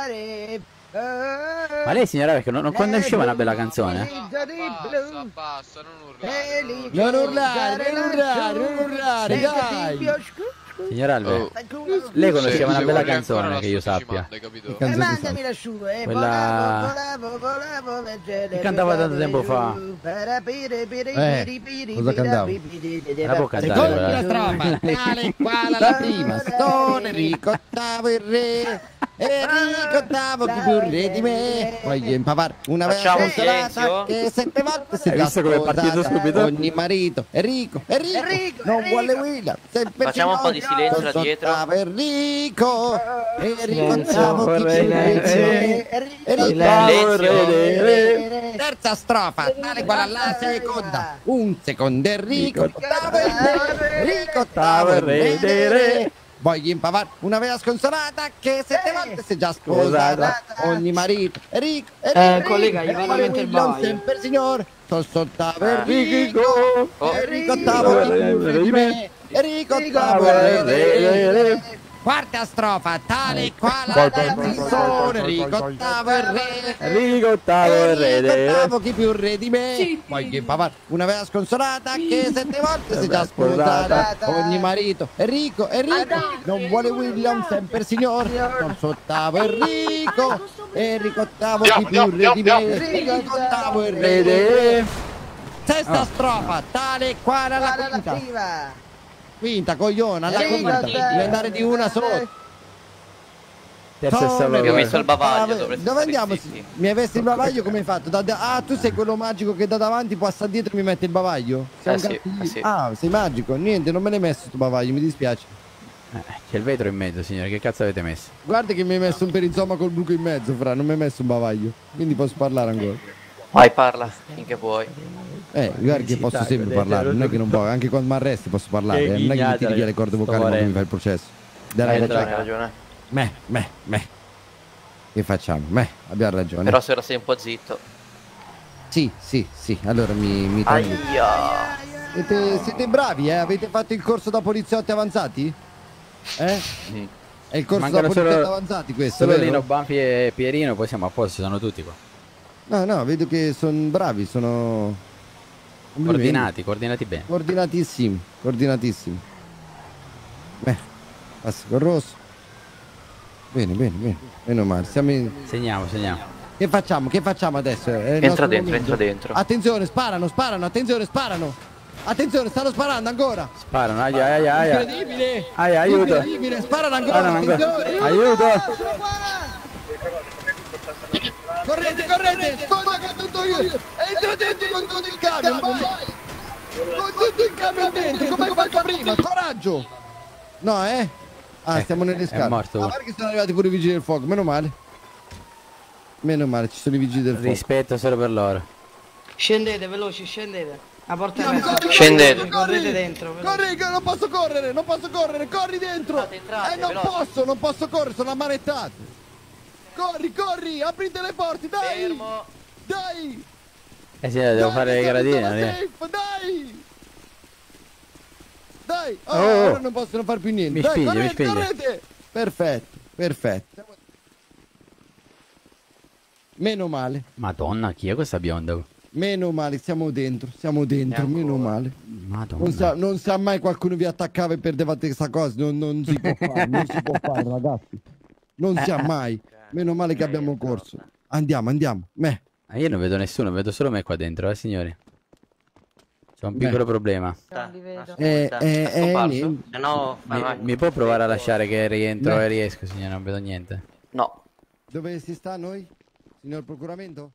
Ma lei signora perché non, non conosceva una bella canzone? Basta, basta, non urlare. Non urlare, non urlare, non urlare, dai. Signor Alve, Oh. lei conosceva Se- una se bella vuoi ancora canzone la che io sto sappia. cimando, hai capito? Che E canzone mandami sei? la sua, eh. Quella- Volavo, volavo, volavo, leggere, cantava tanto tempo fa. Eh, cosa cantavo? La può cantare Seconda quella. strofa, tale quale la prima. Sono Enrico ottavo il re. Enrico ottavo chi più re di me. Voglio impavare una Facciamo vera consolata silenzio. che sette volte si Hai visto come è partito subito? Ogni marito Enrico, Enrico, Enrico, non Enrico. vuole William. sempre Facciamo un po' di finito. silenzio là dietro. Ottavo Enrico. Enrico Silenzio, ottavo chi più vorrei- re di me. Enrico Silenzio. terza strofa, tale quale alla seconda. Un secondo Enrico, ottavo il re, Enrico ottavo il re dei re. Voglio impavare una vera sconsolata che sette volte si è già sposata. Ogni marito, Enrico, Enrico, Eh, collega, gli vanno a mettere il William, bavaglio. sempre signor. Sono ottavo Enrico, Oh. Enrico ottavo chi più re di me. Enrico ottavo il re dei re. Quarta strofa, tale quale la canzone. Enrico ottavo il re. Enrico ottavo il re dei re. ottavo chi più re di me. Voglio impavare una vera sconsolata che sette volte si è già sposata. Ogni marito Enrico, Enrico, non vuole William, sempre signor. Non so ottavo Enrico. Enrico ottavo chi più re di me. Enrico ottavo il re dei re. Sesta strofa, tale quale la quinta. Quinta, cogliona, alla quinta. Devi andare di una sola. Terza Sono stava Che ho messo il Enrico bavaglio, ottavo- dovresti Dove stare andiamo? zitti. Mi hai messo il bavaglio, come hai fatto? Da- da- ah, tu sei quello magico che da davanti passa dietro e mi mette il bavaglio? Sei Eh un sì, cattivo. eh sì. Ah, sei magico. Niente, non me l'hai messo sto bavaglio, mi dispiace. Eh, c'è il vetro in mezzo, signore. Che cazzo avete messo? Guarda che mi hai messo un perizoma col buco in mezzo, fra, non mi hai messo un bavaglio. Quindi posso parlare ancora. Vai, parla finché puoi. Eh, guarda che posso dai, sempre vedete, parlare, non è lo- che non può, anche quando mi arresti posso parlare, Che eh, non è che mi ghignata, tiri via le ragazzi, corde sto vocali quando mi morendo. fai il processo. Dai Hai ragione. ragione, hai ragione. Me, me, me. Che facciamo? Me, abbiamo ragione. Però se ora sei un po' zitto. Sì, sì, sì, allora mi, mi tolgo. Aia. Siete, siete bravi, eh? Avete fatto il corso da poliziotti avanzati? Eh? È il corso Mancano da poliziotti solo- avanzati questo, Solo vero? Lino, Banfi e Pierino, poi siamo a posto, ci sono tutti qua. No, no, vedo che sono bravi, sono... complimenti. Coordinati, coordinati bene. Coordinatissimi, coordinatissimi. Beh, passa col rosso. Bene, bene, bene. Meno male. Siamo in... Segniamo, segniamo. Che facciamo? Che facciamo adesso? È il Entra nostro dentro, momento. entra dentro. Attenzione, sparano, sparano, attenzione, sparano. Attenzione, stanno sparando ancora. Sparano, aia, aia, aia. Incredibile. Aia, aiuto. Incredibile, sparano ancora, Sparano ancora. attenzione. Aiuto. Correte, correte, sponda che tutto io. Entra dentro con tutto il camion, vai. Con tutto il camion dentro, come hai fatto prima. Coraggio. No, eh? Ah, Eh, stiamo nelle è scale. morto. Ah, guarda che sono arrivati pure i vigili del fuoco, meno male. Meno male, ci sono i vigili del fuoco. Rispetto solo per loro. Scendete, veloci, scendete. La porta è No, aperta. corri, Scendete. corri, Correte dentro, veloci. Corri, che non posso correre, non posso correre, corri dentro. Entrate, entrate, eh, non veloci. posso, non posso correre, sono ammanettato. Corri, corri, aprite le porte, dai. Fermo. Dai. Eh sì, devo Dai, fare le siamo gradine. zona eh. safe, dai. Dai, oh, Oh. ora non possono fare più niente. Mi Dai, spinge, mi correte, spinge. correte. Perfetto, perfetto. Meno male, Madonna, chi è questa bionda? meno male, siamo dentro, siamo dentro, meno male. Madonna. Non sa, non sa mai qualcuno vi attaccava e perdevate questa cosa, non, non si può fare, non si può fare ragazzi, non si ha mai, meno male che abbiamo corso. Andiamo, andiamo, me. Ah, io non vedo nessuno, vedo solo me qua dentro, eh signori. C'è un Beh. piccolo problema. Non li vedo. Eh, eh, È eh, scomparso? niente. Se no, Mi, vai, vai. mi può provare a lasciare che rientro Beh. e riesco, signore? Non vedo niente. No. Dove si sta noi? Signor procuramento?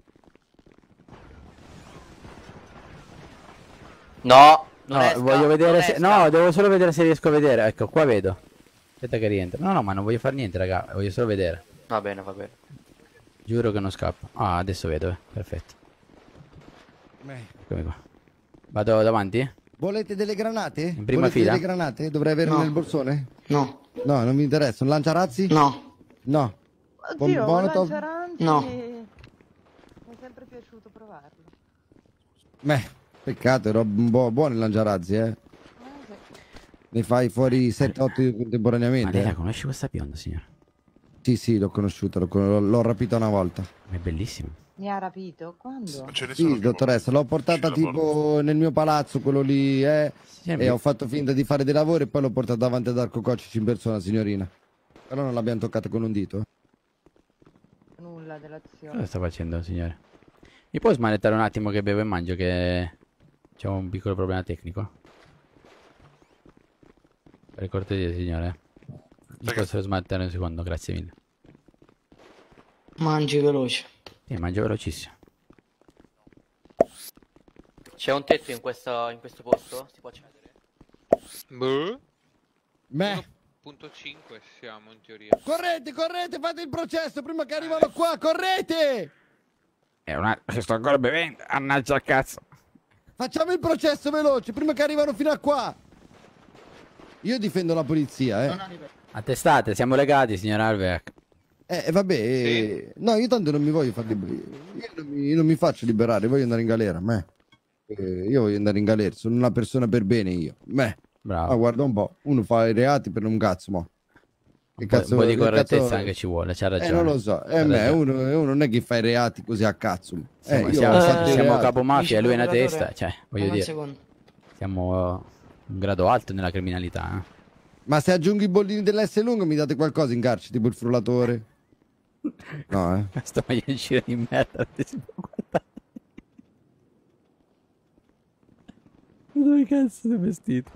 No. Non No, esca, voglio vedere non se... esca. No, devo solo vedere se riesco a vedere. Ecco, qua vedo. Aspetta che rientra. No, no, ma non voglio fare niente, raga. Voglio solo vedere. Va bene, va bene. Giuro che non scappo. Ah, adesso vedo, eh. Perfetto. Me. Eccomi qua. Vado davanti? Volete delle granate? In prima Volete fila? delle granate? Dovrei averle No. nel borsone? No, No, non mi interessa. Un lanciarazzi? no, No. Con Oddio, un Molotov? lanciaranti No. mi è sempre piaciuto provarlo. Me. Peccato, ero bu- buono il lanciarazzi, eh. Ne fai fuori sette otto contemporaneamente. Ma lei la eh. conosci questa bionda, signora? Sì, sì, l'ho conosciuta, l'ho, con- l'ho rapita una volta. È bellissima. Mi ha rapito? Quando? Sì, dottoressa, l'ho portata tipo nel mio palazzo, quello lì, eh. E ho fatto finta di fare dei lavori e poi l'ho portata davanti ad Arco Cocci in persona, signorina. Però non l'abbiamo toccata con un dito. eh. Nulla dell'azione. Cosa sta facendo, signore? Mi può smanettare un attimo che bevo e mangio, che c'è un piccolo problema tecnico? Per cortesia, signore. Mi posso smanettare un secondo, grazie mille. Mangi veloce. Sì, mangio velocissimo. C'è un tetto in questo, in questo posto? Si può accedere? Boh. Beh. uno punto cinque siamo in teoria. Correte, correte, fate il processo prima che arrivano qua, correte! È una... sto ancora bevendo, annaggia cazzo. Facciamo il processo veloce, prima che arrivano fino a qua. Io difendo la polizia, eh. Attestate, siamo legati, signor Alveak. Eh, vabbè, eh, no, io tanto non mi voglio far liberare. Io non mi, io non mi faccio liberare, voglio andare in galera, me. Eh, io voglio andare in galera, sono una persona per bene io. Me. Bravo. Ma guarda un po', uno fa i reati per un cazzo, mo. Che Un po', cazzo, un po' di che correttezza cazzo- anche ci vuole, c'ha ragione. Eh, non lo so, C'ha eh, me, ragione. uno, uno non è che fa i reati così a cazzo. Siamo, eh, io siamo, ho fatto i siamo reati. capomafia e lui è una testa, cioè, voglio Un dire, secondo. siamo un grado alto nella criminalità. Eh. Ma se aggiungo i bollini dell'S lungo mi date qualcosa in carcere, tipo il frullatore? No, eh. Sto maglioncino di merda, non si può guardare. Dove cazzo sei vestito?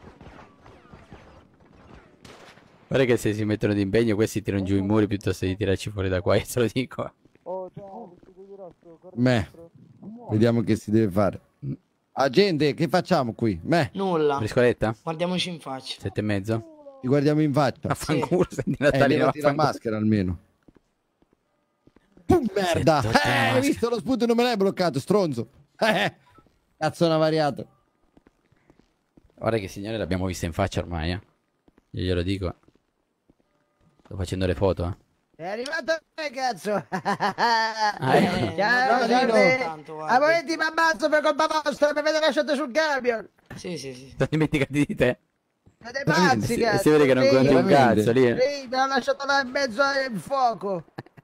Guarda che se si mettono d'impegno questi tirano giù i muri piuttosto di tirarci fuori da qua, io te lo dico. Me. Vediamo che si deve fare. Agente, che facciamo qui? Me. Nulla. Briscoletta? Guardiamoci in faccia. Sette e mezzo? Ti guardiamo in faccia. Affanculo, senti Eh, Natalino, levati la affanculo. maschera almeno. Pum, merda! Sento, Eh, hai visto lo spunto non me l'hai bloccato, stronzo. Eh, cazzo una variato. Guarda che signore l'abbiamo vista in faccia ormai, eh. Io glielo dico. Sto facendo le foto, eh. È arrivato me, cazzo! Ah, ecco. Ciao, Guarda, salve. tanto, guarda. A momenti mi ammazzo per colpa vostra, mi avete lasciato sul camion! Sì, sì, sì. Sono dimenticati di te. Siete pazzi, Si, cazzo! si vede che non Sì, conti un cazzo lì. eh. sì, mi hanno lasciato là in mezzo al fuoco!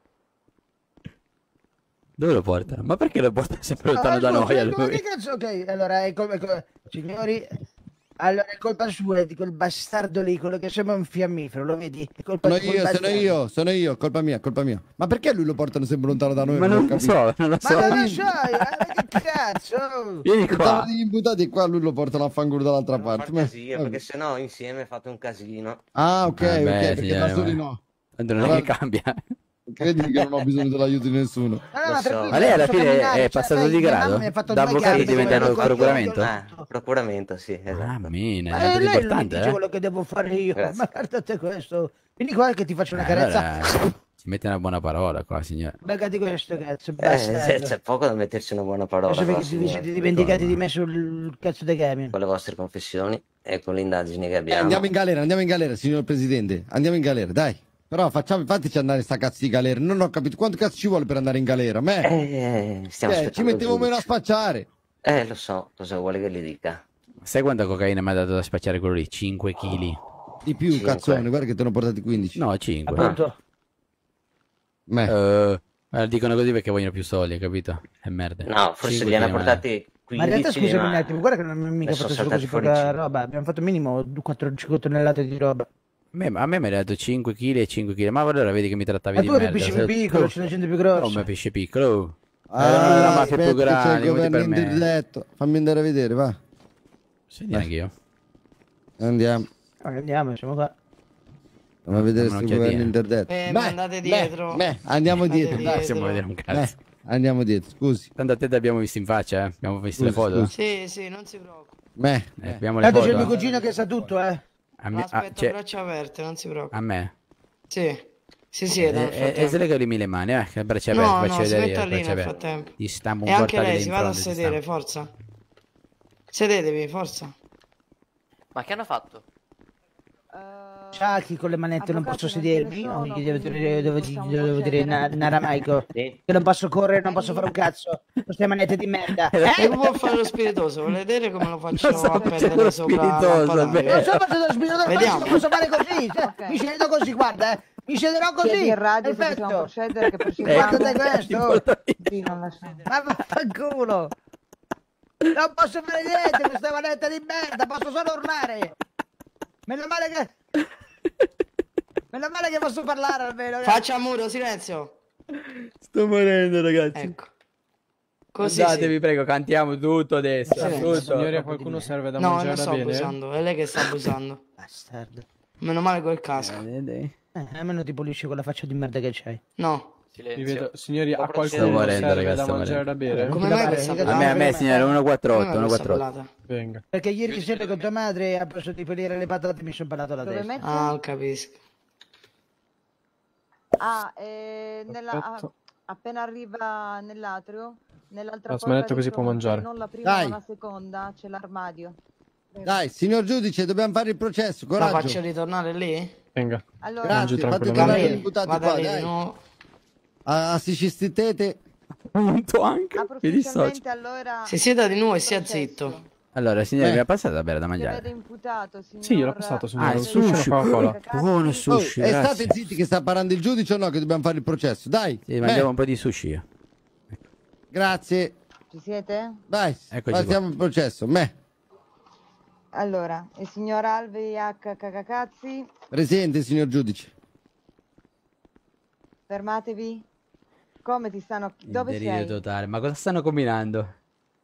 Dove lo portano? Ma perché lo portano sempre lontano No, da scusa, noi a ma lui? che cazzo, ok, allora è colpa, è colpa- signori, allora è colpa sua di quel bastardo lì, quello che sembra un fiammifero, lo vedi? È colpa Sono di quel io, sono bastardo. io, sono io, colpa mia, colpa mia. Ma perché lui lo portano sempre lontano da noi? Ma non ho lo capito. so, non lo Ma so. non lo so, eh, che cazzo? Vieni Stavano qua. degli imputati qua, lui lo portano a fanculo dall'altra Per non parte. far Ma- casino, perché sennò insieme fate un casino. Ah, ok, Vabbè, ok, perché signore, da soli ma- no. Tanto non è Allora- che cambia. Credimi che non ho bisogno dell'aiuto di nessuno. No, no, ma tranquillo, Ma lei alla posso fine camminare, è cioè, passato sai, di mia grado? mamma mi ha fatto Da due avvocato gambe, è diventato come una procuramento? Eh, procuramento, sì, esatto. Ah, mine, Ma è è molto lei non mi importante, dice eh. quello che devo fare io, Grazie. ma guardate questo. Vieni qua che ti faccio una Eh, carezza. allora, ci mette una buona parola qua, signore. Beccati questo, cazzo, Eh, bastardo. c'è poco da metterci una buona parola. Adesso però, perché vi siete signore. dimenticati di me sul cazzo dei camion. Con le vostre confessioni e con le indagini che Eh, abbiamo. andiamo in galera, andiamo in galera, signor Presidente. Andiamo in galera, dai. Però facciamo, fateci andare sta cazzo di galera. Non ho capito quanto cazzo ci vuole per andare in galera. Me. Eh, stiamo Eh, aspettando ci il mettiamo meno a giudice. spacciare. Eh, lo so, cosa vuole che gli dica? Sai quanta cocaina mi ha dato da spacciare quello lì? cinque chili. Di più, Cinque. cazzone, guarda che te ne ho portati quindici. No, cinque. Appunto. Me. Eh, eh, dicono così perché vogliono più soldi, capito? È merda. No, forse Cinque li hanno chili, ma- portati Ma in realtà quindici, scusami un ma attimo, guarda che non abbiamo mica ne sono fatto solo saltati così fuori poca cinque. roba, abbiamo fatto minimo quattro cinque tonnellate di roba. A me, a me mi hai dato cinque chili e cinque chili. Ma allora vedi che mi trattavi E di tu eri merda. pesce se- più piccolo, tu- c'è la gente più grossa. Come pesce piccolo? Ah, Erano la mafia più aspetta, c'è grande, il voti governo per me. interdetto. Fammi andare a vedere, va. Senti anche io. Andiamo. Ma andiamo, siamo qua. Andiamo a vedere Ma non sto c'è governo niente. interdetto. Eh, Beh, ma andate dietro. beh, andiamo Andate dietro, dai. dietro. Possiamo vedere un Beh, cazzo. andiamo dietro, scusi. Tanto a te ti abbiamo visto in faccia, eh. Abbiamo visto le Scusi, foto. scusi. Sì, sì, non si preoccupi. Beh, Eh, abbiamo le Tanto c'è il foto. mio cugino che sa tutto, eh. A me, a, Aspetta, cioè, braccia aperte, non si preoccupi. a me. Sì. Si sieda nel E, e, e frattempo. slegami le mani, eh. Che braccia No, aperte, no, faccio si vedere metta io, lì braccia nel aperte. frattempo. Ti stampo un E anche portatile lei in si vada a fronte, ti sedere, stampo. forza. Sedetevi, forza. Ma che hanno fatto? Chucky con le manette non posso sedermi, no, gli devo dire, devo, gli devo dire na- naramaico, che non posso correre, non posso fare un cazzo, queste manette di merda. E Eh? come può fare lo spiritoso? Vuole vedere come lo faccio Non so a facere perdere lo sopra spiritoso, la beh. Non so facendo lo spiritoso, Vediamo. non posso fare così, cioè, mi scedo così, guarda, eh. Mi siederò così. Chiedi in radio se perfetto. possiamo procedere, che per Guardate cinquanta questo. Sì, non la so. Ma vaffanculo. Non posso fare niente, questa manetta di merda, posso solo urlare. Meno male che... Meno male che posso parlare almeno. Faccia a muro, silenzio. Sto morendo, ragazzi. Ecco. Così Andatevi, sì. prego, cantiamo tutto adesso. Silenzio. Tutto. Signori, a qualcuno serve da No, mangiare non da sto bene? abusando, è lei che sta abusando. Bastardo. Meno male quel casco. Eh, almeno ti pulisci con la faccia di merda che c'hai. No. Vi vedo- signori, a Sto qualcuno morendo, serve ragazzi, da sto mangiare da bere? Come mai questa A me, a me, signore, uno quattro otto, Come uno mai questa quattro otto. ballata? Venga. Perché ieri sera con tua madre, a posto di pulire le patate, mi sono ballato la Dove testa. metti? Ah, capisco. Ah, eh, nella, ah, Perfetto. appena arriva nell'atrio, nell'altra La porta smanetta di così può fronte, mangiare. non la prima Dai. ma la seconda, c'è l'armadio. Dai, signor giudice, dobbiamo fare il processo, La coraggio. faccio ritornare lì? Venga. Allora, Grazie, fate tranquillamente. tornare Camille, gli imputati vada qua, lì dai. di nuovo. A, a Sicistitete. Punto anche. Mi dissocio. ufficialmente allora Si sieda di nuovo e sia zitto. Allora, signore, Eh. mi ha passato da bere da che vede mangiare. imputato, signor... Sì, gliel'ho passato, signore. Ah, il Un sushi e una sushi. Coca-Cola. Buono Oh, sushi, e grazie. state zitti che sta parlando il giudice o no che dobbiamo fare il processo? Dai. Sì, eh, mangiamo un po' di sushi io. grazie. Ci siete? Dai, Eccoci passiamo il processo. Me. Allora, il signor Alvi H. Cacacazzi, Presente, signor giudice. fermatevi. Come ti stanno... Il Dove delirio sei? totale. Ma cosa stanno combinando?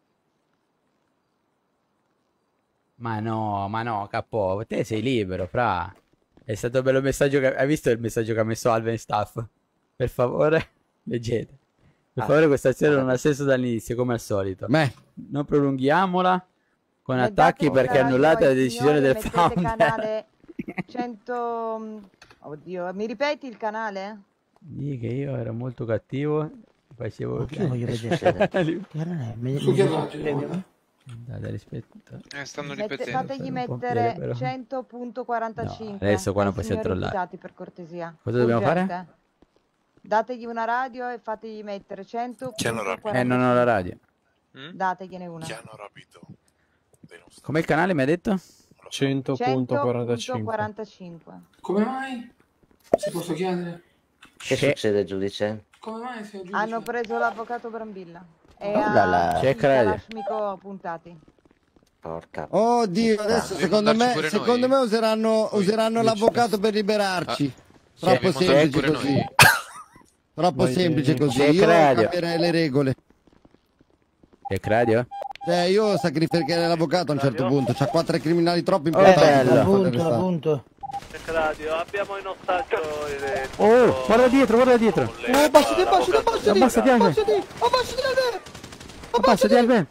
Ma no, ma no, capo, te sei libero, fra. È stato bello il messaggio che... Hai visto il messaggio che ha messo Alven Staff? Per favore, leggete. Per Ah. favore, questa azione non ha senso dall'inizio, come al solito. Me. Non prolunghiammola con Ne attacchi date perché una annullate la radio ai decisione signori, del mettete founder. canale cento... Oddio, mi ripeti il canale? Dì che io ero molto cattivo. Facevo... Io voglio vedere. Che non è? Mi- Su che mi- radio? premio? Date rispetto. Eh, stanno Mette- ripetendo. fategli Un po' mettere piede, però. cento punto quarantacinque. No, adesso qua non ai possiamo signori trollare. imputati, per cortesia. Cosa dobbiamo fare? Urgente. Dategli una radio e fategli mettere cento Chi hanno punto rapito? Eh, non ho la radio. Dategliene una. Chi hanno rapito? Com'è il canale, mi ha detto? cento punto quarantacinque. quarantacinque. Come mai? Se posso chiedere? Che succede, giudice? Come mai sei giudice? Hanno preso l'avvocato Brambilla e Oh là là. ha C'è il crede. Kalashnikov puntati. Porca. Oddio, adesso Dobbiamo secondo andarci me, pure secondo noi? me useranno, useranno l'avvocato per liberarci. Ah. Troppo Sì, semplice pure così. noi. Troppo Vai, semplice eh, così. c'è Io cradio. cambierei le regole. Che cradio? Cioè, io sacrificherei l'avvocato a un certo punto. C'ha quattro criminali troppo Eh, importanti. bello. per fare Appunto, questa- appunto. Radio, abbiamo in ostaggio il... Oh, guarda dietro, guarda dietro. Eh, abbassati, abbassati, abbassati. Abbassati, Alben. Abbassati, abbassati, Alben. Abbassati, Alben.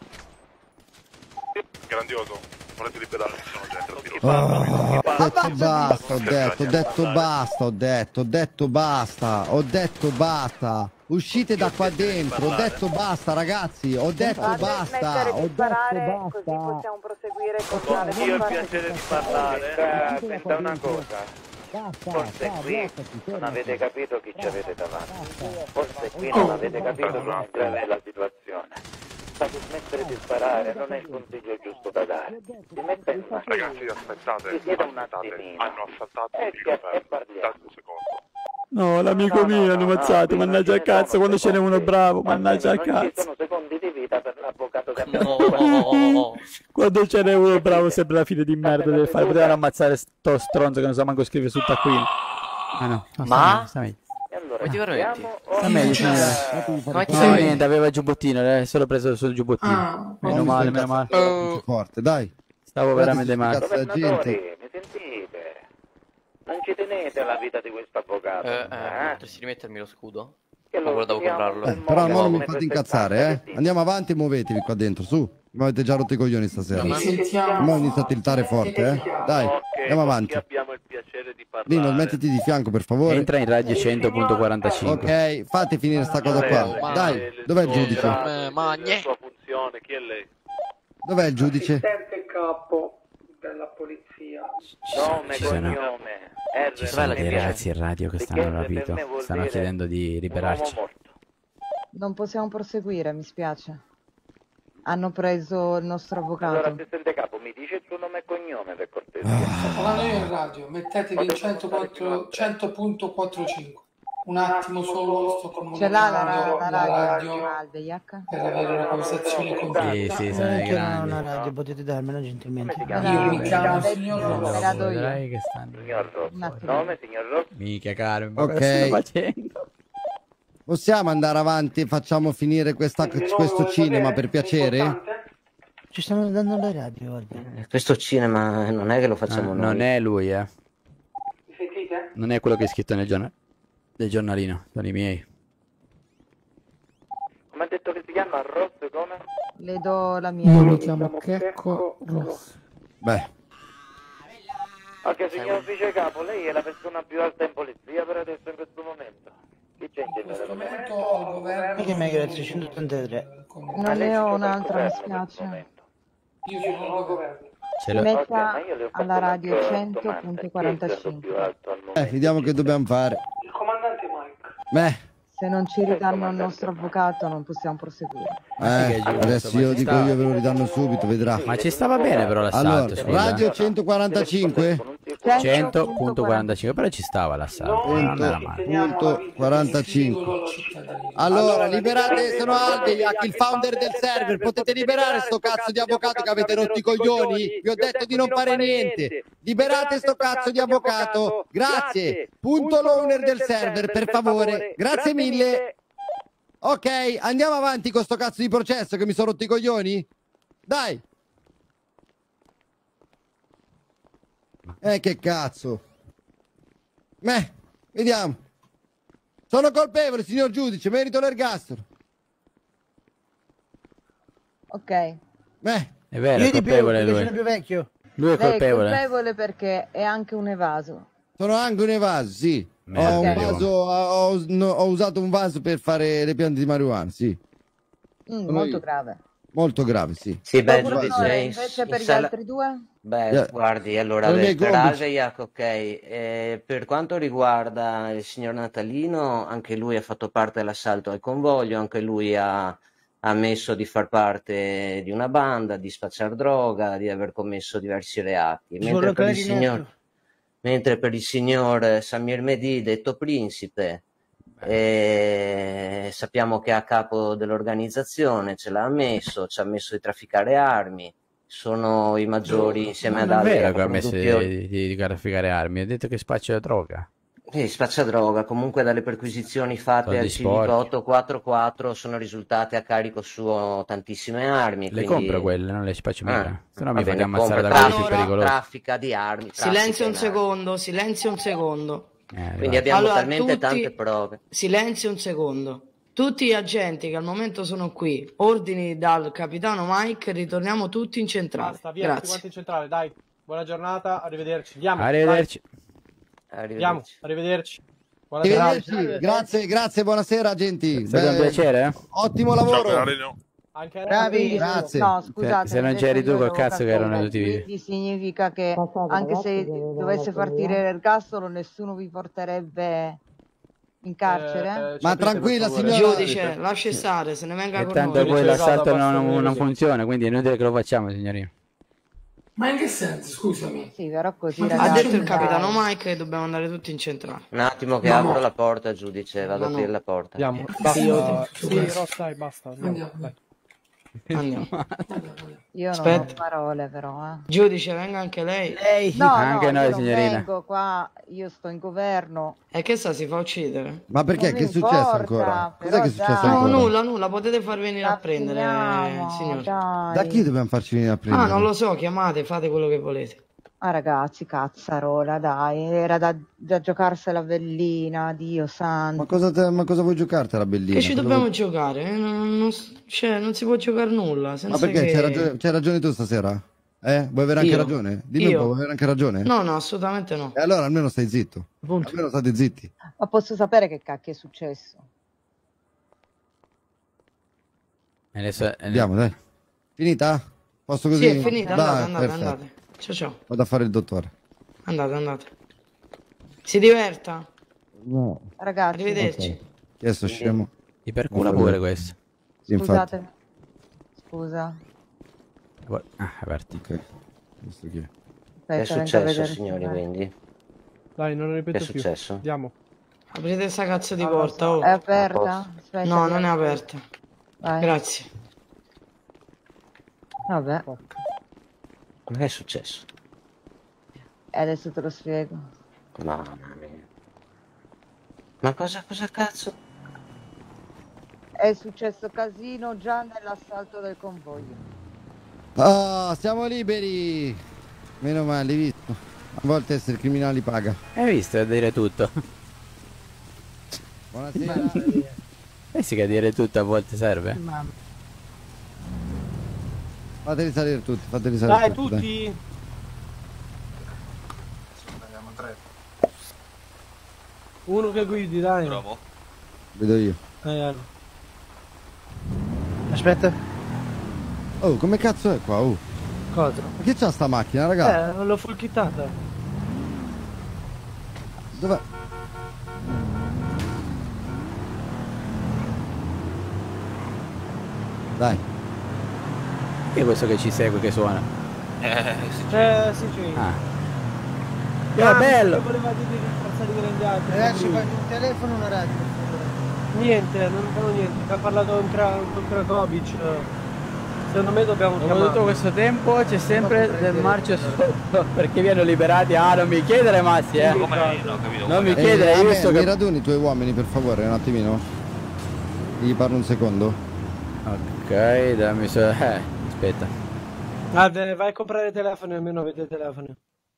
Grandioso. Volete liberarmi? Sono gente. Oh, ho detto basta, ho detto, ho detto basta, ho detto, ho detto basta, ho detto basta. Uscite da qua dentro, ho detto basta ragazzi, ho detto basta, ho detto basta. Così possiamo proseguire con tale Io ho il piacere di parlare. Senta una cosa, forse qui non avete capito chi ci avete davanti, forse qui non avete capito come grave è la situazione. Fate smettere di sparare, non è il consiglio giusto da dare. Si metta in macchina. Ragazzi, aspettate, Si sieda un aspettate. attimino. Hanno assaltato E il che- e governo. parliamo. Date un secondo. No, l'amico mio hanno ammazzato, mannaggia al cazzo, quando ce n'è uno bravo, mannaggia al Non ci cazzo. sono secondi di vita per l'avvocato che abbiamo No. Quando ce n'è uno bravo sempre la fine di merda deve fare, potevano ammazzare sto stronzo che non sa manco scrivere sul taccuino. Ah no, no, sta Ma? meglio, sta meglio. allora, Ma ti veramente? Sta meglio, signore. Come ti No, sei? niente, aveva il giubbottino, l'aveva solo preso sul giubbottino. Ah, Meno male, meno male. Più forte, dai. Stavo veramente Guardate male. sti cazzo da gente. Governatori, mi sentite? Non ci tenete alla vita di questo avvocato? Eh, eh, potresti rimettermi lo scudo? Che Ma quello devo usiamo comprarlo. per Eh, però muovere mo non mi come fate queste incazzare, eh. Andiamo avanti e muovetevi qua dentro, su. Mi avete già rotto i coglioni stasera. Mi sentiamo. Mo inizia a tiltare forte, eh. Dai, andiamo avanti. Abbiamo il piacere di parlare. Lino, mettiti di fianco per favore. Entra in radio cento punto quarantacinque. Ok, fate finire sta cosa qua. Dai, dov'è il giudice? Eh, ma La sua funzione, chi è lei? Dov'è il giudice? Assistente capo della polizia Nome, Ci sono- cognome. Ci R sono per dei me. ragazzi in radio che stanno Perché per rapito, me vuol stanno dire chiedendo di liberarci. un uomo morto. Non possiamo proseguire, mi spiace. Hanno preso il nostro Allora, avvocato. assistente capo, mi dice il tuo nome e cognome per cortesia. Sto parlando io in radio, mettetevi il cento punto quarantacinque. Un attimo solo, sto Ce l'ha la, comunicando la, la radio, radio Alveiac? per avere una conversazione con te. Sì, sì, sono dei Che non è grandi. una radio, potete darmela gentilmente. Io mi chiamo signor Me la Rosso. do io. Vedrai che stanno. Signor Rosso. Un attimo. Nome, signor Rosso. Mica caro, ma Ok. cosa stanno facendo? Possiamo andare avanti e facciamo finire questa- questo cinema per piacere? Ci stanno dando la radio, guarda. Questo cinema non è che lo facciamo Ah, noi. non è lui, eh. Mi sentite? Non è quello che è scritto nel, giorna- nel giornalino, sono i miei. Come ha detto che si chiama Rosso come? Le do la mia. Io mi chiamo Checco Rosso. Beh, Ok, signor vice capo, lei è la persona più alta in polizia per adesso in questo momento. Chi c'è in genere? Perché mi hai grazie centottantatré? Non ne ho un'altra, mi spiace. Io sono al governo. Ce Si l'ho. metta alla radio cento punto quarantacinque. eh, vediamo che dobbiamo fare. Il comandante Mike. Beh, Se non ci ridanno il nostro avvocato non possiamo proseguire. eh, adesso io dico io ve lo ridanno subito, vedrà. Ma ci stava bene però l'assalto, Allora, scusa. radio centoquarantacinque? cento punto quarantacinque, però ci stava l'assalto, eh, non era male. centoquarantacinque. Allora, liberate, sono Alveiac, il founder del server. Potete liberare sto cazzo di avvocato che avete rotto i coglioni? Vi ho detto di non fare niente. Liberate sto cazzo di avvocato. Grazie. Punto l'owner del server, per favore. Grazie mille. Ok, andiamo avanti con sto cazzo di processo che mi sono rotto i coglioni? Dai. Eh, che cazzo. Beh, vediamo. Sono colpevole, signor giudice, merito l'ergastolo. Ok. Beh, È vero, Io è di più, colpevole perché lui. sono più vecchio. Lui è Lei è colpevole. colpevole perché è anche un evaso. sono anche un evaso, sì. Ho, un Merda. vaso, ho, ho- no, ho usato un vaso per fare le piante di marijuana, sì. Mm, Sono molto io. grave. Molto grave, sì. Sì, beh, Procuratore, giudice, invece in per gli sala- altri due? Beh, Eh, guardi, allora, sono i miei per compiti. Alveiac, ok, eh, per quanto riguarda il signor Natalino, anche lui ha fatto parte dell'assalto al convoglio, anche lui ha, ha ammesso di far parte di una banda, di spacciare droga, di aver commesso diversi reati. Mentre Solo per, il clarinetto. signor, mentre per il signor eh, Samir Mehdi, detto Principe, eh, sappiamo che è a capo dell'organizzazione, ce l'ha ammesso, ci ha ammesso di trafficare armi, sono i maggiori insieme ad Non è altri. vero che ha aprono messo doppio- di, di, di trafficare armi, ha detto che spaccia droga. Sì, spaccia droga, comunque dalle perquisizioni fatte Soldi al civico sporchi. ottocentoquarantaquattro sono risultate a carico suo tantissime armi. Le quindi... compra quelle, non le spacci mica. Ah, Se no va mi fai bene, ammazzare da compra, quelli più traffica- pericolosi. Traffica di armi. Silenzio un traffica in armi. secondo, silenzio un secondo. Eh, Quindi abbiamo Allora, talmente tutti- tante prove. Silenzio un secondo. Tutti gli agenti che al momento sono qui, ordini dal capitano Mike, ritorniamo tutti in centrale. Basta, via, tutti Grazie. quanti in centrale, dai. Buona giornata, arrivederci. Andiamo. Arrivederci. Dai. Andiamo, arrivederci. Buona Arrivederci. serata. Grazie, grazie, buonasera, agenti. È stato un Beh, piacere, eh? Ottimo lavoro. Anche a Bravi. Grazie. No, scusate. Se non invece c'eri tu io col devo cazzo che erano capire, tutti vivi. quindi significa che anche se dovesse partire l'ergastolo nessuno vi porterebbe in carcere? Eh, Ma aprite, tranquilla, per favore. signora. Giudice, lasci stare, se ne venga E con tanto noi. poi Giudice, l'assalto vada, non, basta non così. funziona, quindi è inutile che lo facciamo, signorino. Ma in che senso, scusami? Sì, però così Ma che Ha ragazzi, detto il dai. capitano Mike che dobbiamo andare tutti in centrale. Un attimo che No, apro no. la porta, giudice, vado No, a no. aprire la porta. Andiamo. Sì, Basta. io- Sì, Ross, dai, basta. Andiamo. Andiamo. Dai. Andiamo. Io non Aspetta. ho parole però, eh. Giudice, venga anche lei. Lei. No, Anche no, noi, io non signorina. vengo qua, io sto in governo. E che sta, si fa uccidere? Ma perché? Non Che è mi successo importa, ancora? Cos'è però che è successo dai. No, ancora? nulla, nulla, potete far venire a La prendere, finiamo, signore. dai. Da chi dobbiamo farci venire a prendere? Ah, non lo so, chiamate, fate quello che volete. Ah ragazzi, cazzarola, dai, era da, da giocarsela bellina, Dio Ma santo. cosa, te- ma cosa vuoi giocartela, bellina? Che ci Cosa dobbiamo vuoi- giocare? eh? Non, non, cioè, non si può giocare nulla. Ma Senza perché? che... C'hai ragione, c'hai ragione tu stasera? Eh? Vuoi avere anche Io. ragione? Dimmi Io. un po', vuoi avere anche ragione? No, no, assolutamente no. E allora almeno stai zitto. Appunto. Almeno state zitti. Ma posso sapere che cacchio è successo? E adesso, e- Andiamo, dai. Finita? Posso così? Sì, è finita, Dai, andate, andate, perfetto. andate. Ciao ciao. Vado a fare il dottore. Andate, andate. Si diverta. No. Ragazzi, Arrivederci. Ok. Chi è sto scemo? Ti percula pure questo. Sì, infatti. scusate. Scusa. Ah, aperto. Ok. Questo chi è? Che è Aspetta, vengo a successo, vedere signori, se- quindi? Dai, non ripeto Che è più. successo? Andiamo. Aprite sta cazzo di porta, oh. È aperta? Aspetta, No, che- non è aperta. Vai. Grazie. Vabbè, Ma che è successo? e adesso te lo spiego. Mamma mia. Ma cosa, cosa cazzo? È successo casino già nell'assalto del convoglio. Ah, siamo liberi! Meno male, hai visto? A volte essere criminali paga. Hai visto a dire tutto? Buonasera. Eh sì che a dire tutto a volte serve. Fateli salire tutti, fateli salire Dai, tutti. tutti. Uno che guidi, dai. Bravo. Vedo io. Eh, allora. Aspetta. Oh, come cazzo è qua? Oh. Cosa? Ma che c'ha sta macchina, raga? Eh, l'ho full kittata. Dov'è? Dai. Chi è questo che ci segue, che suona? Eh, sì. Eh, sì, sì. Ah. Ah, Ah, bello. che volevate dire rinforzare i grandiati? Ragazzi, fate un telefono o una radio? Niente, non fanno niente. Ha parlato con, Kra con Krakovic. Secondo me dobbiamo Dopo chiamarlo. tutto questo tempo c'è sempre del marcio sotto perché viene liberati. Ah, non mi chiedere Massi, eh. Come no, capito? Non mi Eh, chiedere, hai vabbè, visto mi che... raduni i tuoi uomini, per favore, un attimino. Gli parlo un secondo. Ok, dammi so... Eh, aspetta. Ah, dai, vai a comprare telefoni, almeno avete telefoni.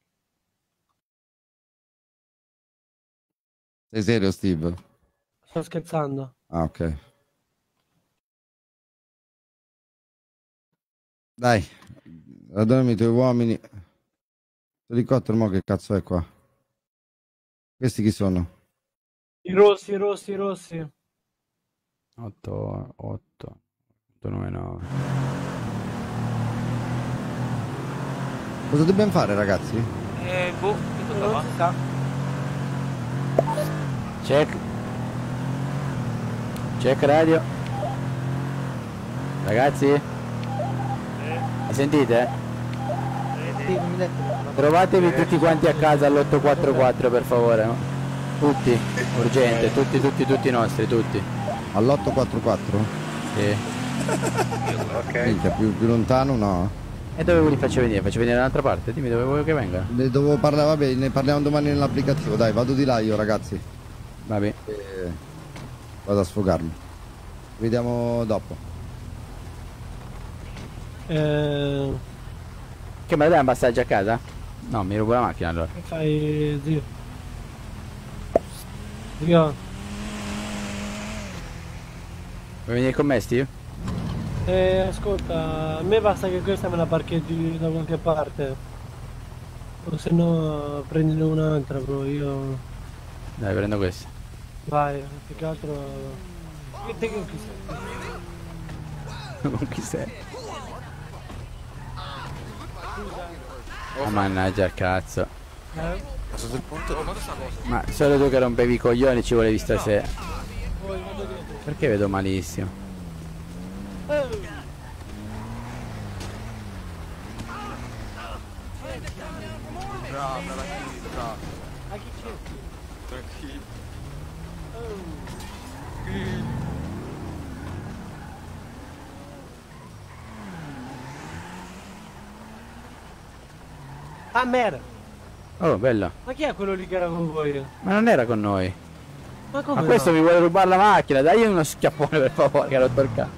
Sei serio, Steve? Sto scherzando. Ah, ok. Dai, radunami i tuoi uomini. L'elicottero, mo che cazzo è qua? Questi chi sono? I rossi, i rossi, i rossi. otto, otto, otto, nove, nove. Cosa dobbiamo fare, ragazzi? Eh, boh, che cosa Non si sa. Check. Check radio. Ragazzi? Mi sentite? Sì, non mi detto. Trovatevi tutti quanti a casa all'otto quattro quattro per favore, no? Tutti, urgente, tutti, tutti, tutti nostri, tutti. All'otto quattro quattro? Sì. Ok. Minchia, più, più lontano no. E dove li faccio venire? Faccio venire dall'altra parte? Dimmi dove vuoi che vengano. Ne dovevo parlare, vabbè, ne parliamo domani nell'applicativo. Dai, vado di là io, ragazzi. Vabbè. E vado a sfogarmi. Vediamo dopo. Eh, Che me la dai un passaggio a casa? No, mi rubo la macchina allora. che fai, zio? Zio, Vuoi venire con me, Steve? eh, ascolta, a me basta che questa me la parcheggi da qualche parte. O se no prendine un'altra, bro, io... Dai, prendo questa. Vai, più che altro... Che te che chi sei? Con chi sei? Oh, mannaggia il cazzo. Eh? Sotto il punto? Oh, ma questa cosa? Ma solo tu che rompevi i coglioni ci volevi stasera. Poi vado dietro. Perché vedo malissimo? Eh. Brava, brava, brava. A chi cerchi? Tranquillo. Ah, merda! Oh, bello. Ma chi è quello lì che era con voi? Ma non era con noi. Ma come Ma questo no? mi vuole rubare la macchina. Dai uno schiappone per favore che ha rotto il cazzo.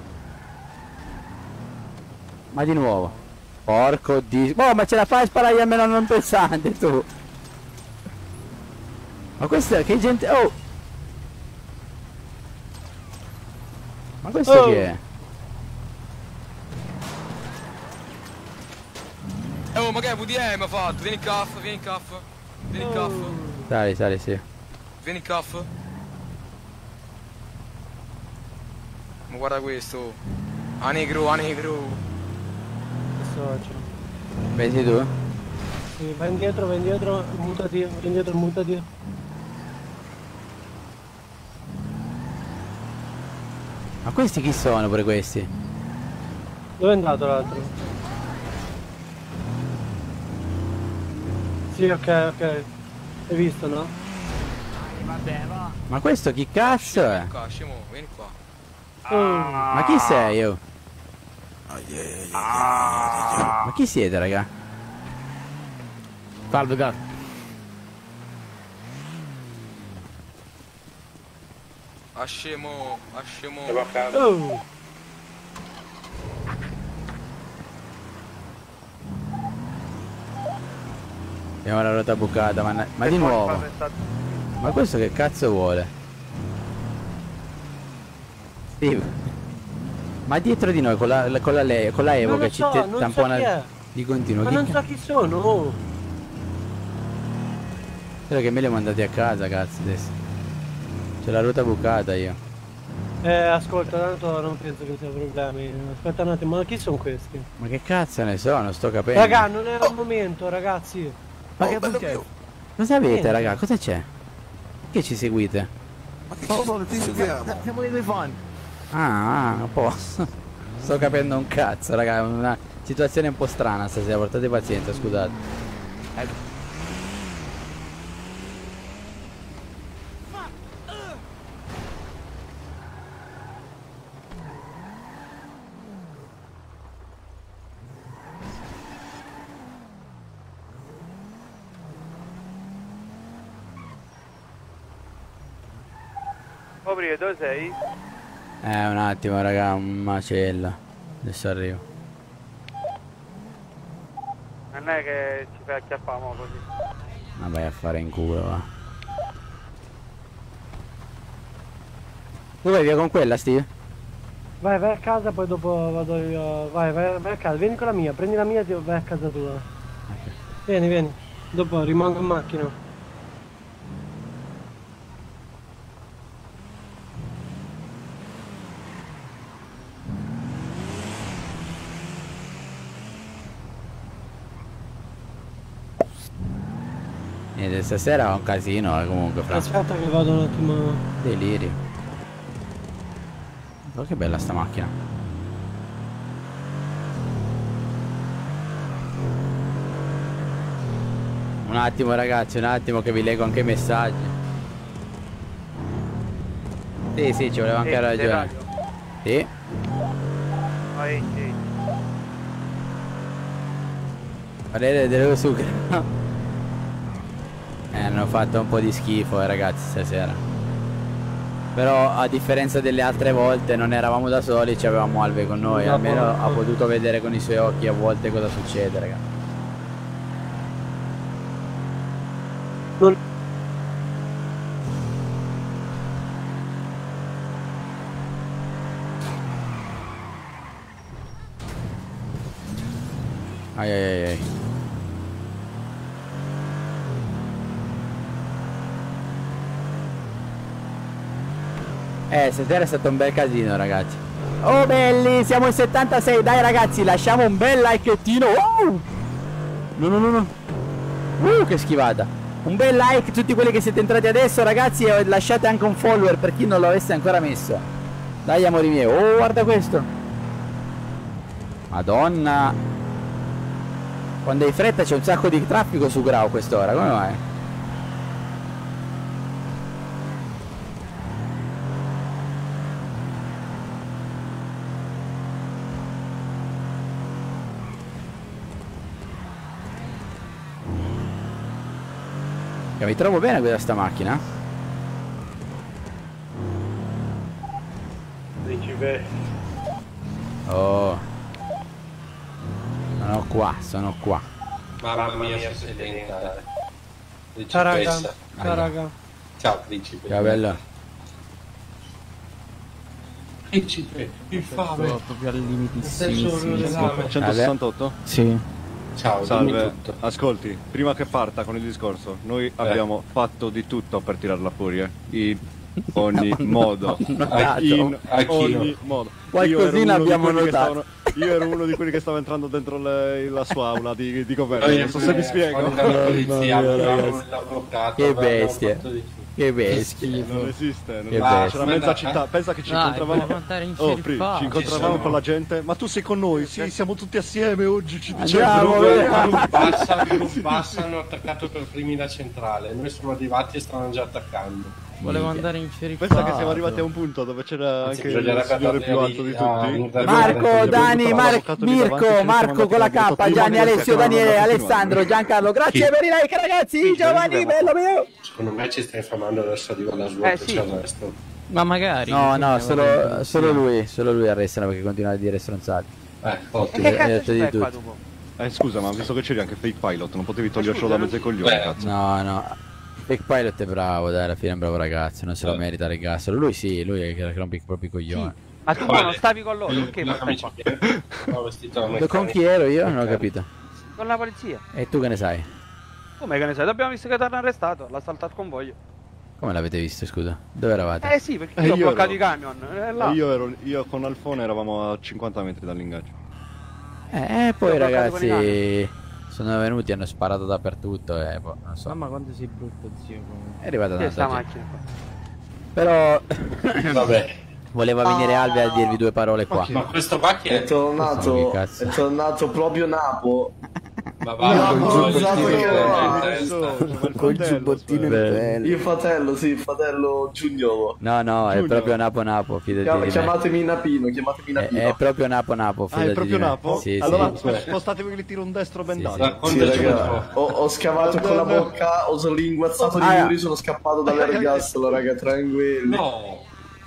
Ma di nuovo. Porco di... Oh, ma ce la fai a sparare almeno a non pensante tu. Ma questo è che gente... Oh! Ma questo Oh. chi è? Oh, ma che è V D M ha fatto? Vieni in caff, vieni in caff. Vieni in caff. Sali, sali, sì. Vieni in caff. Ma guarda questo. A negro, a negro. Che socio? Vedi tu? Sì, vai indietro, vai indietro, mutati, vai indietro, mutati. Ma questi chi sono pure questi? Dove è andato l'altro? Sì, ok, ok. Hai visto, no? Vabbè, va. Ma questo chi cazzo è? Vieni qua, scemo, vieni qua. Ma chi sei io? Ma chi siete, raga? Salve, gas. Ah scemo, ah scemo. Oh. Abbiamo la ruota bucata, ma, ma di nuovo. Ma questo che cazzo vuole? Steve. Ma dietro di noi con la, con la, le, con la Evo Non lo che ci so, te- non tampona so chi è. di continuo. Ma Chi non ca- so chi sono. Oh. Credo che me li ho mandati a casa, cazzo adesso. C'è la ruota bucata io. Eh, ascolta, tanto non penso che sia problemi. Aspetta un attimo, ma chi sono questi? Ma che cazzo ne so, non sto capendo. Raga, non era il momento, ragazzi. Ma che succede? Cosa avete, Niente. raga? Cosa c'è? Che ci seguite? Siamo dei due fan. Ah, ah, a posto. Sto capendo un cazzo, raga. Una situazione un po' strana stasera, portate pazienza, scusate. Ecco. Gabriele, dove sei? Eh, un attimo, raga, un macello. Adesso arrivo. Non è che ci fai acchiappare mo così. Ma vai a fare in culo, va. Tu vai via con quella, Steve? Vai, vai a casa, poi dopo vado io. Vai, vai, vai a casa, vieni con la mia, prendi la mia e ti- vai a casa tua. Okay. Vieni, vieni. Dopo rimango in macchina. Niente, stasera è un casino, eh, comunque, fra. Aspetta che vado un attimo. Delirio. Ma che bella sta macchina. Un attimo, ragazzi, un attimo che vi leggo anche i messaggi. Sì, sì, ci voleva anche Sì, ragione. radio. Sì. Vai, sì. Parere dello zucchero. Eh, hanno fatto un po' di schifo, eh, ragazzi, stasera. Però a differenza delle altre volte non eravamo da soli, ci avevamo Alve con noi. No, Almeno no. ha potuto vedere con i suoi occhi a volte cosa succede, ragazzi. Non... Ai ai ai ai. Eh, stasera è stato un bel casino, ragazzi. Oh belli, siamo in settantasei, dai ragazzi, lasciamo un bel likeettino. Uh! No, no, no, no. Uh, che schivata. Un bel like tutti quelli che siete entrati adesso, ragazzi, e lasciate anche un follower per chi non lo avesse ancora messo. Dai, amori miei. Oh, guarda questo. Madonna. Quando hai fretta c'è un sacco di traffico su Grau quest'ora, come mai? Che mi trovo bene questa macchina. Principe. Oh. Sono qua, sono qua. Mamma mia, che sei diventare. Ciao raga, Principessa. ciao raga. Ciao principe. Ciao bello. Principe, infame. Proprio al limitissimo. centosessantotto? Sì. Ciao, Salve, dimmi tutto. ascolti, prima che parta con il discorso, noi abbiamo fatto di tutto per tirarla fuori, eh. In ogni modo. notato. In Anch'io. ogni modo. Qualcosina Io ero uno di abbiamo quelli che notato. stavano- Io ero uno di quelli che stava entrando dentro le, la sua aula di, di governo. Non so se mi spiego. Che bestie. Che bestie. Non esiste. Non Che esiste. bestie. C'era mezza città. Pensa che ci Dai, incontravamo. volevo andare in Oh, Sheriff Pri, Park. ci incontravamo Ci sono. con la gente. Ma tu sei con noi? Sì, siamo tutti assieme oggi. Ci Andiamo, dicevano. vediamo. Passa, passa, hanno attaccato per primi la centrale. Noi siamo arrivati e stavano già attaccando. Volevo andare in Sheriff Pensa che Park. siamo arrivati a un punto dove c'era Anzi, anche il bisognerebbe signore andare più lì alto di a- tutti. Marco, Dani, Mar- Mirko, Marco con la K, Gianni, Alessio, Daniele, Alessandro, Giancarlo, grazie Chi? per i like ragazzi, Giovanni, bello mio. Secondo me ci stai infamando adesso arriva la svolta. Eh, sì. C'è il resto. Ma magari. No, no, solo, solo lui, solo lui arrestano perché continua a dire stronzate. Eh, ottimo. Hai detto di tutto. Eh scusa, ma visto che c'eri anche Fake Pilot, non potevi togliercelo da mezzo ai coglioni, cazzo. No, no. Fake Pilot è bravo, dai, alla fine è un bravo ragazzo, non se lo merita l'ergastolo. Lui sì, lui è che rompe proprio i coglioni. Ma tu non stavi con loro, perché La stai camicia qua? ho vestito da Con meccanico. chi ero io? Non ho capito. Con la polizia. E tu che ne sai? Come che ne sai? Abbiamo visto che ti hanno arrestato, l'ha saltato il convoglio. Come l'avete visto, scusa? Dove eravate? Eh sì, perché Eh, io ho io bloccato ero- i camion. È là. E io, ero, io con Alfone eravamo a cinquanta metri dall'ingaggio. Eh, poi Ti ho bloccato con i ragazzi sono venuti, hanno sparato dappertutto e poi non so. Mamma quanto sei brutto, zio. È arrivata Che sta tanta macchina qua. Però Vabbè. voleva venire Alve a dirvi due parole qua. Ma questo qua chi è? È tornato, Che cazzo? è tornato proprio Napo. Ma va, No, no, no, il esatto, giubbotino che in era- testa. Col giubbottino in pelle. Il fratello, sì, il fratello Giugnolo. No, no, è Giulio. proprio Napo Napo, fidati Chiam- di me. chiamatemi Napino, chiamatemi È, Napino. è proprio Napo Napo, Ah, fidati è proprio di me. Napo? Sì, allora sì. spostatevi che gli tiro un destro bendato. Sì, raga, ho, ho scavato con la bocca, ho slinguazzato di Ah, muri, sono scappato dall'ergastolo, raga, tranquilli. No.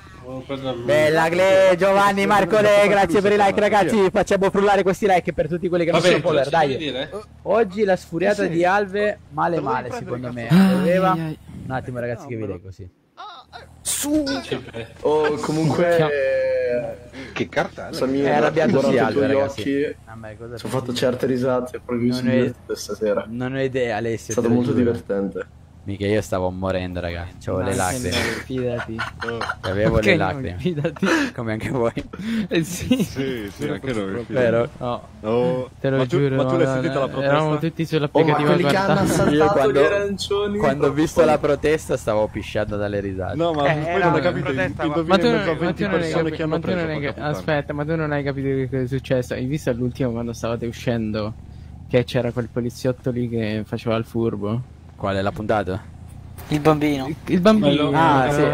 Bella Gle, Giovanni, Marco Le, grazie per i like ragazzi, facciamo frullare questi like per tutti quelli che non Vabbè, sono follower, cosa ci dai. devi dire? Oggi la sfuriata Sì, sì. di Alve male male secondo me. Ai, Doveva... ai, Un attimo ragazzi che vi leggo, sì. Su! Oh, comunque... eh, Che cartello. Samir, È arrabbiato, guardato sì, i Alve, tuoi ragazzi. occhi, Vabbè, cosa ci ho fatto certe risate, proprio Non mi è- divertito stasera. Non ho idea, Alessio. È stato te lo molto giuro. divertente. Mica io stavo morendo, raga. C'avevo le Ma lacrime. fidati. Avevo Perché le no? lacrime. Fidati. Come anche voi. Eh sì. Sì, sì, anche noi. Vero? No. Oh, Te lo ma tu, giuro. ma tu l'hai Madonna, sentita la protesta? Eravamo tutti Oh, ma sull'applicativo quelli a che hanno guardare. assaltato Io quando- gli arancioni... Quando ho visto la protesta stavo pisciando dalle risate. No, ma Eh, poi era non hai una capito, protesta, ti ma- indovini ma tu in non- mezzo a ma venti tu non hai persone capi- che hanno ma tu non preso, hai porca ca- puttana. aspetta, ma tu non hai capito che cosa è successo. Hai visto all'ultimo quando stavate uscendo che c'era quel poliziotto lì che faceva il furbo? Qual è la puntata? Il bambino. Il, il bambino. Ah, sì.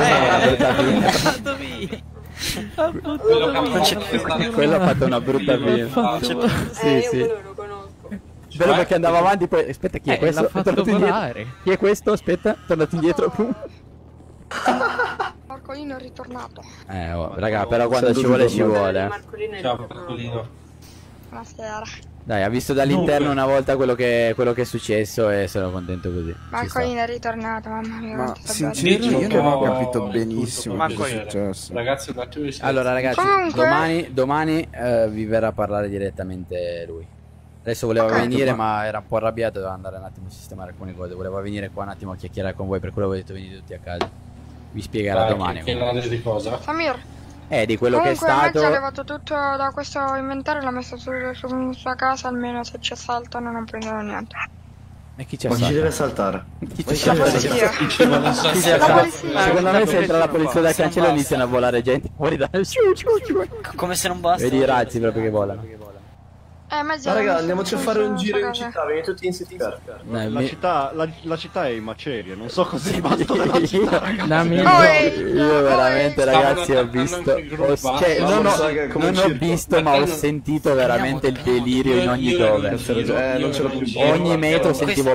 Quello ha fatto una brutta fine. Sì, sì. Bello perché andava avanti poi. Aspetta, chi è Eh, questo? l'ha È fatto tornato indietro. volare. Chi è questo? Aspetta, è tornato indietro. Marcolino è ritornato. Eh, oh, raga, però quando ci vuole ci vuole. eh. Ciao, Marcolino. Buonasera. Dai, ha visto dall'interno una volta quello che, quello che è successo e sono contento così. Ci sta. Marcolino è ritornato, mamma mia. Ma quanto sta sincero Dici io non ho no, capito tutto benissimo per cosa è piacere. successo. Ragazzi, un attimo di silenzio. Allora ragazzi, Comunque- domani, domani eh, vi verrà a parlare direttamente lui. Adesso voleva Ok. venire ma era un po' arrabbiato, doveva andare un attimo a sistemare alcune cose. Voleva venire qua un attimo a chiacchierare con voi, per quello ho detto venite tutti a casa. Vi spiegherà Ah, domani. Che, che grande di cosa? Samir, Eh, di quello comunque che è Maggi ha stato. levato tutto da questo inventario e l'ha messo su, su sua casa, almeno se ci assaltano non prendono niente. E chi ci Ma chi ci deve assalta? saltare? Chi Ma ci chi La deve polizia. Chi ci La assalta? polizia. Secondo me se entra la polizia dal Se non cancello basta. iniziano a volare gente fuori da. Come se non basta. Vedi i razzi proprio che volano. Eh, Maggi Ma ha raga, messo andiamoci a tutto fare su un sua giro in casa. città, venite tutti in città. Eh, La mi- città, la, la città è in macerie, non so cosa è rimasto della città, ragazzi. Dammi- Io veramente ragazzi ho Stavano visto attaccando anche il ho- gruppo, cioè, basta. non, ho, Sa che come non ho circo. visto ma ho sentito veramente il delirio in ogni Io ero dove in giro, Eh, non io ce l'ho ero più. in giro, ogni metro ero- sentivo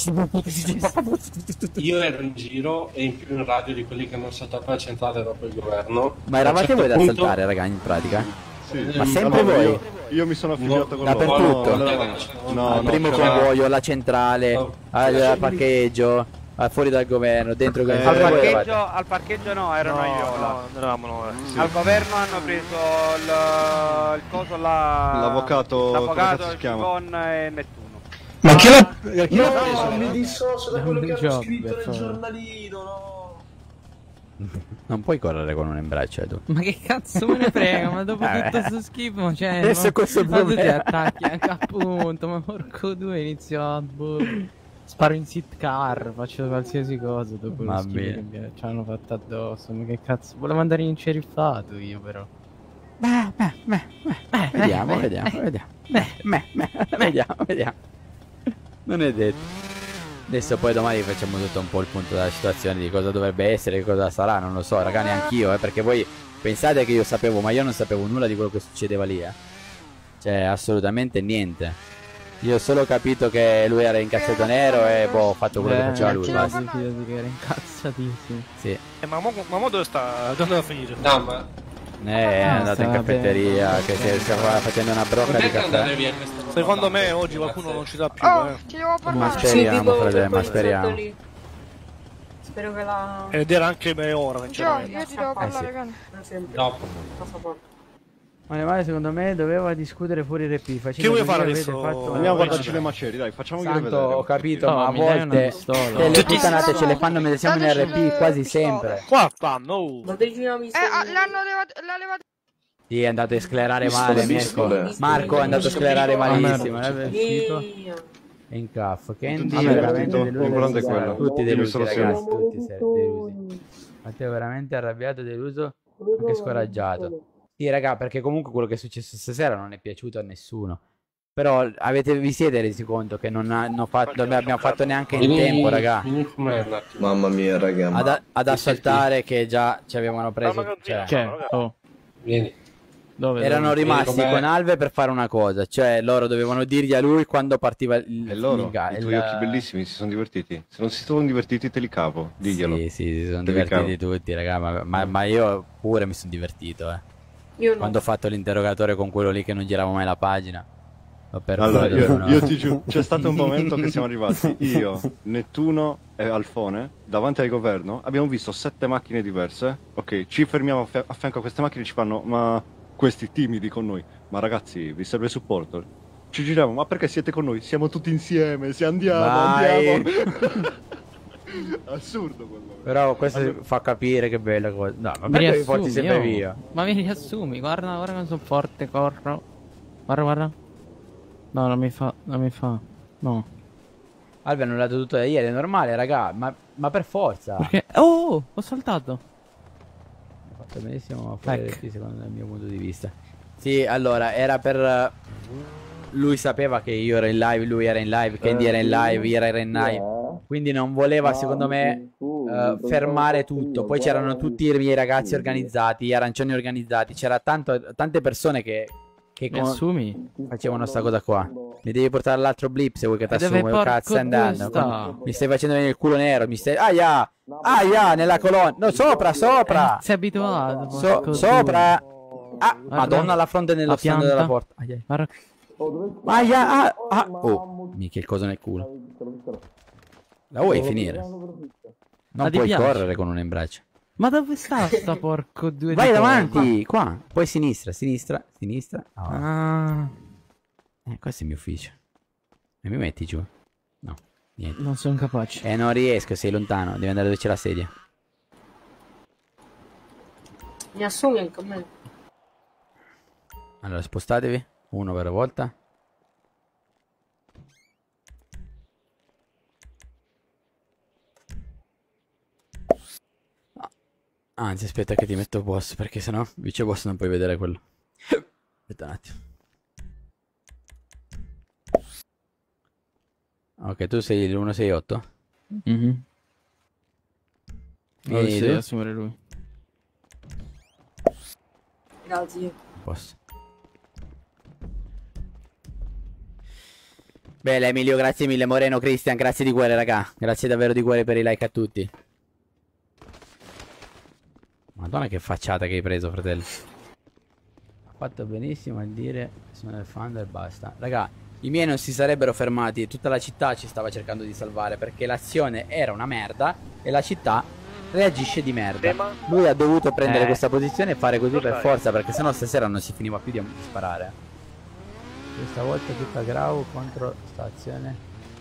Io ero in giro e in più in radio di quelli che hanno saltato la centrale dopo il governo. ma eravate A un voi da certo punto- saltare raga in pratica? Sì. Ma sempre Allora, voi? Io, io mi sono affiliato con Dappertutto? loro. No, no, Al no, primo c'era- convoglio, alla centrale, Oh. al parcheggio, a fuori dal governo, dentro il Eh, Al governo. Voi parcheggio, eravate? al parcheggio no, ero No, io là. no, non eravamo noi. Sì. Al governo hanno preso il, il coso là. L'avvocato, come L'avvocato, cazzo si chiama? Gigon e Nettuno. Ma chi l'ha... No, mi dissocio da quello che hanno Job, scritto per nel favore. giornalino, no. Non puoi correre con un imbraccio, tu. Ma che cazzo me ne frega, ma dopo Eh, tutto sto schifo, cioè... adesso ma, questo è il ma tu ti problema. attacchi anche appunto, ma porco due inizio a... boh, sparo in sit car, faccio qualsiasi cosa dopo Va lo schifo bene. che mi ci hanno fatto addosso, ma che cazzo... Volevo andare in ceriffato io però. Beh, beh, beh, beh. Vediamo, beh, vediamo, beh. vediamo. Beh, beh, beh, vediamo, vediamo. Non è detto. Adesso poi domani facciamo tutto un po' il punto della situazione di cosa dovrebbe essere, che cosa sarà, non lo so, raga, neanch'io, eh, perché voi pensate che io sapevo, ma io non sapevo nulla di quello che succedeva lì, eh. Cioè, assolutamente niente. Io ho solo capito che lui era incazzato nero e boh, ho fatto quello che faceva lui, basta. Sì, fidati che era incazzatissimo. Sì. Eh, ma mo, ma mo dove sta? Dove andava a finire? No, ma... Eh, è andato in vabbè. caffetteria, che si stava facendo una brocca di caffè. via questa roba? Secondo me oggi qualcuno non ci dà più, Oh, eh. ti devo Ma parlare. speriamo, fratello, ma speriamo. Spero che la... Ed era anche me ora, Gio, sinceramente. io ti devo parlare, cane. Dopo. Ma ne vale, secondo me doveva discutere fuori R P. Che vuoi fare adesso? Andiamo a guardarci le macerie, dai, facciamo Santo, vedere. ho capito, No, ma a mi dai una volte pistola? le Tutti- puttanate ce le fanno mentre siamo in R P quasi sempre. Qua stanno, oh. Ma degli una Eh, ah, l'hanno levato, l'ha levato. Sì, è andato a sclerare Pistole, male, pistole. Mirko. Marco è andato a sclerare malissimo. Ah, è uscito. E in caff. Candy Tutti è veramente divertito, deluso. l'importante è quello. Tutti Dimmi delusi, solo se- ragazzi. Tutti se- delusi. Matteo è veramente arrabbiato, deluso, anche scoraggiato. Sì, raga, perché comunque quello che è successo stasera non è piaciuto a nessuno. Però avete, vi siete resi conto che non hanno fatto, non abbiamo fatto neanche in tempo, raga, Mamma mia, raga. ad, ma- ad assaltare che già ci avevano preso. Cioè, Cioè, oh. Vieni. Dove? erano dove? rimasti com'è? con Alve per fare una cosa, cioè loro dovevano dirgli a lui quando partiva il, E loro, il ga- i il- tuoi occhi bellissimi, si sono divertiti. Se non si sono divertiti te li capo, diglielo. Sì, sì, si sono Te li divertiti tutti, raga, ma, ma- ma io pure mi sono divertito, eh. Io no. Quando ho fatto l'interrogatorio con quello lì che non girava mai la pagina. Ho perso Allora, io, uno. io ti giuro, c'è stato un momento che siamo arrivati io, Nettuno e Alfone davanti al governo, abbiamo visto sette macchine diverse, ok, ci fermiamo a, fia- a fianco a queste macchine e ci fanno, ma questi timidi con noi, ma ragazzi vi serve supporto? Ci giriamo, ma perché siete con noi? Siamo tutti insieme, se andiamo, Vai. andiamo. Assurdo quello. Però questo fa capire che bella cosa. No, ma Mi perché mi riassumi, porti sempre io- via? Ma mi riassumi, guarda, guarda che sono forte, corro. Guarda, guarda. No, non mi fa, non mi fa. No. Alve hanno dato tutto da ieri, è normale, raga, ma, ma per forza. Perché? Oh, ho saltato. Ho fatto benissimo a fare Ecco. il secondo il mio punto di vista. Sì, allora, era per... Lui sapeva che io ero in live, lui era in live, Candy era in live, Ira era in live. Quindi non voleva, secondo me, eh, fermare tutto. Poi c'erano tutti i miei ragazzi organizzati, gli arancioni organizzati. C'era tanto, tante persone che, che Mi con- assumi? facevano sta cosa qua. Mi devi portare all'altro blip se vuoi che ti E dove assumo. porco Cazzo stai andando? due sta? Mi stai facendo venire il culo nero. Mi stai... Aia! Aia! Nella colonna. No, sopra, sopra! Eh, sei abituato. So- porco sopra! due. Ah, Guarda. madonna, la fronte nello La sfondo pianta. della porta. Aia. Guarda. Aia! Ah, ah. Oh, mica il coso nel culo. La vuoi finire? Non Ma ti puoi piace? correre con uno in braccio. Ma dove sta sta porco due? Vai di davanti, qua. Poi sinistra, sinistra, sinistra. Oh. Ah, Eh, questo è il mio ufficio. E mi metti giù? No, niente. non sono capace. Eh, non riesco, sei lontano. Devi andare dove c'è la sedia. Mi assumi anche a me. Allora, spostatevi. Uno per volta. Anzi, aspetta che ti metto boss, perché sennò vice boss non puoi vedere quello. Aspetta un attimo. Ok, tu sei l'uno sei otto? Mhm. Vieni Sì, tu. assumere lui. Grazie. Posso. Bene, Emilio, grazie mille. Moreno, Christian, grazie di cuore, raga. Grazie davvero di cuore per i like a tutti. Madonna che facciata che hai preso, fratello. Ha fatto benissimo a dire sono il fan e basta. Raga, i miei non si sarebbero fermati e tutta la città ci stava cercando di salvare perché l'azione era una merda e la città reagisce di merda. Lui ha dovuto prendere Eh. questa posizione e fare così per forza, perché sennò stasera non si finiva più di, di sparare. Questa volta tutta Grau contro sta azione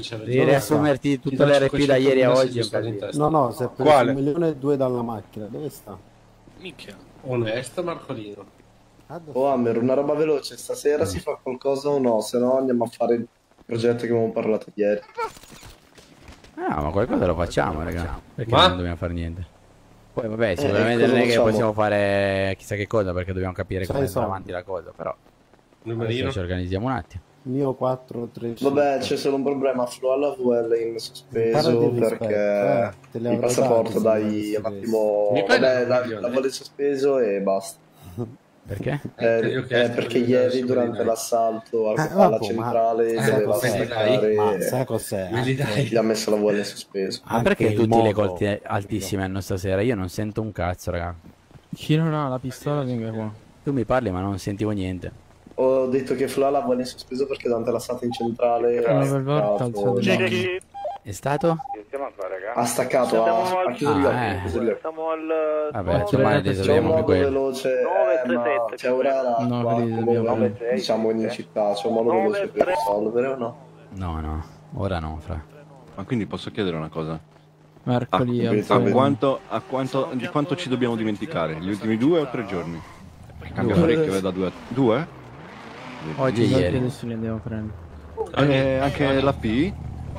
c'è ragione. Devi riassumerti Ti tutte do le R P da ieri a cinquecentomila oggi. se ti spari in testa. No, no, si è preso Quale? un milione e due dalla macchina. Dove sta? Minchia. Onesto Marcolino. Oh Hammer, una roba veloce, stasera si fa qualcosa o no? Se no andiamo a fare il progetto che avevamo parlato ieri. Ah, ma qualcosa lo facciamo, raga. Perché Ma? non dobbiamo fare niente? Poi vabbè, sicuramente Eh, non è che facciamo? possiamo fare chissà che cosa, perché dobbiamo capire Sai come i soldi. andrà avanti la cosa, però Numerino. adesso ci organizziamo un attimo. Mio quattro, tre, Vabbè, c'è solo un problema, Flo alla V L in Parla sospeso di rispetto, perché eh, te le il avrò passaporto date, dai se un non attimo... Mi fai Vabbè, la la, coglione? la voglio in sospeso e basta. Perché? Eh, Io ho eh, chiesto perché di ieri vedere durante se l'assalto al- Ah, alla vabbè, centrale ma- doveva sai cos'è? staccare Ma e sai cos'è? me li dai? Gli ha messo la V L in sospeso. Ma perché tutti le colti altissime hanno stasera? Io non sento un cazzo, raga. Chi non ha la pistola venga qua. Tu mi parli ma non sentivo niente. Ho detto che Flo ha la V L in sospeso perché durante l'assalto in centrale No, ha per volta staccato, alzate È stato? ha staccato, ha, ha chiuso gli occhi. Ah, eh. chiuso gli occhi. Siamo al... Vabbè, insomma, ne C'è un risolviamo più modo quello. veloce, eh, ma c'è ora era No, qua, vedi, come, dobbiamo- diciamo in città, c'è un modo veloce per risolvere o no? No, no, ora no, fra. Ma quindi posso chiedere una cosa? Mercoledì A, alzo a le- quanto, a quanto, di quanto ci dobbiamo dimenticare? Gli ultimi due o tre giorni? Perché cambia Due. parecchio, eh, da due a due? Oggi e Infatti ieri. adesso li andiamo a prendere. Eh, anche la P?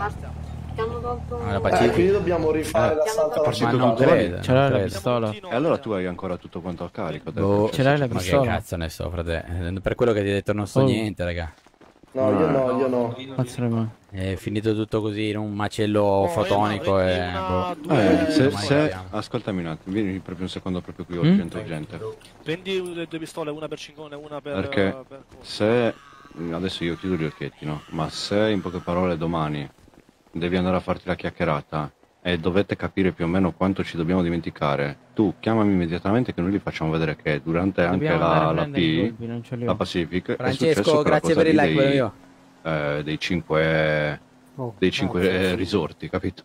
Ah, la Eh, Pacific. quindi dobbiamo rifare Eh, l'assalto alla partito città. non con credo. Ce l'hai non la credo. pistola? E allora tu hai ancora tutto quanto a carico. te. Boh, Ce l'hai la ma che pistola? cazzo ne so, frate. Eh, Per quello che ti ho detto non so Oh. niente, raga. No, io no, io no. Alza le mani. È finito tutto così in un macello fotonico e... boh. Eh, se, Mai se, capiamo. ascoltami un attimo, vieni proprio un secondo proprio qui, Mm? urgente, urgente. Prendi le due pistole, una per Cincone e una per... Perché per- se, adesso io chiudo gli occhietti, no? Ma se in poche parole domani devi andare a farti la chiacchierata e dovete capire più o meno quanto ci dobbiamo dimenticare, tu chiamami immediatamente che noi gli facciamo vedere che durante anche Dobbiamo andare la, a la prendere i P, colpi, non ce li ho. la Pacific, è Francesco, successo quella grazie cosa per il lì like, quello dei, mio. eh, dei cinque, Oh, dei cinque eh, risorti, capito?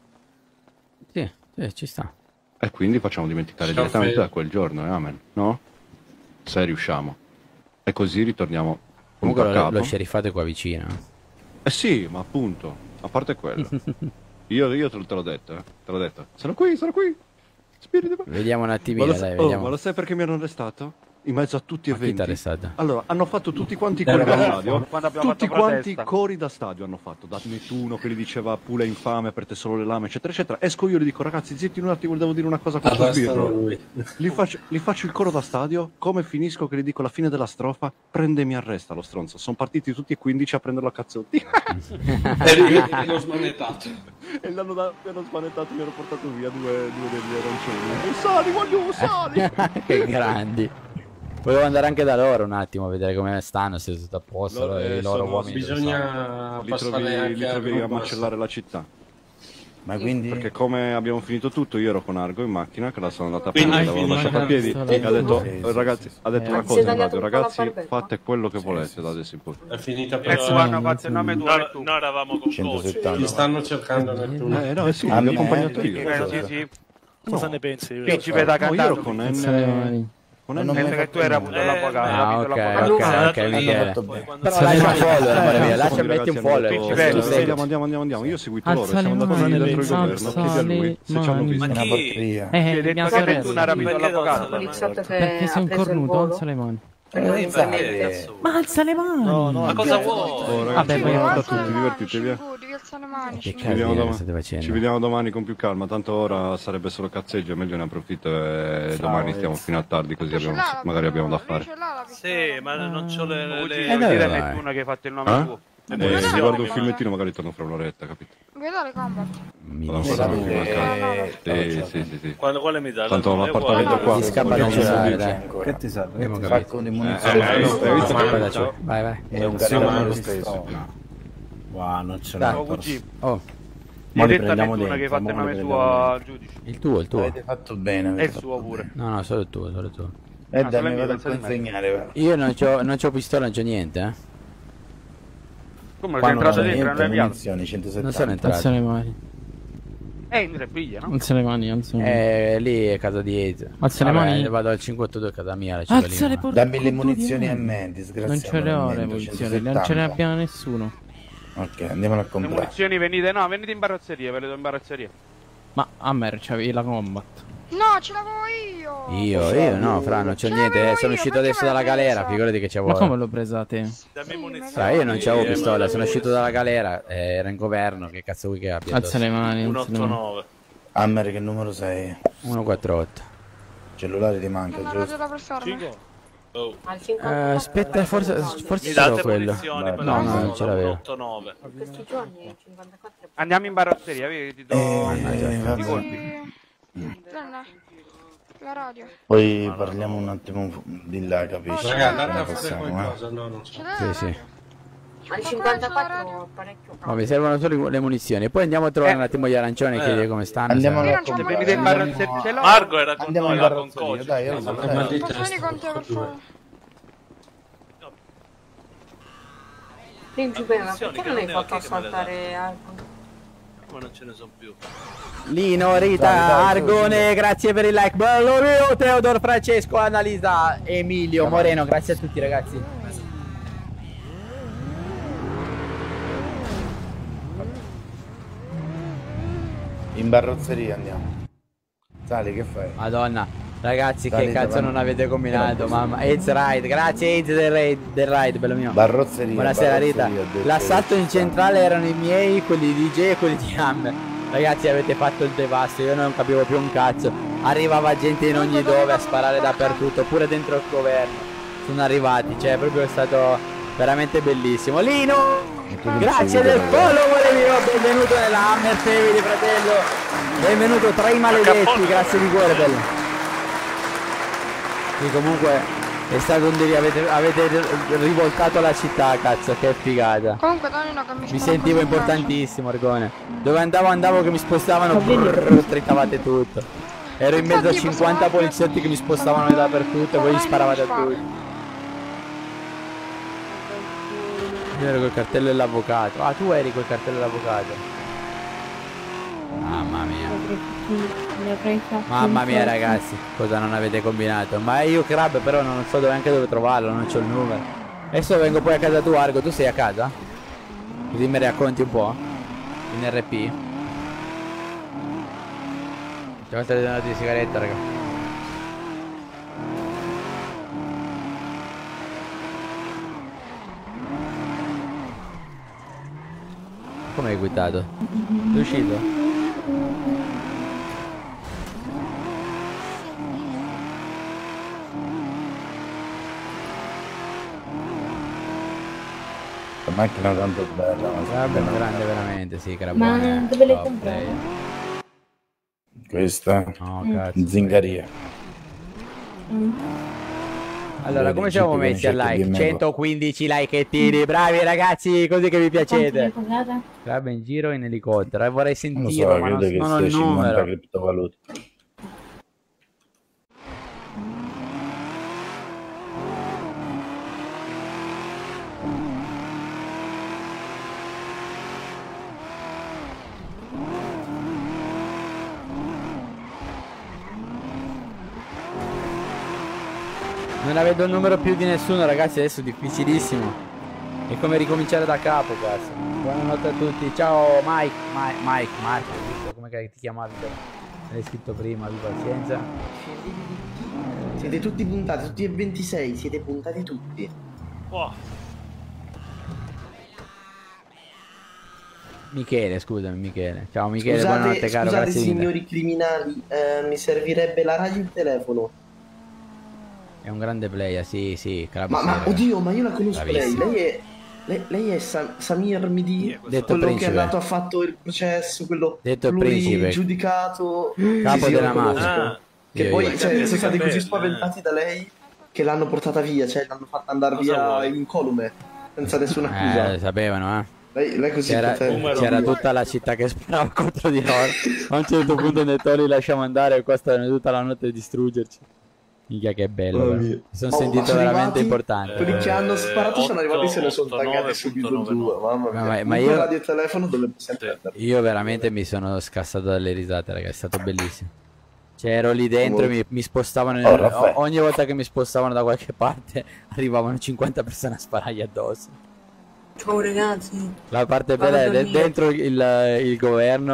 Sì, sì, ci sta. E quindi facciamo dimenticare Ciao, direttamente Fede. da quel giorno, eh, amen, no? Se riusciamo. E così ritorniamo punto Comunque a lo, capo. lo sceriffato è qua vicino. Eh sì, ma appunto, a parte quello. io, io te, te l'ho detto, eh. Te l'ho detto. Sono qui, sono qui. Spirito. Vediamo un Ma attimino, lo, dai, sai, oh, vediamo. ma lo sai perché mi hanno arrestato? In mezzo a tutti i Ma chi t'ha eventi. arrestato? Allora, hanno fatto tutti quanti i cori da stadio. Quando abbiamo Tutti fatto quanti protesta. i cori da stadio hanno fatto. Da Nettuno che gli diceva pula infame per te solo le lame, eccetera, eccetera. Esco io e gli dico, ragazzi, zitti un attimo, devo dire una cosa a questo Arrestano sbirro. lui. Gli faccio, gli faccio il coro da stadio, come finisco che gli dico la fine della strofa, prende e mi arresta lo stronzo. Sono partiti tutti e quindici a prenderlo a cazzotti. E ri- e l'ho smanettato. E l'hanno da- mi hanno spanettato, mi hanno portato via due, due degli arancioni. Sali, voglio sali! Che grandi. Volevo andare anche da loro un attimo a vedere come stanno, se è tutto a posto, Loro, i eh, loro sono- uomini. Bisogna Li passare trovi, anche li al trovi a gruppo. macellare la città. Ma quindi... Perché come abbiamo finito tutto, io ero con Argo in macchina, che la sono andata a Quindi prendere, hai l'avevo lasciata a piedi finito e la ha detto, Sì, eh, sì, ragazzi, ha detto Eh, una si cosa è in tagliato radio, tutta la ragazzi, barbetta? fate quello che volete da adesso in poi. È finita per... E tu hanno fatto il nome tuo e tu. Noi eravamo con centosettanta. Ti stanno cercando Nettuno. Eh no, sì, Ah, vi ho mi- accompagnato eh, io. Eh, sì, sì. Cosa ne pensi? Principe da No, io ero cantato. con Alza le N... mani. Con Non ho N... mai Pensa che tu hai avuto Eh, l'avvocato. Ah, hai avuto ok, l'avvocato. ok, ok, Michele. Però lascia un follower, amore mio, lascia metti un follower. Detto, se tu "Sì, sei- andiamo, andiamo, andiamo, andiamo. Io ho seguito loro, Alza siamo le andati mani, dentro il governo, alza chiedi a lui le se ci hanno mani. visto. Una porcheria. Eh, Ti ho mia detto che sorella. tu non hai rapito l'avvocato. poliziotto che Perché sei ha un preso il cornuto, volo. alza le mani. Probabilmente. Ma alza le mani! No, no, Ma cosa vuoi? vuoi? Oh, ragazzi, Vabbè, poi- buonanotte a tutti, divertitevi. eh. Devi alzare le mani. Che Ci casino vediamo, che domani. state facendo? Ci vediamo domani con più calma, tanto ora sarebbe solo cazzeggio, è meglio ne approfitto e domani stiamo fino a tardi così abbiamo, magari abbiamo da fare. Sì, ma non c'ho le... Tu le... ci Eh, devi dove dire a vai? Nettuno che hai fatto il nome Eh? tuo. Eh, Vedete mi guardo un come- filmettino, magari torno fra un'oretta, capito? Vedete combat. Vado Sì, ancora sapete- a eh, Sì, sì, sì, sì. Quale, quale mi dà? Tanto Non è l'appartamento uguale. qua. Ti scappa da un cellulare, dai. ancora. Che ti serve? Che ti Abbiamo sacco di Eh, munizioni. hai visto, hai visto Vai, che- vai, vai, vai, vai. È un Siamo carino allo lo stesso. stesso. Wow, non ce Dai. l'ho. Oh, V G. Oh, Gli Mo hai li detto a prendiamo Nettuno che hai dentro, fatto il mo li nome prendiamo tuo dentro. al giudice. il tuo, il tuo. Avete fatto bene. E avete il fatto suo bene. pure. No, no, solo il tuo, solo il tuo. Eh Ah, dai, solo mi il mio, vado a pensa di me. consegnare. va. Io non c'ho, non c'ho pistola, non c'ho niente, eh. Come Qua sei non entrato c'è dentro e non niente, hai avviato? munizioni, centosettanta. Non sono entrato. Alza le mani. Eh, in tre figlie, no? Alza le mani, alza le mani. Eh, lì è casa di Eze. Alza le Vabbè, mani. vado al cinquantatré, casa mia, la Alza cittadina. le porte. Dammi le munizioni a me, disgraziato. Non ce le ho le munizioni, non ce ne abbiamo nessuno. Ok, andiamolo a Le comprare. munizioni venite, no, venite in barrazzeria, ve le do in barrazzeria. Ma a me c'avevi la combat. No, ce l'avevo io. Io, io no, fra, non c'ho niente, eh, sono uscito adesso dalla galera, figurati che c'avevo. Ma come l'ho presa a te? Fra, io non c'avevo pistola, sono uscito dalla galera, eh, era in governo, che cazzo vuoi che abbia? Alza le mani. uno otto nove. Hammer, che numero sei? uno quattro otto. Cellulare ti manca, Non ho giusto? ragione per farmi. Oh. Eh, aspetta, forse, forse Mi ce l'ho date quello. munizioni per No, la no, non ce l'avevo. otto nove. Questi giorni cinquantaquattro. Andiamo in barrotteria, vedi, ti do Eh, i colpi. Donna, la radio. Poi parliamo un attimo di là, capisci? Raga, andate Come a fare possiamo, eh? qualcosa, no, non so. Sì, sì. Ma il cinquantaquattro parecchio. Ma mi servono solo le munizioni. Poi andiamo a trovare un attimo gli arancioni e Eh. chiedere come stanno. Andiamo se- alla Se compagnia. venite in barrotteria, ce l'ho. Marco era con Andiamo noi, in era con barrotteria, Coach. dai, io non so. Ma di Posso venire con te per favore? Principe, ma Attenzione, perché che non hai non è fatto ok che me le assaltare Arco? Ma non ce ne sono più. Lino, Rita, Dai, dai, Argone, grazie per il like. Bello mio, Teodor, Francesco, Annalisa, Emilio, Moreno, grazie a tutti ragazzi. In barrozzeria andiamo. Sali, che fai? Madonna, ragazzi, Dai, che cazzo davanti. non avete combinato, mamma. Aids Ride, grazie Aids del raid, del ride, bello mio. Barrozzeria. Buonasera Rita. barrozzeria, ho detto. L'assalto in centrale erano i miei, quelli di D J e quelli di Hammer. Ragazzi, avete fatto il devasto, io non capivo più un cazzo. Arrivava gente in ogni dove a sparare dappertutto, pure dentro il governo. Sono arrivati, cioè proprio è stato veramente bellissimo. Lino! Grazie del follow, amore mio, benvenuto nella Hammer Family, fratello. Benvenuto tra i maledetti, grazie di cuore, bello. Sì, comunque è stato un delirio, avete, avete rivoltato la città, cazzo, che figata. Comunque Tonino che mi Mi spara sentivo così in importantissimo, Argone. Dove andavo andavo che mi spostavano, brrr, stritavate tutto. Ero in mezzo a cinquanta poliziotti che mi spostavano dappertutto e voi gli sparavate a tutti. Io ero col cartello dell'avvocato. Ah, tu eri col cartello dell'avvocato. Mamma mia. Mamma mia ragazzi, cosa non avete combinato? Ma io Crab però non so dove, anche dove trovarlo, non c'ho il numero. Adesso vengo poi a casa tua, Argo, tu sei a casa? Così mi racconti un po'? In R P? C'è volta di donati di sigaretta, raga. Come hai guidato? Sei uscito? La macchina è tanto bella. Ma Vabbè, grande veramente, sì, Crabone. Ma dove l'hai top comprata? player. Questa? No, cazzo. Zingaria. Allora, Vedi, come siamo Jeep con messi al i cerchi di like? Mego. centoquindici likeettini, bravi ragazzi, così che vi Quanto l'hai piacete. comprata? Crab in giro in elicottero, e vorrei Non lo sentirlo, so, ma non, credo che non ho sia il cinquanta numero. criptovalute. Non avendo il numero più di nessuno, ragazzi, adesso è difficilissimo. È come ricominciare da capo, cazzo. Buonanotte a tutti. Ciao Mike, Mike, Mike, Marco, visto come che ti chiamavi? L'hai scritto prima, abbi pazienza. Siete tutti puntati, tutti e ventisei, siete puntati tutti. Wow. Michele, scusami Michele. Ciao Michele, Scusate, buonanotte caro, scusate grazie mille. signori criminali, eh, mi servirebbe la radio e il telefono. È un grande player, sì, sì. Crab Ma, sì, ma raga. oddio, ma io la conosco lei. Bravissimo. Lei è, lei, lei è Sam- Samir Midi, Detto quello principe. che è andato a fatto il processo, quello Detto principe. giudicato Capo della mafia. Ah, che Io, poi io. cioè, Sapete, sono stati così sapete. spaventati da lei che l'hanno portata via, cioè l'hanno fatta andare Cosa via vuoi? in colume senza nessuna accusa. Eh, sapevano, eh. Lei, lei così C'era, poteva- c'era tutta la città che sparava contro di noi. A un certo punto nel li lasciamo andare e qua stavano tutta la notte a distruggerci. Minchia che bello, Oh, però. mio. Mi sono Oh, ma sentito sono veramente arrivati importante. quelli che hanno sparato sono arrivati e se ne sono otto, taggati nove, subito nove, due. Mamma mia. Ma- ma Comunque io- radio e telefono dove possiamo prenderlo? Io veramente mi sono scassato dalle risate, ragazzi, è stato bellissimo. Cioè ero lì dentro e mi, mi spostavano, Oh, Raffaele. o- ogni volta che mi spostavano da qualche parte arrivavano cinquanta persone a sparargli addosso. Ciao ragazzi. La parte Vado bella a è de- dormire. dentro il, il governo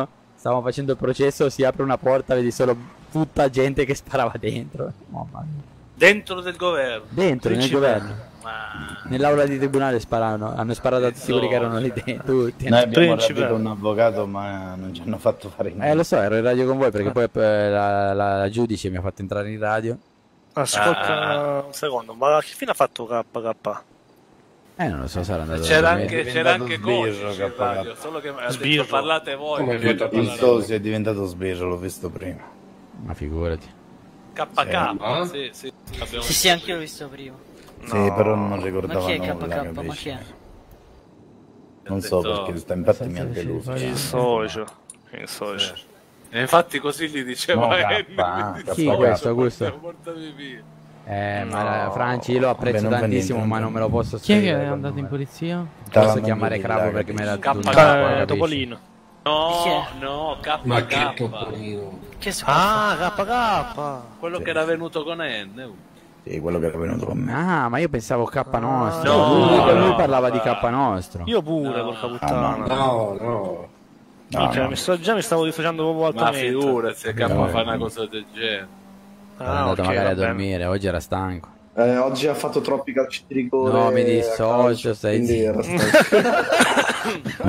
stavamo facendo il processo, si apre una porta, vedi solo tutta gente che sparava dentro. Mamma mia. Dentro del governo. Dentro, nel Principe. governo. Nell'aula di tribunale sparavano, hanno sparato a tutti quelli che erano lì dentro. Tutti. Noi abbiamo Principe. rapito un avvocato ma non ci hanno fatto fare niente. Eh lo so, ero in radio con voi perché poi eh, la, la, la giudice mi ha fatto entrare in radio. Ascolta un secondo, ma che fine ha fatto K K? Eh non lo so, sarà andato C'era a dormire. anche, c'era anche Coach in radio, solo che ha detto parlate voi. Come perché il parlare socio è diventato sbirro, l'ho visto prima. Ma figurati. K K, sì, sì. abbiamo Sì, sì, anche io l'ho visto prima. Sì, però non ricordava Ma chi è nulla, K K? Ma capisci? chi è? Non so detto- perché sta infatti mi ha deluso. Il socio, il socio. E infatti così gli diceva No, Henry, K, quindi K, Chi socio, questo, Augusto? portami- portami via. Eh, ma la- Franci io lo apprezzo Vabbè, non fa tantissimo, niente, ma non non me lo posso Chi è che scrivere è col andato in nome. polizia? Posso chiamare Cravo perché me l'ha K dato. K Topolino. No, no, K Ma che K. topolino. Che si Ah, K K. Quello che era venuto con N. Sì, quello che era venuto con me. Ah, ma io pensavo K nostro. no, lui, no, lui no. parlava di K nostro. Io pure, porca puttana. No, no. Minchia, mi sto- già mi stavo difacendo proprio Ma altamente. figurati se K No. fa una cosa del genere. È andato ok, magari a va bene. dormire, oggi era stanco. Eh, oggi ha fatto troppi calci di rigore. No, mi a dissocio, calcio, stai quindi zitto. era stato-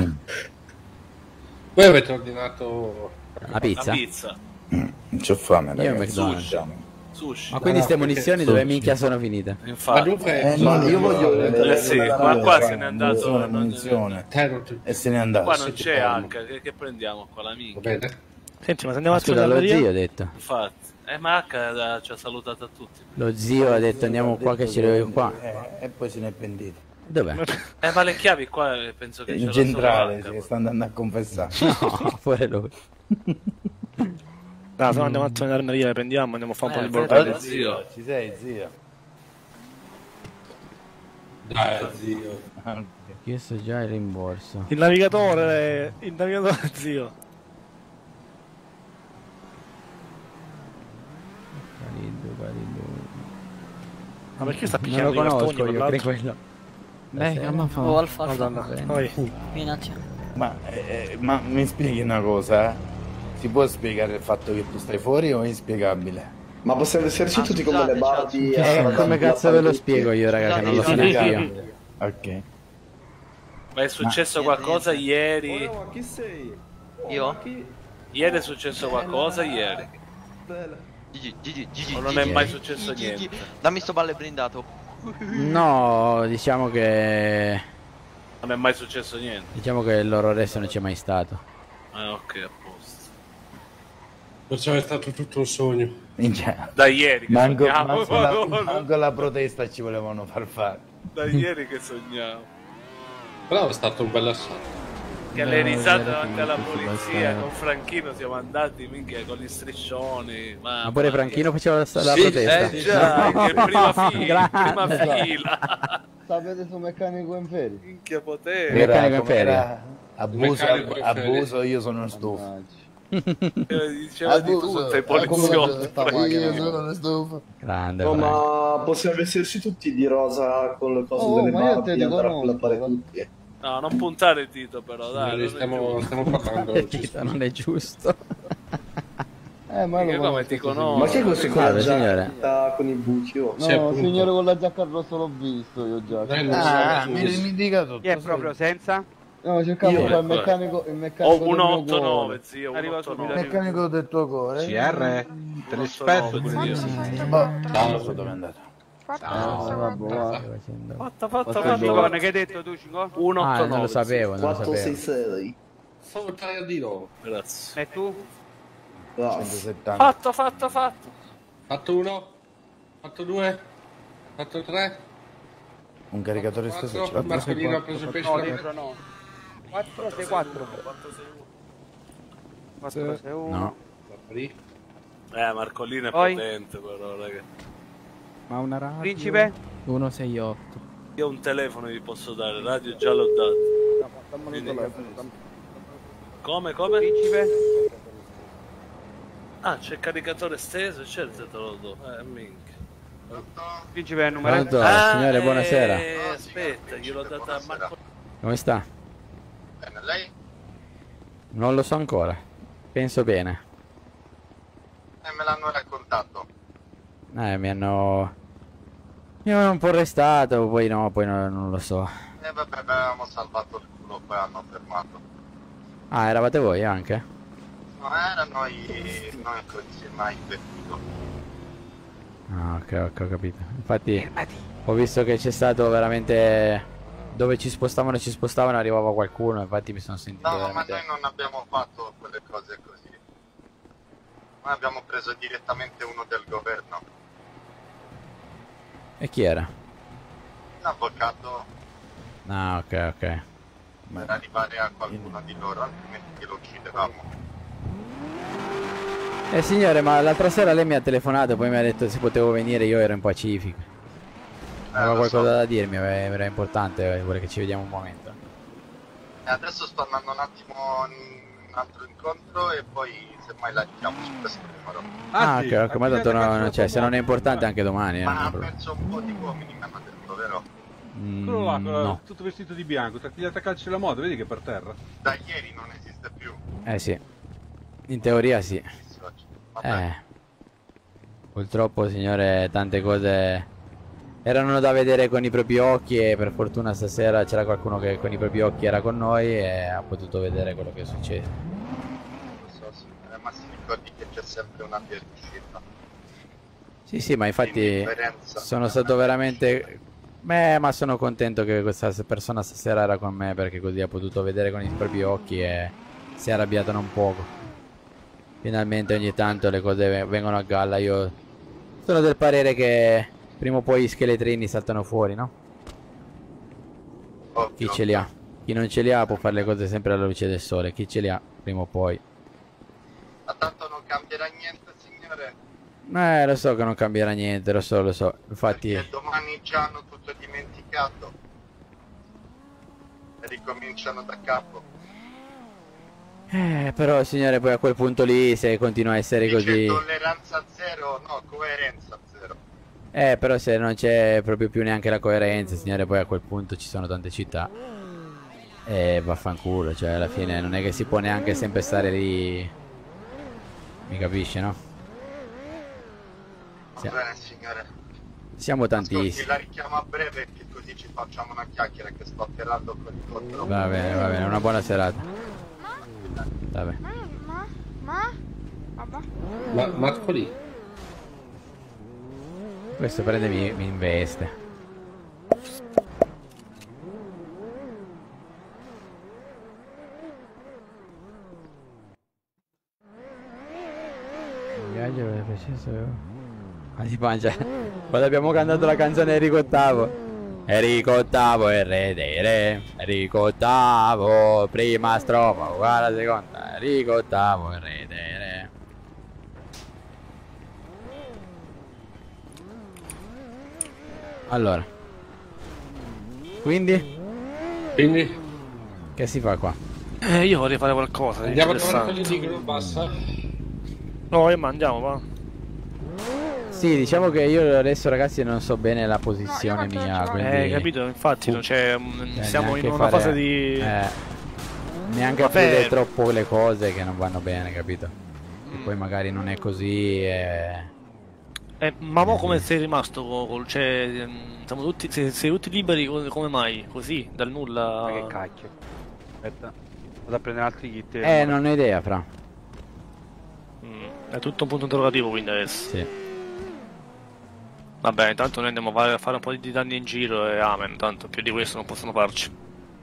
Voi avete ordinato La pizza? La pizza. Non c'ho fame, Io ragazzi. McDonald's. Usciamo. Sushi. Ma quindi No, ste perché munizioni sushi. dove minchia sono finite? Infatti. Eh, Ma no, io voglio Eh sì, ma qua se n'è andato. Munizione, non- munizione. Terror to- E se n'è andato. Qua non Sì, c'è parlo. H, che, che prendiamo qua la minchia? Va bene? Senti, ma se andiamo a Scusa, lo Scusa, zio ha detto. Infatti. Eh ma H eh, ci ha salutato a tutti. Lo zio ha detto andiamo qua che ci deve qua. Eh, e poi se n'è pentito. Dov'è? Eh ma le chiavi qua eh, penso che ce In la centrale, solo si H. sta andando a confessare. No, pure lui. No, se no andiamo a tornare le prendiamo, andiamo a fare un Eh, po' di aspetta, bordello. zio. Ci sei, zio? Dai, zio. Ah, Ho chiesto già il rimborso. Il navigatore, il navigatore zio. Calido, calido. Ma perché sta Non picchiando lo i cartoni conosco per io, l'altro? per quello. Beh, che mi fa? Oh, Alfa, Alfa. Madonna, poi. Vieni un attimo. Ma, eh, ma mi spieghi una cosa? eh? Si può spiegare il fatto che tu stai fuori o è inspiegabile? Ma possiamo esserci tutti come le Barbie? Eh, come cazzo ve lo spiego io, raga, che non lo so neanche io. Ok. Ma è successo qualcosa ieri? Chi sei? Io? Ieri è successo qualcosa ieri? Gigi, Gigi, Gigi, O non Gigi, è mai Gigi, successo Gigi, niente? Gigi. Dammi sto balle blindato. No, diciamo che... Non è mai successo niente. Diciamo che il loro resto non c'è mai stato. Ah ok, a posto. Perciò è stato tutto un sogno. Minchia. Da ieri che Manco, sogniamo. manco la, manco la protesta ci volevano far fare. Da ieri che sogniamo. Però è stato un bel assalto. Che alle risate davanti alla polizia con Franchino siamo andati minchia con gli striscioni. Ma, Ma pure Franchino faceva la, la Sì, protesta. eh già, che prima, fi- prima Grande. fila. Sapete su meccanico in ferie? Minchia potere. Meccanico in ferie. Era abuso, Meccanico in ferie. abuso, io sono stufo. Eh, Diceva di tutto ai poliziotti. Io sono una stufa. Grande, No, Frank. ma possiamo vestirci tutti di rosa con le cose Oh, delle ma io Barbie te e li andare a conosco. fare tutti. No, non puntare il dito però, dai. Noi non è stiamo, giusto. stiamo parlando. Tito, non è giusto. Eh, ma Che lo come ti conosco? Ma che è questo con Salve, la signore. giacca con i buchi? Oh? No, Sì, appunto. signore con la giacca rossa l'ho visto io già. Noi non Ah, siamo mi, mi dica tutto. Chi è proprio senza? No, cercavo Io- di fare il meccanico, il meccanico Ho del un mio otto nove, cuore. zio, un Arriva otto subito, nove. Il meccanico del tuo cuore. C R? Te rispetto, Boh, non so dove è andato. Ah, vabbè, va. Fatta, fatta, Quattro fatta. giorni. Che hai detto tu, Cinco? un Ah, otto non nove. lo sapevo, non lo quattro sei sapevo. sei. Sono tre di nuovo. Grazie. E tu? No. centosettanta. Fatto, fatto, fatto. Fatto uno. Fatto due. Fatto tre. Un caricatore stesso ce Quattro. l'ha. Marcolino ha preso pesce. No, dentro no. quattro sei quattro. quattro sei uno. No. Eh, Marcolino è Poi? potente però, raga. Ma una radio? Principe? uno sei otto. Io un telefono vi posso dare, radio già l'ho dato. Quindi- Come, come? Principe? Ah, c'è il caricatore steso, certo te lo do. Eh, minchia. Principe è il numero? Pronto, signore, eh, buonasera. aspetta, gliel'ho data a Marco. Come sta? Bene, lei? Non lo so ancora. Penso bene. E me l'hanno raccontato. Eh, mi hanno... Mi hanno un po' arrestato, poi no, poi no, non lo so. E vabbè, avevamo salvato il culo, poi hanno fermato. Ah, eravate voi anche? No, era noi, noi insieme ai Vertigo. Ah, ok, ok, ho capito. Infatti ho visto che c'è stato veramente... Dove ci spostavano e ci spostavano arrivava qualcuno, infatti mi sono sentito No, veramente... ma noi non abbiamo fatto quelle cose così. Noi abbiamo preso direttamente uno del governo. E chi era? L'avvocato Ah, ok, ok. per arrivare a qualcuno di loro, altrimenti lo uccidevamo. Eh signore, ma l'altra sera lei mi ha telefonato, poi mi ha detto se potevo venire, io ero in Pacifico. Aveva lo qualcosa so. da dirmi, era importante, vuole che ci vediamo un momento. E adesso sto andando un attimo in un altro incontro e poi semmai la richiamo su questo numero. Ah, ok, ok, ma tanto no, no, cioè, se non è importante anche domani. Eh, Ma non è ha un problema. perso un po' di uomini, mi hanno detto, vero? Mm, Quello là, quello no. tutto vestito di bianco, tagliata a calci la moto, vedi che è per terra. Da ieri non esiste più. Eh sì, in teoria sì. Eh. Purtroppo signore, tante cose erano da vedere con i propri occhi e per fortuna stasera c'era qualcuno che con i propri occhi era con noi e ha potuto vedere quello che è successo. Lo so, signore, ma si ricordi che c'è sempre una via di uscita. Sì, sì, ma infatti Indifferenza. sono stato veramente... Beh, ma sono contento che questa persona stasera era con me perché così ha potuto vedere con i propri occhi e si è arrabbiato non poco. Finalmente ogni tanto le cose vengono a galla, io sono del parere che prima o poi i scheletrini saltano fuori, no? Chi ce li ha? Chi non ce li ha può fare le cose sempre alla luce del sole, chi ce li ha prima o poi. Ma tanto non cambierà niente, signore. Eh, lo so che non cambierà niente, lo so, lo so, infatti... Perché domani già hanno tutto dimenticato. E ricominciano da capo. Eh, però signore, poi a quel punto lì, se continua a essere Dice così... tolleranza zero, no, coerenza zero. Eh, però se non c'è proprio più neanche la coerenza, signore, poi a quel punto ci sono tante città. E vaffanculo, cioè alla fine non è che si può neanche sempre stare lì... Mi capisci, no? Va Sì. bene, signore. Siamo Ascolti, tantissimi. la richiamo a breve che così ci facciamo una chiacchiera che sto atterrando con il controllo. Va bene, va bene, una buona serata. Vabbè. Ma? Ma? Papà? Ma Marco lì? Questo prende e mi, mi investe. Viaggio per preciso. Ma si mangia. Quando abbiamo cantato la canzone Enrico ottavo. Enrico ottavo è re dei re. Enrico ottavo, prima strofa, uguale alla seconda. Enrico ottavo è re dei re. Allora. Quindi? Quindi? Che si fa qua? Eh, io vorrei fare qualcosa di Andiamo a trovare interessante. quelli di Gru, basta. No, eh, ma andiamo, va. Sì, diciamo che io adesso ragazzi non so bene la posizione mia, quindi... Eh, capito, infatti, non c'è, Cioè, siamo in neanche una fare- fase di... eh, neanche Vabbè. aprire troppo le cose che non vanno bene, capito? E poi magari non è così e... Eh, ma mo come sei rimasto? co- Col, cioè, ehm, siamo tutti, sei, sei tutti liberi co- come mai? Così, dal nulla? Ma che cacchio. Aspetta, vado a prendere altri kit. Eh, non ho idea, fra. Mm, è tutto un punto interrogativo quindi adesso. Sì. Vabbè, intanto noi andiamo a fare, a fare un po' di danni in giro e amen, tanto più di questo non possono farci.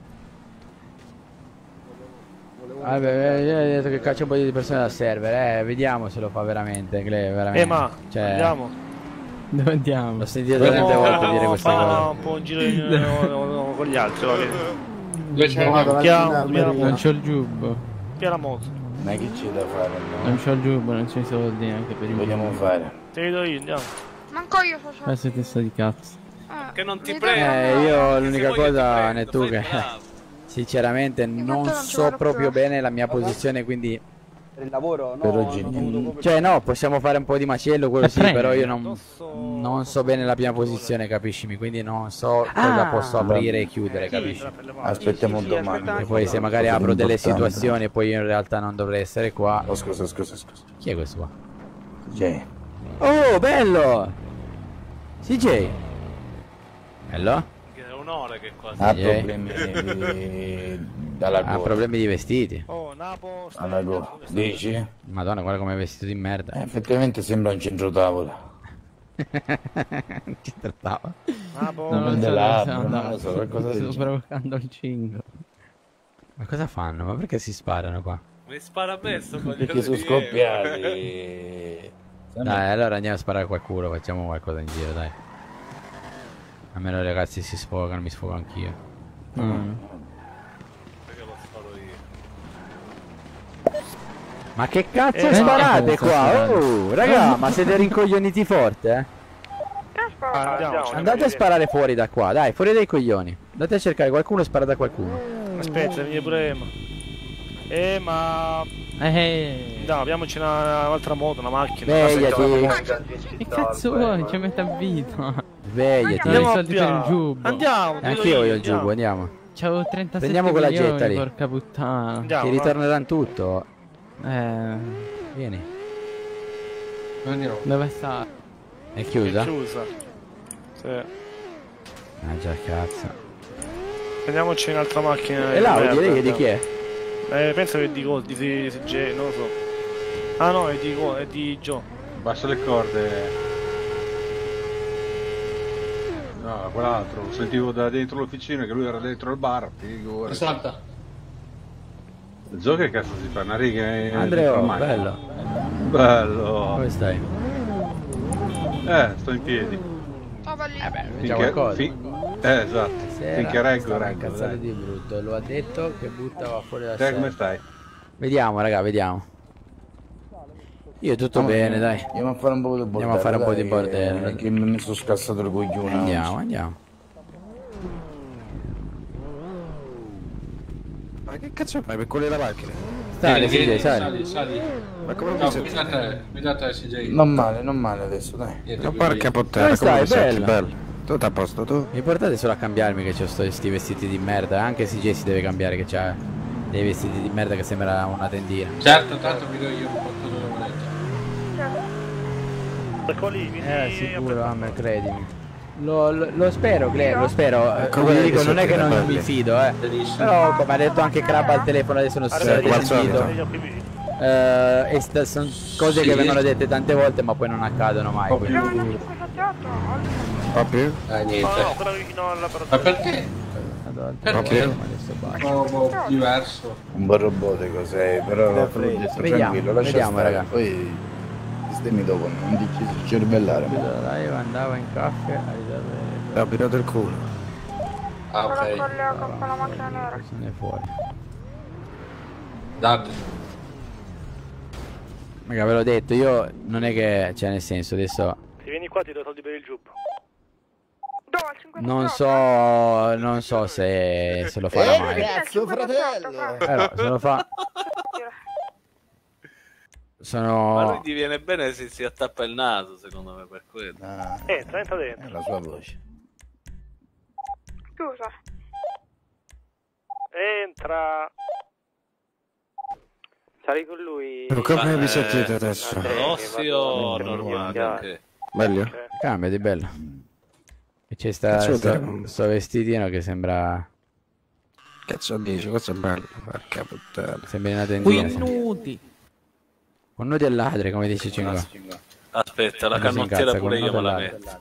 Vabbè, io ho detto che caccia un po' di persone dal server, eh, vediamo se lo fa veramente, Gle, veramente. Eh, ma, Cioè, andiamo. Dove andiamo? L'ho sentito tante volte dire queste fa cose. un po' in giro in- no, no, no, con gli altri, va bene. Dove c'è Piano, piano, piano, Non c'ho il giubbo. piano moto. Ma che c'è da fare? Non c'ho il giubbo, non c'ho i soldi neanche per il Vogliamo giubbo. fare? Te li do io, andiamo. Manco io so so. Questa è testa di cazzo. Che non ti Eh, io l'unica cosa, ne tu che sinceramente non non ci so vado proprio più. bene la mia posizione, quindi Per il lavoro? No, Per non oggi. ho avuto proprio- Cioè no, possiamo fare un po' di macello, quello Eh, sì, prendi. però io non, non so bene la prima posizione, capiscimi? Quindi non so cosa Ah. posso aprire e chiudere, capisci? Aspettiamo Sì, sì, domani. aspetta E poi se magari Cosa apro delle importante. situazioni e poi io in realtà non dovrei essere qua. Oh, scusa, scusa, scusa. Chi è questo qua? Jay. Oh, bello! C J! Bello? Che è un'ora che qua Ha C J. problemi eh, dalla Ha gola. problemi di vestiti. Oh, Napo, Alla gola. Dici? Madonna, guarda come è vestito di merda. Eh, effettivamente sembra un centro tavola. Ci trattava. Napo. Non lo so, dell'albero, non non lo so, qualcosa del sto genere. provocando il cingo. Ma cosa fanno? Ma perché si sparano qua? mi spara a me sto Perché sono scoppiati. Dai, allora andiamo a sparare a qualcuno, facciamo qualcosa in giro, dai. Almeno i ragazzi si sfogano, mi sfogo anch'io. Mm. Perché lo sparo io. Ma che cazzo Eh, sparate no, qua? sto Oh, raga, ma siete rincoglioniti forte, eh? Andiamo. Andate a sparare fuori da qua, dai, fuori dai coglioni. Andate a cercare qualcuno e spara da qualcuno. Aspetta, vieni pure Ema. Ema. Eh, No, abbiamoci una- un'altra moto, una macchina. Svegliati, che cazzo vuoi? Ci mette a vita. svegliati. Andiamo i a soldi per il piano. giubbo. Andiamo. E anch'io voglio il giubbo, andiamo. C'avevo trentasette Prendiamo quella milioni, getta lì. porca puttana. Andiamo. Ti va. ritorneranno tutto. Eh, Vieni. Andiamo. dove sta? È È chiusa? chiusa. Sì. Ah già, cazzo. Prendiamoci un'altra macchina. E là, merda, direi che di andiamo. chi è? Eh, penso che è di Gold, di di J, non lo so. Ah no, è di Go, è di Joe. Basta le corde. No, quell'altro, sentivo da dentro l'officina che lui era dentro al bar, figura. Salta. Gio che cazzo si fa? Una riga in Andrea, dentro la macchina? bello. Bello. Dove stai? Eh, sto in piedi. Stava lì. Eh beh, già Finché, qualcosa. fin- eh, esatto. Sera Finché reggo, stava reggo. incazzato dai. di brutto. Lo ha detto che buttava fuori la Te come sera. stai? Vediamo, raga, vediamo. Io tutto No, bene, eh, dai. Andiamo a fare un po' di bordello. Andiamo a fare un po' dai, di bordello. eh, Che mi sono scassato il coglione. Andiamo, andiamo. Ma che cazzo fai per quelle la macchina? Sali, Vieni, C J, vieni, sali. sali, sali. Ma come No, mi senti? guida te, guida te, C J. Non male, non male adesso, dai. Niente, Ma guida porca io. puttana, Dove come stai? mi senti? Bello. Bello. Tutto a posto, tu? Mi portate solo a cambiarmi che c'ho sto, sti vestiti di merda. Anche C J si deve cambiare che c'ha dei vestiti di merda che sembra una tendina. Certo, tanto vi do io un po' dove volete. Eccoli, vieni. Eh sicuro, Hammer, credimi. Lo, lo, lo spero, Claire, lo spero. Eh, Come come vedi, dico, non è che non belli. mi fido, eh. Però come ha detto anche Crab al telefono, adesso non si Sì, sarebbe al sentito. solito. Eh, e sta- sono cose Sì. che vengono dette tante volte ma poi non accadono mai. Oh, quindi- Abbiamo una cinque sette otto. Un po' più? Eh, No, niente. no, quella vicino alla Ma perché? Madonna, Perché? adesso basta. Un po' diverso. Un bel robotico sei, però l'altro l'ho detto Vediamo, tranquillo, lascia vediamo, stare, raga. poi sistemi dopo, non ti cervellare. Dai, andava in caffè a risolvere. L'ho pirato il culo. Ah, Quello ok. con la, con la macchina nera. Se ne è fuori. Date. Raga, ve l'ho detto, io non è che, cioè nel senso, adesso Se vieni qua ti do soldi per il giubbo. Dove? Al cinque sette non otto? so, non so se, se lo farà mai. Cazzo, fratello! Però se lo fa, Ma sono... lui ti viene bene se si attappa il naso, secondo me, per quello. Ah, Entra, entra dentro. è la sua voce. Chiusa. Entra. Sali con lui. Ma come vi Eh, sentite adesso? Rossi o normale? Ok. Meglio? Cambia di bello. E c'è sta, Cazzo, sto, te- sto vestitino che sembra, Cazzo dici? Questo è bello, porca puttana. sembra una tendina. Minuti. Con nudi e ladri, come dice Cingo. Aspetta, la Quando si canottiera incazza, pure con io me la nodi e metto.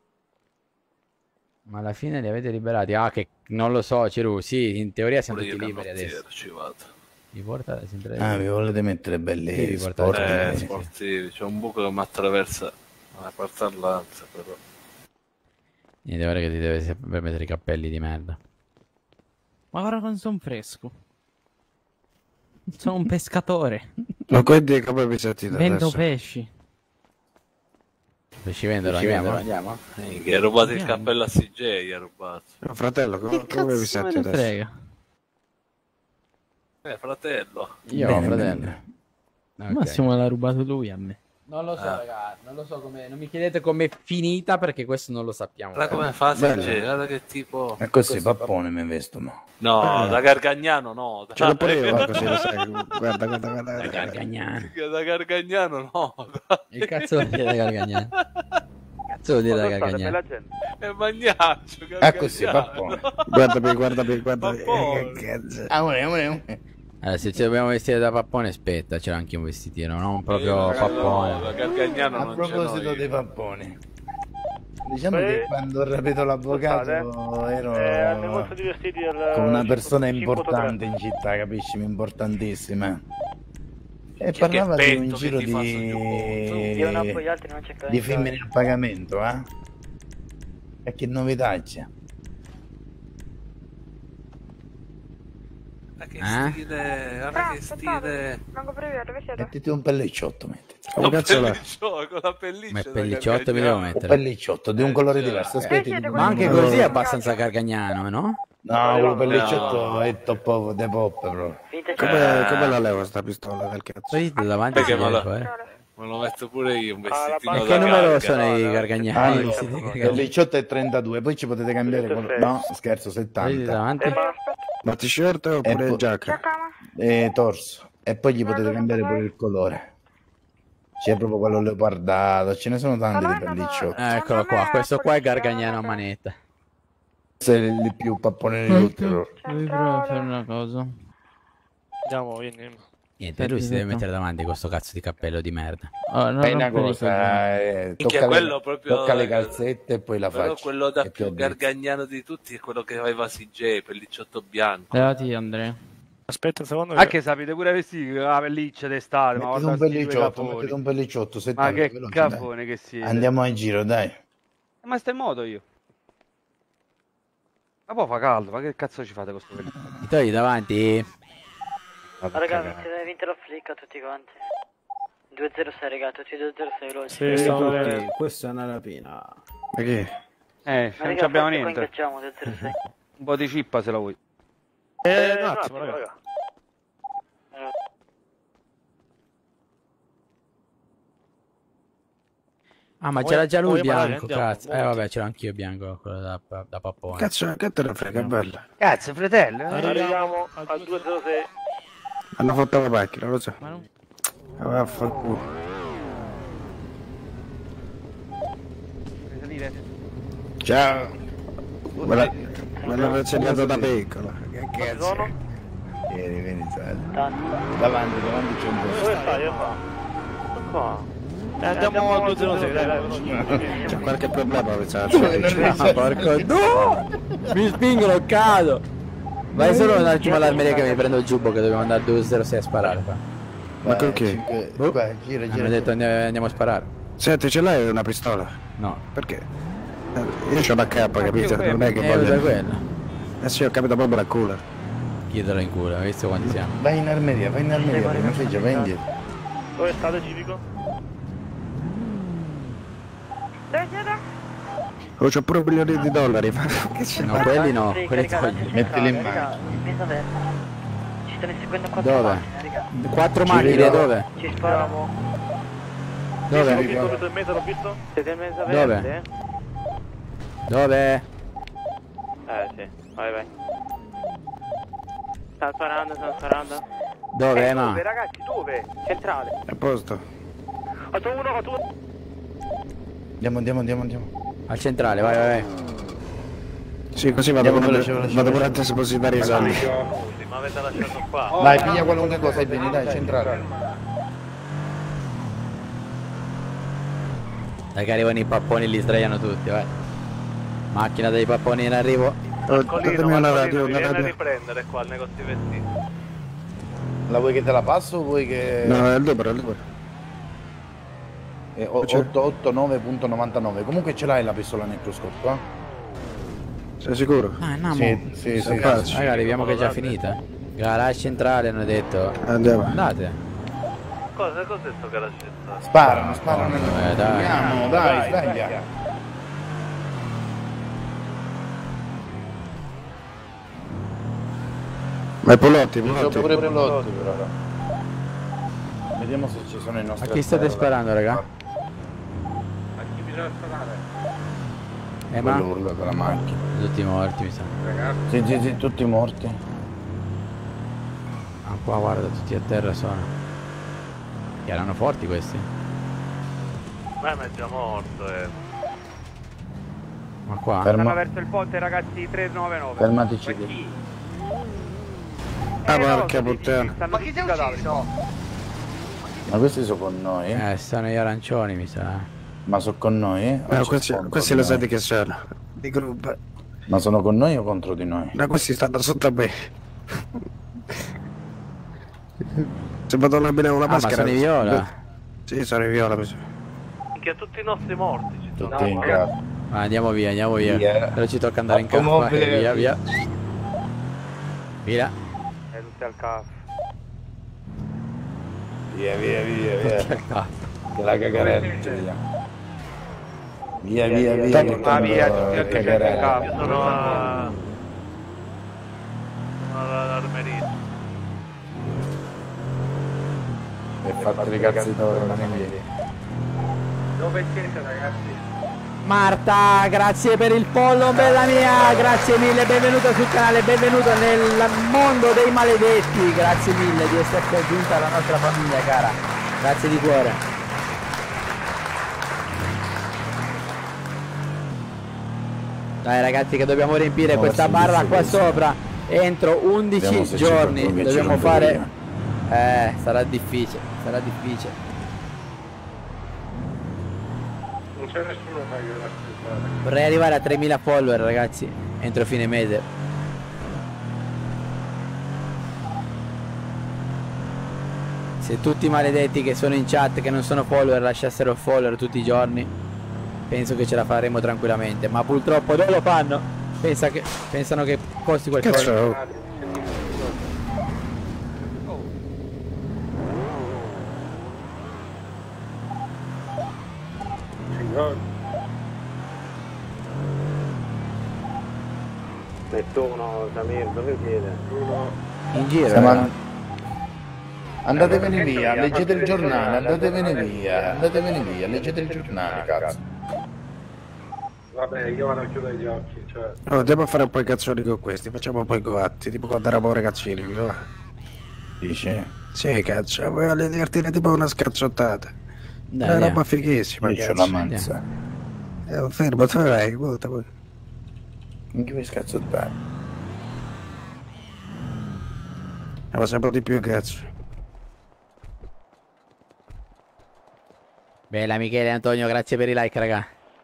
Ma alla fine li avete liberati? Ah, che non lo so, Ciru. Sì, in teoria siamo Pure io tutti liberi canottiera, adesso. ci vado. Mi porta sempre... Ah, vi volete mettere Sì, belli vi portate sporchi? Eh, sì, sì. sportivi, c'è un buco che mi attraversa la partallanza, però. Niente, ora che ti deve sempre mettere i cappelli di merda. Ma guarda quando sono fresco. Sono un pescatore. Ma quindi come vi sentite Vendo adesso? pesci. Pesci vendolo, Ci andiamo? vendono, andiamo? Eh, che hai rubato il Andiamo. cappello a C J, hai rubato. No, fratello, come, Che come vi cazzo sentite me ne adesso? frega? Eh, fratello. Io, Bene, fratello. bene. Ok. Massimo l'ha rubato lui a me. Non lo so, Ah. raga, non lo so come. Non mi chiedete com'è finita perché questo non lo sappiamo. Guarda come fa, Bello. Sergio, guarda che tipo... E così, pappone mi vestono. No, Eh. da Gargagnano no. Ce l'ho pure io, così lo sai. Guarda, guarda, guarda. Da Gargagnano. Da Gargagnano no. Il cazzo vuol dire da Gargagnano? Cazzo vuol dire da Gargagnano? È magnaccio, Ah, così, Gargagnano. pappone. Guarda, per, guarda, per, guarda. Pappone. Che cazzo. Amore, amore, amore. Allora, se ci dobbiamo vestire da pappone, aspetta, c'era anche un vestitino, non proprio Eh, pappone. no, da Gargagnano A non proposito ce l'ho dei io. papponi, diciamo Beh, che quando ho rapito l'avvocato ero Eh, al negozio di vestiti del... con una persona cinque otto tre. importante in città, capisci? Importantissima. E Che parlava di petto un che giro ti fa sul di... Io non appo gli altri, non c'è che di femmine a pagamento, eh? E che novità c'è? Ma che Eh? stile, guarda che stile. Manco previa, dove siete? Mettiti un pellicciotto, mettiti. Come cazzo pellicciotto, con la pelliccia. Ma da pellicciotto mi devo Gargagnano. mettere. Un pellicciotto di un colore diverso. Aspetti. Ma anche così è abbastanza gargagnano, no? No, quello pellicciotto è top of the pop, bro. Come, come la levo sta pistola del cazzo? Poi davanti Perché si me vede lo, poi. me lo metto pure io un vestitino E da che numero garga, sono no, i no. gargagnani? Allora, I vestiti il gargagnani? pellicciotto è trentadue, poi ci potete cambiare con... No, scherzo, Vedi settanta. davanti? Ma t-shirt oppure po- giacca? E torso. E poi gli potete cambiare pure il colore. C'è proprio quello leopardato, ce ne sono tanti di pellicciotti. Eh, eccolo qua, questo qua è gargagnano a manetta. Questo è il più pappone di tutti, bro. Devi provare a fare una cosa. Andiamo, vieni. Niente, lui si deve mettere davanti questo cazzo di cappello di merda. Oh, non Fai una rompere i cosa, coglioni. eh, Minchia, tocca, quello le, proprio- tocca le calzette e poi la Però faccia. quello da È più più gargagnano di tutti è quello che aveva C J, pellicciotto bianco. Levati, Andrea. Aspetta un secondo. Anche sapete pure vestiti con la pelliccia d'estate, ma Mettete guarda un sti due pellicciotto, cafoni. mettete un pellicciotto, Ma settanta, che veloce, cafone che dai. siete. Andiamo in giro, dai. Ma sta in moto io. Ma poi fa caldo, ma che cazzo ci fate con sto pelliccio? Ti togli davanti? Raga, avete vinto la flick a tutti quanti. due zero sei, raga, tutti due zero sei veloci. Sì, stavo Tutti, vedendo. questa è una rapina. Ma che? Eh, Ma non raga, abbiamo forse niente. Poi ingaggiamo due zero sei. Un po' di cippa se la vuoi. Eh, un attimo, raga. Ah, ma Vuoi- c'era già lui vuoi magari bianco, andiamo, cazzo. Eh, monti. vabbè, c'era anch'io bianco, quello da, da pappone. Cazzo, che te ne frega, bella. Cazzo, fratello. eh. Arriviamo al due zero sei. Hanno fatto la macchina, lo so. Ma vaffanculo. Ciao. Me la- me l'hanno insegnato da piccolo. Che cazzo? Vieni, vieni, sali. Davanti, davanti c'è un Dove po'. stai? Io qua. Qua. Eh, andiamo al due zero sei, dai, dai. C'è qualche problema, pensate? Ah, porco no! Mi spingono, cado! Vai solo un attimo all'armeria che mi prendo il giubbo che dobbiamo andare a due zero sei a sparare qua. Ma con chi? Cinque- Boh. Qua, gira, gira. Hanno detto andiamo, andiamo a sparare. Senti, ce l'hai una pistola? No. Perché? Eh, io c'ho una K, capito? Non è che Eh, usa voglio... quella. Eh sì, ho capito proprio la culo. Chiedelo in culo, hai visto quanti siamo? Vai in armeria, vai in armeria, prima figlia, vai indietro. Dove state, civico? Dove siete? Oh, c'ho pure un milione di dollari, ma che c'è? No, quelli no, Sì, quelli caricate, togli. Mettili in raga, mano. difesa aperta. Ci stanno seguendo quattro Dove? macchine, raga. Quattro Ci macchine, vedo. dove? Ci sparano. Dove? Ho visto tutto in mezzo, l'ho visto? Siete in mezzo Dove? verde? Dove? Eh sì, vai vai. Stanno sparando, stanno sparando. Dove, Eh, ma? dove, ragazzi, dove? Centrale. A posto. otto uno, otto uno. Andiamo, andiamo, andiamo, andiamo. Al centrale, vai, vai, vai. Sì, così vado Andiamo pure, veloce, veloce, vado pure veloce. a depositare i soldi. Scusi, ma avete lasciato qua. Vai, piglia qualunque cosa e vieni, dai, centrale. Dai che arrivano i papponi e li sdraiano tutti, vai. Macchina dei papponi in arrivo. Oh, Colino, datemi una Marcolino, radio, mi una viene a radio. riprendere qua al negozio di vestiti. La vuoi che te la passo o vuoi che... No, è il numero, è il numero. È ottocentonovantanove punto novantanove. Comunque ce l'hai la pistola nel cruscotto, eh? Sei sicuro? Ah, no, Sì, sì, sì. Faccio. Raga, arriviamo che è già finita. Garage centrale hanno detto. Andiamo. Andate. Cosa, cos'è sto garagetta? Sparano, sparano. Eh, dai. Andiamo, dai, sveglia. Ma i Polotti, i Sono Polotti. pure Polotti, però. Vediamo se ci sono i nostri. A chi state sparando, raga? A chi bisogna sparare? Eh, ma Quello urla della macchina. tutti morti, mi sa. Ragazzi. Sì, sì, sì, tutti morti. Ah, qua guarda, tutti a terra sono. Che erano forti questi. Beh, ma è già morto, eh. Ma qua? Ferma. Stanno verso il ponte, ragazzi, tre nove nove. Fermatici. Ma chi? Ah, Eh, porca no, puttana. stanno Ma chi si è ucciso? Ma questi sono con noi? Eh, stanno gli arancioni, mi sa. Ma sono con noi? Eh, questi questi lo sai di che sono? Di gruppo. Ma sono con noi o contro di noi? No, questi stanno sotto a me. Se vado a abbinare una Ah, ma maschera. sono i viola? Sì, sono i viola. mi sa. Che tutti i nostri morti ci sono. Tutti in casa. Ah, andiamo via, andiamo via. Via. Però ci tocca andare in campo. Automobile. eh, Via, via. Via. E tutti al capo. Via, via, via, via. Che la cagarella. Via, via, via. che Ma via, tanto tutti al cagarella. capo. Io sono a... all'armeria. E fate le cazzi d'oro, non è via. Dove siete, ragazzi? Marta, grazie per il pollo, bella mia, grazie mille, benvenuta sul canale, benvenuto nel mondo dei maledetti, grazie mille di esserti aggiunta alla nostra famiglia cara, grazie di cuore. Dai ragazzi che dobbiamo riempire No, questa sì, barra sì, qua sì. sopra entro undici Vediamo se ci giorni, qualcuno che ci dobbiamo rompe fare... prima. Eh, sarà difficile, sarà difficile. Non c'è nessuno che aiuta a aspettare. Vorrei arrivare a tremila follower ragazzi, entro fine mese. Se tutti i maledetti che sono in chat, che non sono follower, lasciassero follower tutti i giorni, penso che ce la faremo tranquillamente. Ma purtroppo non lo fanno. Pensa che, pensano che costi qualcosa. Cazzo. Nettuno, Samir, dove siete? In giro. Siamo eh. an- Andatevene via, leggete il giornale, andatevene via, andatevene via, leggete il giornale, cazzo. Vabbè, io vado a chiudere gli occhi, cioè... No, andiamo a fare un po' i cazzoni con questi, facciamo un po' i coatti, tipo quando eravamo ragazzini, va? Dici? Sì, cazzo, voglio divertire tipo una scazzottata. Dai, È una andiamo. roba fighissima, Io c'ho cazzo. la manza. Eh, fermo, dove vai? Volta poi. In che vuoi scazzottare? Eh, ma sempre di più, cazzo. Bella Michele Antonio, grazie per i like raga.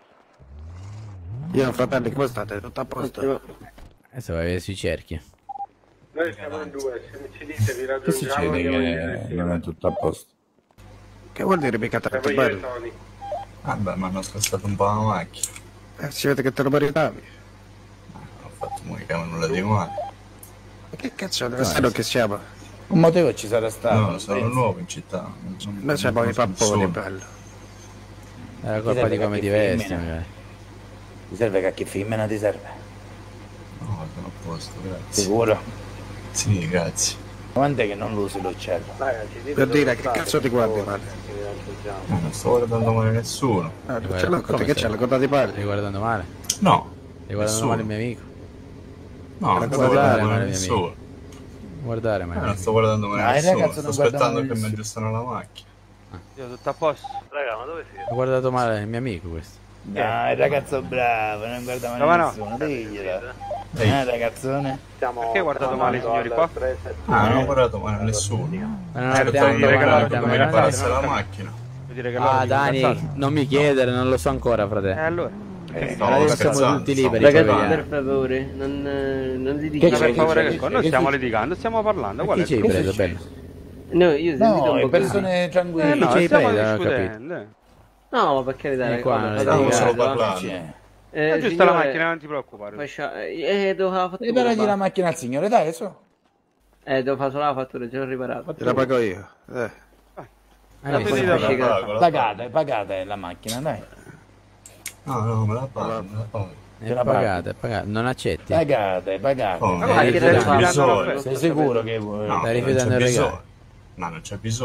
Io, fratelli, come state? Tutto a posto? Adesso vai a vedere sui cerchi. Noi siamo in due, se mi ci dite vi Che raggiungiamo... succede andiamo in che direzione. non è tutto a posto? Che vuol dire mica tanto Siamo io e bello? Tony. Vabbè, mi hanno scassato un po' la macchina. Eh, si vede che te lo meritavi. Ho fatto mica nulla di male. Ma che cazzo deve essere che siamo? Un motivo ci sarà stato. No, non sono penso. nuovo in città. Noi siamo i papponi, bello. È la colpa di come ti vesti, magari. Ti serve cacchio femmina, ti serve? No, sono a posto, grazie. Sicuro? Sì, grazie. Quant'è che non lo usi l'uccello? Per dire, che cazzo ti guardi, male? No, non sto guardando male nessuno. Ah, ce l'ho, che c'è, la coda di parli? Stai guardando male? No. Stai guardando nessuno. male il mio amico? No, non sto guardare guardando male male il mio nessuno. amico. Guardare Eh, male. non sto guardando male Ah, il nessuno. ragazzo Sto non guarda aspettando male che mi nessuno. aggiustano la macchina. Io tutto a posto? Raga, ma dove siete? Ho guardato male il mio amico questo. Dai, il ragazzo bravo, non guarda male Come no? nessuno, diglielo. Ehi. Eh, ragazzone? Perché hai guardato male i signori qua? Ah, non ho guardato male nessuno. Ma non Certo, abbiamo mi regalare guardato come male. riparasse la macchina. Vuol dire che loro Ah vi Dani, incazzate? non mi chiedere, non lo so ancora Eh fratello. allora? Eh, Ma adesso siamo scherzando, tutti sto- liberi. Ragazzi, poi vediamo. per favore, non, eh, non Che litigate. c'è, Per che favore, c'è, che che cosa? c'è, Noi che stiamo c'è? litigando, stiamo parlando. Chi Qual è ci hai il preso, problema? bello? No, io sentite No, un le po' persone tranquille. Eh no, Chi ci hai stiamo preso? Ho discutendo. eh. No, ma per carità, Eh, qua, ragazzi, non fate Stavo caso, solo eh. parlando. Eh, Aggiusta la signore, macchina, non ti preoccupare. faccia- Eh, devo fare la fattura. Riparagli qua. la macchina al signore, dai, su. Eh, devo fare solo la fattura, ce l'ho riparata. Te la pago io. Eh. Eh, La sì, poi sì, ti la capisci che- pago, la Pagate, pagate la macchina, dai. No, no, me la pago, me la pago. È pagata, è pagata. Non accetti? Pagate, pagate. Oh, Ma eh, che non stai c'è rifiutando bisogno. la- Sei sicuro che vuoi? No, Stai non rifiutando c'è il regalo? bisogno. No, non c'è bisogno.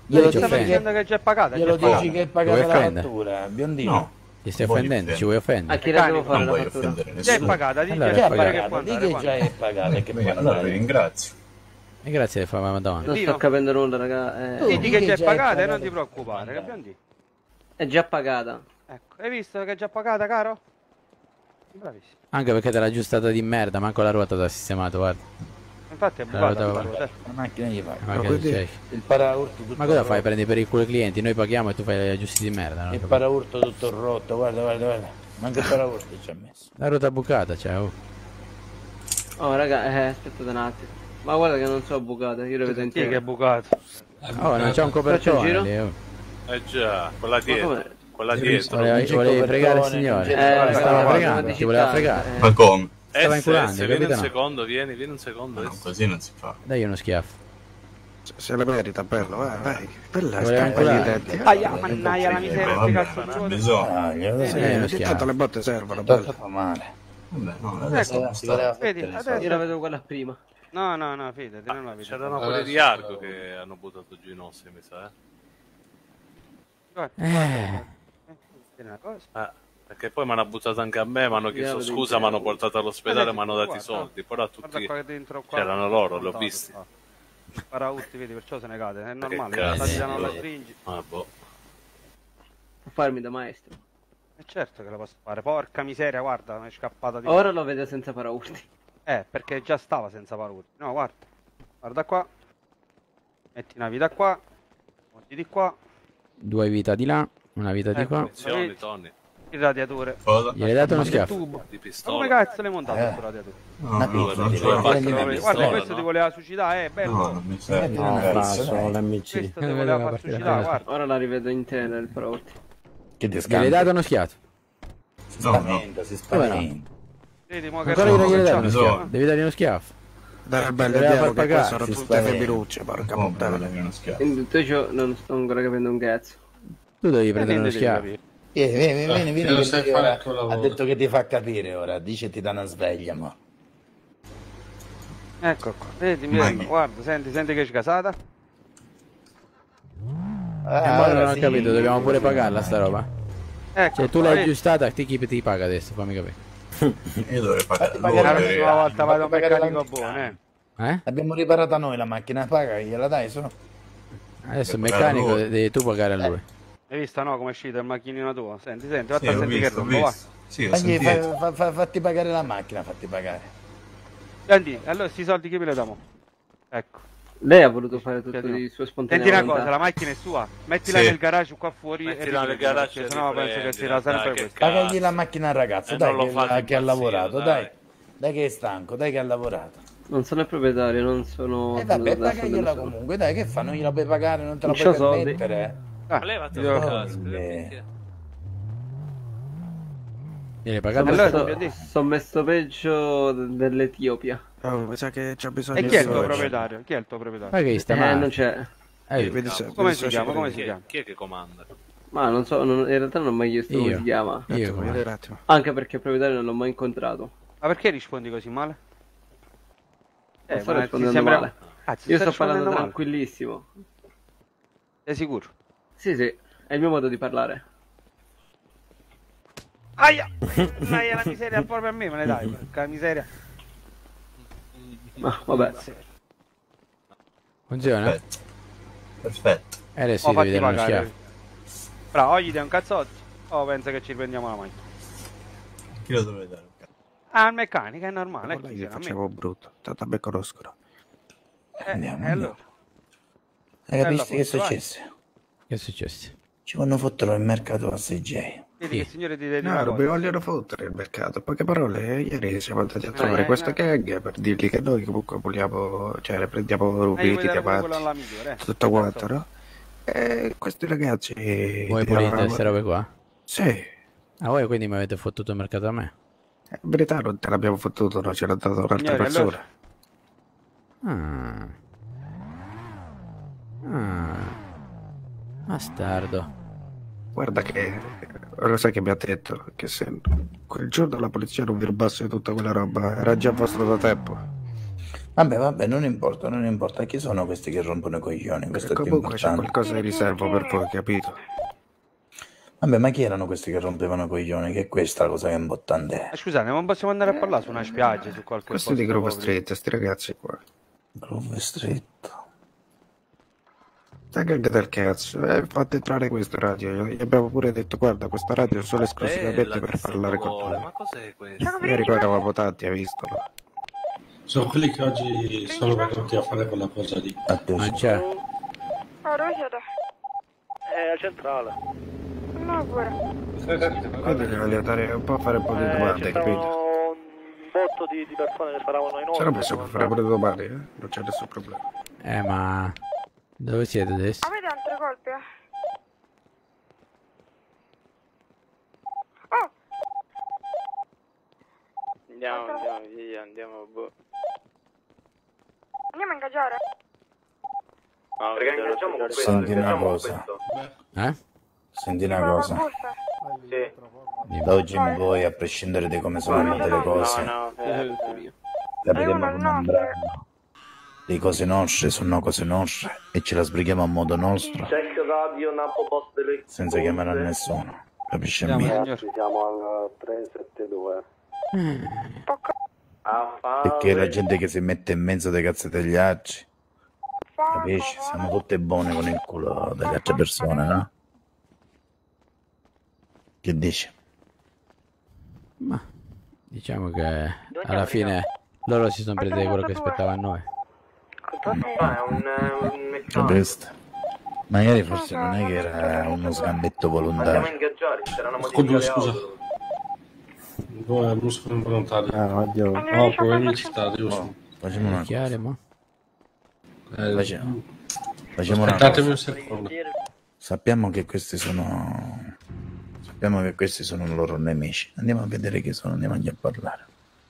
Glielo Sto dici dicendo che, che è già pagata. è glielo già pagata. dici che è Vuoi pagata la offendere? fattura, biondino? No. Ti stai Voglio offendendo? Ci offendere. vuoi A offendere? chi la devo fare Non la voglio fattura? offendere Già è nessuno. pagata, di Allora, già Che è è fai- pagata, che pagata? può Di andare, che può già andare. è pagata? Che può Bene, allora vi andare? ringrazio. E grazie per farmi davanti. Non Dino. sto capendo nulla, raga. Tu Eh, Digli di che che già è già è pagata e pagata? non ti preoccupare, che abbiamo detto? è già pagata. Ecco, hai visto che è già pagata, caro? Bravissimo. Anche perché te l'ha aggiustata di merda, manco la ruota t'ha sistemato, guarda. Infatti è La ruota bucata va- la ruota. La macchina gli fa. Ma, Ma che quindi c'è? il paraurto tutto Ma cosa rotto. fai? Prendi per il culo i clienti, noi paghiamo e tu fai gli aggiusti di merda, no? Il paraurto tutto rotto, guarda, guarda, guarda. Manca il paraurto ci ha messo. La ruota bucata, cioè, oh. Oh, raga, eh, aspettate un attimo. Ma guarda che non so bucata, io lo vedo in Chi è che è bucato? Oh, non c'è un copertone giro? lì, oh. Eh già, quella dietro. com'è? Quella dietro. Volevi, c'è volevi copertone, fregare il non signore. c'è- Eh, Eh, stava no, fregando, devo ti voleva digitare, fregare. eh. Ma come? Stava S, inculando, S, vieni un capito? secondo, vieni, vieni un secondo. No, S. così non si fa. Dai uno schiaffo. Se, se la merita, bello, eh, dai. Bella, Voleva scampa gli inculare. denti. Aia, mannaia la miseria, Vabbè, che cazzo di ruota. bisogna. Ah, glielo dai. Sì, Eh, uno ogni schiaffo. tanto le botte servono, Tocca bello. fa male. Vabbè, no, adesso Ecco, non sta. vedi, Io la adesso... vedo quella prima. No, no, no, fidati, non la vedo. C'erano quelli di Arco che hanno buttato giù i nostri, mi sa, eh. Guarda, Eh. guarda, eh, una cosa. Eh, perché poi mi hanno buttato anche a me, mi hanno chiesto vedo scusa, intero. mi hanno portato all'ospedale, mi hanno dato i Guarda, soldi, però a Guarda tutti qua dentro qua. c'erano loro, li ho Montato, visti. qua. Paraurti, vedi, perciò se ne cade, è normale, Che la cazzo, stati non la eh. stringi. Ah, boh. Può farmi da maestro. E certo che la posso fare, porca miseria, guarda, mi è scappata di... Ora lo vedo senza paraurti. Eh, perché già stava senza paraurti. No, guarda, guarda qua. Metti una vita qua, metti di qua, Due vita di là, una vita di Ecco. qua. Attenzione, Tony. il radiatore. Cosa? Gli hai dato uno Il schiaffo. tubo. Di Ma pistola. come cazzo l'hai montato Eh. questo radiatore? No, Una no, pizza, non ti ce l'ho devo fatta. prendere una Guarda, pistola, questo no? ti voleva suicidare, è bello. No, non mi serve. No, non passo, serve. dai. l'M C. Questo ti Eh, voleva vedo far la partita suicidare, quella. guarda. Ora la rivedo intera il paraurti. Che ti Gli hai scambia? dato uno schiaffo. Si No, no. spaventa, si Come no? spaventa. Vedi, mo che Ancora non gli hai dato uno bisogno. schiaffo. Devi dargli uno schiaffo. Dai, bello, Doveva andiamo far che pagare, qua sono si tutte spaventa. femminucce, porca Come puttana. volevi uno schiaffo? In tutto ciò non sto ancora capendo un cazzo. Tu devi Eh, prendere uno niente devi schiaffo. capire. Vieni, vieni, vieni, vieni, che lo che sai ti- fare ora- il tuo ha lavoro. detto che ti fa capire ora, dice ti dà una sveglia, mo. Ecco qua, vedi, mi Maghi. guarda, senti, senti che è casata. Ah, Eh, ma non ora ho sì. capito, dobbiamo pure pagarla sta roba. Ecco, Cioè tu qua, l'hai vedi? aggiustata, ti chi ti paga adesso? Fammi capire. Io dovrei pagare. Fatti La pagare Voi, prossima volta vado a un Fatti pagare meccanico l'anticamera. buono, eh. Eh? L'abbiamo riparata noi la macchina, paga, gliela dai, sono. Adesso il Per pagare meccanico lui. devi tu pagare a lui. Hai visto, no, come è uscito il macchinino tuo? Senti, senti, Sì, fatti a ho sentire che visto, ho rombo, va. visto. Sì, ho Fagli- sentito. fa- fa- fa- fatti pagare la macchina, fatti pagare. Senti, allora sti soldi chi me li diamo? Ecco. Lei ha voluto fare tutto Senti, di sua spontanea Senti una cosa, volontà. la macchina è sua. Mettila Sì. nel garage qua fuori Mettila e nel riprendi, garage perché e sennò penso che riprendila, sia sempre dai, che questo. cazzo. Pagagli la macchina al ragazzo, E dai, non lo che, fate che ha impazzire, lavorato, dai. dai. Dai che è stanco, dai che ha lavorato. Non sono il proprietario, non sono... E vabbè, venuto da pagagliela solo. comunque, dai, che fa? Non gliela puoi pagare, non te la Non puoi c'ho soldi. permettere. Ah, Levati io- il casco. Eh. Gliel'hai Sono pagato? Allora, messo, dobbiamo dire. son messo peggio de- dell'Etiopia. Oh, mi sa che c'ha bisogno E chi è il di tuo soci. proprietario? Chi è il tuo proprietario? Ma che sta Eh, male? non c'è. Eh, Vedi se- Come vedi si se chiama? ci Come vedi. si Chi è, chiama? chi è che comanda? Ma non so, non- in realtà non ho mai chiesto come Io. si chiama. Io Ecco, come? vedi un attimo. Anche perché il proprietario non l'ho mai incontrato. Ma perché rispondi così male? Eh, Non sto ma ti rispondendo sembra- male. Ah, ti Io stai sto parlando rispondendo male? tranquillissimo. Sei sicuro? Sì, sì, è il mio modo di parlare. Aia! Aia, la miseria proprio a me, me ne dai, porca miseria. Ma vabbè. Funziona? Perfetto. Perfetto. E adesso Oh, gli devi fatti dare uno pagare. schiaffo. Fra, o gli dai un cazzotto, o pensa che ci riprendiamo la macchina. Chi lo dovrei dare? Ah, al meccanico è normale, Con è lei così, gli a me. facevo brutto, tanto me conoscono. Eh, Andiamo, e allora? Hai Bella capito che è forza, vai. successo? Che è successo? Ci vanno fottere il mercato a sei J. Vedi che il signore ti deve dire No, una non cosa. mi vogliono fottere il mercato. In poche parole, ieri siamo andati a Eh, trovare eh, questa no. gang per dirgli che noi comunque vogliamo, cioè le prendiamo Eh, gli rubiti, vuoi dare pure quello chiamati, alla migliore, eh? tutto quanto, no? E questi ragazzi... Voi pulite tiravano- queste robe qua? Sì, Ah, voi quindi mi avete fottuto il mercato a me? in verità non te l'abbiamo fottuto, no? Ce l'ha dato un'altra Signore, persona. allora- Ah. Ah. Bastardo. Guarda che... Lo sai che mi ha detto? Che se quel giorno la polizia non vi rubasse tutta quella roba, era già vostro da tempo. Vabbè, vabbè, non importa, non importa. Chi sono questi che rompono i coglioni? Questo è più Comunque c'è importante. qualcosa di riserva per voi, capito? Vabbè, ma chi erano questi che rompevano i coglioni? Che è questa la cosa che è importante? Eh, scusate, non possiamo andare a parlare su una spiaggia, su qualche Questi posto di Grove proprio? Street, sti ragazzi qua. Grove Street. Stai cagate del cazzo, eh, fate entrare questa radio. Gli abbiamo pure detto, guarda, questa radio è solo esclusivamente per parlare con noi. Ma cos'è questo? Ieri qua eravamo tanti, hai visto? No? Sono quelli che oggi sono venuti a fare quella cosa lì. Attenzione. c'è. Oh, dove siete? È al centrale. No, pure. Quindi li voglio dare un po' a fare un po' di Eh, domande, ci capito? stavano un botto di, di persone che sparavano in Se no onda. possiamo fare pure domande, eh? Non c'è nessun problema. Eh, ma... Dove siete adesso? Avete altre colpi? eh? Oh! Andiamo, andiamo, via, andiamo, boh. Andiamo a ingaggiare? No, perché ingaggiamo con questo, Senti una cosa. Eh? Senti una cosa. Sì. Da oggi in poi, a prescindere da come sono andate le cose, No, no, eh, capiremo come andranno. Le cose nostre sono cose nostre e ce la sbrighiamo a modo nostro, Check radio, Napo post delle senza chiamare a nessuno. Capisci Siamo, me? ragazzi, siamo al tre sette due. Perché la gente che si mette in mezzo dei cazzi degli altri, capisci? Siamo tutte buone con il culo delle altre persone, no? Che dici? Ma diciamo che alla fine loro si sono presi quello che aspettava a noi. Capiste? Magari forse non è che era uno scambetto volontario. Scusa, scusa. Dove brusco involontario? Ah, addio. No, problemi ci sta, giusto. Facciamo una Chiaro, cosa. ma... Eh, Facciamo, facciamo una Aspettatemi un cosa. secondo. Sappiamo che questi sono... Sappiamo che questi sono i loro nemici. Andiamo a vedere chi sono, andiamo a parlare.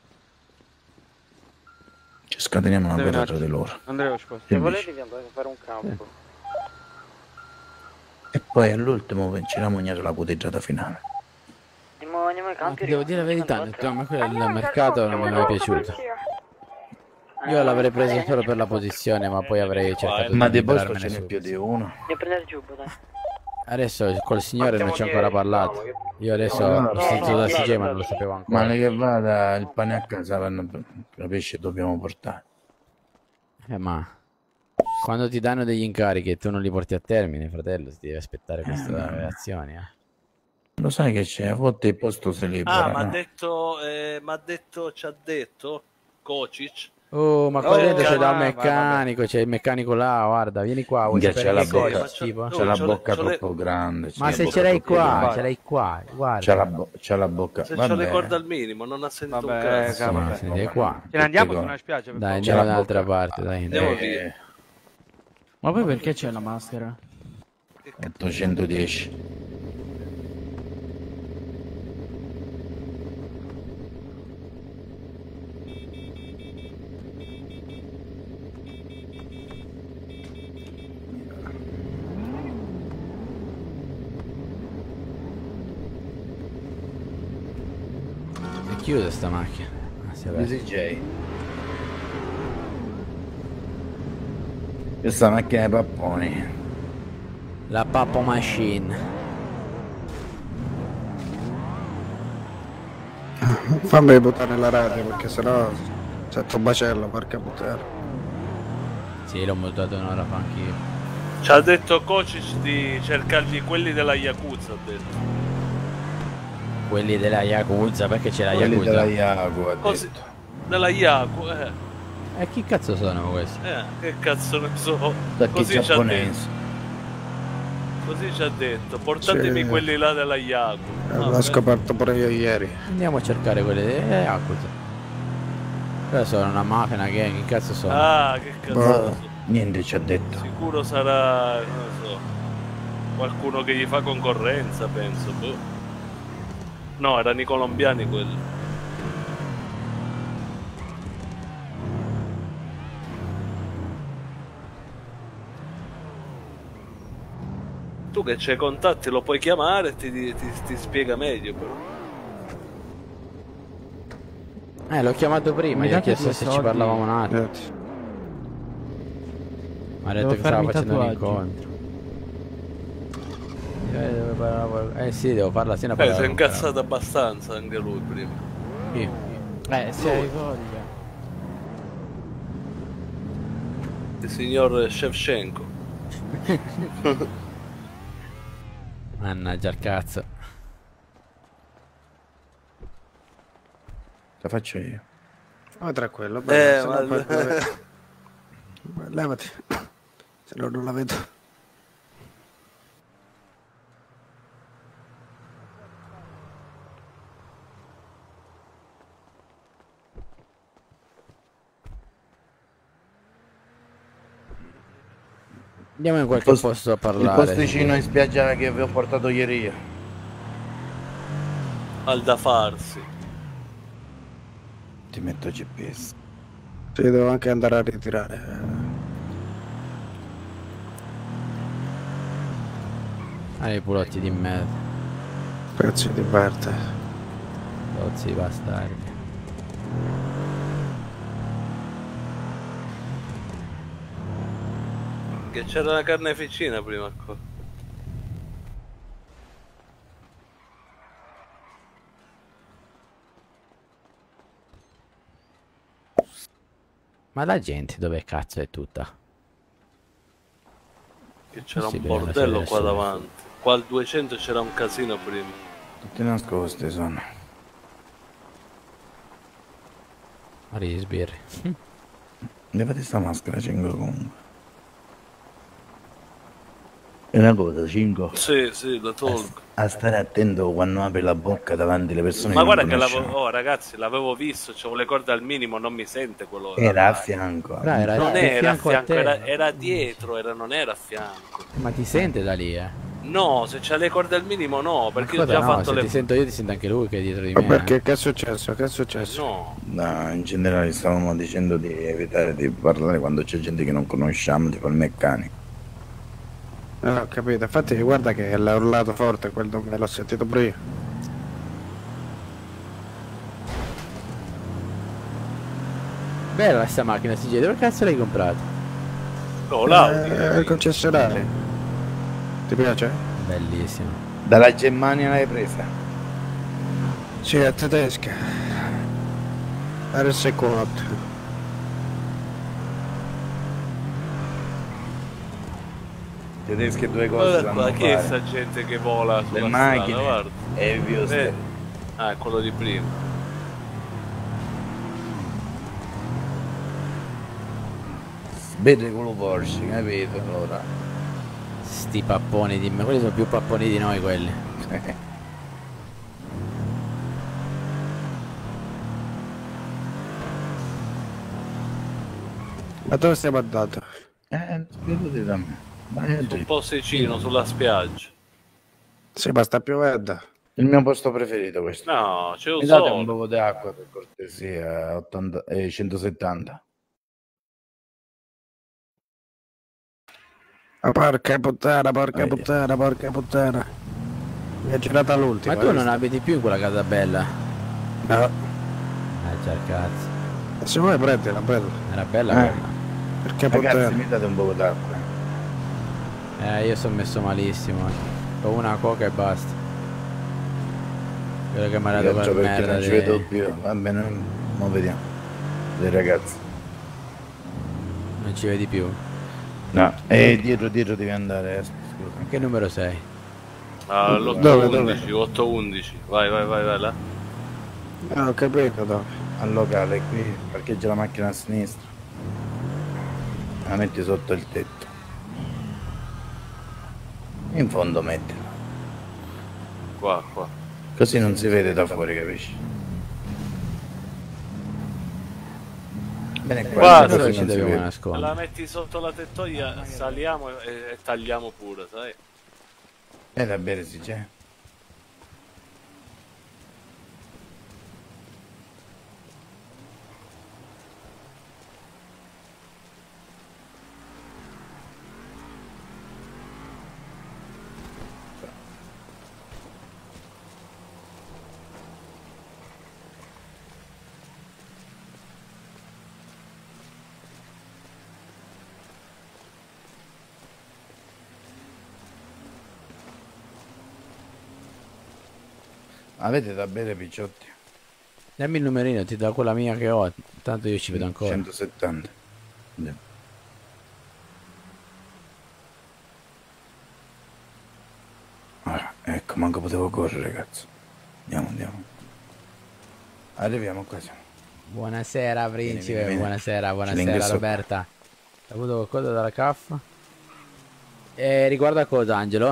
Ci scateniamo una Deve guerra un tra di loro. Andrea, sposta. Che Se dici? volete vi andate a fare un campo. E poi all'ultimo vinciamo la puteggiata finale. Andiamo, andiamo ai campi. Devo dire la verità, a me quello del mercato non mi è mai piaciuto. Io l'avrei preso solo per la posizione, ma poi avrei cercato Ma di di posto ce liberarmene n'è subito. più di uno. Andiamo a prendere il giubbo, dai. Adesso col signore non ci ho ancora parlato. Io adesso No, no, il senso no, da no, C J no, ma non lo sapevo ancora. Male che vada, il pane a casa, vanno- capisci, dobbiamo portare. Eh, ma quando ti danno degli incarichi e tu non li porti a termine, fratello, si deve aspettare queste no. reazioni. Eh. Lo sai che c'è, a volte il posto si libera, Ah, ma ha no? detto, eh, ma ha detto, ci ha detto, Kocic. Oh, ma qua Oh, dentro c'è da va, un va, meccanico, c'è il meccanico là, guarda, vieni qua. vuoi Minchia, sapere c'ha la che cosa? bocca, Ma c'ho- c'ha la c'ho- bocca c'ho le- troppo grande. c'ha Ma la se bocca ce l'hai troppo qua, grande. ce l'hai qua, guarda. C'ha la, bo- c'ha la bocca. Se c'ho le Vabbè. corde al minimo, non ha sentito Vabbè, un cazzo. cavolo. Ma Se ne è qua. Ce ne andiamo Tutte su una spiaggia, per Dai, favore. andiamo la da un'altra bocca. parte, dai. Andiamo Eh, via. Ma poi perché c'è la maschera? ottocentodieci. È chiusa sta macchina. Ah, si è aperta. D J. Questa macchina è papponi. La Pappo Machine. Fammi buttare nella radio perché sennò sento bacello, porca puttana. Sì, l'ho buttato un'ora fa anch'io. Ci ha detto Kocic di cercargli quelli della Yakuza, ha detto. Quelli della Yakuza, perché c'è la Quelli Yakuza? della Yaku, ha Così, detto. della Yaku, eh. E chi cazzo sono questi? Eh, che cazzo ne so. Da chi Così ci ha detto. giapponese. Così ci ha detto. Portatemi Sì. quelli là della Yaku. L'ho Vabbè. scoperto pure io ieri. Andiamo a cercare quelle della Yakuza. Quella sono una macchina gang, che cazzo sono? Ah, che cazzo Boh. ne so. Niente ci ha detto. Sicuro sarà, non lo so, qualcuno che gli fa concorrenza, penso. Boh. No, erano i colombiani quelli. Tu che c'hai contatti lo puoi chiamare e ti, ti, ti spiega meglio però. Eh, l'ho chiamato prima, Mi gli ho date chiesto due se ci soldi? parlavamo un attimo. Grazie. ha detto Devo che stava farmi i facendo un tatuaggi. incontro. Eh, dove parlava- eh sì, devo farla sia una Eh, si è parola. incazzato abbastanza anche lui prima. Chi? Eh, se hai voglia. Il signor Shevchenko. Mannaggia il cazzo. La faccio io. Ma tranquillo, Eh, beh, se ma- no poi non la vedo. Beh, levati, se no non la vedo. Andiamo in qualche post- posto a Il parlare. posticino in spiaggia che vi ho portato ieri io. Al da farsi. Ti metto G P S. Sì, devo anche andare a ritirare. Ah, i pulotti di merda. Pezzi di merda. Lozzi bastardi. Che c'era la carneficina prima qua. Ma la gente dove cazzo è tutta? Che c'era un Possibile, non si bordello vede qua nessuno. davanti. Qua al duecento c'era un casino prima. Tutti nascosti sono. Mari sbirri. Levati sta maschera, cinque comunque. È una cosa, cinque. Sì, sì, la tolgo. A stare attento quando apri la bocca davanti alle persone Ma che guarda non che conosciamo. l'avevo, oh ragazzi, l'avevo visto, c'avevo le corde al minimo, non mi sente quello. Era a fianco. Però era non di era a fianco a fianco, te. era, era dietro, era, non era a fianco. Ma ti sente da lì, eh? No, se c'ha le corde al minimo no, perché io ho Cosa già no, fatto se le... ti sento io ti sento anche lui che è dietro di Ma me. perché che è successo? Che è successo? No. No, in generale stavamo dicendo di evitare di parlare quando c'è gente che non conosciamo, tipo il meccanico. Eh, ho capito, infatti guarda che l'ha urlato forte quel nome, l'ho sentito pure io. Bella sta macchina, si chiede, dove cazzo l'hai comprata? No, l'Audi. Eh, il concessionario. Ti piace? Bellissimo. Dalla Germania l'hai presa? Sì, è tedesca. R S quattro. Tedesche due cose Guarda qua, sanno chi è fare. sta gente che vola sulla Le strada, macchine guarda. e il Vios. Eh. Ah, è quello di prima. Vede quello Porsche, capito? Allora. Sti papponi di me, quelli sono più papponi di noi quelli. Ma dove stiamo andando? Eh, spiegati da me. Vai Un posticino sulla spiaggia. Sì, ma sta piovendo. Il mio posto preferito questo. No, c'è un Mi date sole. un po' di acqua per cortesia, ottanta, eh, centosettanta. Ma porca puttana, porca puttana, porca puttana. Mi è girata l'ultima. Ma tu non abiti più in quella casa bella? No. Eh già il cazzo. Se vuoi prendila, prendila. Era bella Eh. quella. Perché Ragazzi, puttana? mi date un po' d'acqua. Eh, io sono messo malissimo. eh. Ho una coca e basta. Quello che mi ha dato Pioggia per perché merda non ci di- vedo più. Va bene, mo vediamo. Dei ragazzi. Non ci vedi più? No, e dietro dietro devi andare, eh, scusa. Che numero sei? Ah, Dove, l'otto dove? undici, otto undici. Vai, vai, vai, vai là. Ah, ho capito dove. Al locale qui, parcheggia la macchina a sinistra. La metti sotto il tetto. In fondo mettila. Qua, qua. Così non si vede da fuori, capisci? Bene, qua Guarda, così ci non si dobbiamo vede. nascondere. La metti sotto la tettoia, saliamo e, e tagliamo pure, sai? E da bere si c'è. Avete da bere, picciotti? Dammi il numerino, ti do quella mia che ho, tanto io ci vedo ancora. centosettanta. Andiamo. Ah, ecco, manco potevo correre, cazzo. Andiamo, andiamo. Arriviamo qua, siamo. Buonasera principe, Vieni, vieni, vieni. buonasera, Ce buonasera l'ingresso. Roberta. Hai avuto qualcosa dalla caffa? E riguarda cosa, Angelo?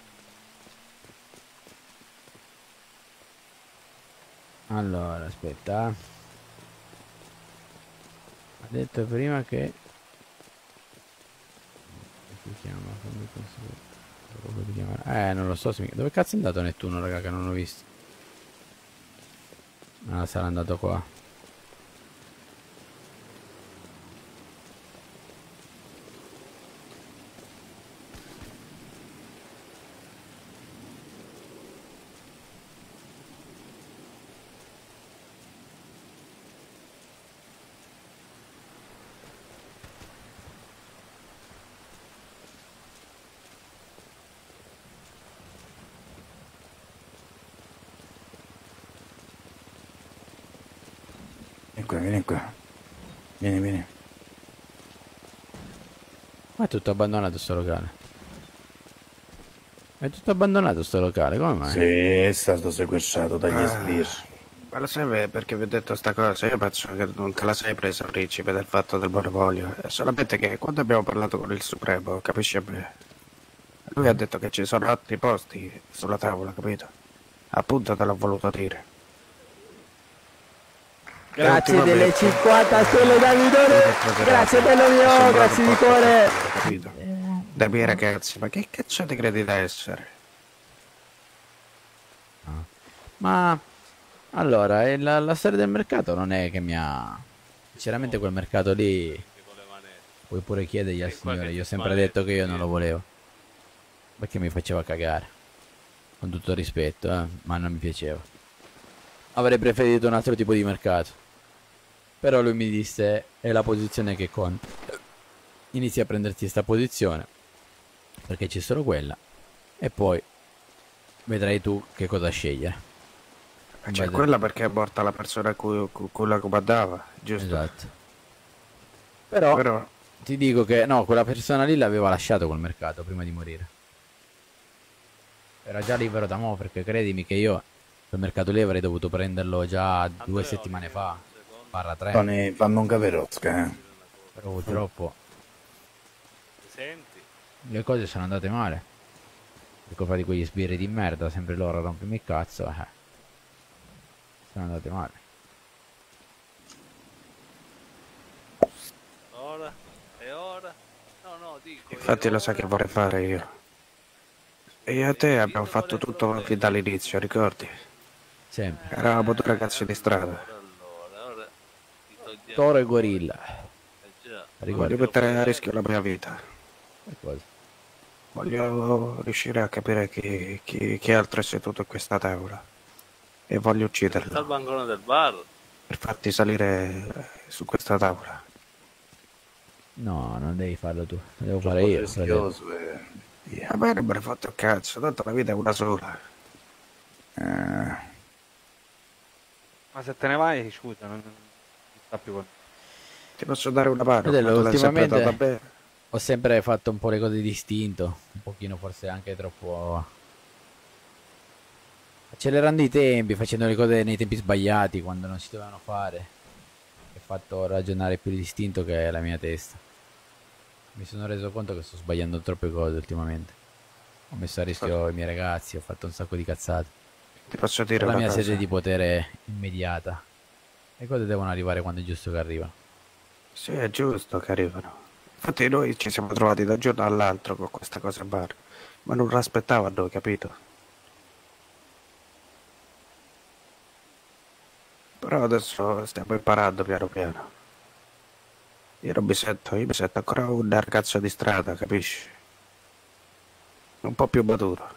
Allora, aspetta. Ha detto prima che... Si chiama? Fammi consigliare. Come si chiama? Eh, non lo so se mi... Dove cazzo è andato Nettuno, raga, che non ho visto? Ah, sarà andato qua. Vieni qua, vieni qua. Vieni, vieni. Ma è tutto abbandonato sto locale. È tutto abbandonato sto locale, come mai? Sì, è stato sequestrato dagli Ah. sbirri. Ma lo sai perché vi ho detto sta cosa? Io penso che non te la sei presa, principe, del fatto del monopolio. È solamente che quando abbiamo parlato con il Supremo, capisci bene? Lui ha detto che ci sono altri posti sulla tavola, capito? Appunto te l'ho voluto dire. Grazie ultimamente- delle cinquanta stelle Davidone. Grazie bello mio, Sembrava grazie un di po' cuore. capito? Dai miei ragazzi, ma che cazzo ti credi da essere? Ma allora, eh, la, la storia del mercato non è che mi ha... Sinceramente quel mercato lì puoi pure chiedergli al signore. Io ho sempre detto che io non lo volevo, perché mi faceva cagare, con tutto il rispetto, eh, ma non mi piaceva. Avrei preferito un altro tipo di mercato. Però lui mi disse: è la posizione che conta. Inizi a prenderti sta posizione, perché c'è solo quella, e poi vedrai tu che cosa scegliere. Ma c'è Beh, quella perché è morta la persona a cui, cu- cui la comandava, giusto? Esatto. Però, ti dico che no, quella persona lì l'aveva lasciato quel mercato prima di morire. Era già libero da mo', perché credimi che io quel mercato lì avrei dovuto prenderlo già due settimane fa, barra tre. Fanno, fanno un caverozca, eh. Però purtroppo Senti? le cose sono andate male. Per colpa di quegli sbirri di merda, sempre loro a rompermi il cazzo, eh. Sono andate male. Ora? E ora? No, no, dico. Infatti lo sai che vorrei fare io. E io e te abbiamo fatto tutto fin dall'inizio, ricordi? Sempre. Eravamo due ragazzi di strada. Toro e gorilla. Voglio mettere a rischio la mia vita. Per cosa? Voglio riuscire a capire chi, chi, chi altro è seduto in questa tavola. E voglio Sta al ucciderlo bancone del bar. per farti salire su questa tavola. No, non devi farlo tu, lo devo fare Troppo io. rischioso, fratello. A me non me ne fatto un cazzo, tanto la vita è una sola. Eh, Ma se te ne vai, scusa, non, non sta più con... Ti posso dare una mano? Fratello, ma tu l'hai sempre data ultimamente bene. ho sempre fatto un po' le cose distinto, un pochino forse anche troppo accelerando i tempi, facendo le cose nei tempi sbagliati quando non si dovevano fare. Mi ha fatto ragionare più distinto che la mia testa. Mi sono reso conto che sto sbagliando troppe cose ultimamente. Ho messo a rischio i miei ragazzi, ho fatto un sacco di cazzate. Ti posso dire Per la una mia cosa? sede di potere immediata. Le cose devono arrivare quando è giusto che arrivano. Sì, è giusto che arrivano. Infatti noi ci siamo trovati da un giorno all'altro con questa cosa bar, ma non l'aspettava a noi, capito? Però adesso stiamo imparando piano piano. Io non mi sento, io mi sento ancora un ragazzo di strada, capisci? Un po' più maturo.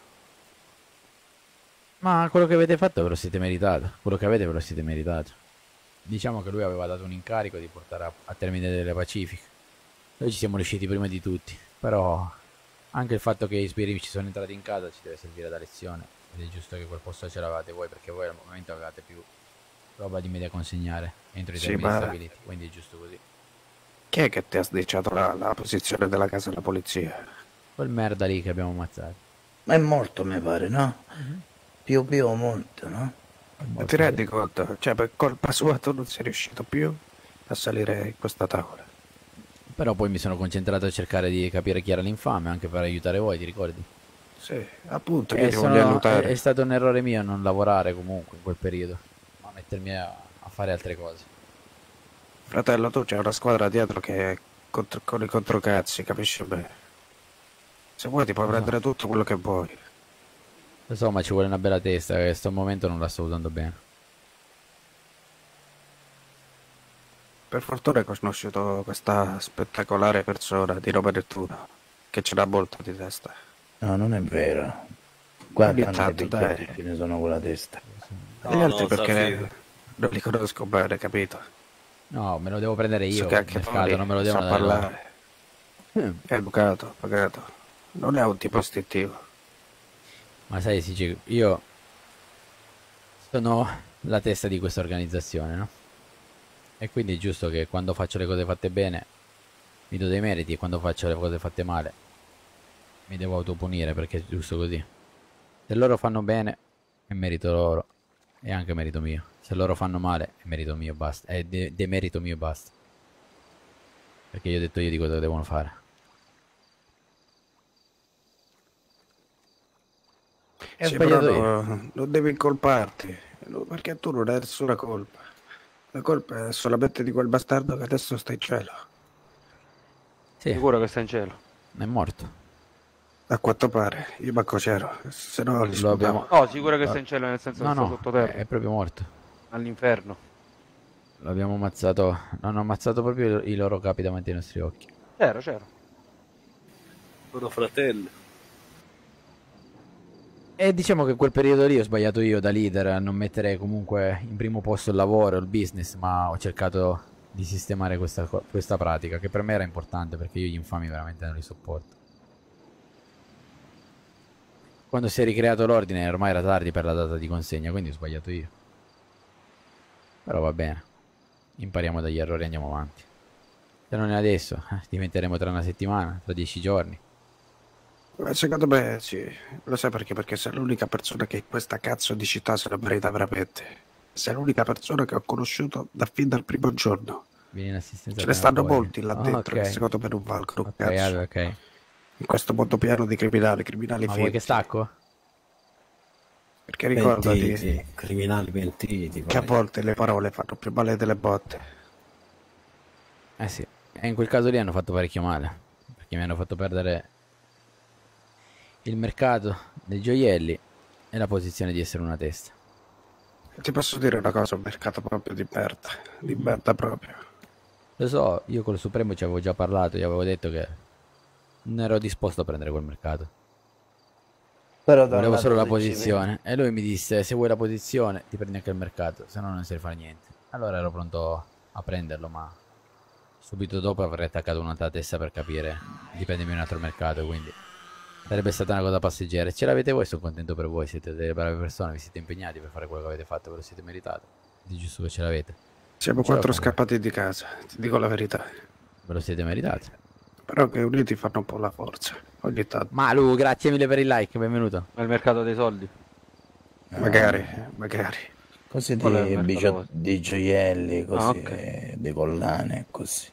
Ma quello che avete fatto ve lo siete meritato. Quello che avete ve lo siete meritato. Diciamo che lui aveva dato un incarico di portare a, a termine delle pacifiche. Noi ci siamo riusciti prima di tutti. Però anche il fatto che i spiriti ci sono entrati in casa ci deve servire da lezione. ed è giusto che quel posto ce l'avate voi, perché voi al momento avevate più roba di media consegnare entro i Sì, termini ma- stabiliti, quindi è giusto così. Chi è che ti ha sdicciato la, la posizione della casa della polizia? Quel merda lì che abbiamo ammazzato. Ma è morto, mi pare, no? Più più molto, no? Ma ti rendi conto? Cioè, per colpa sua tu non sei riuscito più a salire in questa tavola. Però poi mi sono concentrato a cercare di capire chi era l'infame, anche per aiutare voi, ti ricordi? Sì, appunto, E io ti sono- voglio è, aiutare. è stato un errore mio non lavorare comunque in quel periodo, ma mettermi a, a fare altre cose. Fratello, tu c'è una squadra dietro che è contro, con i controcazzi, capisci bene? Se vuoi ti puoi prendere tutto quello che vuoi. Lo so, ma ci vuole una bella testa, che in questo momento non la sto usando bene. Per fortuna hai conosciuto questa spettacolare persona di nome Nettuno, che ce n'ha molto di testa. No, non è vero. Guarda, Ogni tanto, tanto, dai. ce ne sono con la testa. Gli altri perché non li conosco bene, capito? No, me lo devo prendere io, So che anche il mercato, poi non me lo sa devono dare loro. parlare. È educato, pagato. Non è un tipo istintivo. Ma sai, Sigi, io sono la testa di questa organizzazione, no? E quindi è giusto che quando faccio le cose fatte bene mi do dei meriti, e quando faccio le cose fatte male mi devo autopunire, perché è giusto così. Se loro fanno bene è merito loro, e anche merito mio. Se loro fanno male è merito mio, basta. È de- demerito mio, basta. Perché io ho detto io di cosa devono fare. E ho Sì, però sbagliato io. no, non devi incolparti, no, perché tu non hai nessuna colpa. La colpa è solamente di quel bastardo che adesso sta in cielo. Sì. Sicuro che sta in cielo? È morto. A quanto pare, io manco c'ero, se no li Lo abbiamo... sputavo. No, sicuro che sta in cielo, nel senso No, che sta no, sottoterra. è proprio morto. All'inferno. L'abbiamo ammazzato. Hanno ammazzato proprio i loro capi davanti ai nostri occhi. C'ero, c'ero. Loro fratelli. E diciamo che quel periodo lì ho sbagliato io da leader a non mettere comunque in primo posto il lavoro, il business, ma ho cercato di sistemare questa, co- questa pratica, che per me era importante, perché io gli infami veramente non li sopporto. Quando si è ricreato l'ordine ormai era tardi per la data di consegna, quindi ho sbagliato io. Però va bene, impariamo dagli errori e andiamo avanti. Se non è adesso, eh, diventeremo tra una settimana, tra dieci giorni. Ma secondo me sì, lo sai perché? Perché sei l'unica persona che in questa cazzo di città se la merita veramente. Sei l'unica persona che ho conosciuto da fin dal primo giorno. Vieni in assistenza. Ce ne appena stanno puoi. molti là Ah, dentro ok. che secondo me non valgono un Ok, cazzo. allora, ok. In questo mondo pieno di criminali, criminali Ma finti. vuoi che stacco? Perché ricordati Pentiti, criminali pentiti. che a poi. volte le parole fanno più male delle botte. Eh sì, e in quel caso lì hanno fatto parecchio male, perché mi hanno fatto perdere il mercato dei gioielli e la posizione di essere una testa. Ti posso dire una cosa, un mercato proprio di merda, di merda proprio. Lo so, io col Supremo ci avevo già parlato, gli avevo detto che non ero disposto a prendere quel mercato. Però da un Volevo lato solo la dici, posizione, e lui mi disse: se vuoi la posizione ti prendi anche il mercato, se no non sai fare niente. Allora ero pronto a prenderlo, ma subito dopo avrei attaccato un'altra testa per capire di prendermi un altro mercato, quindi sarebbe stata una cosa passeggera. Ce l'avete voi, sono contento per voi, siete delle brave persone, vi siete impegnati per fare quello che avete fatto, ve lo siete meritato. È giusto che ce l'avete. Siamo Ce l'ho quattro con voi. scappati di casa, ti dico la verità. Ve lo siete meritati. Però che uniti fanno un po' la forza, ogni tanto. Malu, grazie mille per il like, benvenuto. Ma il mercato dei soldi. Magari, magari. Cose Qual è il di, mercato bicio- vostro? di gioielli, così, Ah, ok. di collane, così.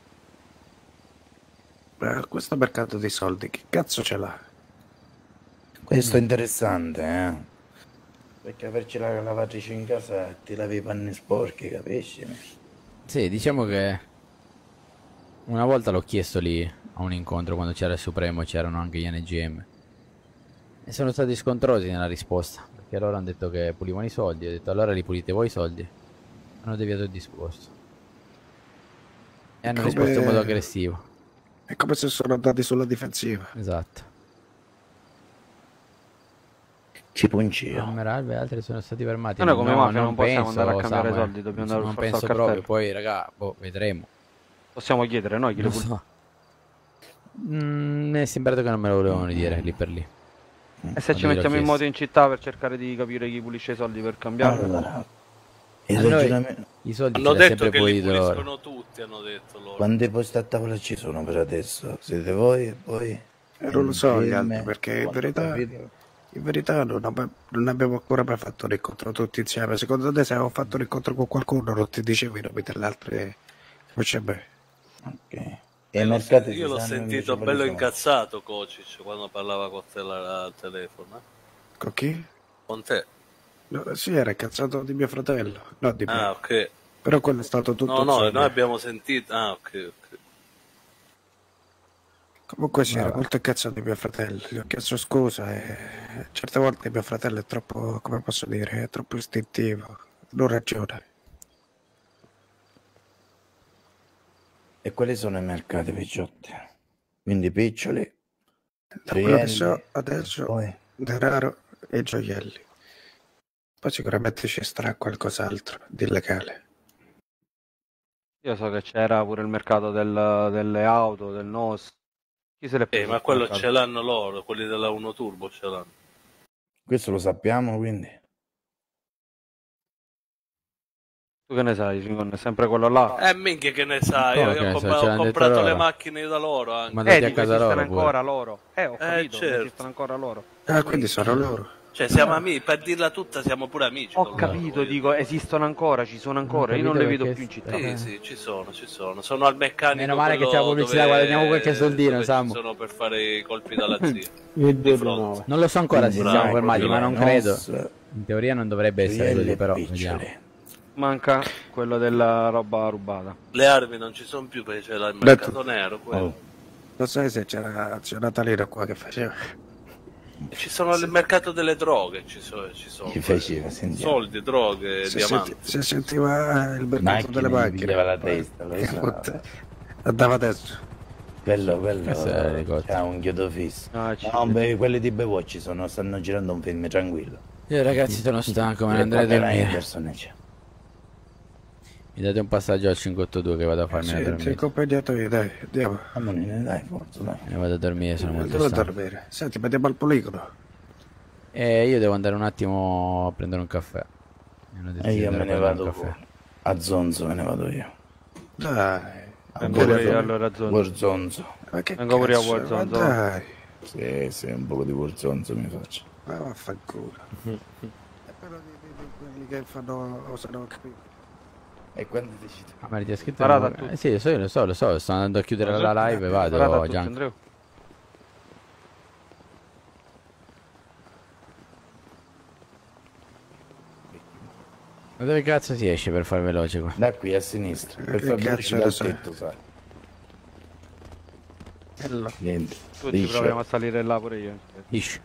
Eh, questo mercato dei soldi, che cazzo ce l'ha? Questo è interessante, eh? Perché averci la lavatrice in casa ti lavi i panni sporchi, capisci? Sì, diciamo che una volta l'ho chiesto lì a un incontro quando c'era il Supremo, c'erano anche gli N G M. E sono stati scontrosi nella risposta, perché loro hanno detto che pulivano i soldi. Ho detto: allora li pulite voi i soldi? Hanno deviato il discorso. E hanno Come- risposto in modo aggressivo. È come se sono andati sulla difensiva. Esatto. Ci puncio. Almeralve e altri sono stati fermati. Ma noi come No, mafia non possiamo penso, andare a cambiare Samuel. soldi, dobbiamo andare Non per forza penso al proprio, cartello. poi raga, boh, vedremo. Possiamo chiedere noi chi le Non pul- so. Mm, mi è sembrato che non me lo volevano dire lì per lì. E se ci mettiamo in moto in città per cercare di capire chi pulisce i soldi per cambiarlo? Allora, il Allora, ragionamento... i soldi Hanno ce l'ha detto sempre che li pulito loro. puliscono tutti, hanno detto loro. Quante posti a tavola ci sono per adesso? Siete voi e poi? Eh, non lo so gli Insieme? altri, perché in Quanto verità, capito? in verità non, abbi- non abbiamo ancora mai fatto l'incontro tutti insieme. Secondo te se avevo fatto l'incontro con qualcuno non ti dicevo i nomi delle altre che c'è bene? Ok. Eh, E i l'ho mercati senti- si io l'ho sanno invece sentito quali bello sono? incazzato Kocic quando parlava con te la- al telefono. eh. Con chi? Con te. No, sì, era incazzato di mio fratello, no di me. Ah, ok. Però quello è stato tutto No, no, insieme. noi abbiamo sentito. Ah, ok, ok. Comunque sì, era Vabbè. molto incazzato di mio fratello, gli ho chiesto scusa e certe volte mio fratello è troppo, come posso dire, è troppo istintivo, non ragiona. E quali sono i mercati picciotti? Quindi piccioli, Da quello che gioielli, so adesso, poi denaro e gioielli. Poi sicuramente ci sarà qualcos'altro di illegale. Io so che c'era pure il mercato del- delle auto, del N O S. Chi se l'è Eh, preso ma il quello mercato? ce l'hanno loro, quelli della Uno Turbo ce l'hanno. questo lo sappiamo quindi. Tu che ne sai, Cingon? È sempre quello là? Eh, minchia che ne sai, Come io che ho, ne compra- sai? Ce ho l'hanno detto comprato loro. le macchine da loro anche. Eh, dico, esistono ancora loro. Eh, ho capito, certo. esistono ancora loro. Ah, quindi sono loro. Cioè, siamo amici, per dirla tutta siamo pure amici. Ho con loro, capito, voglio dico, esistono ancora, ci sono ancora, io non le vedo più in città. Sì, sì, ci sono, ci sono. Sono al meccanico. Meno male che quello c'è la pubblicità, dove- guadagniamo qualche soldino, dove Samu. ci sono per fare i colpi dalla zia. Di fronte. Non lo so ancora se si Bravo, siamo fermati, ma non proprio credo. là. In teoria non dovrebbe essere Gioielli così, e però piccioli. vediamo. Manca quello della roba rubata. Le armi non ci sono più perché c'è il Detto. mercato nero. quello. Oh. Lo sai se c'era, c'è Natalino qua che faceva? E ci sono il mercato delle droghe, ci sono, ci sono Chi faceva? Sentiamo. soldi, droghe, Si, diamanti. senti- si sentiva il mercato Macchine, delle gli macchine. pigliava la testa, lo Che so. puttana. Andava adesso. Quello, quello Questo è il ricordo. c'ha un chiodo fisso. Ah, ci- No, beh, quelli di Bewatch ci sono, stanno girando un film tranquillo. Io ragazzi sono stanco, me ne E andrei a poi la dormire. Henderson c'è. Mi date un passaggio al cinquecottadue che vado a farmi Sì, a ti ho dormire. accompagnato io, dai, andiamo. Dai, forza, dai. E vado a dormire, sono molto Andiamo a stanco. dormire. Senti, andiamo al poligono. E io devo andare un attimo a prendere un caffè. Mi hanno detto E di io me andare a ne prendere un vado caffè. fuori. A Zonzo me ne vado io. Dai. Vengo pure io allora a Zonzo. Warzonzo. Ma che Vengo pure a cazzo, Warzone. ma dai. Sì, sì, un po' di Warzonzo mi faccio. Ma vaffanculo. E però di, di, di quelli che fanno osano capire. E quando decidi? Ah, ma ti ha scritto? Parata una- a tutti. Eh sì, lo so, io lo so, lo so, sto andando a chiudere Lo so. la live e vado, Parata a tutti, Gianco. Andrea. Ma dove cazzo si esce per far veloce qua? Da qui a sinistra. Per Che far cazzo uscire ne dal sai? tetto, sai. Bello. Niente. Tutti Liscio. proviamo a salire là pure io. Ish.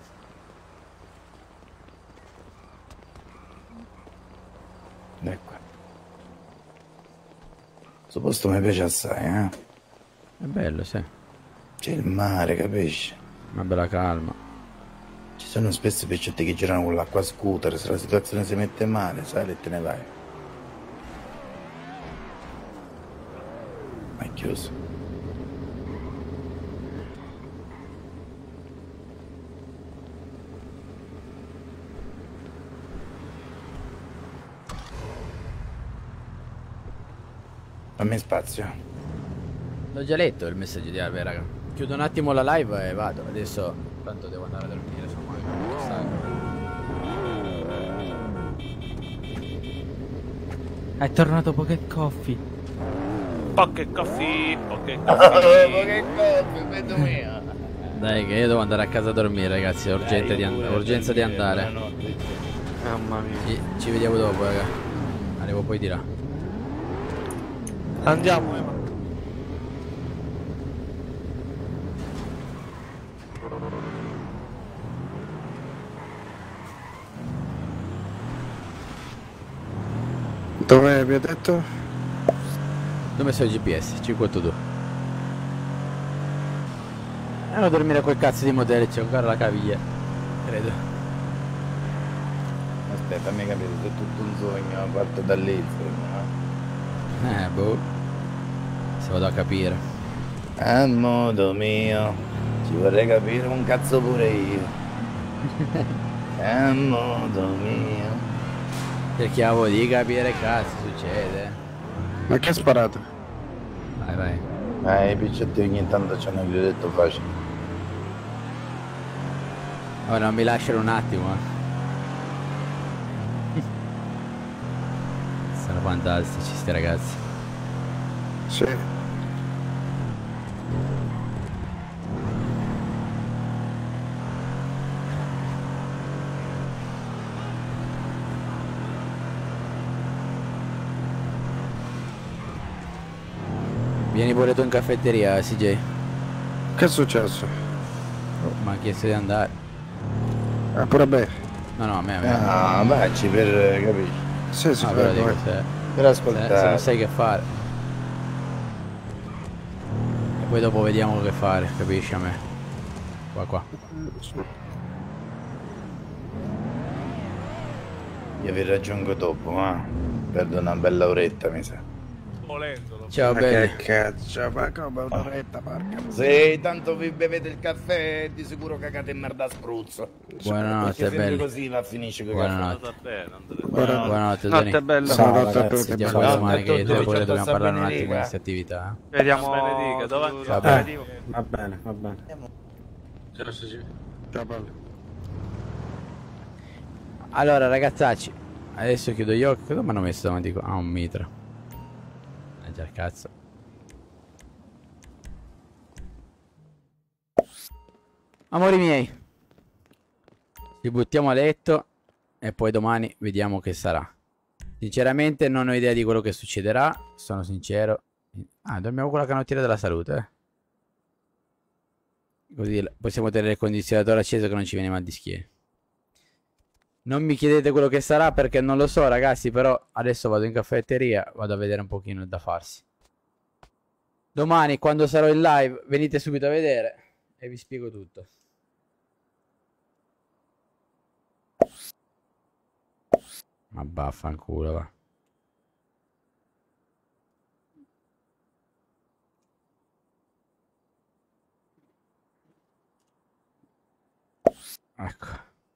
Ecco. Questo posto mi piace assai, eh. È bello, sì. C'è il mare, capisci? Una bella calma. Ci sono spesso picciotti che girano con l'acqua a scooter, se la situazione si mette male, sai, e te ne vai. Ma è chiuso. Fammi spazio. L'ho già letto il messaggio di Alve, raga. Chiudo un attimo la live e vado. Adesso tanto devo andare a dormire, sono molto stanco. È tornato Pocket Coffee. Pocket coffee, pocket coffee. vedo mia. Dai che io devo andare a casa a dormire, ragazzi, è urgente di and- urgenza di andare. Mamma mia. Ci, ci vediamo dopo, raga. Arrivo poi di là. Andiamo, Ema. Dove mi ha detto? Dove messo il G P S? cinquecottadue. Andiamo a dormire a quel cazzo di modello, c'è ancora la caviglia. Credo. Aspetta, mi capito, è tutto un sogno, parto da lì, insomma. Eh, boh. Se vado a capire. A modo mio, ci vorrei capire un cazzo pure io. È un modo mio. Cerchiamo di capire che cazzo succede. Ma che ha sparato? Vai, vai. Eh, i picciotti ogni tanto ci hanno detto facile. Oh, non mi lasciano un attimo, eh. Sono fantastici sti ragazzi. Sì. Vieni pure tu in caffetteria, C J. Che è successo? Oh, mi ha chiesto di andare. Ah, pure a me. No, no, a me, a me. Ah, vacci per capire. Sì, sì, No, però vai, dico, vai. se, Per ascoltare. se, se non sai che fare. E poi dopo vediamo che fare, capisci a me. Qua, qua. Io vi raggiungo dopo, ma perdo una bella oretta, mi sa. Volendolo. Ciao, Ma belli. che cazzo, ma come un'oretta, porca. Se tanto vi bevete il caffè, di sicuro cagate in merda a spruzzo. Buonanotte, Perché sempre belli. così va a finisce con il Buonanotte. caffè. Buonanotte, Buonanotte, Tony. Notte bella. Ciao, Notte a ragazzi. tutti. Sentiamo Ciao. domani che Ciao a tutti, pure ciao, dobbiamo parlare un Benedica. attimo di queste attività. eh. Vediamo. Benedica, dove su- andiamo? Vabbè. aperitivo. Va bene, va bene. Ciao, Sagi. Ciao, Paolo. Allora ragazzacci, adesso chiudo gli occhi. Cosa mi hanno messo davanti qua? Ah, un mitra. Eh già, cazzo. Amori miei, ci buttiamo a letto e poi domani vediamo che sarà. Sinceramente non ho idea di quello che succederà, sono sincero. Ah, dormiamo con la canottiera della salute, eh. Così possiamo tenere il condizionatore acceso che non ci viene mal di schiena. Non mi chiedete quello che sarà perché non lo so, ragazzi, però adesso vado in caffetteria, vado a vedere un pochino da farsi. Domani, quando sarò in live, venite subito a vedere e vi spiego tutto. Ma vaffanculo, va. Ecco.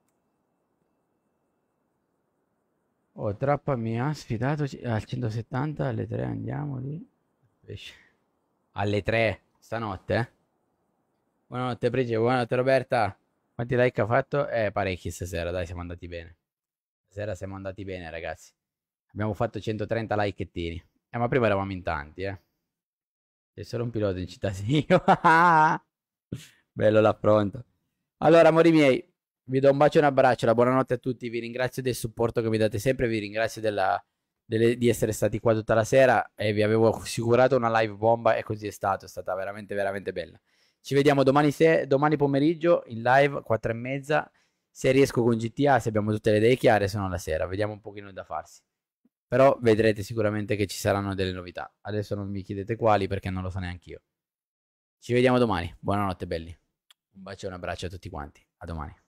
Oh, Trappa mi ha sfidato al centosettanta, alle tre andiamo lì. Pesce. Alle tre, stanotte, eh? Buonanotte, Brigitte, buonanotte, Roberta. Quanti like ha fatto? Eh, parecchi stasera, dai, siamo andati bene. Stasera siamo andati bene, ragazzi. Abbiamo fatto centotrenta likettini. Eh, ma prima eravamo in tanti, eh. C'è solo un pilota in città, sì. Bello l'affronto. Allora, amori miei, vi do un bacio e un abbraccio, la buonanotte a tutti, vi ringrazio del supporto che mi date sempre, vi ringrazio della, delle, di essere stati qua tutta la sera e vi avevo assicurato una live bomba e così è stato, è stata veramente veramente bella. Ci vediamo domani, se, domani pomeriggio in live, quattro e mezza, se riesco con G T A, se abbiamo tutte le idee chiare, sono la sera, vediamo un pochino da farsi. Però vedrete sicuramente che ci saranno delle novità, adesso non mi chiedete quali perché non lo so neanche io. Ci vediamo domani, buonanotte belli, un bacio e un abbraccio a tutti quanti, a domani.